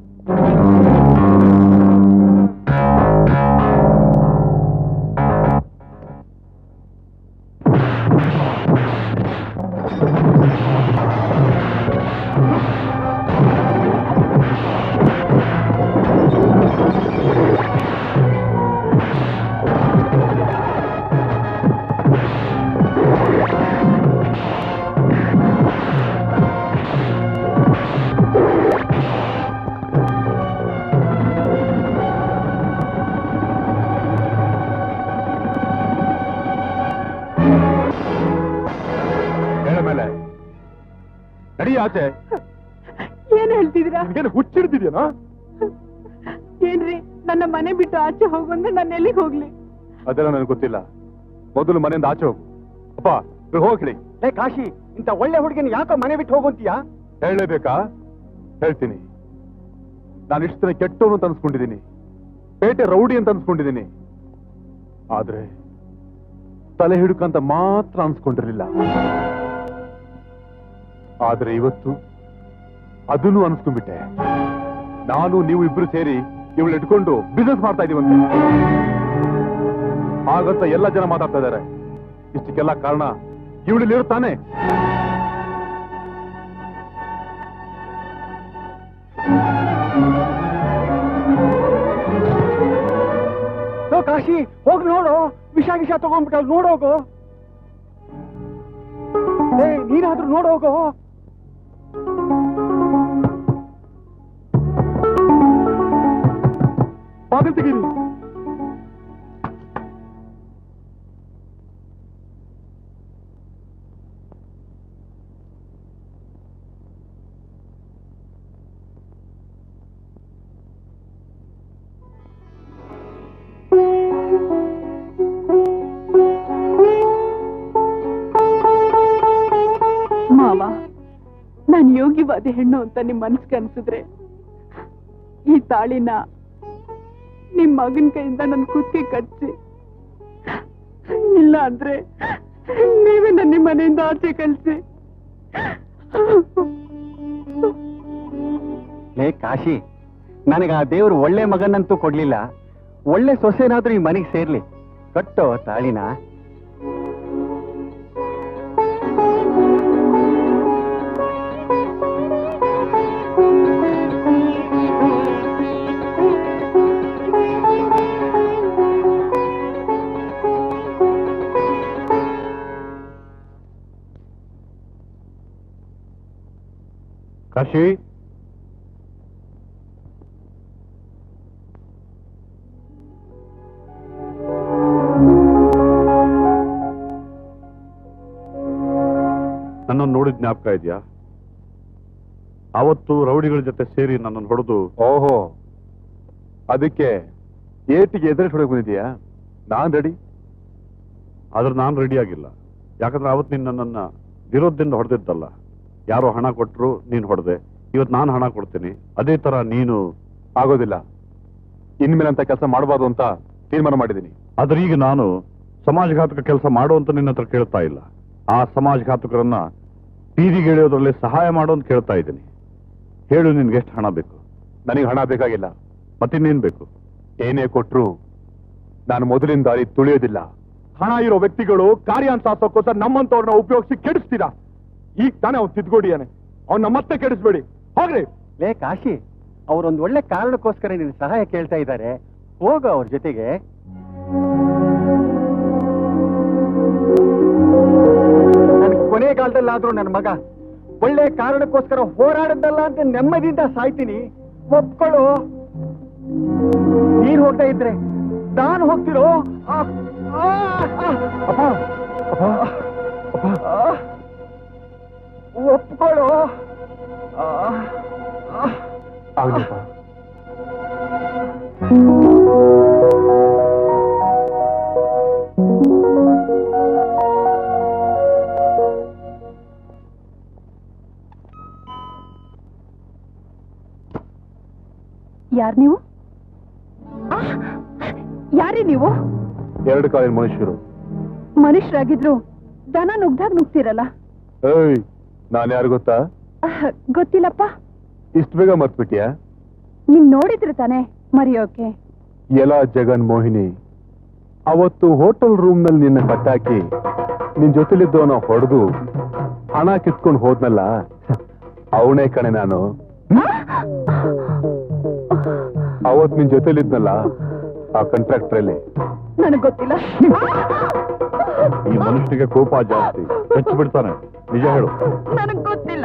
ಆಚೆ ಏನ್ ಹೇಳ್ತಿದ್ದೀರಾ? ಹುಚ್ಚಿಡ್ತಿದ್ಯಾ? ಏನ್ರಿ, ನನ್ನ ಮನೆ ಬಿಟ್ಟು ಆಚೆ ಹೋಗಂದ್ರೆ ನಾನು ಎಲ್ಲಿಗೆ ಹೋಗ್ಲಿ? ಅದೆಲ್ಲ ನನಗೆ ಗೊತ್ತಿಲ್ಲ. ಮೊದಲು ಮನೆಯಿಂದ ಆಚೆ ಹೋಗು. ಅಪ್ಪ ಹೋಗ್ಲಿ. ಏ ಕಾಶಿ, ಇಂತ ಒಳ್ಳೆ ಹುಡುಗಿನ ಯಾಕೋ ಮನೆ ಬಿಟ್ಟು ಹೋಗಂತೀಯಾ? ಹೇಳಲೇಬೇಕಾ? ಹೇಳ್ತೀನಿ. ನಾನು ಇಷ್ಟು ದಿನ ಕೆಟ್ಟವನು ಅಂತ ಅನ್ಸ್ಕೊಂಡಿದ್ದೀನಿ, ಪೇಟೆ ರೌಡಿ ಅಂತ ಅನ್ಸ್ಕೊಂಡಿದ್ದೀನಿ. ಆದ್ರೆ ತಲೆ ಹಿಡುಕಂತ ಮಾತ್ರ ಅನ್ಸ್ಕೊಂಡಿರ್ಲಿಲ್ಲ. ಆದ್ರೆ ಇವತ್ತು ಅದನ್ನು ಅನ್ಸ್ಕೊಂಡ್ಬಿಟ್ಟೆ. ನಾನು ನೀವು ಇಬ್ರು ಸೇರಿ ಇವಳು ಇಟ್ಕೊಂಡು ಬಿಸ್ನೆಸ್ ಮಾಡ್ತಾ ಇದೀವಂತೆ. ಹಾಗಂತ ಎಲ್ಲ ಜನ ಮಾತಾಡ್ತಾ ಇದ್ದಾರೆ. ಇಷ್ಟಕ್ಕೆಲ್ಲ ಕಾರಣ ಇವಳಲ್ಲಿ ಇರ್ತಾನೆ. ಕಾಶಿ, ಹೋಗಿ ನೋಡು, ವಿಷ ಗಿಷ ತಗೊಂಡ್ಬಿಟ್ಟ ನೋಡೋಗು. ಏ ನೀನಾದ್ರೂ ನೋಡೋಗು. ಬಾಗಿಲು ತೆಗೀರಿ. ಮಾವ, ನಾನು ಯೋಗ್ಯವಾದ ಹೆಣ್ಣು ಅಂತ ನಿಮ್ ಮನಸ್ಸಿಗೆ ಅನ್ಸಿದ್ರೆ ಈ ತಾಳಿನ ನಿಮ್ ಮಗನ ಕೈಯಿಂದ ನನ್ ಕುತ್ತಿಗೆ ಕಟ್ಸಿ, ಇಲ್ಲ ಅಂದ್ರೆ ನೀವೇ ನನ್ನ ಮನೆಯಿಂದ ಆಚೆ ಕಳ್ಸಿ. ಲೇ ಕಾಶಿ, ನನಗೆ ಆ ದೇವ್ರು ಒಳ್ಳೆ ಮಗನಂತೂ ಕೊಡ್ಲಿಲ್ಲ, ಒಳ್ಳೆ ಸೊಸೆನಾದ್ರೂ ಈ ಮನೆಗೆ ಸೇರ್ಲಿ. ಕಟ್ಟೋ ತಾಳಿನ. ಕಾಶಿ, ನನ್ನನ್ನು ನೋಡಿದ ಜ್ಞಾಪಕ ಇದೆಯಾ? ಅವತ್ತು ರೌಡಿಗಳ ಜೊತೆ ಸೇರಿ ನನ್ನನ್ನು ಹೊಡೆದು. ಓಹೋ, ಅದಕ್ಕೆ ಏಟಿಗೆ ಎದುರು ಹೊಡಕ್ ಬಂದಿದ್ಯಾ? ನಾನ್ ರೆಡಿ. ಆದ್ರೆ ನಾನು ರೆಡಿ ಆಗಿಲ್ಲ. ಯಾಕಂದ್ರೆ ಅವತ್ತು ನೀನು ನನ್ನನ್ನ ವಿರೋಧದಿಂದ ಹೊಡೆದಿದ್ದಲ್ಲ. ಯಾರೋ ಹಣ ಕೊಟ್ಟರು, ನೀನು ಹೊಡೆದೆ. ಇವತ್ತು ನಾನು ಹಣ ಕೊಡ್ತೀನಿ, ಅದೇ ತರ ನೀನು. ಆಗೋದಿಲ್ಲ. ಇನ್ಮೇಲೆ ಅಂತ ಕೆಲಸ ಮಾಡಬಾರ್ದು ಅಂತ ತೀರ್ಮಾನ ಮಾಡಿದ್ದೀನಿ. ಆದ್ರೆ ಈಗ ನಾನು ಸಮಾಜಘಾತಕ ಕೆಲಸ ಮಾಡು ಅಂತ ನಿನ್ನ ಹತ್ರ ಕೇಳ್ತಾ ಇಲ್ಲ. ಆ ಸಮಾಜಘಾತಕರನ್ನ ಬೀದಿಗಿಳಿಯೋದ್ರಲ್ಲಿ ಸಹಾಯ ಮಾಡು ಅಂತ ಕೇಳ್ತಾ ಇದ್ದೀನಿ. ಹೇಳು, ನಿನ್ಗೆ ಎಷ್ಟು ಹಣ ಬೇಕು? ನನಗೆ ಹಣ ಬೇಕಾಗಿಲ್ಲ. ಮತ್ತಿನ್ನೇನ್ ಬೇಕು? ಏನೇ ಕೊಟ್ರು ನಾನು ಮೊದಲಿನ ದಾರಿ ತುಳಿಯೋದಿಲ್ಲ. ಹಣ ಇರೋ ವ್ಯಕ್ತಿಗಳು ಕಾರ್ಯ ಅಂತ ಸಾಕೋಸ್ಕರ ನಮ್ಮಂತವ್ರನ್ನ ಉಪಯೋಗಿಸಿ ಕೆಡಿಸ್ತೀರಾ. ಈಗ ತಾನೇ ಅವ್ನು ತಿದ್ಕೊಂಡಿಯಾನೆ, ಅವ್ನ ಮತ್ತೆ ಕೆಡಿಸ್ಬೇಡಿ. ಹೋಗ್ರಿ. ಲೇ ಕಾಶಿ, ಅವರೊಂದು ಒಳ್ಳೆ ಕಾರಣಕ್ಕೋಸ್ಕರ ನಿನ್ನ ಸಹಾಯ ಕೇಳ್ತಾ ಇದ್ದಾರೆ. ಹೋಗು ಅವ್ರ ಜೊತೆಗೆ. ನನ್ ಕೊನೆ ಕಾಲದಲ್ಲಾದ್ರೂ ನನ್ನ ಮಗ ಒಳ್ಳೆ ಕಾರಣಕ್ಕೋಸ್ಕರ ಹೋರಾಡದ್ದಲ್ಲ ಅಂತ ನೆಮ್ಮದಿಯಿಂದ ಸಾಯ್ತೀನಿ. ಒಪ್ಕೊಳ್ಳು. ನೀನ್ ಹೋಗ್ತಾ ಇದ್ರೆ ನಾನು ಹೋಗ್ತಿರೋ? ಒಪ್ಕೊಳ್ಳು. ಆಗ್ಲಿಪ್ಪ. ಯಾರು ನೀವು? ಯಾರೇ ನೀವು? ಎರಡು ಕಾಲಿನ ಮನುಷ್ಯರು. ಮನುಷ್ಯರಾಗಿದ್ರು ದನ ನುಗ್ದಾಗ ನುಗ್ತಿರಲ್ಲ. ಏಯ್, ನಾನು ಯಾರು ಗೊತ್ತಾ? ಗೊತ್ತಿಲ್ಲಪ್ಪ. ಇಷ್ಟು ಬೇಗ ಮರ್ತ್ಬಿಟ್ಯಾ? ನೀನ್ ನೋಡಿದ್ರೆ ತಾನೆ ಮರೆಯೋಕೆ. ಎಲ್ಲ ಜಗನ್ ಮೋಹಿನಿ, ಅವತ್ತು ಹೋಟೆಲ್ ರೂಮ್ ನಲ್ಲಿ ನಿನ್ನ ಕಟ್ಟಾಕಿ ನಿನ್ ಜೊತೆಲಿದ್ದವನ ಹೊಡೆದು ಹಣ ಕಿತ್ಕೊಂಡು ಹೋದ್ನಲ್ಲ, ಅವನೇ ಕಣೆ ನಾನು. ಅವತ್ ನಿನ್ ಜೊತೆಲಿದ್ನಲ್ಲ ಆ ಕಾಂಟ್ರಾಕ್ಟರ್. ನನಗ್ ಗೊತ್ತಿಲ್ಲ. ಈ ಮನುಷ್ಯನಿಗೆ ಕೋಪ ಜಾಸ್ತಿ, ಹೆಚ್ಚು ಬಿಡ್ತಾನೆ. ನಿಜ ಹೇಳು. ನನಗ್ ಗೊತ್ತಿಲ್ಲ.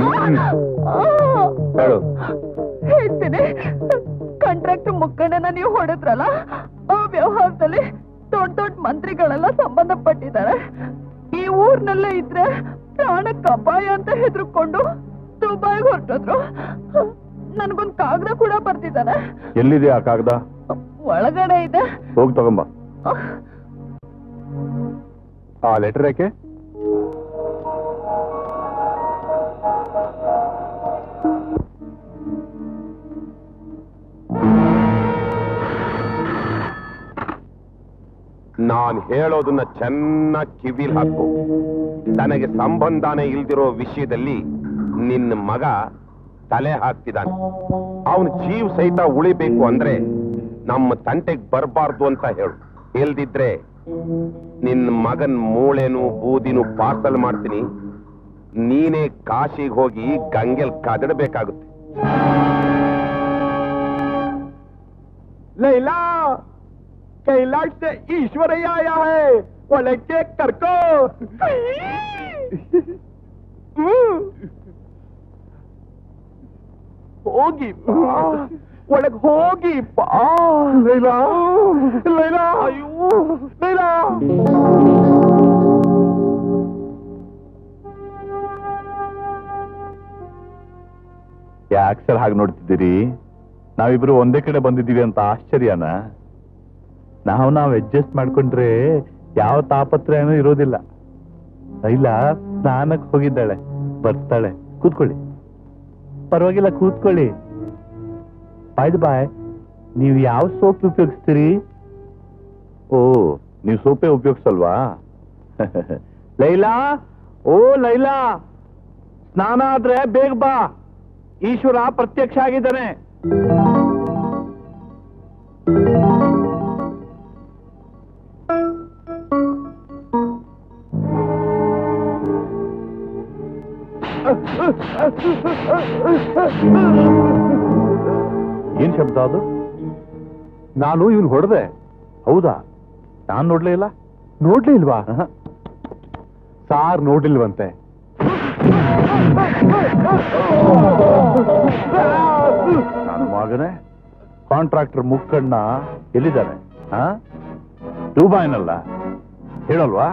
ಹೇಳು. ಹೇಳ್ತೀನಿ. ಕಾಂಟ್ರಾಕ್ಟ್ ಮುಖಂಡನ ನೀವು ಹೊಡೆದ್ರಲ್ಲ, ಆ ವ್ಯವಹಾರದಲ್ಲಿ ದೊಡ್ಡ ದೊಡ್ಡ ಮಂತ್ರಿಗಳೆಲ್ಲ ಸಂಬಂಧಪಟ್ಟಿದ್ದಾರೆ. ಈ ಊರ್ನಲ್ಲೇ ಇದ್ರೆ ಪ್ರಾಣಕ್ಕೆ ಅಪಾಯ ಅಂತ ಹೆದರ್ಕೊಂಡು ದುಬೈಗೆ ಹೊರಟೋದ್ರು. ನನ್ಗೊಂದ್ ಕಾಗದ ಕೂಡ ಬರ್ತಿದ್ದಾನೆ. ಎಲ್ಲಿದೆ ಆ ಕಾಗದ? ಒಳಗಡೆ ಇದೆ. ಹೋಗಿ ತಗೊಂಬ. ಆ ಲೆಟರ್ ಯಾಕೆ? ನಾನ್ ಹೇಳೋದನ್ನ ಚೆನ್ನಾಗಿ ಕಿವಿಲ್ ಹಾಕು. ನನಗೆ ಸಂಬಂಧನೇ ಇಲ್ದಿರೋ ವಿಷಯದಲ್ಲಿ ನಿನ್ನ ಮಗ ತಲೆ ಹಾಕ್ತಿದ್ದಾನೆ. ಅವನ ಜೀವ ಸಹಿತ ಉಳಿಬೇಕು ಅಂದ್ರೆ ನಮ್ಮ ತಂಟೆಗೆ ಬರಬಾರ್ದು ಅಂತ ಹೇಳು. ಇಲ್ದಿದ್ರೆ ನಿನ್ನ ಮಗನ್ ಮೂಳೆನು ಬೂದಿನೂ ಪಾರ್ಸಲ್ ಮಾಡ್ತೀನಿ. ನೀನೇ ಕಾಶಿಗೆ ಹೋಗಿ ಗಂಗೆಲ್ ಕದಡಬೇಕಾಗುತ್ತೆ. ಲೈಲಾ, कैलाश से ईश्वरಯ್ಯ आया है, ಒಳಕ್ಕೆ ಕರ್ಕೋ. ಹೋಗಿ ಒಳಗ್ ಹೋಗಿ ಬಾ. ಲೈಲಾ ಲೈಲಾ ಅಯ್ಯೋ ಲೈಲಾ. ಯಾಕೆ ಸರ್ ಹಾಗೆ ನೋಡ್ತಿದ್ದೀರಿ? ನಾವಿಬ್ರು ಒಂದೇ ಕಡೆ ಬಂದಿದ್ದೀವಿ ಅಂತ ಆಶ್ಚರ್ಯನ? ನಾವು ನಾವು ಅಡ್ಜಸ್ಟ್ ಮಾಡ್ಕೊಂಡ್ರೆ ಯಾವ ತಾಪತ್ರಯನೂ ಇರೋದಿಲ್ಲ. ಇಲ್ಲ, ಸ್ನಾನಕ್ಕೆ ಹೋಗಿದ್ದಾಳೆ, ಬರ್ತಾಳೆ. ಕೂತ್ಕೊಳ್ಳಿ. ಪರವಾಗಿಲ್ಲ, ಕೂತ್ಕೊಳ್ಳಿ. ಬಾಯ್ ಬಾಯ್, ನೀವು ಯಾವ ಸೋಪ್ ಉಪಯೋಗಿಸ್ತೀರಿ? ಓ, ನೀವು ಸೋಪೇ ಉಪಯೋಗಿಸಲ್ವಾ? ಲೈಲಾ, ಓ ಲೈಲಾ, ಸ್ನಾನ ಆದ್ರೆ ಬೇಗ ಬಾ, ಈಶ್ವರ ಪ್ರತ್ಯಕ್ಷ ಆಗಿದ್ದಾನೆ. ಏನ್ ಶಬ್ದ ಅದು? ನಾನು ಇವನ್ ಹೊಡೆದೆ. ಹೌದಾ? ನಾನ್ ನೋಡ್ಲೇ ಇಲ್ಲ. ನೋಡ್ಲೇ ಇಲ್ವಾ? ಸಾರ್ ನೋಡಿಲ್ವಂತೆ. ನನ್ನ ಮಗನೇ, ಕಾಂಟ್ರಾಕ್ಟರ್ ಮುಕ್ಕಣ್ಣ ಎಲ್ಲಿದ್ದಾನೆ? ದುಬೈನಲ್ಲ, ಹೇಳಲ್ವಾ?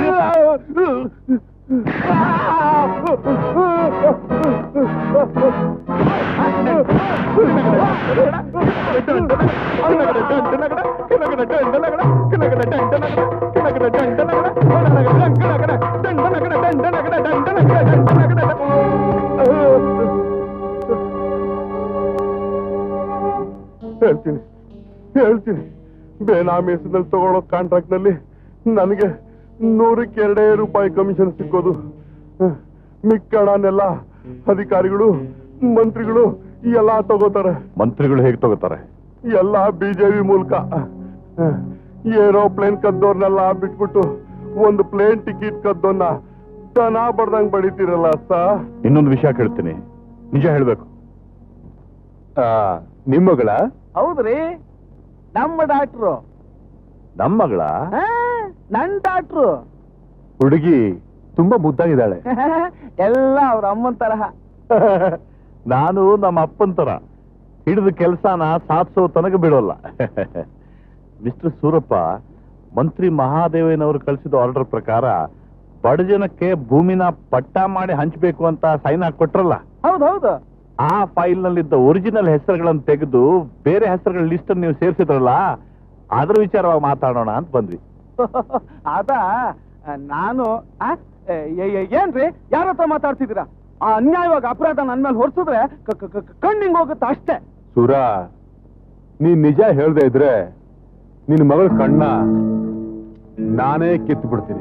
ಹೇಳ್ತೀನಿ ಹೇಳ್ತೀನಿ ಬೇನಾಮಿ ಹೆಸರಲ್ಲಿ ತಗೊಳ್ಳೋ ಕಾಂಟ್ರಾಕ್ಟ್ ನಲ್ಲಿ ನನಗೆ ನೂರಕ್ಕೆ ಎರಡೇ ರೂಪಾಯಿ ಕಮಿಷನ್ ಸಿಕ್ಕೋದು. ಮಿಕ್ಕಣನೆಲ್ಲ ಅಧಿಕಾರಿಗಳು ಮಂತ್ರಿಗಳು ಎಲ್ಲ ತಗೋತಾರೆ. ಮಂತ್ರಿಗಳು ಹೇಗೆ ತಗೋತಾರೆ? ಎಲ್ಲ ಬಿಜೆಪಿ ಮೂಲಕ. ಏರೋಪ್ಲೇನ್ ಕದ್ದೋರ್ನೆಲ್ಲ ಬಿಟ್ಬಿಟ್ಟು ಒಂದು ಪ್ಲೇನ್ ಟಿಕೆಟ್ ಕದ್ದೋನ್ನ ದನ ಬಡ್ದಂಗ್ ಬಡಿತೀರಲ್ಲ ಸ. ಇನ್ನೊಂದು ವಿಷಯ ಕೇಳ್ತೀನಿ, ನಿಜ ಹೇಳ್ಬೇಕು. ನಿಮ್ಮಗಳ? ಹೌದ್ರಿ, ನಮ್ಮ ಡಾಕ್ಟ್ರು. ನಮ್ಮ ಮಗಳ? ನನ್ ಡಾಕ್ಟ್ರು. ಹುಡುಗಿ ತುಂಬಾ ಮುದ್ದಾಗಿದ್ದಾಳೆ. ಎಲ್ಲ ಅವ್ರ ಅಮ್ಮನ್ ತರಹ. ನಾನು ನಮ್ಮ ಅಪ್ಪನ ತರ ಹಿಡಿದ ಕೆಲಸನ ಸಾಧಿಸೋ ತನಕ ಬಿಡೋಲ್ಲ. ಮಿಸ್ಟರ್ ಸೂರಪ್ಪ, ಮಂತ್ರಿ ಮಹಾದೇವನವರು ಕಳಿಸಿದ ಆರ್ಡರ್ ಪ್ರಕಾರ ಬಡ ಜನಕ್ಕೆ ಭೂಮಿನ ಪಟ್ಟ ಮಾಡಿ ಹಂಚಬೇಕು ಅಂತ ಸೈನ್ ಹಾಕೊಟ್ರಲ್ಲ. ಹೌದೌದು. ಆ ಫೈಲ್ ನಲ್ಲಿದ್ದ ಒರಿಜಿನಲ್ ಹೆಸರುಗಳನ್ನು ತೆಗೆದು ಬೇರೆ ಹೆಸರುಗಳ ಲಿಸ್ಟ್ ನೀವು ಸೇರಿಸಿದ್ರಲ್ಲ, ಅದ್ರ ವಿಚಾರವಾಗಿ ಮಾತಾಡೋಣ ಅಂತ ಬಂದ್ವಿ. ಅದ ನಾನು ಏನ್ರಿ ಯಾರ ಹತ್ರ ಮಾತಾಡ್ತಿದ್ದೀರಾ? ಆ ಅನ್ಯಾಯವಾಗಿ ಅಪರಾಧ ನನ್ ಮೇಲೆ ಹೊರಿಸಿದ್ರೆ ಕಣ್ಣಿಂಗ್ ಹೋಗುತ್ತೆ ಅಷ್ಟೇ. ಸೂರ, ನೀನ್ ನಿಜ ಹೇಳ್ದೆ ಇದ್ರೆ ನಿನ್ ಮಗಳ ಕಣ್ಣ ನಾನೇ ಕಿತ್ತು ಬಿಡ್ತೀನಿ.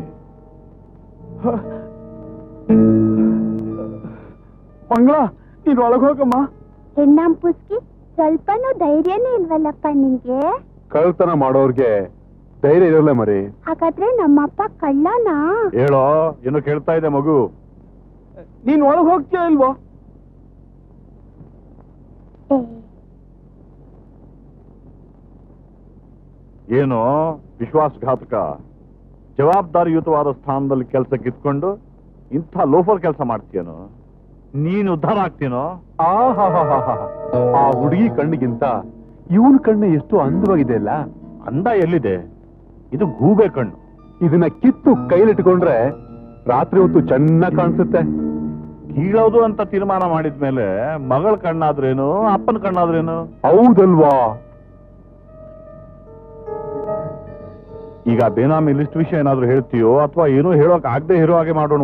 ಮಂಗಳ, ನೀನ್ ಒಳಗ್ ಹೋಗಮ್ಮ. ಹೆಣ್ಣಂಪುಸ್ಕಿ, ಸ್ವಲ್ಪನೂ ಧೈರ್ಯನೇ ಇಲ್ವಲ್ಲಪ್ಪ ನಿನ್ಗೆ? ಕಳ್ತನ ಮಾಡೋರ್ಗೆ ಧೈರ್ಯ ಇರಲ್ಲ ಮರಿ. ಹಾಗಾದ್ರೆ ನಮ್ಮಪ್ಪ ಕಳ್ಳನಾ? ಹೇಳೋ, ಏನು ಕೇಳ್ತಾ ಇದೆ ಮಗು? ನೀನ್ ಒಳಗ್ ಹೋಗ್ತೀಯ ಇಲ್ವೋ? ಏನು ವಿಶ್ವಾಸಘಾತಕ? ಜವಾಬ್ದಾರಿಯುತವಾದ ಸ್ಥಾನದಲ್ಲಿ ಕೆಲಸ ಕಿತ್ಕೊಂಡು ಇಂಥ ಲೋಫರ್ ಕೆಲಸ ಮಾಡ್ತೀಯನೋ? ನೀನು ಉದ್ಧಾರ ಆಗ್ತೀನೋ? ಆ ಹುಡುಗಿ ಕಣ್ಣಿಗಿಂತ ಇವನ್ ಕಣ್ಣು ಎಷ್ಟು ಅಂದವಾಗಿದೆ ಅಲ್ಲ? ಅಂದ ಎಲ್ಲಿದೆ? ಇದು ಗೂಬೆ ಕಣ್ಣು. ಇದನ್ನ ಕಿತ್ತು ಕೈಲಿಟ್ಕೊಂಡ್ರೆ ರಾತ್ರಿ ಹೊತ್ತು ಚೆನ್ನಾಗಿ ಕಾಣಿಸುತ್ತೆ. ಕೀಳೋದು ಅಂತ ತೀರ್ಮಾನ ಮಾಡಿದ್ಮೇಲೆ ಮಗಳ ಕಣ್ಣಾದ್ರೇನು, ಅಪ್ಪನ ಕಣ್ಣಾದ್ರೇನು? ಹೌದಲ್ವಾ? ಈಗ ಬೇನಾಮಿ ಲಿಸ್ಟ್ ವಿಷಯ ಏನಾದ್ರು ಹೇಳ್ತೀಯೋ ಅಥವಾ ಏನೋ ಹೇಳೋಕ್ ಆಗದೆ ಇರೋ ಹಾಗೆ ಮಾಡೋಣ.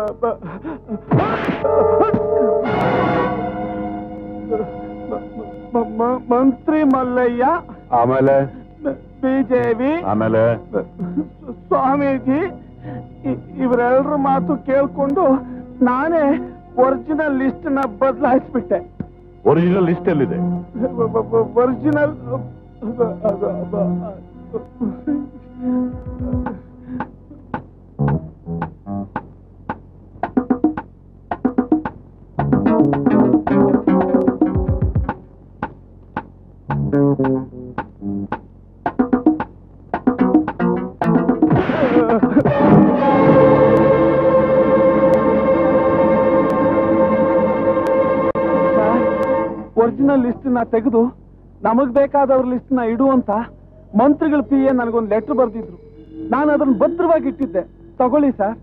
ಮಂತ್ರಿ ಮಲ್ಲಯ್ಯ, ಆಮೇಲೆ ಬಿಜೆಪಿ, ಆಮೇಲೆ ಸ್ವಾಮೀಜಿ, ಇವರೆಲ್ಲರ ಮಾತು ಕೇಳ್ಕೊಂಡು ನಾನೇ ಒರಿಜಿನಲ್ ಲಿಸ್ಟ್ ನ ಬದಲಾಯಿಸ್ಬಿಟ್ಟೆ. ಒರಿಜಿನಲ್ ಲಿಸ್ಟ್ ಎಲ್ಲಿದೆ? ಒರಿಜಿನಲ್ ಒರಿಜಿನಲ್ ಲಿಸ್ಟ್ ನ ತೆಗೆದು ನಮಗ್ ಬೇಕಾದವ್ರ ಲಿಸ್ಟ್ ನ ಇಡು ಅಂತ ಮಂತ್ರಿಗಳ ಪಿ ಎ ನನಗೊಂದು ಲೆಟರ್ ಬರ್ದಿದ್ರು. ನಾನು ಅದನ್ನ ಭದ್ರವಾಗಿ ಇಟ್ಟಿದ್ದೆ. ತಗೊಳ್ಳಿ ಸರ್.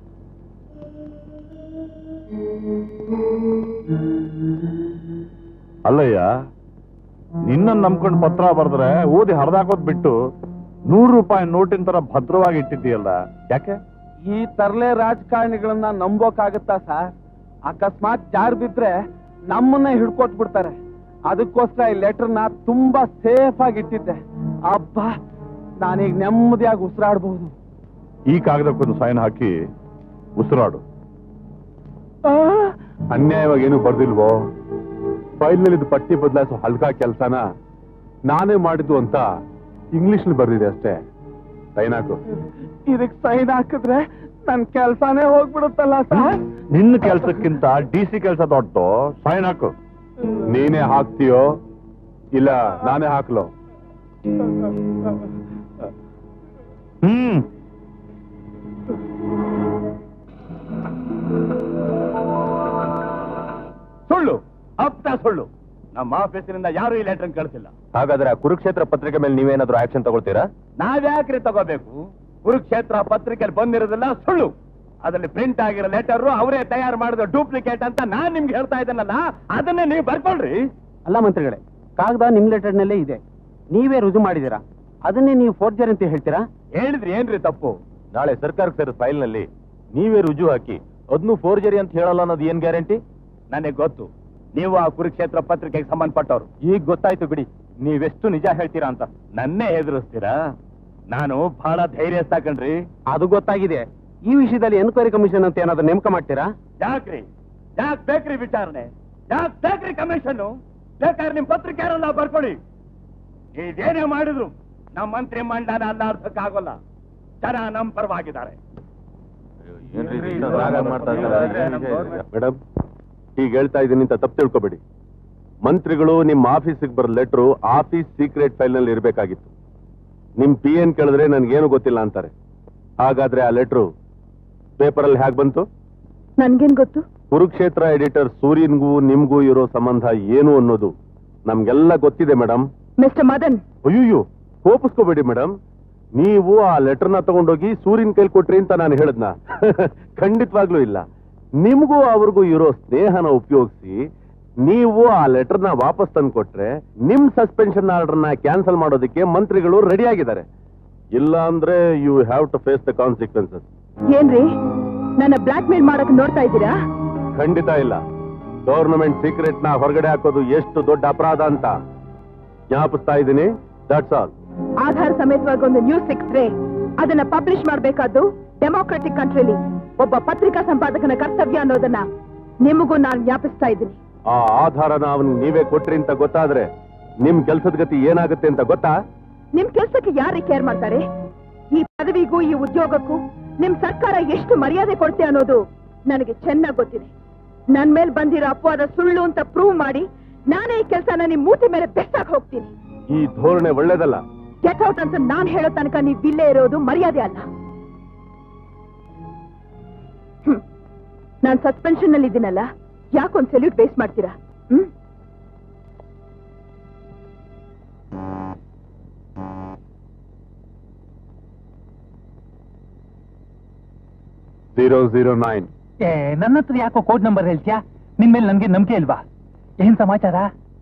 ಅಲ್ಲಯ್ಯ, ನಿನ್ನ ನಂಬ್ಕೊಂಡು ಪತ್ರ ಬರೆದ್ರೆ ಓದಿ ಹರಿದಾಕೋದ್ ಬಿಟ್ಟು ನೂರು ರೂಪಾಯಿ ನೋಟಿನ ತರ ಭದ್ರವಾಗಿ ಇಟ್ಟಿದ್ದೀಯಲ್ಲ, ಯಾಕೆ? ಈ ತರಲೆ ರಾಜಕಾರಣಿಗಳನ್ನ ನಂಬೋಕಾಗತ್ತಾ ಸರ್? ಅಕಸ್ಮಾತ್ ಜಾರ್ ಬಿದ್ರೆ ನಮ್ಮನ್ನ ಹಿಡ್ಕೊಟ್ ಬಿಡ್ತಾರೆ. ಅದಕ್ಕೋಸ್ಕರ ಈ ಲೆಟರ್ನ ತುಂಬಾ ಸೇಫ್ ಆಗಿ ಇಟ್ಟಿದ್ದೆ. ಅಬ್ಬಾ, ನಾನೀಗ ನೆಮ್ಮದಿಯಾಗಿ ಉಸಿರಾಡಬಹುದು. ಈ ಕಾಗದಕ್ಕೊಂದು ಸೈನ್ ಹಾಕಿ ಉಸಿರಾಡು. ಅನ್ಯಾಯವಾಗಿ ಏನು ಬರ್ದಿಲ್ವೋ? ಫೈಲ್ನಲ್ಲಿ ಇದು ಪಟ್ಟಿ ಬದಲಾಯಿಸೋ ಹಲ್ಕಾ ಕೆಲಸನ ನಾನೇ ಮಾಡಿದ್ದು ಅಂತ ಇಂಗ್ಲಿಷ್ ಬರ್ದಿದೆ ಅಷ್ಟೇ. ಸೈನ್ ಹಾಕು. ಇದಕ್ ಸೈನ್ ಹಾಕಿದ್ರೆ ನನ್ ಕೆಲ್ಸಾನೇ ಹೋಗ್ಬಿಡುತ್ತಲ್ಲ ಸರ್. ನಿನ್ನ ಕೆಲ್ಸಕ್ಕಿಂತ ಡಿ ಸಿ ಕೆಲಸ ದೊಡ್ಡದು. ಸೈನ್ ಹಾಕು. ನೀನೇ ಹಾಕ್ತೀಯೋ ಇಲ್ಲ ನಾನೇ ಹಾಕ್ಲೋ? ಹ್ಮ್ ಸುಳ್ಳು, ಅಪ್ತ ಸುಳ್ಳು. ನಮ್ಮ ಆಫೀಸಿನಿಂದ ಯಾರು ಈ ಲೆಟರ್ ಕಳಿಸಿಲ್ಲ. ಹಾಗಾದ್ರೆ ಆ ಕುರುಕ್ಷೇತ್ರ ಪತ್ರಿಕೆ ಮೇಲೆ ನೀವೇನಾದ್ರೂ ಆಕ್ಷನ್ ತಗೊಳ್ತೀರಾ? ನಾವ್ಯಾಕ್ರಿ ತಗೋಬೇಕು? ಕುರುಕ್ಷೇತ್ರ ಪತ್ರಿಕೆಯಲ್ಲಿ ಬಂದಿರೋದಿಲ್ಲ ಸುಳ್ಳು. ಅದರಲ್ಲಿ ಪ್ರಿಂಟ್ ಆಗಿರೋ ಲೆಟರ್ ಅವರೇ ತಯಾರು ಮಾಡಿದ ಡೂಪ್ಲಿಕೇಟ್ ಅಂತ ನಾನ್ ನಿಮ್ಗೆ ಹೇಳ್ತಾ ಇದ್ದೇನಲ್ಲ, ಅದನ್ನೇ ನೀವು ಬರ್ಕೊಳ್ರಿ. ಅಲ್ಲ ಮಂತ್ರಿಗಳೇ, ಕಾಗದ ನಿಮ್ ಲೆಟರ್ನಲ್ಲೇ ಇದೆ, ನೀವೇ ರುಜು ಮಾಡಿದೀರಾ, ಅದನ್ನೇ ನೀವು ಫೋರ್ಜರ್ ಅಂತ ಹೇಳ್ತೀರಾ? ಹೇಳಿದ್ರಿ ಏನ್ರಿ ತಪ್ಪು? ನಾಳೆ ಸರ್ಕಾರಕ್ಕೆ ಸೇರಿದ ಫೈಲ್ ನಲ್ಲಿ ನೀವೇ ರುಜು ಹಾಕಿ ಅದನ್ನು ಫೋರ್ಜರಿ ಅಂತ ಹೇಳಲ್ಲ ಅನ್ನೋದು ಏನ್ ಗ್ಯಾರಂಟಿ? ನನಗೆ ಗೊತ್ತು, ನೀವು ಆ ಕುರುಕ್ಷೇತ್ರ ಪತ್ರಿಕೆಗೆ ಸಂಬಂಧಪಟ್ಟವ್ರು. ಈಗ ಗೊತ್ತಾಯ್ತು ಬಿಡಿ, ನೀವೆಷ್ಟು ನಿಜ ಹೇಳ್ತೀರಾ ಅಂತ. ನನ್ನೇ ಹೆದರಿಸ್ತೀರಾ? ನಾನು ಬಹಳ ಧೈರ್ಯ ಸಾಕಣ್ರಿ. ಅದು ಗೊತ್ತಾಗಿದೆ. ಈ ವಿಷಯದಲ್ಲಿ ಎನ್ಕ್ವೈರಿ ಕಮಿಷನ್ ಅಂತ ಏನಾದ್ರು ನೇಮಕ ಮಾಡ್ತೀರಾ? ಯಾಕ್ರಿ? ಯಾಕ್ ಬೇಕ್ರಿ ವಿಚಾರಣೆ? ಯಾಕ್ ಬೇಕ್ರಿ ಕಮಿಷನ್? ಬೇಕಾದ್ರೆ ನಿಮ್ ಪತ್ರಿಕೆಯಲ್ಲ ಬರ್ಕೊಳ್ಳಿ. ಇದೇನೇ ಮಾಡಿದ್ರು ನಮ್ಮ ಮಂತ್ರಿ ಮಂಡಲ ಅಲ್ಲ ಅರ್ಥಕ್ಕಾಗೋಲ್ಲ. ಜನ ನಮ್ ಪರವಾಗಿದ್ದಾರೆ. ಮೇಡಮ್, ಈಗ ಹೇಳ್ತಾ ಇದ್ದೀನಿ ಅಂತ ತಪ್ಪು ತಿಳ್ಕೊಬೇಡಿ. ಮಂತ್ರಿಗಳು ನಿಮ್ಮ ಆಫೀಸಿಗೆ ಬರೋ ಲೆಟ್ರು ಆಫೀಸ್ ಸೀಕ್ರೆಟ್ ಫೈಲ್ ನಲ್ಲಿ ಇರಬೇಕಾಗಿತ್ತು. ನಿಮ್ ಪಿ ಎನ್ ಕೇಳಿದ್ರೆ ನನ್ಗೇನು ಗೊತ್ತಿಲ್ಲ ಅಂತಾರೆ. ಹಾಗಾದ್ರೆ ಆ ಲೆಟ್ರು ಪೇಪರ್ ಅಲ್ಲಿ ಹೇಗೆ ಬಂತು? ನನ್ಗೇನ್ ಗೊತ್ತು? ಕುರುಕ್ಷೇತ್ರ ಎಡಿಟರ್ ಸೂರ್ಯನ್ಗೂ ನಿಮ್ಗೂ ಇರೋ ಸಂಬಂಧ ಏನು ಅನ್ನೋದು ನಮ್ಗೆಲ್ಲ ಗೊತ್ತಿದೆ ಮೇಡಮ್. ಮಿಸ್ಟರ್ ಮದನ್, ಅಯ್ಯೋ ಕೋಪಿಸ್ಕೋಬೇಡಿ ಮೇಡಮ್. ನೀವು ಆ ಲೆಟರ್ನ ತಗೊಂಡೋಗಿ ಸೂರ್ಯನ್ ಕೈಲಿ ಕೊಟ್ರಿ ಅಂತ ನಾನು ಹೇಳದ್ನ? ಖಂಡಿತವಾಗ್ಲೂ ಇಲ್ಲ. ನಿಮ್ಗೂ ಅವ್ರಿಗೂ ಇರೋ ಸ್ನೇಹನ ಉಪಯೋಗಿಸಿ ನೀವು ಆ ಲೆಟರ್ನ ವಾಪಸ್ ತಂದು ಕೊಟ್ರೆ ನಿಮ್ ಸಸ್ಪೆನ್ಷನ್ ಆರ್ಡರ್ನ ಕ್ಯಾನ್ಸಲ್ ಮಾಡೋದಕ್ಕೆ ಮಂತ್ರಿಗಳು ರೆಡಿ ಆಗಿದ್ದಾರೆ. ಇಲ್ಲ ಅಂದ್ರೆ you have to face the consequences. ಏನ್ರಿ, ನನ್ನ ಬ್ಲಾಕ್ ಮೇಲ್ ಮಾಡಕ್ ನೋಡ್ತಾ ಇದ್ದೀರಾ? ಖಂಡಿತ ಇಲ್ಲ. ಗವರ್ನಮೆಂಟ್ ಸೀಕ್ರೆಟ್ ನ ಹೊರಗಡೆ ಹಾಕೋದು ಎಷ್ಟು ದೊಡ್ಡ ಅಪರಾಧ ಅಂತ ಜ್ಞಾಪಿಸ್ತಾ ಇದ್ದೀನಿ. That's all. ಆಧಾರ ಸಮೇತವಾಗಿ ಒಂದು ನ್ಯೂಸ್ ಸಿಕ್ಕಿದ್ರೆ ಅದನ್ನ ಪಬ್ಲಿಷ್ ಮಾಡಬೇಕಾದ್ದು ಡೆಮೋಕ್ರೆಟಿಕ್ ಕಂಟ್ರಿಲಿ ಒಬ್ಬ ಪತ್ರಿಕಾ ಸಂಪಾದಕನ ಕರ್ತವ್ಯ ಅನ್ನೋದನ್ನ ನಿಮಗೂ ನಾನು ಜ್ಞಾಪಿಸ್ತಾ ಇದ್ದೀನಿ. ಆ ಆಧಾರನ ಅವನ್ ನೀವೇ ಕೊಟ್ರಿ ಅಂತ ಗೊತ್ತಾದ್ರೆ ನಿಮ್ ಕೆಲ್ಸದ ಗತಿ ಏನಾಗುತ್ತೆ ಅಂತ ಗೊತ್ತಾ? ನಿಮ್ ಕೆಲ್ಸಕ್ಕೆ ಯಾರೇ ಕೇರ್ ಮಾಡ್ತಾರೆ? ಈ ಪದವಿಗೂ ಈ ಉದ್ಯೋಗಕ್ಕೂ ನಿಮ್ ಸರ್ಕಾರ ಎಷ್ಟು ಮರ್ಯಾದೆ ಕೊಡ್ತೆ ಅನ್ನೋದು ನನಗೆ ಚೆನ್ನಾಗಿ ಗೊತ್ತಿದೆ. ನನ್ ಮೇಲೆ ಬಂದಿರೋ ಅಪವಾದ ಸುಳ್ಳು ಅಂತ ಪ್ರೂವ್ ಮಾಡಿ ನಾನೇ ಈ ಕೆಲಸನ ನಿಮ್ ಮೂತಿ ಮೇಲೆ ಬೆಸ್ತಾಗಿ ಹೋಗ್ತೀನಿ. ಈ ಧೋರಣೆ ಒಳ್ಳೇದಲ್ಲ. ಗೆಟ್ ಔಟ್ ಅಂತ ನಾನ್ ಹೇಳೋ ತನಕ ನೀವ್ ಇಲ್ಲೇ ಇರೋದು ಮರ್ಯಾದೆ ಅಲ್ಲ. ನಾನ್ ಸಸ್ಪೆನ್ಷನ್ ನಲ್ಲಿ ಇದ್ದೀನಲ್ಲ, ಯಾಕೊಂದ್ ಸೆಲ್ಯೂಟ್ ಬೇಸ್ ಮಾಡ್ತೀರಾ? Hmm zero zero nine. ನನ್ನ ಹತ್ರ ಯಾಕೋ ಕೋಡ್ ನಂಬರ್ ಹೇಳ್ತೀಯಾ? ನಿನ್ ಮೇಲೆ ನನ್ಗೆ ನಂಬಿಕೆ ಇಲ್ವಾ? ಏನ್ ಸಮಾಚಾರ?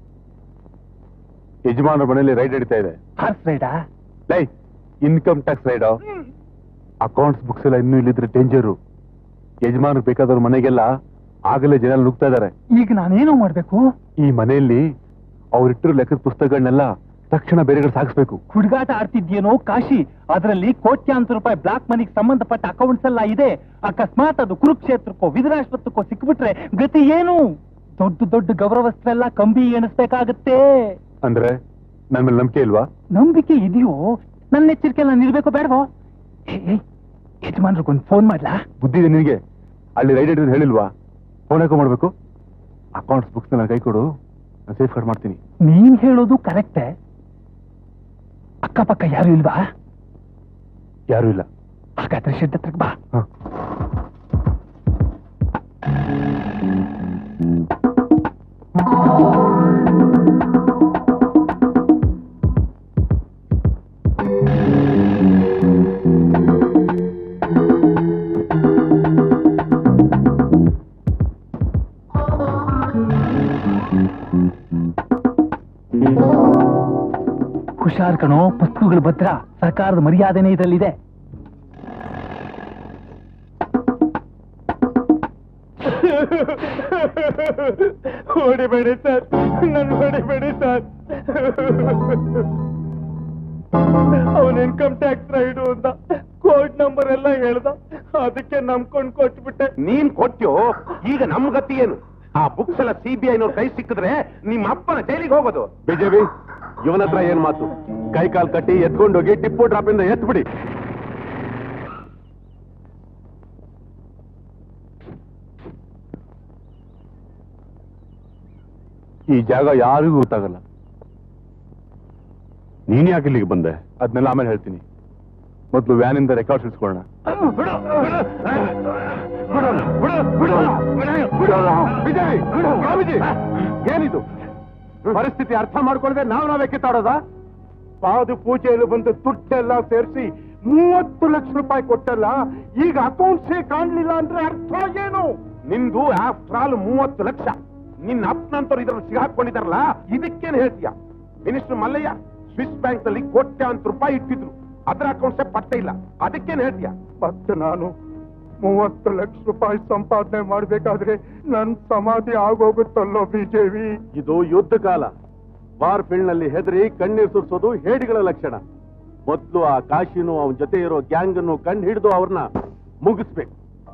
ಯಜಮಾನರ ಮನೆಯಲ್ಲಿ ರೈಡ್ ನಡೀತಾ ಇದೆ. ಹಾರ್ಸ್ ರೈಡಾ? ಲೈ, income tax raid. Accounts books ಎಲ್ಲ ಇನ್ನೂ ಇಲ್ಲಿದ್ರೆ ಡೇಂಜರು. ಯಜಮಾನರು ಬೇಕಾದವ್ರ ಮನೆಗೆಲ್ಲ ಆಗಲೇ ಜನ ನುಗ್ತಾ ಇದಾರೆ. ಈಗ ನಾನೇನೋ ಮಾಡ್ಬೇಕು? ಈ ಮನೆಯಲ್ಲಿ ಅವ್ರಿಟ್ಟಿರೋ ಲೆಕ್ಕದ ಪುಸ್ತಕಗಳನ್ನೆಲ್ಲ ತಕ್ಷಣ ಬೇರೆಗಳು ಸಾಗಿಸ್ಬೇಕು. ಹುಡುಗಾಟ ಆಡ್ತಿದ್ಯೇನೋ ಕಾಶಿ? ಅದರಲ್ಲಿ ಕೋಟ್ಯಾಂತರ ರೂಪಾಯಿ ಬ್ಲಾಕ್ ಮನಿಗೆ ಸಂಬಂಧಪಟ್ಟ ಅಕೌಂಟ್ಸ್ ಎಲ್ಲ ಇದೆ. ಅಕಸ್ಮಾತ್ ಅದು ಕುರುಕ್ಷೇತ್ರಕ್ಕೋ ವಿಧರಾಶ್ವತ್ಕೋ ಸಿಕ್ಬಿಟ್ರೆ ಗತಿ ಏನು? ದೊಡ್ಡ ದೊಡ್ಡ ಗೌರವಸ್ಥರೆಲ್ಲ ಕಂಬಿ ಎಣಿಸ್ಬೇಕಾಗತ್ತೆ. ಅಂದ್ರೆ ನನ್ ಮೇಲೆ ನಂಬಿಕೆ ಇಲ್ವಾ? ನಂಬಿಕೆ ಇದೆಯೋ? ನನ್ನ ಎಚ್ಚರಿಕೆ ನಾನು ಇರ್ಬೇಕು ಬೇಡವೋ? ಯಜಮಾನ್ರಿಗೊಂದು ಫೋನ್ ಮಾಡ್ಲಾ? ಬುದ್ಧಿ ಇದೆ ನಿನಗೆ? ಅಲ್ಲಿ ರೈಡ್ ಹಿಡಿದು ಹೇಳಿಲ್ವಾ? ಫೋನ್ ಹಾಕೋ ಮಾಡ್ಬೇಕು. ಅಕೌಂಟ್ಸ್ ಬುಕ್ಸ್ ನನ್ನ ಕೈ ಕೊಡು, ನಾನು ಸೇಫ್ ಗಾರ್ಡ್ ಮಾಡ್ತೀನಿ. ನೀನ್ ಹೇಳೋದು ಕರೆಕ್ಟೇ. ಅಕ್ಕಪಕ್ಕ ಯಾರು ಇಲ್ವಾ? ಯಾರು ಇಲ್ಲ. ಹಾಗಾದ್ರೆ ಶೆಡ್ ಹತ್ರಕ್ಕೆ ಬಾ. ಹುಷಾರ್ ಕಣೋ, ಪುಸ್ತಕಗಳು ಭದ್ರ. ಸರ್ಕಾರದ ಮರ್ಯಾದೆನೇ ಇದರಲ್ಲಿದೆ. ಹೊಡಿಬೇಡಿ ಸರ್, ನನ್ ಹೊಡಿಬೇಡಿ ಸರ್. ಅವನ್ ಇನ್ಕಮ್ ಟ್ಯಾಕ್ಸ್ ರೈಡು ಅಂತ ಕೋಡ್ ನಂಬರ್ ಎಲ್ಲ ಹೇಳ್ದ, ಅದಕ್ಕೆ ನಂಬ್ಕೊಂಡ್ ಕೊಟ್ಬಿಟ್ಟೆ. ನೀನ್ ಕೊಟ್ಟ್ಯೋ, ಈಗ ನಮ್ ಗತಿ ಏನು? ಆ ಬುಕ್ಸ್ ಎಲ್ಲ ಸಿ ಬಿ ಐನವ್ರ ಕೈ ಸಿಕ್ಕಿದ್ರೆ ನಿಮ್ಮ ಅಪ್ಪನ ಜೈಲಿಗೆ ಹೋಗೋದು. ಬಿಜೆಪಿ ಇವನ ಹತ್ರ ಏನ್ ಮಾತು? ಕೈ ಕಾಲ್ ಕಟ್ಟಿ ಎತ್ಕೊಂಡೋಗಿ ಟಿಪ್ಪು ಡ್ರಾಪ್ ಇಂದ ಎತ್ಬಿಡಿ. ಈ ಜಾಗ ಯಾರಿಗೂ ಗೊತ್ತಾಗಲ್ಲ. ನೀನ್ ಯಾಕೆ ಇಲ್ಲಿಗೆ ಬಂದೆ? ಅದನ್ನೆಲ್ಲ ಆಮೇಲೆ ಹೇಳ್ತೀನಿ. ಮೊದಲು ವ್ಯಾನಿಂದ ರೆಕಾರ್ಡ್ಸ್ ಇಸ್ಕೊಳ್ಳೋಣ. ಏನಿದು ಪರಿಸ್ಥಿತಿ ಅರ್ಥ ಮಾಡ್ಕೊಳ್ಳದೆ ನಾವು ನಾವೇ ಕಿತ್ತಾಡೋದ? ಪಾದು ಪೂಜೆಯಲ್ಲಿ ಬಂದು ದುಡ್ಡೆಲ್ಲ ಸೇರಿಸಿ ಮೂವತ್ತು ಲಕ್ಷ ರೂಪಾಯಿ ಕೊಟ್ಟಲ್ಲ, ಈಗ ಅಕೌಂಟ್ಸೇ ಕಾಣ್ಲಿಲ್ಲ ಅಂದ್ರೆ ಅರ್ಥ ಏನು? ನಿಂದು ಆಫ್ಟರ್ ಆಲ್ ಮೂವತ್ತು ಲಕ್ಷ. ನಿನ್ನ ಅಪ್ಪನಂತವ್ರು ಇದ್ರಲ್ಲಿ ಸಿಗಾಕೊಂಡಿದಾರಲ್ಲ, ಇದಕ್ಕೇನು ಹೇಳ್ತೀಯ? ಮಿನಿಸ್ಟರ್ ಮಲ್ಲಯ್ಯ ಸ್ವಿಸ್ ಬ್ಯಾಂಕ್ ನಲ್ಲಿ ಕೋಟ್ಯಾಂತರ ರೂಪಾಯಿ ಇಟ್ಟಿದ್ರು, ಅದರ ಅಕೌಂಟ್ಸೇ ಪತ್ತೆ ಇಲ್ಲ, ಅದಕ್ಕೇನು ಹೇಳ್ತೀಯ? ಮತ್ತೆ ನಾನು ಮೂವತ್ತು ಲಕ್ಷ ರೂಪಾಯಿ ಸಂಪಾದನೆ ಮಾಡ್ಬೇಕಾದ್ರೆ ನನ್ ಸಮಾಧಿ ಆಗೋಗುತ್ತಲ್ಲೋ ಬಿಜೆಪಿ. ಇದು ಯುದ್ಧ ಕಾಲ. ವಾರ್ ಫೀಲ್ಡ್ ನಲ್ಲಿ ಹೆದರಿ ಕಣ್ಣೀರ್ ಸುರಿಸೋದು ಹೇಡಿಗಳ ಲಕ್ಷಣ. ಮೊದಲು ಆ ಕಾಶಿನೂ ಅವನ ಜೊತೆ ಇರೋ ಗ್ಯಾಂಗ್ ಅನ್ನು ಕಂಡು ಹಿಡಿದು ಅವ್ರನ್ನ ಮುಗಿಸ್ಬೇಕು.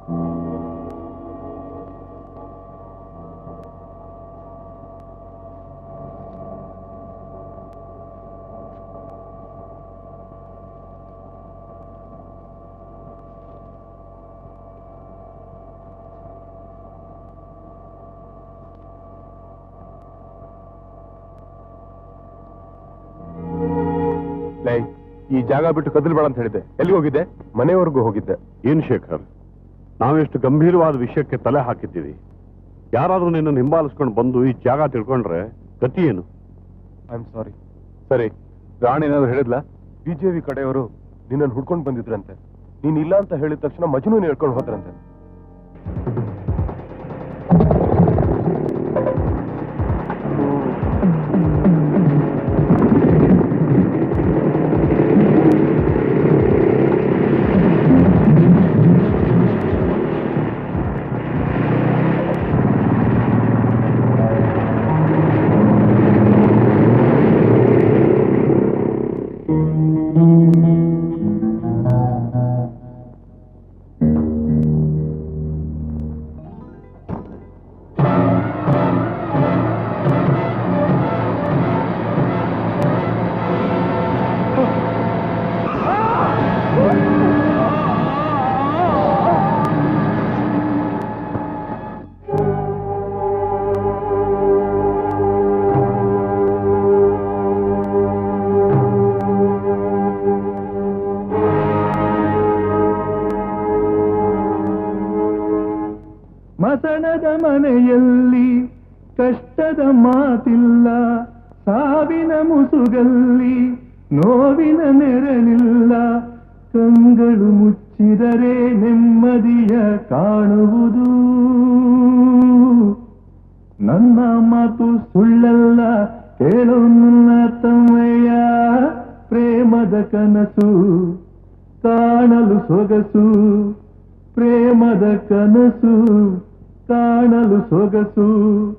ಈ ಜಾಗ ಬಿಟ್ಟು ಕದಲ್ಬೇಡ ಅಂತ ಹೇಳಿದ್ದೆ. ಎಲ್ಲಿ ಹೋಗಿದ್ದೆ? ಮನೆವರೆಗೂ ಹೋಗಿದ್ದೆ. ಏನ್ ಶೇಖರ್, ನಾವೆಷ್ಟು ಗಂಭೀರವಾದ ವಿಷಯಕ್ಕೆ ತಲೆ ಹಾಕಿದ್ದೀವಿ. ಯಾರಾದ್ರೂ ನಿನ್ನನ್ನು ಹಿಂಬಾಲಿಸ್ಕೊಂಡು ಬಂದು ಈ ಜಾಗ ತಿಳ್ಕೊಂಡ್ರೆ ಗತಿ ಏನು? I am sorry. ಸರಿ, ರಾಣಿ ಏನಾದ್ರು ಹೇಳಿದ್ಲಾ? ಬಿಜೆಪಿ ಕಡೆಯವರು ನಿನ್ನನ್ನು ಹುಡ್ಕೊಂಡು ಬಂದಿದ್ರಂತೆ. ನೀನ್ ಇಲ್ಲ ಅಂತ ಹೇಳಿದ ತಕ್ಷಣ ಮಜನೂ ಹೇಳ್ಕೊಂಡು ಹೋದ್ರಂತೆ. ಮಸಣದ ಮನೆಯಲ್ಲಿ ಕಷ್ಟದ ಮಾತಿಲ್ಲ, ಸಾವಿನ ಮುಸುಗಲ್ಲಿ ನೋವಿನ ನೆರಳಿಲ್ಲ. ಕಂಗಳು ಮುಚ್ಚಿದರೆ ನೆಮ್ಮದಿಯ ಕಾಣುವುದು. ನನ್ನ ಮಾತು ಸುಳ್ಳಲ್ಲ, ಕೇಳೋ ನನ್ನ ತಮ್ಮಯ್ಯ. ಪ್ರೇಮದ ಕನಸು ಕಾಣಲು ಸೊಗಸು, ಪ್ರೇಮದ ಕನಸು ಕಾಣಲು ಸೊಗಸು.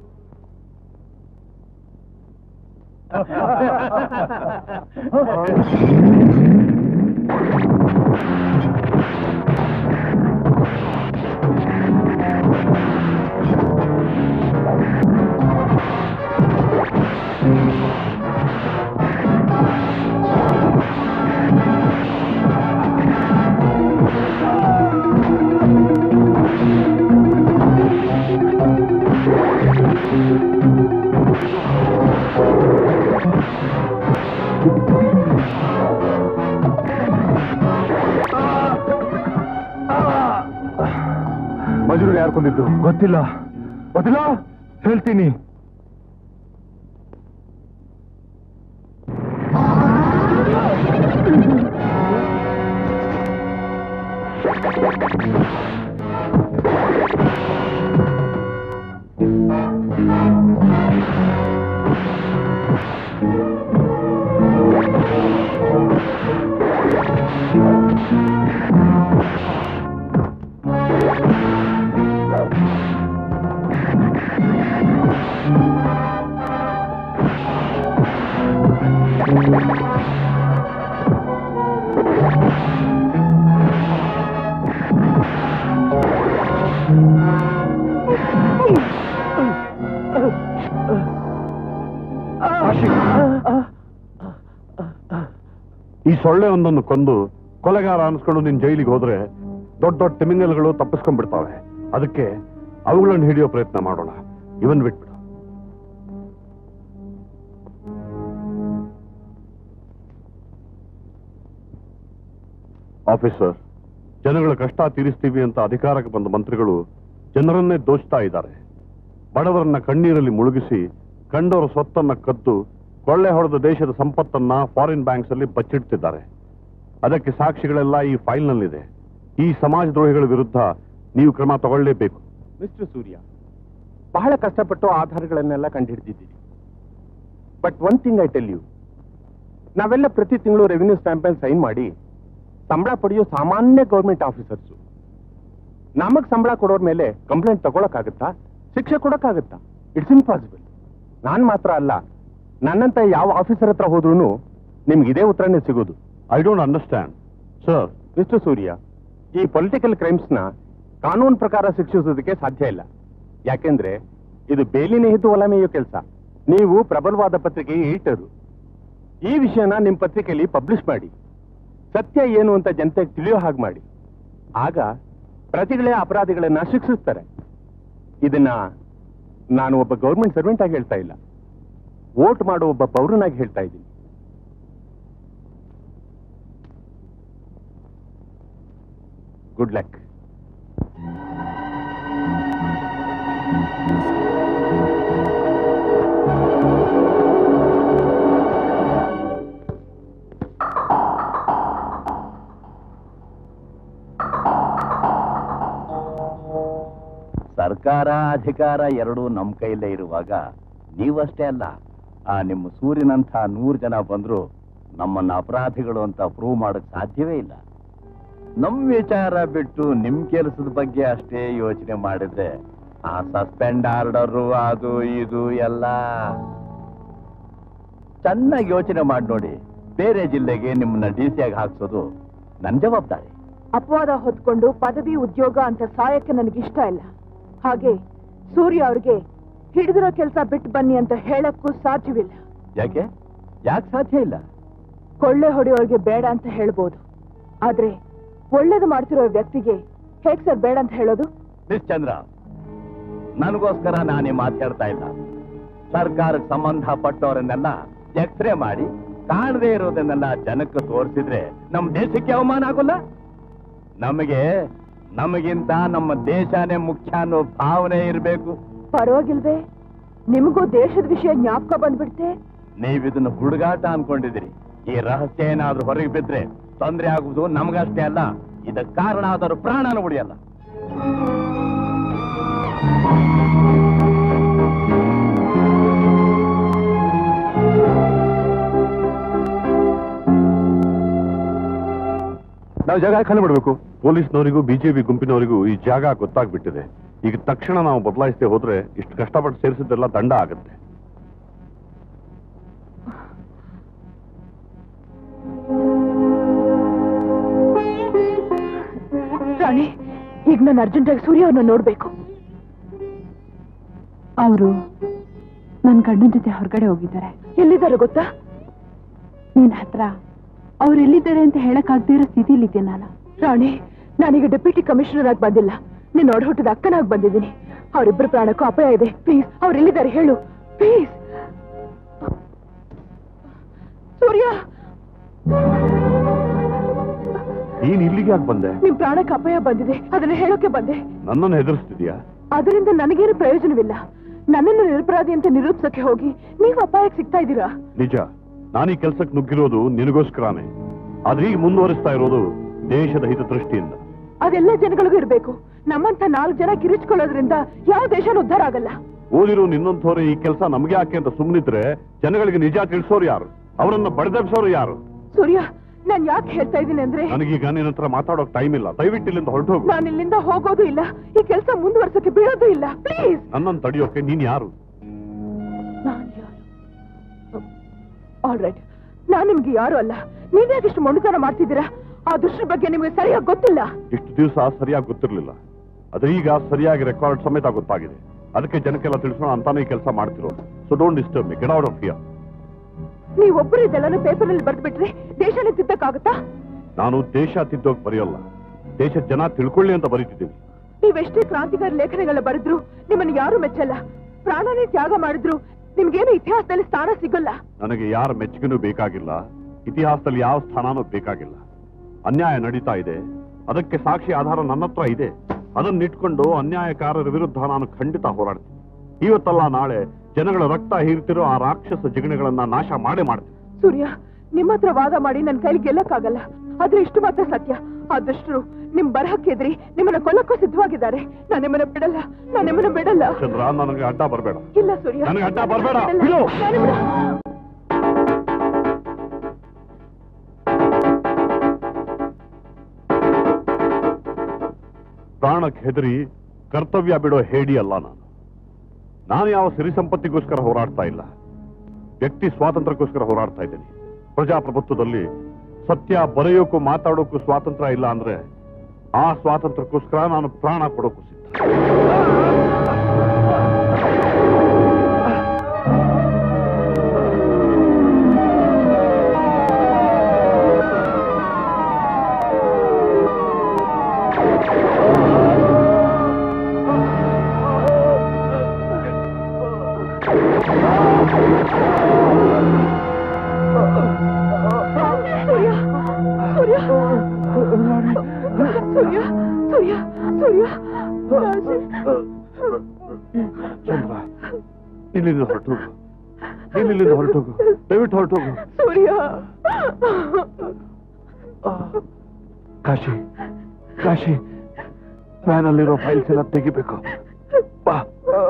ಮಜೂರು ಯಾರು ಕೊಂದಿದ್ದು ಗೊತ್ತಿಲ್ಲ. ಗೊತ್ತಿಲ್ಲ ಹೇಳ್ತೀನಿ. ಈ ಸೊಳ್ಳೆ ಒಂದನ್ನು ಕೊಂದು ಕೊಲೆಗಾರ ಅನ್ಸ್ಕೊಂಡು ನಿನ್ ಜೈಲಿಗೆ ಹೋದ್ರೆ ದೊಡ್ಡ ದೊಡ್ಡ ತಿಮಿಂಗಲ್ಗಳು ತಪ್ಪಿಸ್ಕೊಂಡ್ಬಿಡ್ತಾವೆ. ಅದಕ್ಕೆ ಅವುಗಳನ್ನು ಹಿಡಿಯೋ ಪ್ರಯತ್ನ ಮಾಡೋಣ. ಇವನ್ ಬಿಟ್ಬಿಡು. ಆಫೀಸರ್, ಜನಗಳ ಕಷ್ಟ ತೀರಿಸ್ತೀವಿ ಅಂತ ಅಧಿಕಾರಕ್ಕೆ ಬಂದ ಮಂತ್ರಿಗಳು ಜನರನ್ನೇ ದೋಚ್ತಾ ಇದ್ದಾರೆ. ಬಡವರನ್ನ ಕಣ್ಣೀರಲ್ಲಿ ಮುಳುಗಿಸಿ ಕಂಡವರ ಸ್ವತ್ತನ್ನ ಕದ್ದು ಕೊಳ್ಳೆ ಹೊಡೆದ ದೇಶದ ಸಂಪತ್ತನ್ನ ಫಾರಿನ್ ಬ್ಯಾಂಕ್ಸ್ ಅಲ್ಲಿ ಬಚ್ಚಿಡ್ತಿದ್ದಾರೆ. ಅದಕ್ಕೆ ಸಾಕ್ಷಿಗಳೆಲ್ಲ ಈ ಫೈಲ್ನಲ್ಲಿದೆ. ಈ ಸಮಾಜ ದ್ರೋಹಿಗಳ ವಿರುದ್ಧ ನೀವು ಕ್ರಮ ತಗೊಳ್ಳೇಬೇಕು. ಮಿಸ್ಟರ್ ಸೂರ್ಯ, ಬಹಳ ಕಷ್ಟಪಟ್ಟು ಆಧಾರಗಳನ್ನೆಲ್ಲ ಕಂಡುಹಿಡಿದಿದ್ದೀರಿ. But one thing I tell you, ನಾವೆಲ್ಲ ಪ್ರತಿ ತಿಂಗಳು ರೆವಿನ್ಯೂ ಸ್ಟ್ಯಾಂಪಲ್ಲಿ ಸೈನ್ ಮಾಡಿ ಸಂಬಳ ಪಡೆಯೋ ಸಾಮಾನ್ಯ ಗೌರ್ಮೆಂಟ್ ಆಫೀಸರ್ಸು. ನಮಗ್ ಸಂಬಳ ಕೊಡೋರ್ ಮೇಲೆ ಕಂಪ್ಲೇಂಟ್ ತಗೊಳಕ್ಕಾಗತ್ತಾ? ಶಿಕ್ಷೆ ಕೊಡಕ್ಕಾಗತ್ತಾ? It's impossible. ನಾನ್ ಮಾತ್ರ ಅಲ್ಲ, ನನ್ನಂತ ಯಾವ ಆಫೀಸರ್ ಹತ್ರ ಹೋದ್ರೂ ನಿಮ್ಗೆ ಇದೇ ಉತ್ತರನೇ ಸಿಗೋದು. I don't understand sir. Mister Surya, ಈ ಪೊಲಿಟಿಕಲ್ ಕ್ರೈಮ್ಸ್ ನ ಕಾನೂನು ಪ್ರಕಾರ ಶಿಕ್ಷಿಸೋದಕ್ಕೆ ಸಾಧ್ಯ ಇಲ್ಲ. ಯಾಕೆಂದ್ರೆ ಇದು ಬೇಲಿನೇ ಹಿದ್ದು ಹೊಲ ಮೇಯೋ ಕೆಲಸ. ನೀವು ಪ್ರಬಲವಾದ ಪತ್ರಿಕೆ ಎಡಿಟರು. ಈ ವಿಷಯನ ನಿಮ್ ಪತ್ರಿಕೆಯಲ್ಲಿ ಪಬ್ಲಿಷ್ ಮಾಡಿ, ಸತ್ಯ ಏನು ಅಂತ ಜನತೆಗೆ ತಿಳಿಯೋ ಹಾಗೆ ಮಾಡಿ. ಆಗ ಪ್ರತಿಗಳೇ ಅಪರಾಧಿಗಳನ್ನ ಶಿಕ್ಷಿಸ್ತಾರೆ. ಇದನ್ನ ನಾನು ಒಬ್ಬ ಗೌರ್ಮೆಂಟ್ ಸರ್ವೆಂಟ್ ಆಗಿ ಹೇಳ್ತಾ ಇಲ್ಲ, ವೋಟ್ ಮಾಡೋ ಒಬ್ಬ ಪೌರನಾಗಿ ಹೇಳ್ತಾ ಇದ್ದೀನಿ. Good luck. ಸರ್ಕಾರ ಅಧಿಕಾರ ಎರಡೂ ನಮ್ಮ ಕೈಲೇ ಇರುವಾಗ ನೀವಷ್ಟೇ ಅಲ್ಲ, ಆ ನಿಮ್ಮ ಸೂರ್ಯನಂಥ ನೂರು ಜನ ಬಂದ್ರು ನಮ್ಮನ್ನ ಅಪರಾಧಿಗಳು ಅಂತ ಪ್ರೂವ್ ಮಾಡಕ್ ಸಾಧ್ಯವೇ ಇಲ್ಲ. ನಮ್ ವಿಚಾರ ಬಿಟ್ಟು ನಿಮ್ ಕೆಲಸದ ಬಗ್ಗೆ ಅಷ್ಟೇ ಯೋಚನೆ ಮಾಡಿದ್ರೆ ಆ ಸಸ್ಪೆಂಡ್ ಆರ್ಡರು ಅದು ಇದು ಎಲ್ಲ ಚೆನ್ನಾಗಿ ಯೋಚನೆ ಮಾಡಿ ನೋಡಿ. ಬೇರೆ ಜಿಲ್ಲೆಗೆ ನಿಮ್ಮನ್ನ ಡಿ ಸಿ ಆಗಿ ಹಾಕ್ಸೋದು ನನ್ ಜವಾಬ್ದಾರಿ. ಅಪವಾದ ಹೊತ್ಕೊಂಡು ಪದವಿ ಉದ್ಯೋಗ ಅಂತ ಸಾಯಕ್ಕೆ ನನಗಿಷ್ಟ ಇಲ್ಲ. ಹಾಗೆ ಸೂರ್ಯ ಅವ್ರಿಗೆ ಹಿಡಿದಿರೋ ಕೆಲಸ ಬಿಟ್ಟು ಬನ್ನಿ ಅಂತ ಹೇಳಕ್ಕೂ ಸಾಧ್ಯವಿಲ್ಲ. ಯಾಕೆ ಯಾಕೆ ಸಾಧ್ಯ ಇಲ್ಲ? ಕೊಳ್ಳೆ ಹೊಡೆಯೋರ್ಗೆ ಬೇಡ ಅಂತ ಹೇಳ್ಬೋದು, ಆದ್ರೆ ಒಳ್ಳೇದು ಮಾಡ್ತಿರೋ ವ್ಯಕ್ತಿಗೆ ಹೇಗ್ ಸರ್ ಬೇಡ ಅಂತ ಹೇಳೋದು? ಮಿಸ್ ಚಂದ್ರ, ನನಗೋಸ್ಕರ ನಾನೇ ಮಾತಾಡ್ತಾ ಇಲ್ಲ. ಸರ್ಕಾರಕ್ಕೆ ಸಂಬಂಧಪಟ್ಟವರನ್ನೆಲ್ಲ ಎಕ್ಸ್ರೇ ಮಾಡಿ ಕಾಣದೇ ಇರೋದನ್ನೆಲ್ಲ ಜನಕ್ಕೆ ತೋರಿಸಿದ್ರೆ ನಮ್ಮ ದೇಶಕ್ಕೆ ಅವಮಾನ ಆಗೋಲ್ಲ. ನಮಗೆ ನಮಗಿಂತ ನಮ್ಮ ದೇಶನೇ ಮುಖ್ಯ ಅನ್ನೋ ಭಾವನೆ ಇರಬೇಕು. ಪರವಾಗಿಲ್ವೇ? ನಿಮಗೂ ದೇಶದ ವಿಷಯ ಜ್ಞಾಪಕ ಬಂದ್ಬಿಡ್ತೆ. ನೀವಿದನ್ನು ಹುಡುಗಾಟ ಅನ್ಕೊಂಡಿದ್ದೀರಿ. ಈ ರಹಸ್ಯ ಏನಾದ್ರೂ ಹೊರಗೆ ಬಿದ್ರೆ ತೊಂದರೆ ಆಗುವುದು ನಮಗಷ್ಟೇ ಅಲ್ಲ, ಇದಕ್ಕೆ ಕಾರಣ ಆದರೂ ಪ್ರಾಣನ ಉಳಿಯಲ್ಲ. ನಾವು ಜಾಗ ಖಾಲಿ ಮಾಡಬೇಕು. ಪೊಲೀಸ್ನವರಿಗೂ ಬಿಜೆಪಿ ಗುಂಪಿನವರಿಗೂ ಈ ಜಾಗ ಗೊತ್ತಾಗ್ಬಿಟ್ಟಿದೆ. ಈಗ ತಕ್ಷಣ ನಾವು ಬದಲಾಯಿಸದೆ ಹೋದ್ರೆ ಇಷ್ಟು ಕಷ್ಟಪಟ್ಟು ಸೇರಿಸಿದ್ದೆಲ್ಲ ದಂಡ ಆಗುತ್ತೆ. ರಾಣಿ, ಈಗ ನಾನು ಅರ್ಜೆಂಟಾಗಿ ಸೂರ್ಯ ಅವ್ರನ್ನ ನೋಡ್ಬೇಕು. ಅವರು ನನ್ನ ಗಂಡನ ಜೊತೆ ಹೊರಗಡೆ ಹೋಗಿದ್ದಾರೆ. ಎಲ್ಲಿದ್ದಾರೆ ಗೊತ್ತಾ? ನಿನ್ ಹತ್ರ ಅವ್ರು ಎಲ್ಲಿದ್ದಾರೆ ಅಂತ ಹೇಳಕ್ಕಾಗದೇ ಇರೋ ಸ್ಥಿತಿಲಿದ್ದೆ ನಾನು. ರಾಣಿ, ನಾನೀಗ ಡೆಪ್ಯೂಟಿ ಕಮಿಷನರ್ ಆಗಿ ಬಂದಿಲ್ಲ, ನೀನ್ ನೋಡ್ ಹುಟ್ಟಿದ ಅಕ್ಕನಾಗಿ ಬಂದಿದ್ದೀನಿ. ಅವರಿಬ್ಬರು ಪ್ರಾಣಕ್ಕೂ ಅಪಾಯ ಇದೆ. ಪ್ಲೀಸ್ ಅವ್ರು ಎಲ್ಲಿದ್ದಾರೆ ಹೇಳು, ಪ್ಲೀಸ್. ಸೂರ್ಯ, ನೀನ್ ಇಲ್ಲಿಗೆ ಯಾಕೆ ಬಂದೆ? ನಿಮ್ ಪ್ರಾಣಕ್ಕೆ ಅಪಾಯ ಬಂದಿದೆ, ಅದನ್ನ ಹೇಳೋಕೆ ಬಂದೆ. ನನ್ನನ್ನು ಹೆದರ್ಸ್ತಿದ್ಯಾ? ಅದರಿಂದ ನನಗೇನು ಪ್ರಯೋಜನವಿಲ್ಲ. ನನ್ನನ್ನು ನಿರಪರಾಧಿ ಅಂತ ನಿರೂಪಿಸಕ್ಕೆ ಹೋಗಿ ನೀವು ಅಪಾಯಕ್ಕೆ ಸಿಗ್ತಾ ಇದ್ದೀರಾ. ನಿಜ, ನಾನೀ ಕೆಲ್ಸಕ್ಕೆ ನುಗ್ಗಿರೋದು ನಿನಗೋಸ್ಕರನೇ. ಆದ್ರೆ ಈಗ ಮುಂದುವರಿಸ್ತಾ ಇರೋದು ದೇಶದ ಹಿತದೃಷ್ಟಿಯಿಂದ. ಅದೆಲ್ಲ ಜನಗಳಿಗೂ ಇರಬೇಕು. ನಮ್ಮಂತ ನಾಲ್ಕು ಜನ ಕಿರಿಚ್ಕೊಳ್ಳೋದ್ರಿಂದ ಯಾವ ದೇಶನೂ ಉದ್ಧಾರ ಆಗಲ್ಲ. ಓದಿರೋ ನಿನ್ನಂಥವ್ರೆ ಈ ಕೆಲಸ ನಮ್ಗೆ ಯಾಕೆ ಅಂತ ಸುಮ್ಮನಿದ್ರೆ ಜನಗಳಿಗೆ ನಿಜ ತಿಳಿಸೋರು ಯಾರು? ಅವರನ್ನ ಬಡದೆಬ್ಸೋರು ಯಾರು? ಸೂರ್ಯ, ನಾನ್ ಯಾಕೆ ಹೇಳ್ತಾ ಇದ್ದೀನಿ ಅಂದ್ರೆ, ನನಗೀಗ ನಿನ್ನ ಹತ್ರ ಮಾತಾಡೋಕ್ ಟೈಮ್ ಇಲ್ಲ. ದಯವಿಟ್ಟು ಇಲ್ಲಿಂದ ಹೊರಟು ಹೋಗು. ನಾನು ಇಲ್ಲಿಂದ ಹೋಗೋದು ಇಲ್ಲ, ಈ ಕೆಲಸ ಮುಂದುವರ್ಸಕ್ಕೆ ಬಿಡೋದು ಇಲ್ಲ. ಪ್ಲೀಸ್. ನನ್ನನ್ನು ತಡೆಯೋಕೆ ನೀನ್ ಯಾರು? ಆಲ್ ರೈಟ್, ನಾನು ನಿಮ್ಗೆ ಯಾರು ಅಲ್ಲ. ನೀವ್ಯಾಕಿಷ್ಟು ಮೊಂಡುತನ ಮಾಡ್ತಿದ್ದೀರಾ? ಆ ದುಷ್ಟರ ಬಗ್ಗೆ ನಿಮ್ಗೆ ಸರಿಯಾಗಿ ಗೊತ್ತಿಲ್ಲ. ಇಷ್ಟು ದಿವಸ ಸರಿಯಾಗಿ ಗೊತ್ತಿರಲಿಲ್ಲ, ಆದ್ರೆ ಈಗ ಸರಿಯಾಗಿ ರೆಕಾರ್ಡ್ ಸಮೇತ ಗೊತ್ತಾಗಿದೆ. ಅದಕ್ಕೆ ಜನಕ್ಕೆಲ್ಲ ತಿಳಿಸೋಣ ಅಂತಾನೆ ಈ ಕೆಲಸ ಮಾಡ್ತಿರೋದು. So don't disturb me, get out of here. ನೀವೊಬ್ಬರು ಇದೆಲ್ಲನೂ ಪೇಪರ್ ಅಲ್ಲಿ ಬರ್ದ್ಬಿಟ್ರೆ ದೇಶನೇ ತಿದ್ದಕ್ಕಾಗತ್ತಾ? ನಾನು ದೇಶ ತಿದ್ದೋಗಿ ಬರೆಯೋಲ್ಲ, ದೇಶದ ಜನ ತಿಳ್ಕೊಳ್ಳಿ ಅಂತ ಬರೀತಿದ್ದೀನಿ. ನೀವೆಷ್ಟೇ ಕ್ರಾಂತಿಕಾರಿ ಲೇಖನಗಳ ಬರೆದ್ರು ನಿಮ್ಮನ್ನು ಯಾರು ಮೆಚ್ಚಲ್ಲ. ಪ್ರಾಣನೇ ತ್ಯಾಗ ಮಾಡಿದ್ರು ನಿಮ್ಗೇನು ಇತಿಹಾಸದಲ್ಲಿ ಸ್ಥಾನ ಸಿಗಲ್ಲ. ನನಗೆ ಯಾರ ಮೆಚ್ಚುಗೆನೂ ಬೇಕಾಗಿಲ್ಲ, ಇತಿಹಾಸದಲ್ಲಿ ಯಾವ ಸ್ಥಾನನೂ ಬೇಕಾಗಿಲ್ಲ. ಅನ್ಯಾಯ ನಡೀತಾ ಇದೆ, ಅದಕ್ಕೆ ಸಾಕ್ಷಿ ಆಧಾರ ನನ್ನ ಹತ್ರ ಇದೆ. ಅದನ್ನಿಟ್ಕೊಂಡು ಅನ್ಯಾಯಕಾರರ ವಿರುದ್ಧ ನಾನು ಖಂಡಿತ ಹೋರಾಡ್ತೀನಿ. ಇವತ್ತಲ್ಲ ನಾಳೆ ಜನಗಳ ರಕ್ತ ಹೀರ್ತಿರೋ ಆ ರಾಕ್ಷಸ ಜಿಗಣೆಗಳನ್ನ ನಾಶ ಮಾಡೇ ಮಾಡ್ತೀನಿ. ಸೂರ್ಯ, ನಿಮ್ಮ ಹತ್ರ ವಾದ ಮಾಡಿ ನನ್ನ ಕೈಲಿ ಗೆಲ್ಲಕ್ಕಾಗಲ್ಲ. ಆದ್ರೆ ಇಷ್ಟು ಮಾತ್ರ ಸತ್ಯ, ಆ ದುಷ್ಟರು ನಿಮ್ ಬರಹಕ್ಕೆ ಎದ್ರಿ ನಿಮ್ಮನ್ನ ಕೊಲ್ಲಕ್ಕೂ ಸಿದ್ಧವಾಗಿದ್ದಾರೆ. ನಾನು ನಿಮ್ಮನ್ನ ಬಿಡಲ್ಲ, ನಾನು ನಿಮ್ಮನ್ನ ಬಿಡಲ್ಲ. ಚಂದ್ರ, ನನಗೆ ಅಡ್ಡ ಬರಬೇಡ. ಇಲ್ಲ ಸೂರ್ಯ, ನನಗೆ ಅಡ್ಡ ಬರಬೇಡ. ಪ್ರಾಣಕ್ಕೆ ಹೆದರಿ ಕರ್ತವ್ಯ ಬಿಡೋ ಹೇಡಿ ಅಲ್ಲ ನಾನು. ನಾನು ಯಾವ ಸಿರಿ ಸಂಪತ್ತಿಗೋಸ್ಕರ ಹೋರಾಡ್ತಾ ಇಲ್ಲ, ವ್ಯಕ್ತಿ ಸ್ವಾತಂತ್ರ್ಯಕ್ಕೋಸ್ಕರ ಹೋರಾಡ್ತಾ ಇದ್ದೀನಿ. ಪ್ರಜಾಪ್ರಭುತ್ವದಲ್ಲಿ ಸತ್ಯ ಬರೆಯೋಕ್ಕೂ ಮಾತಾಡೋಕ್ಕೂ ಸ್ವಾತಂತ್ರ್ಯ ಇಲ್ಲ ಅಂದ್ರೆ ಆ ಸ್ವಾತಂತ್ರ್ಯಕ್ಕೋಸ್ಕರ ನಾನು ಪ್ರಾಣ ಕೊಡೋಕ್ಕೂ ಸಿದ್ಧ. ಚಂದ್ರ, ಇಲ್ಲಿಂದ ಹೊರಟೋಗು, ಇಲ್ಲಿಂದ ಹೊರಟೋಗು, ದಯವಿಟ್ಟು ಹೊರಟೋಗು. ಸೂರ್ಯ, ಕಾಶಿ, ಕಾಶಿ, ಫ್ಯಾನಲ್ಲಿರೋ ಫೈಲ್ಸ್ ಎಲ್ಲ ತೆಗಿಬೇಕು. ಬಾ.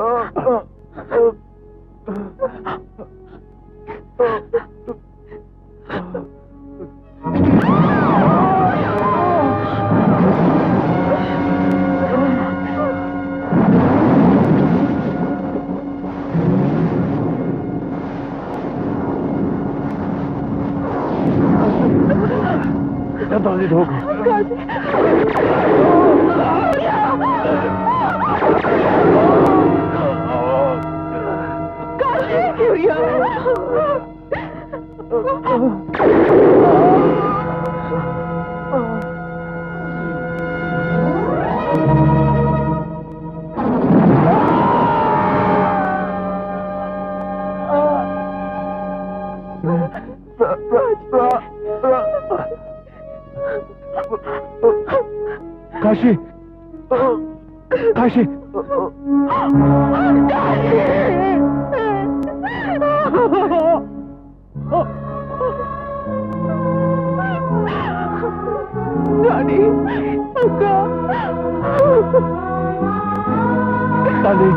ಎಂತ ಹೋಗು. ಕಾಶಿ, ಕಾಶಿ, ಗಾಡಿ ಅಕ್ಕ, ಗಾಡಿ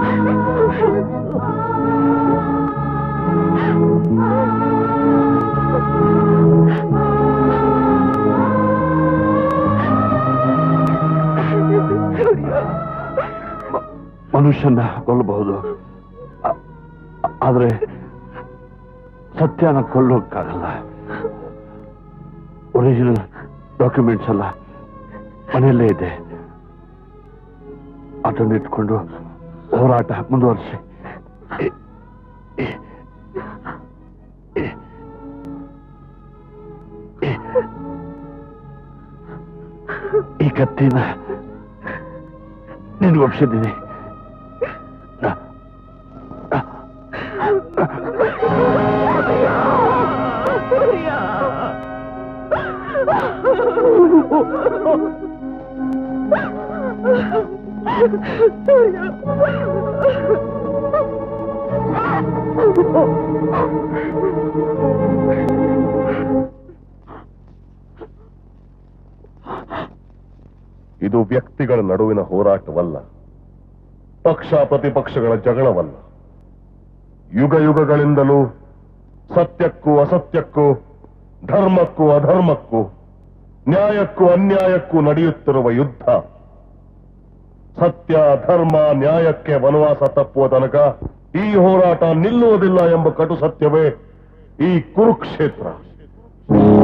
ಮನುಷ್ಯನ ಕೊಲ್ಲಬಹುದು, ಆದ್ರೆ ಸತ್ಯನ ಕೊಲ್ಲೋಕ್ಕಾಗಲ್ಲ. ಒರಿಜಿನಲ್ ಡಾಕ್ಯುಮೆಂಟ್ಸ್ ಎಲ್ಲ ಮನೆಯಲ್ಲೇ ಇದೆ, ಅದನ್ನಿಟ್ಕೊಂಡು ಹೋರಾಟ ಮುಂದುವರಿಸಿ. ಈ ಕತ್ತಿನ ನಿನ್ಗೊಪ್ಸಿದ್ದೀನಿ. ಇದು ವ್ಯಕ್ತಿಗಳ ನಡುವಿನ ಹೋರಾಟವಲ್ಲ, ಪಕ್ಷ ಪ್ರತಿಪಕ್ಷಗಳ ಜಗಳವಲ್ಲ. ಯುಗ ಯುಗಗಳಿಂದಲೂ ಸತ್ಯಕ್ಕೂ ಅಸತ್ಯಕ್ಕೂ, ಧರ್ಮಕ್ಕೂ ಅಧರ್ಮಕ್ಕೂ, ನ್ಯಾಯಕ್ಕೂ ಅನ್ಯಾಯಕ್ಕೂ ನಡೆಯುತ್ತಿರುವ ಯುದ್ಧ. ಸತ್ಯ ಧರ್ಮ ನ್ಯಾಯಕ್ಕೆ ವನವಾಸ ತಪ್ಪುವ ತನಕ ಈ ಹೋರಾಟ ನಿಲ್ಲುವುದಿಲ್ಲ ಎಂಬ ಕಟು ಸತ್ಯವೇ ಈ ಕುರುಕ್ಷೇತ್ರ. ಆ